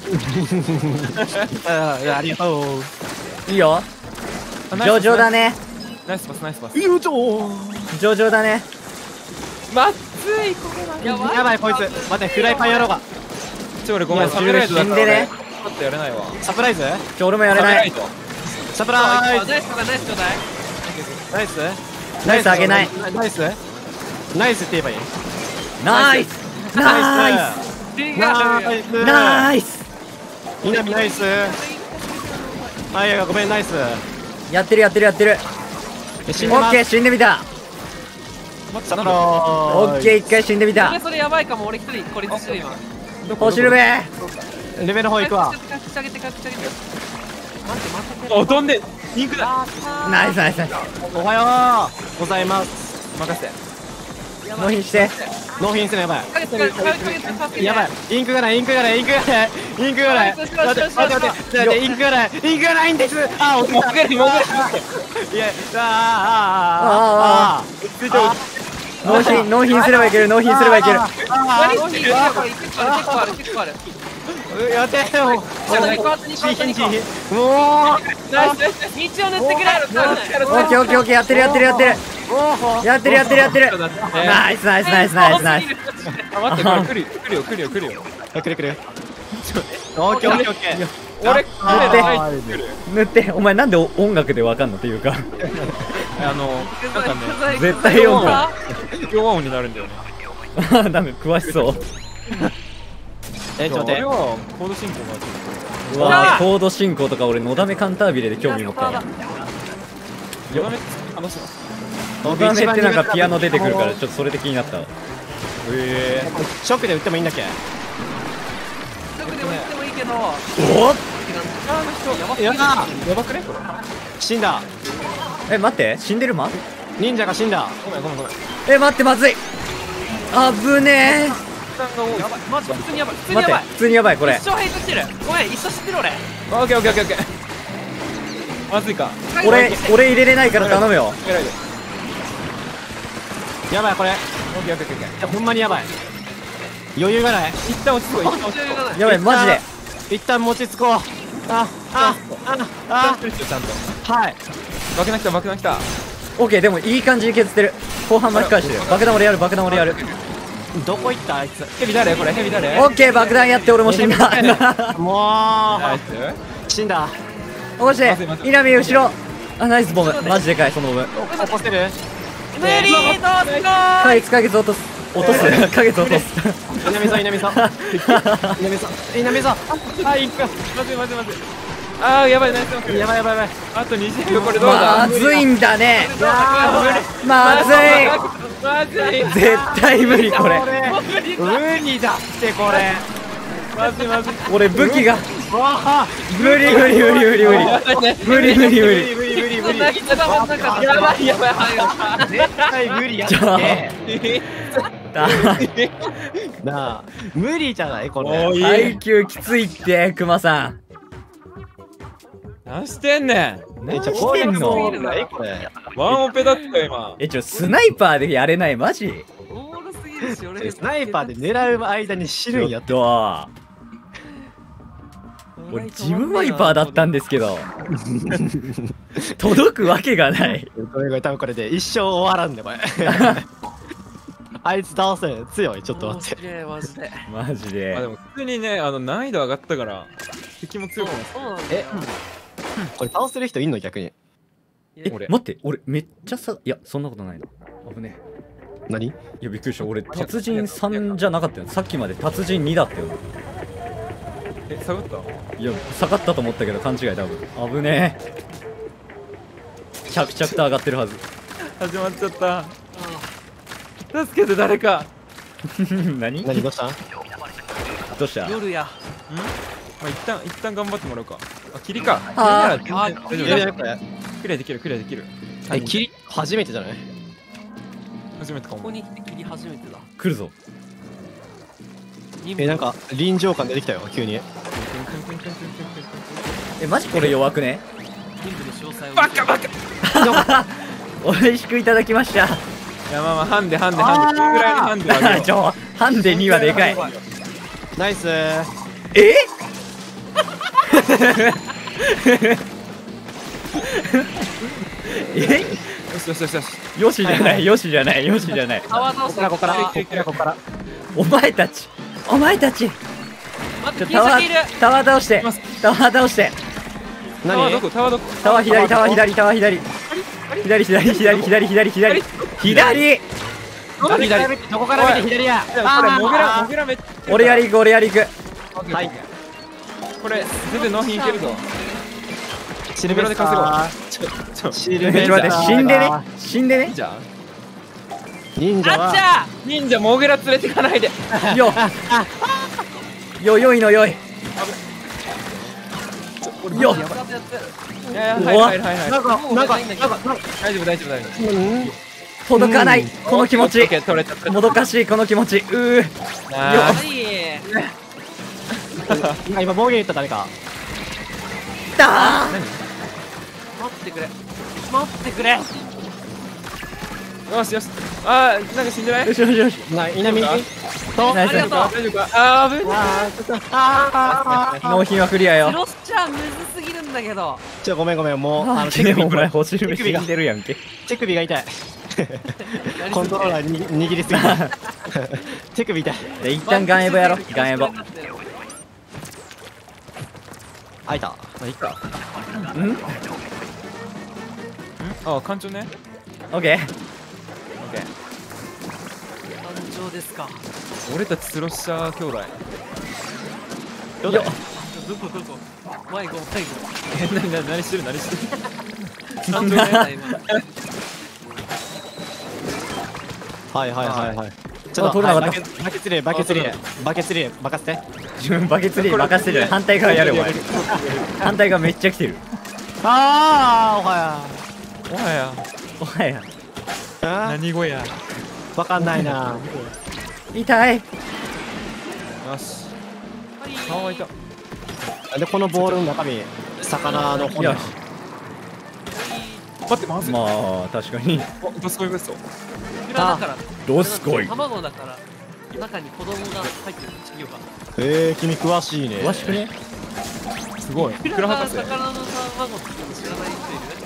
Speaker 2: ありがとう。
Speaker 1: ー。いいよ。上々だね。
Speaker 4: ナイスパスナイスパス。
Speaker 2: よいしょ。
Speaker 1: 上々だね。
Speaker 4: まっついこれは。
Speaker 2: やばいこいつ。待ってフライパンやろうが。
Speaker 4: 俺ごめん、サプライズだった
Speaker 1: 死んでね。
Speaker 4: ちょっとやれないわ。
Speaker 2: サプライズ？
Speaker 1: 俺もやれない。
Speaker 2: サプライズ。
Speaker 3: ナイスちょうだいナイスちょうだい。
Speaker 2: ナイス。
Speaker 1: ナイスあげない。
Speaker 2: ナイス。ナイスって言えばいい。
Speaker 1: ナイスナイ
Speaker 2: ナイス。
Speaker 1: スナイス。
Speaker 2: 南ナイス。はいごめんナイス。
Speaker 1: やってるやってるやってる。オ
Speaker 2: 死んでます。
Speaker 1: ッケー死んでみた。
Speaker 2: サプライズ。
Speaker 1: オッケー一回死んでみた。
Speaker 3: それやばいかも。俺一人孤立してる今。
Speaker 1: 走るべ。
Speaker 2: レベル4行くわ。
Speaker 3: 隠し上げて隠し上げて。待って待って。
Speaker 4: お飛んでリンクだ。
Speaker 1: ナイスナイスナイス。
Speaker 2: おはようございます。
Speaker 4: 任せて。
Speaker 1: 納品して。
Speaker 2: 納品するのやばい。
Speaker 3: 影
Speaker 2: やばい。インクがないインクがないインクがないインクがない。待って待って待ってインクがないインクがないんです。あ落ちた。いやあ
Speaker 1: 納品すればいける納品すればいける。
Speaker 3: 結構ある結構ある。
Speaker 2: やってよ。もう
Speaker 3: ナイス。道を塗ってくれ。
Speaker 1: オッケーオッケーオッケーやってるやってるやってるやってるやってるやってる。ナイスナイスナイスナイスナイス。
Speaker 4: あ待ってこれ来るよ。
Speaker 2: くるくる。オッケーオッケーオッケー。
Speaker 4: 俺
Speaker 1: 塗ってお前なんで音楽でわかんのっていうか
Speaker 4: なんかね
Speaker 1: 絶対音楽。
Speaker 4: 弱音になるんだよね。
Speaker 1: なんか詳しそう。
Speaker 2: ちょっと待って。
Speaker 4: 俺はコード進行が
Speaker 1: うわーコード進行とか俺のだめカンタービレで興味持ったわ。
Speaker 4: やばめ話してます。
Speaker 1: のだめってなんかピアノ出てくるからちょっとそれで気になったわ。
Speaker 2: ショックで打ってもいいんだっけ？
Speaker 3: どこでも行ってもいいけど。
Speaker 1: おっ
Speaker 4: やばくねこれ。
Speaker 2: 死んだ。
Speaker 1: 待って死んでるま。
Speaker 2: 忍者が死んだ。
Speaker 4: ごめん。
Speaker 1: 待ってまずい。あぶね
Speaker 3: やばい。マジ普通にやばい。普通
Speaker 1: ー。
Speaker 3: にやばい。
Speaker 1: 待って普通にやばいこれ。
Speaker 3: 一生ヘイトしてる。ごめん一生知ってる俺。
Speaker 4: オッケーオッケーオッケー。まずいか。
Speaker 1: 俺入れれないから頼むよ。
Speaker 2: やばいこれ。
Speaker 4: オッケーオッケーオッケー。
Speaker 2: ほんまにやばい。余裕がない。
Speaker 4: 一旦落ち着こう。一旦落ち着こ
Speaker 1: やばいマジで。
Speaker 2: 一旦持ち着こう。
Speaker 4: ちゃんと。
Speaker 2: はい。
Speaker 4: 爆弾来た爆弾来た。
Speaker 1: オッケーでもいい感じに削ってる。後半巻き返してる。爆弾俺やる爆弾俺やる。
Speaker 2: どこ行ったあいつ。
Speaker 4: ヘビ誰これヘビ誰。
Speaker 1: オッケー爆弾やって俺も死んだ。
Speaker 2: も
Speaker 4: ナイ
Speaker 2: う死んだ。
Speaker 1: おし稲見後ろ。ナイスボムマジでかいそのボム。
Speaker 2: 起こせる？
Speaker 3: 無理どうすか。
Speaker 1: 影月落とす影月落とす。
Speaker 2: 稲見さん稲見さん稲見さん。
Speaker 4: あいいか。まずい。あーやばいナイス。
Speaker 2: やばい
Speaker 4: あと20秒これどうだ。
Speaker 1: まずいんだね。まず
Speaker 4: まずい。
Speaker 1: い絶対無理これ。
Speaker 2: 無理だってこれ。
Speaker 4: まずい。
Speaker 1: 俺武器が
Speaker 2: わあ
Speaker 1: 無理
Speaker 2: 無理
Speaker 1: や
Speaker 3: ばい。
Speaker 2: 絶対無理やってなあ無理じゃないこれ。
Speaker 1: 配球きついってクマさん。
Speaker 4: 何してんねん。
Speaker 1: 何してんの。
Speaker 2: これ。
Speaker 4: ワンオペだったよ今。
Speaker 1: スナイパーでやれないマジ。
Speaker 3: おもろすぎるし俺。
Speaker 2: スナイパーで狙う間に死ぬんやって。
Speaker 1: 俺ジムワイパーだったんですけど届くわけがない。
Speaker 2: これ多分これで一生終わらんねこれ。あいつ倒せん強い。ちょっと待って。
Speaker 3: マジで。
Speaker 1: マジで。
Speaker 4: でも普通にね難易度上がったから敵も強くなった。
Speaker 3: そうなんだ。
Speaker 2: これ倒せる人いんの逆に。
Speaker 4: 俺
Speaker 1: 待って俺めっちゃいやそんなことないな。危ね
Speaker 2: 何？
Speaker 1: いやびっくりした。俺達人3じゃなかったよ。さっきまで達人2だったよ。
Speaker 4: 下がった。
Speaker 1: いや下がったと思ったけど勘違い多分。危ねえ。着々と上がってるはず。
Speaker 4: 始まっちゃった。助けて誰か。
Speaker 1: 何
Speaker 2: どうした？
Speaker 1: どうした
Speaker 3: 夜や。
Speaker 4: まあ一旦頑張ってもらうか。あ霧か。
Speaker 1: あ
Speaker 4: 霧なら大丈夫だ。クリアできる。
Speaker 2: 霧初めてじゃない？
Speaker 4: 初めてかも。
Speaker 3: ここに来て切り初めてだ。
Speaker 1: 来るぞ。
Speaker 2: なんか臨場感出てきたよ急に。
Speaker 1: マジこれ弱くね。
Speaker 3: 任務の詳細を。
Speaker 4: バカ。
Speaker 1: 美味しくいただきました。
Speaker 4: いやまあまあハンデこんぐらいのハンデはあげよ
Speaker 1: ハンデ2はでかい。
Speaker 2: ナイス。
Speaker 1: ええ
Speaker 4: う。よしよしよしよし。
Speaker 1: よしじゃない、よしじゃない、よしじゃない。
Speaker 3: タワー倒して
Speaker 2: ここから
Speaker 1: お前たち、お前たち。
Speaker 3: 待って、
Speaker 1: タワ
Speaker 3: 金先いる。
Speaker 1: ー、タワー倒して、タワー倒して。
Speaker 4: タワーどこタワーどこ。
Speaker 1: タワー左、タワー左、タワー左。左、左、左、左、左、左。左。
Speaker 2: どこから見て左や。
Speaker 4: これモグラめっちゃ。
Speaker 1: 俺やり行く、俺やり行く。
Speaker 2: はい。
Speaker 4: これ全然納品いけるぞ。
Speaker 2: シルベスター。シルベスター。
Speaker 1: ちょっと待って、死んでね。死んでね。
Speaker 4: じゃあ
Speaker 2: 忍者は
Speaker 3: あっちゃ
Speaker 4: 忍者モグラ連れてかないで。
Speaker 1: よ。よいのよい。よ。
Speaker 3: ー。
Speaker 4: いやいやはいはい。
Speaker 2: なんか
Speaker 4: 大丈夫大丈夫。
Speaker 1: 届かない。この気持ち。
Speaker 4: オッケー取れた。
Speaker 1: もどかしい、この気持ち。
Speaker 4: ナイス
Speaker 3: はい。
Speaker 2: 今暴言言った誰か。
Speaker 1: だー。
Speaker 3: 待ってくれ。待ってくれ。
Speaker 4: よしよし。あーなんか死んでない？
Speaker 1: よしよしよし。
Speaker 2: 稲見と。
Speaker 1: ナイス。
Speaker 3: ありがとう。
Speaker 4: 大丈夫か？あー危ない。
Speaker 1: 納品はクリアよ。
Speaker 3: ロスちゃんむずすぎるんだけど。
Speaker 2: ごめんもう
Speaker 1: でもお前星る死んでるやんけ。
Speaker 2: 手首が痛い。コントローラーに握りすぎた。手首痛い。
Speaker 1: で一旦ガンエボやろ。ガンエボ。
Speaker 2: 開いた。
Speaker 4: まあいいか。
Speaker 1: うん
Speaker 4: あ艦長ね。
Speaker 1: オッケー。
Speaker 3: 感情ですか。
Speaker 4: 俺たちスロッシャー兄弟。
Speaker 1: よっ。
Speaker 3: どこ前行こう前行こ
Speaker 4: 何してる何してる。
Speaker 3: う。感情ね
Speaker 2: はいち
Speaker 1: あ取れなかった
Speaker 2: バケツリレー任せて。
Speaker 1: 自分バケツリー任せる。反対側やるお前。反対側めっちゃ来てる。
Speaker 2: あ
Speaker 4: おはや
Speaker 1: おはや。
Speaker 2: あ
Speaker 4: 何語や。
Speaker 2: わかんないな。
Speaker 1: 痛い。
Speaker 4: よし。顔がいた。
Speaker 2: でこのボールの中身魚の骨。
Speaker 1: よし。
Speaker 4: 待ってまずい。
Speaker 1: まあ確かに。
Speaker 4: おドスコイベスト。
Speaker 3: 裏だから。
Speaker 1: どすこい。
Speaker 3: 卵だから。中に子供が入ってる。稚魚が。
Speaker 2: 君詳しいね。
Speaker 1: 詳しくね。
Speaker 4: すごい。
Speaker 3: 裏が
Speaker 4: クラ博士。
Speaker 3: 魚の卵って知らない人いる？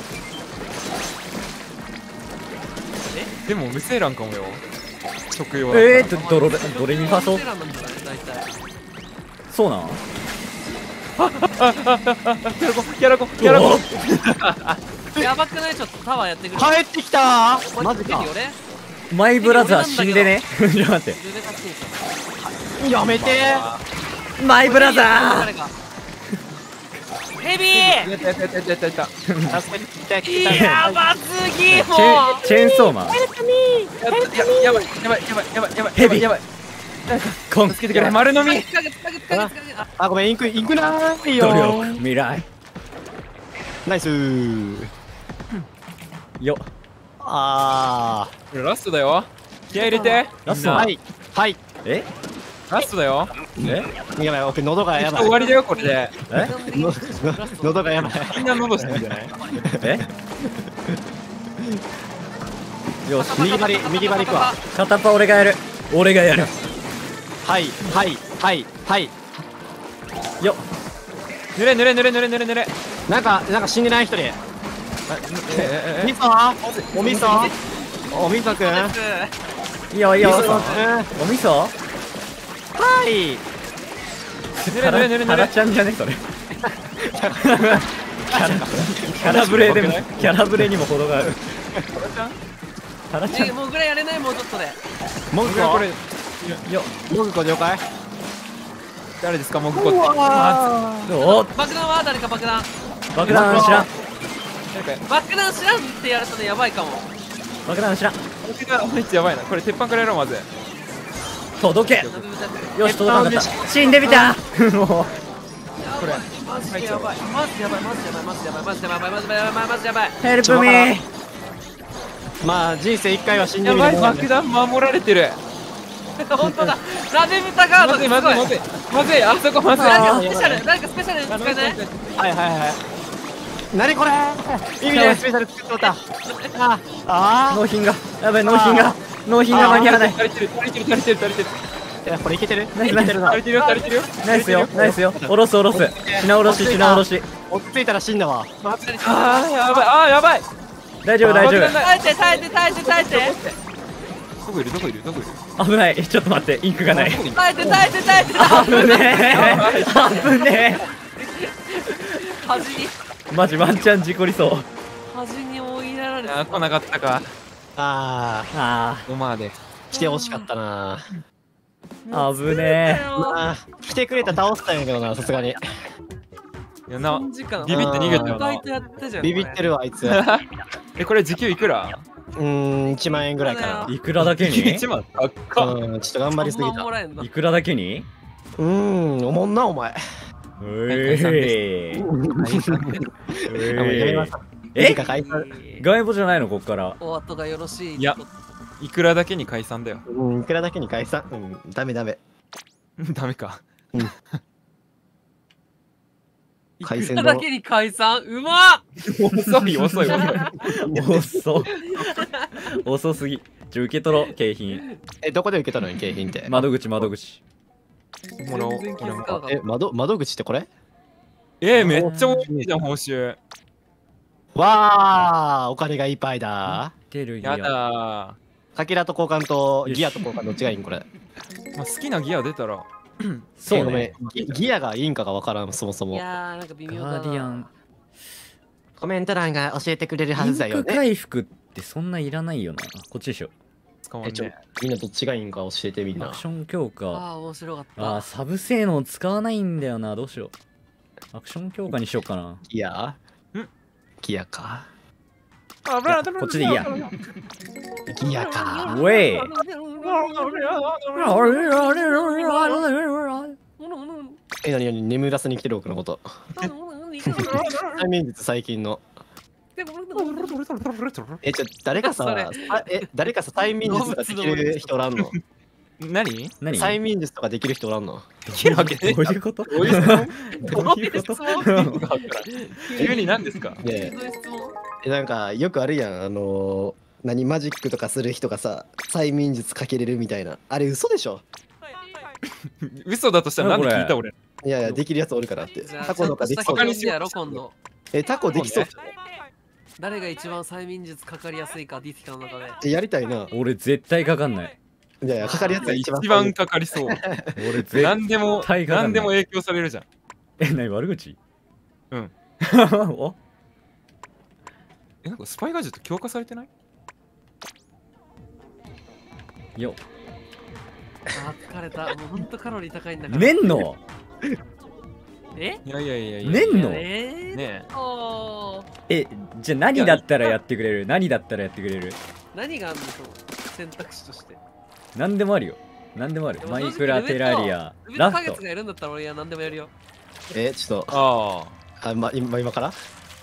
Speaker 4: でも無精卵かもよ。食用は。
Speaker 1: どれにファソ
Speaker 3: セラなんじゃない大体。
Speaker 1: そうなん。
Speaker 4: キャラコ
Speaker 3: やばくない？ちょっとタワーやってくれ。
Speaker 2: 帰ってきた。マジか。
Speaker 3: 俺
Speaker 1: マイブラザー死んでね。ちょっと待って。
Speaker 3: 全然勝ってん
Speaker 2: やめて。
Speaker 1: マイブラザ
Speaker 3: 誰かヘビ
Speaker 4: やった。
Speaker 2: 助けて
Speaker 3: ーやばすぎも
Speaker 1: ー。チェーンソーマン。
Speaker 4: やばい。
Speaker 1: ヘビ。コン。
Speaker 4: 助けてくれ。丸飲み。
Speaker 2: あごめんインクなーい
Speaker 1: 努
Speaker 2: よ。
Speaker 1: 力未来。
Speaker 2: ナイス
Speaker 1: よ。
Speaker 2: あ
Speaker 4: これラストだよ。気合入れて。
Speaker 1: ラスト
Speaker 2: はい
Speaker 1: え
Speaker 4: ラストだよ。
Speaker 2: やばい僕喉がやばい。
Speaker 4: 終わりだよこれで。
Speaker 2: 喉がやばい。
Speaker 4: みんな喉してんじゃない？
Speaker 1: よし。
Speaker 2: 右張り行くわ。
Speaker 1: 片っ端俺がやる。
Speaker 2: はい
Speaker 1: よ。
Speaker 4: 濡れ。
Speaker 2: なんか死んでない人で。おみそくん。
Speaker 1: いいよ。
Speaker 2: お
Speaker 1: お味噌。
Speaker 2: はい
Speaker 1: タラちゃんじゃねそれ。キャラブレにも程がある。タラちゃん。
Speaker 3: もうぐらいやれないもうちょっとで。
Speaker 2: モグコ
Speaker 4: これ
Speaker 2: モグコ了解。
Speaker 4: 誰ですかモグコって。
Speaker 1: どう？
Speaker 3: 爆弾は誰か爆弾。
Speaker 1: 爆弾知らん。
Speaker 3: 爆弾知らんってやるとねやばいかも。
Speaker 1: 爆弾知らん。
Speaker 4: 僕がめっちゃやばいな。これ鉄板からやろうまず。
Speaker 1: 届け。よし届かなかった。死んでみた。もう。
Speaker 3: これマジでやばい。マジでやばい。
Speaker 1: ヘルプミー。
Speaker 2: まあ人生一回は死んでみる。
Speaker 4: やばい爆弾守られてる。
Speaker 3: 本当だ。ラデブタガード。
Speaker 4: まずいあそこまずい。
Speaker 3: 誰かスペシャル使えない？
Speaker 2: はい何これ意味ないスペシャル作っとったあ
Speaker 1: 納品がやばい、納品が間に合わない。
Speaker 4: 足りてる。
Speaker 2: いやこれいけてる
Speaker 1: ナイスナイス
Speaker 4: 足りてるよ。
Speaker 1: ナイスよナイスよ。おろす品おろし
Speaker 2: 落ち着いたら死んだわ
Speaker 4: やばい。
Speaker 1: 大丈夫大丈
Speaker 3: 耐えて。
Speaker 4: どこいる。
Speaker 1: 夫。危ない。ちょっと待って、インクがない。
Speaker 3: 耐えて。
Speaker 1: 危ね
Speaker 3: 端に
Speaker 1: え。マジワンチャン事故りそう。
Speaker 3: 端に追いやられて。
Speaker 4: 来なかったか。
Speaker 2: あ
Speaker 1: あ
Speaker 4: おまで。
Speaker 2: 来てほしかったな
Speaker 1: あ、危ね
Speaker 2: 来てくれたら倒したんやけどな、さすがに
Speaker 4: いやな、
Speaker 3: 3時間
Speaker 4: ビビって逃げたよな
Speaker 3: バイ。トやったじゃん。
Speaker 2: ビビってるわあいつ
Speaker 4: これ時給いくら
Speaker 2: 1万円ぐらいか
Speaker 1: え。いくらだけに
Speaker 4: 1万高っ。
Speaker 2: なちょっと頑張りすぎ
Speaker 3: 3万
Speaker 2: た
Speaker 3: もらえんの
Speaker 1: いくらだけに
Speaker 2: おもんなお前
Speaker 1: え
Speaker 2: やめました
Speaker 1: え
Speaker 2: てか解散
Speaker 1: 外部じゃないのこっから。
Speaker 3: お後がよろしい。
Speaker 4: いやいくらだけに解散だよ。
Speaker 2: いくらだけに解散ダメ
Speaker 4: ダメか。
Speaker 2: 海鮮丼
Speaker 3: いくらだけに解散。うまっ。
Speaker 1: 遅すぎ。受け取ろう、景品。
Speaker 2: どこで受けたのに景品って
Speaker 1: 窓口。
Speaker 4: もらおう。
Speaker 3: 全然気づかなかった
Speaker 2: 窓口ってこれ
Speaker 4: めっちゃ多いじゃん報酬。
Speaker 2: わーお金がいっぱいだ
Speaker 1: 出る
Speaker 4: やだ
Speaker 2: かけらと交換とギアと交換どっちがいいんこれ
Speaker 4: ー。好きなギア出たら。
Speaker 1: そう
Speaker 2: ごめ
Speaker 1: ね。
Speaker 2: んギアがいいんかがわからんそもそ
Speaker 3: い
Speaker 2: も
Speaker 3: やーなんか微妙だな。
Speaker 1: ガーディアン。
Speaker 2: コメント欄が教えてくれるは
Speaker 1: インク
Speaker 2: ずだよね
Speaker 1: 回復ってそんないらないよな。こっちでしょ。
Speaker 4: 使わんね。
Speaker 2: みんなどっちがいいんか教えてみんな
Speaker 1: アクション強化。
Speaker 3: ああ面白かった。
Speaker 1: サブ性能使わないんだよな。どうしよう。アクション強化にしようかな。
Speaker 2: ギアギアか
Speaker 1: こっちでいいや。
Speaker 2: ギアか
Speaker 1: ウェイ。
Speaker 2: 何眠らせに来てる僕のこと催眠術最近の誰かさ催眠術ができる人おらんの
Speaker 4: 何
Speaker 2: 催眠術とかできる人おらんの
Speaker 4: できるわけね
Speaker 1: どういうこと
Speaker 4: どういう質問
Speaker 1: どういうこと
Speaker 4: 急に何ですか
Speaker 2: ね
Speaker 3: どういう質問？
Speaker 2: なんかよくあるやんマジックとかする人がさ催眠術かけれるみたいなあれ嘘でしょ
Speaker 4: 嘘だとしたらなんで聞いた俺。
Speaker 2: いやいやできるやつおるからって
Speaker 3: じゃあ
Speaker 2: タコとかできそう
Speaker 3: 他にしやろ今度。
Speaker 2: タコできそう
Speaker 3: 誰が一番催眠術かかりやすいかディスカの中で。
Speaker 2: やりたいな
Speaker 1: 俺絶対かかんない。
Speaker 2: いやいやかかるやつが
Speaker 4: 一
Speaker 2: 一番
Speaker 4: 番かかりそう。
Speaker 1: 俺絶
Speaker 4: 何でも
Speaker 1: 対かかんない
Speaker 4: 何でも影響されるじゃん。
Speaker 1: 何悪口
Speaker 4: うん
Speaker 1: お
Speaker 4: なんかスパイガジェット強化されてない
Speaker 1: よ
Speaker 3: 疲れた。もうほんとカロリー高いんだから。
Speaker 1: ねんの
Speaker 3: え？
Speaker 4: いや
Speaker 1: ねんの
Speaker 4: ね
Speaker 3: おー
Speaker 1: じゃあ何だったらやってくれる何だったらやってくれる
Speaker 3: 何があんのその選択肢として。
Speaker 1: 何でもあるよ。何でもある
Speaker 3: で。も
Speaker 1: マイクラ、テラリア、
Speaker 3: ルベ
Speaker 1: ラフト
Speaker 3: ット花月。がいるんだったら俺は何でもやるよ。
Speaker 2: ちょっと
Speaker 4: あ
Speaker 2: 今から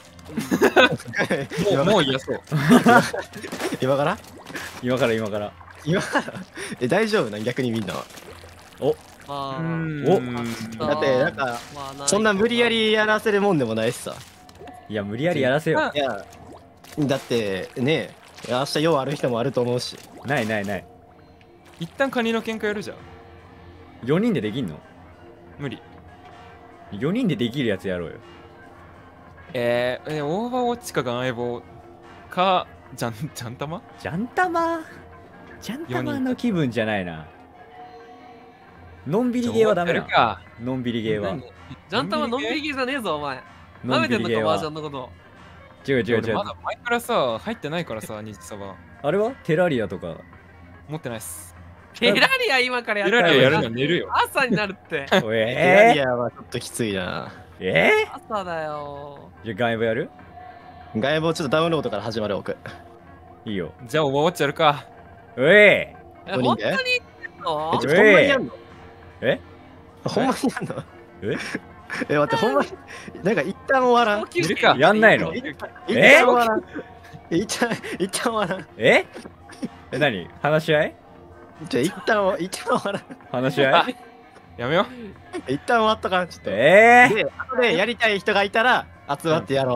Speaker 4: あもう嫌そう。
Speaker 2: 今から
Speaker 1: 今から今から。
Speaker 2: 今大丈夫なん逆にみんなは
Speaker 3: まあ、
Speaker 2: だってなんか
Speaker 3: まあ、
Speaker 2: そんな無理やりやらせるもんでもないしさ
Speaker 1: いや無理やりやらせよ
Speaker 2: いやだってね明日用ある人もあると思うし
Speaker 1: ないないない。
Speaker 4: 一旦カニの喧嘩やるじゃん。
Speaker 1: 4人でできんの
Speaker 4: 無理。
Speaker 1: 4人でできるやつやろうよ。
Speaker 4: オーバーウォッチかガンエボかジャンタマ
Speaker 1: ジャンタマの気分じゃないな。のんびりゲーはダメな。
Speaker 4: か。
Speaker 1: のんびりゲーは。
Speaker 3: ジャンタマのんびりゲーじゃねえぞ、お前。
Speaker 1: のん
Speaker 3: 舐めてんのか、
Speaker 1: びりゲーは
Speaker 3: マージャン。のこと。
Speaker 1: 違う違う違う
Speaker 4: 俺ま。だ前からさ入ってないからさ日サバ
Speaker 1: あれはテラリアとか。
Speaker 4: 持ってないっす。
Speaker 3: テラリア今からや
Speaker 4: テ
Speaker 3: ったら
Speaker 4: ラリアやるのは寝るよ。
Speaker 3: 朝になるって。
Speaker 2: テラリ
Speaker 1: え
Speaker 2: アはちょっときついな
Speaker 3: 朝だよ。
Speaker 1: じゃあガンエボやる
Speaker 2: 外部ちょっとダウンロードから始まる僕
Speaker 1: いいよ。
Speaker 4: じゃあオーバーウォッチやるか。
Speaker 1: うえ
Speaker 3: え、
Speaker 2: 五人で
Speaker 3: 本当に言ってんの
Speaker 2: ほんまにやんの
Speaker 1: え
Speaker 2: ほんまにやんの
Speaker 1: え
Speaker 2: 待ってほんまになんか一旦終わらん
Speaker 3: 高級
Speaker 4: いるか
Speaker 1: やんないの
Speaker 2: 一旦終わらん一旦終わらん
Speaker 1: 何話し合い
Speaker 2: じゃあ一旦終わらん
Speaker 1: 話し合い
Speaker 4: やめよ
Speaker 2: 一旦終わったからちょっと
Speaker 1: え
Speaker 2: で後でやりたい人がいたら集まってやろ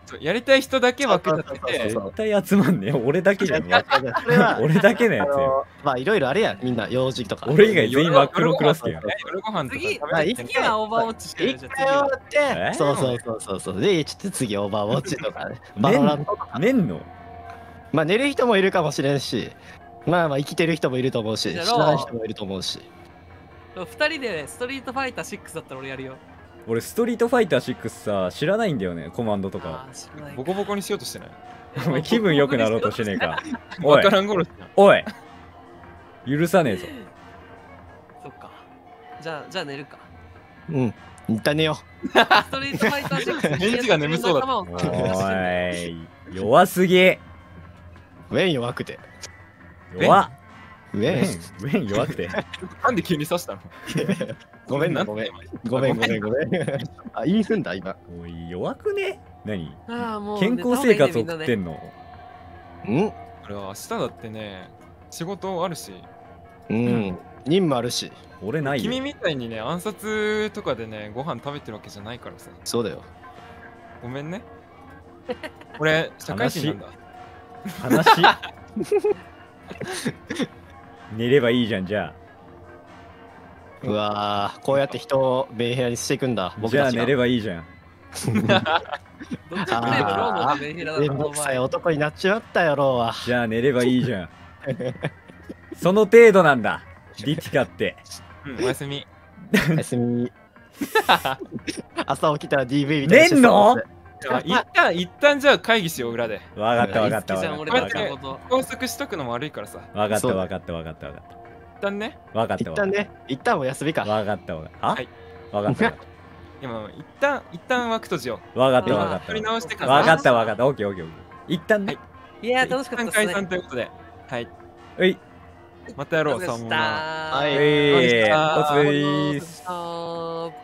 Speaker 4: やりたい人だけ枠立てて、
Speaker 2: そう
Speaker 1: 絶対集まんねえ。俺だけじゃん。
Speaker 2: それは
Speaker 1: 俺だけのやつよ。
Speaker 2: まあいろいろあれやんみんな用事とか。
Speaker 1: 俺以外全員真っ黒クロスケやん。
Speaker 4: 夜ご飯とか
Speaker 3: 次
Speaker 4: 食べて
Speaker 3: 次はオーバーウォッチしてる
Speaker 2: 一
Speaker 3: じゃあ
Speaker 2: 回終わって
Speaker 1: え
Speaker 2: そうでちょっと次オーバーウォッチとかねバロラントとか
Speaker 1: 寝んの
Speaker 2: まあ寝る人もいるかもしれんしまあ生きてる人もいると思うし知
Speaker 3: じゃあ
Speaker 2: らない人もいると思うし
Speaker 3: 次2人でストリートファイター6だったら俺やるよ。
Speaker 1: 俺ストリートファイター6さ知らないんだよね、コマンドとか。
Speaker 3: あー知らない
Speaker 4: ボコボコにしようとしてない。
Speaker 1: お前気分良くなろうとしてねえか。おい
Speaker 4: わからん殺しじゃん。
Speaker 1: おい許さねえぞ。
Speaker 3: そっか。じゃあ寝るか。
Speaker 2: うん一旦寝よ
Speaker 3: ストリートファイター6
Speaker 4: 返事が眠そうだった
Speaker 3: 仲間を
Speaker 1: お
Speaker 3: 探して
Speaker 1: い弱すぎ。
Speaker 2: うウェン弱くて
Speaker 1: 弱っ。
Speaker 2: ウェン
Speaker 1: ウェン弱くて。
Speaker 4: なんで急に刺したの？
Speaker 2: ごめんなごめんごめんあ言い踏んだ今
Speaker 1: おい弱くね。何
Speaker 3: あーもう
Speaker 1: 健康生活送って
Speaker 3: ん
Speaker 1: んの。
Speaker 2: うん
Speaker 4: 俺は明日だってね、仕事あるし、
Speaker 2: うん任務あるし
Speaker 1: 俺ないよ。
Speaker 4: 君みたいにね、暗殺とかでね、ご飯食べてるわけじゃないからさ。
Speaker 2: そうだよ
Speaker 4: ごめんね。俺、社会人なんだ。
Speaker 1: 話寝ればいいじゃん。じゃ
Speaker 2: うわーこうやって人をメンヘラにしていくんだ
Speaker 1: あ
Speaker 2: 僕たちが
Speaker 1: じゃあ寝ればいいじゃん。
Speaker 3: どっちかといえばローのメンヘラだ
Speaker 2: め
Speaker 3: なんお前
Speaker 2: どくさい男になっちまったよローは
Speaker 1: じゃあ寝ればいいじゃん。その程度なんだリティカって。
Speaker 4: うん、おやすみ。
Speaker 2: おやすみ朝起きたら DV みたいな
Speaker 1: 寝んの
Speaker 4: 一旦じゃあ会議しよう、裏で。
Speaker 1: わかったわかった
Speaker 3: 好きじゃん
Speaker 1: わかった
Speaker 3: 俺たちのこと。
Speaker 4: 拘束しとくのも悪いからさ。
Speaker 1: わかった
Speaker 2: そうだ
Speaker 1: わかったわかったわかっ
Speaker 4: 一旦ね、
Speaker 1: たわかっ
Speaker 2: 一
Speaker 1: たわかった
Speaker 2: 旦ね一旦お休みか
Speaker 1: わかったわかった。あ
Speaker 4: はい
Speaker 1: わかった
Speaker 4: 今、一旦枠閉じよ
Speaker 1: わかった
Speaker 3: 今
Speaker 1: わかっ
Speaker 4: 取り直して
Speaker 1: たわかったわかったオッケーオッケーオッケー。一旦ね。
Speaker 3: いや
Speaker 4: う。
Speaker 3: ー楽しかった
Speaker 4: 一旦解
Speaker 3: ですね。
Speaker 4: 散ということで。はい。
Speaker 1: うい
Speaker 4: またやろう、
Speaker 3: 楽しかった
Speaker 4: さもな。
Speaker 2: はい
Speaker 1: おいおつ
Speaker 3: ー
Speaker 1: いーす。
Speaker 3: あー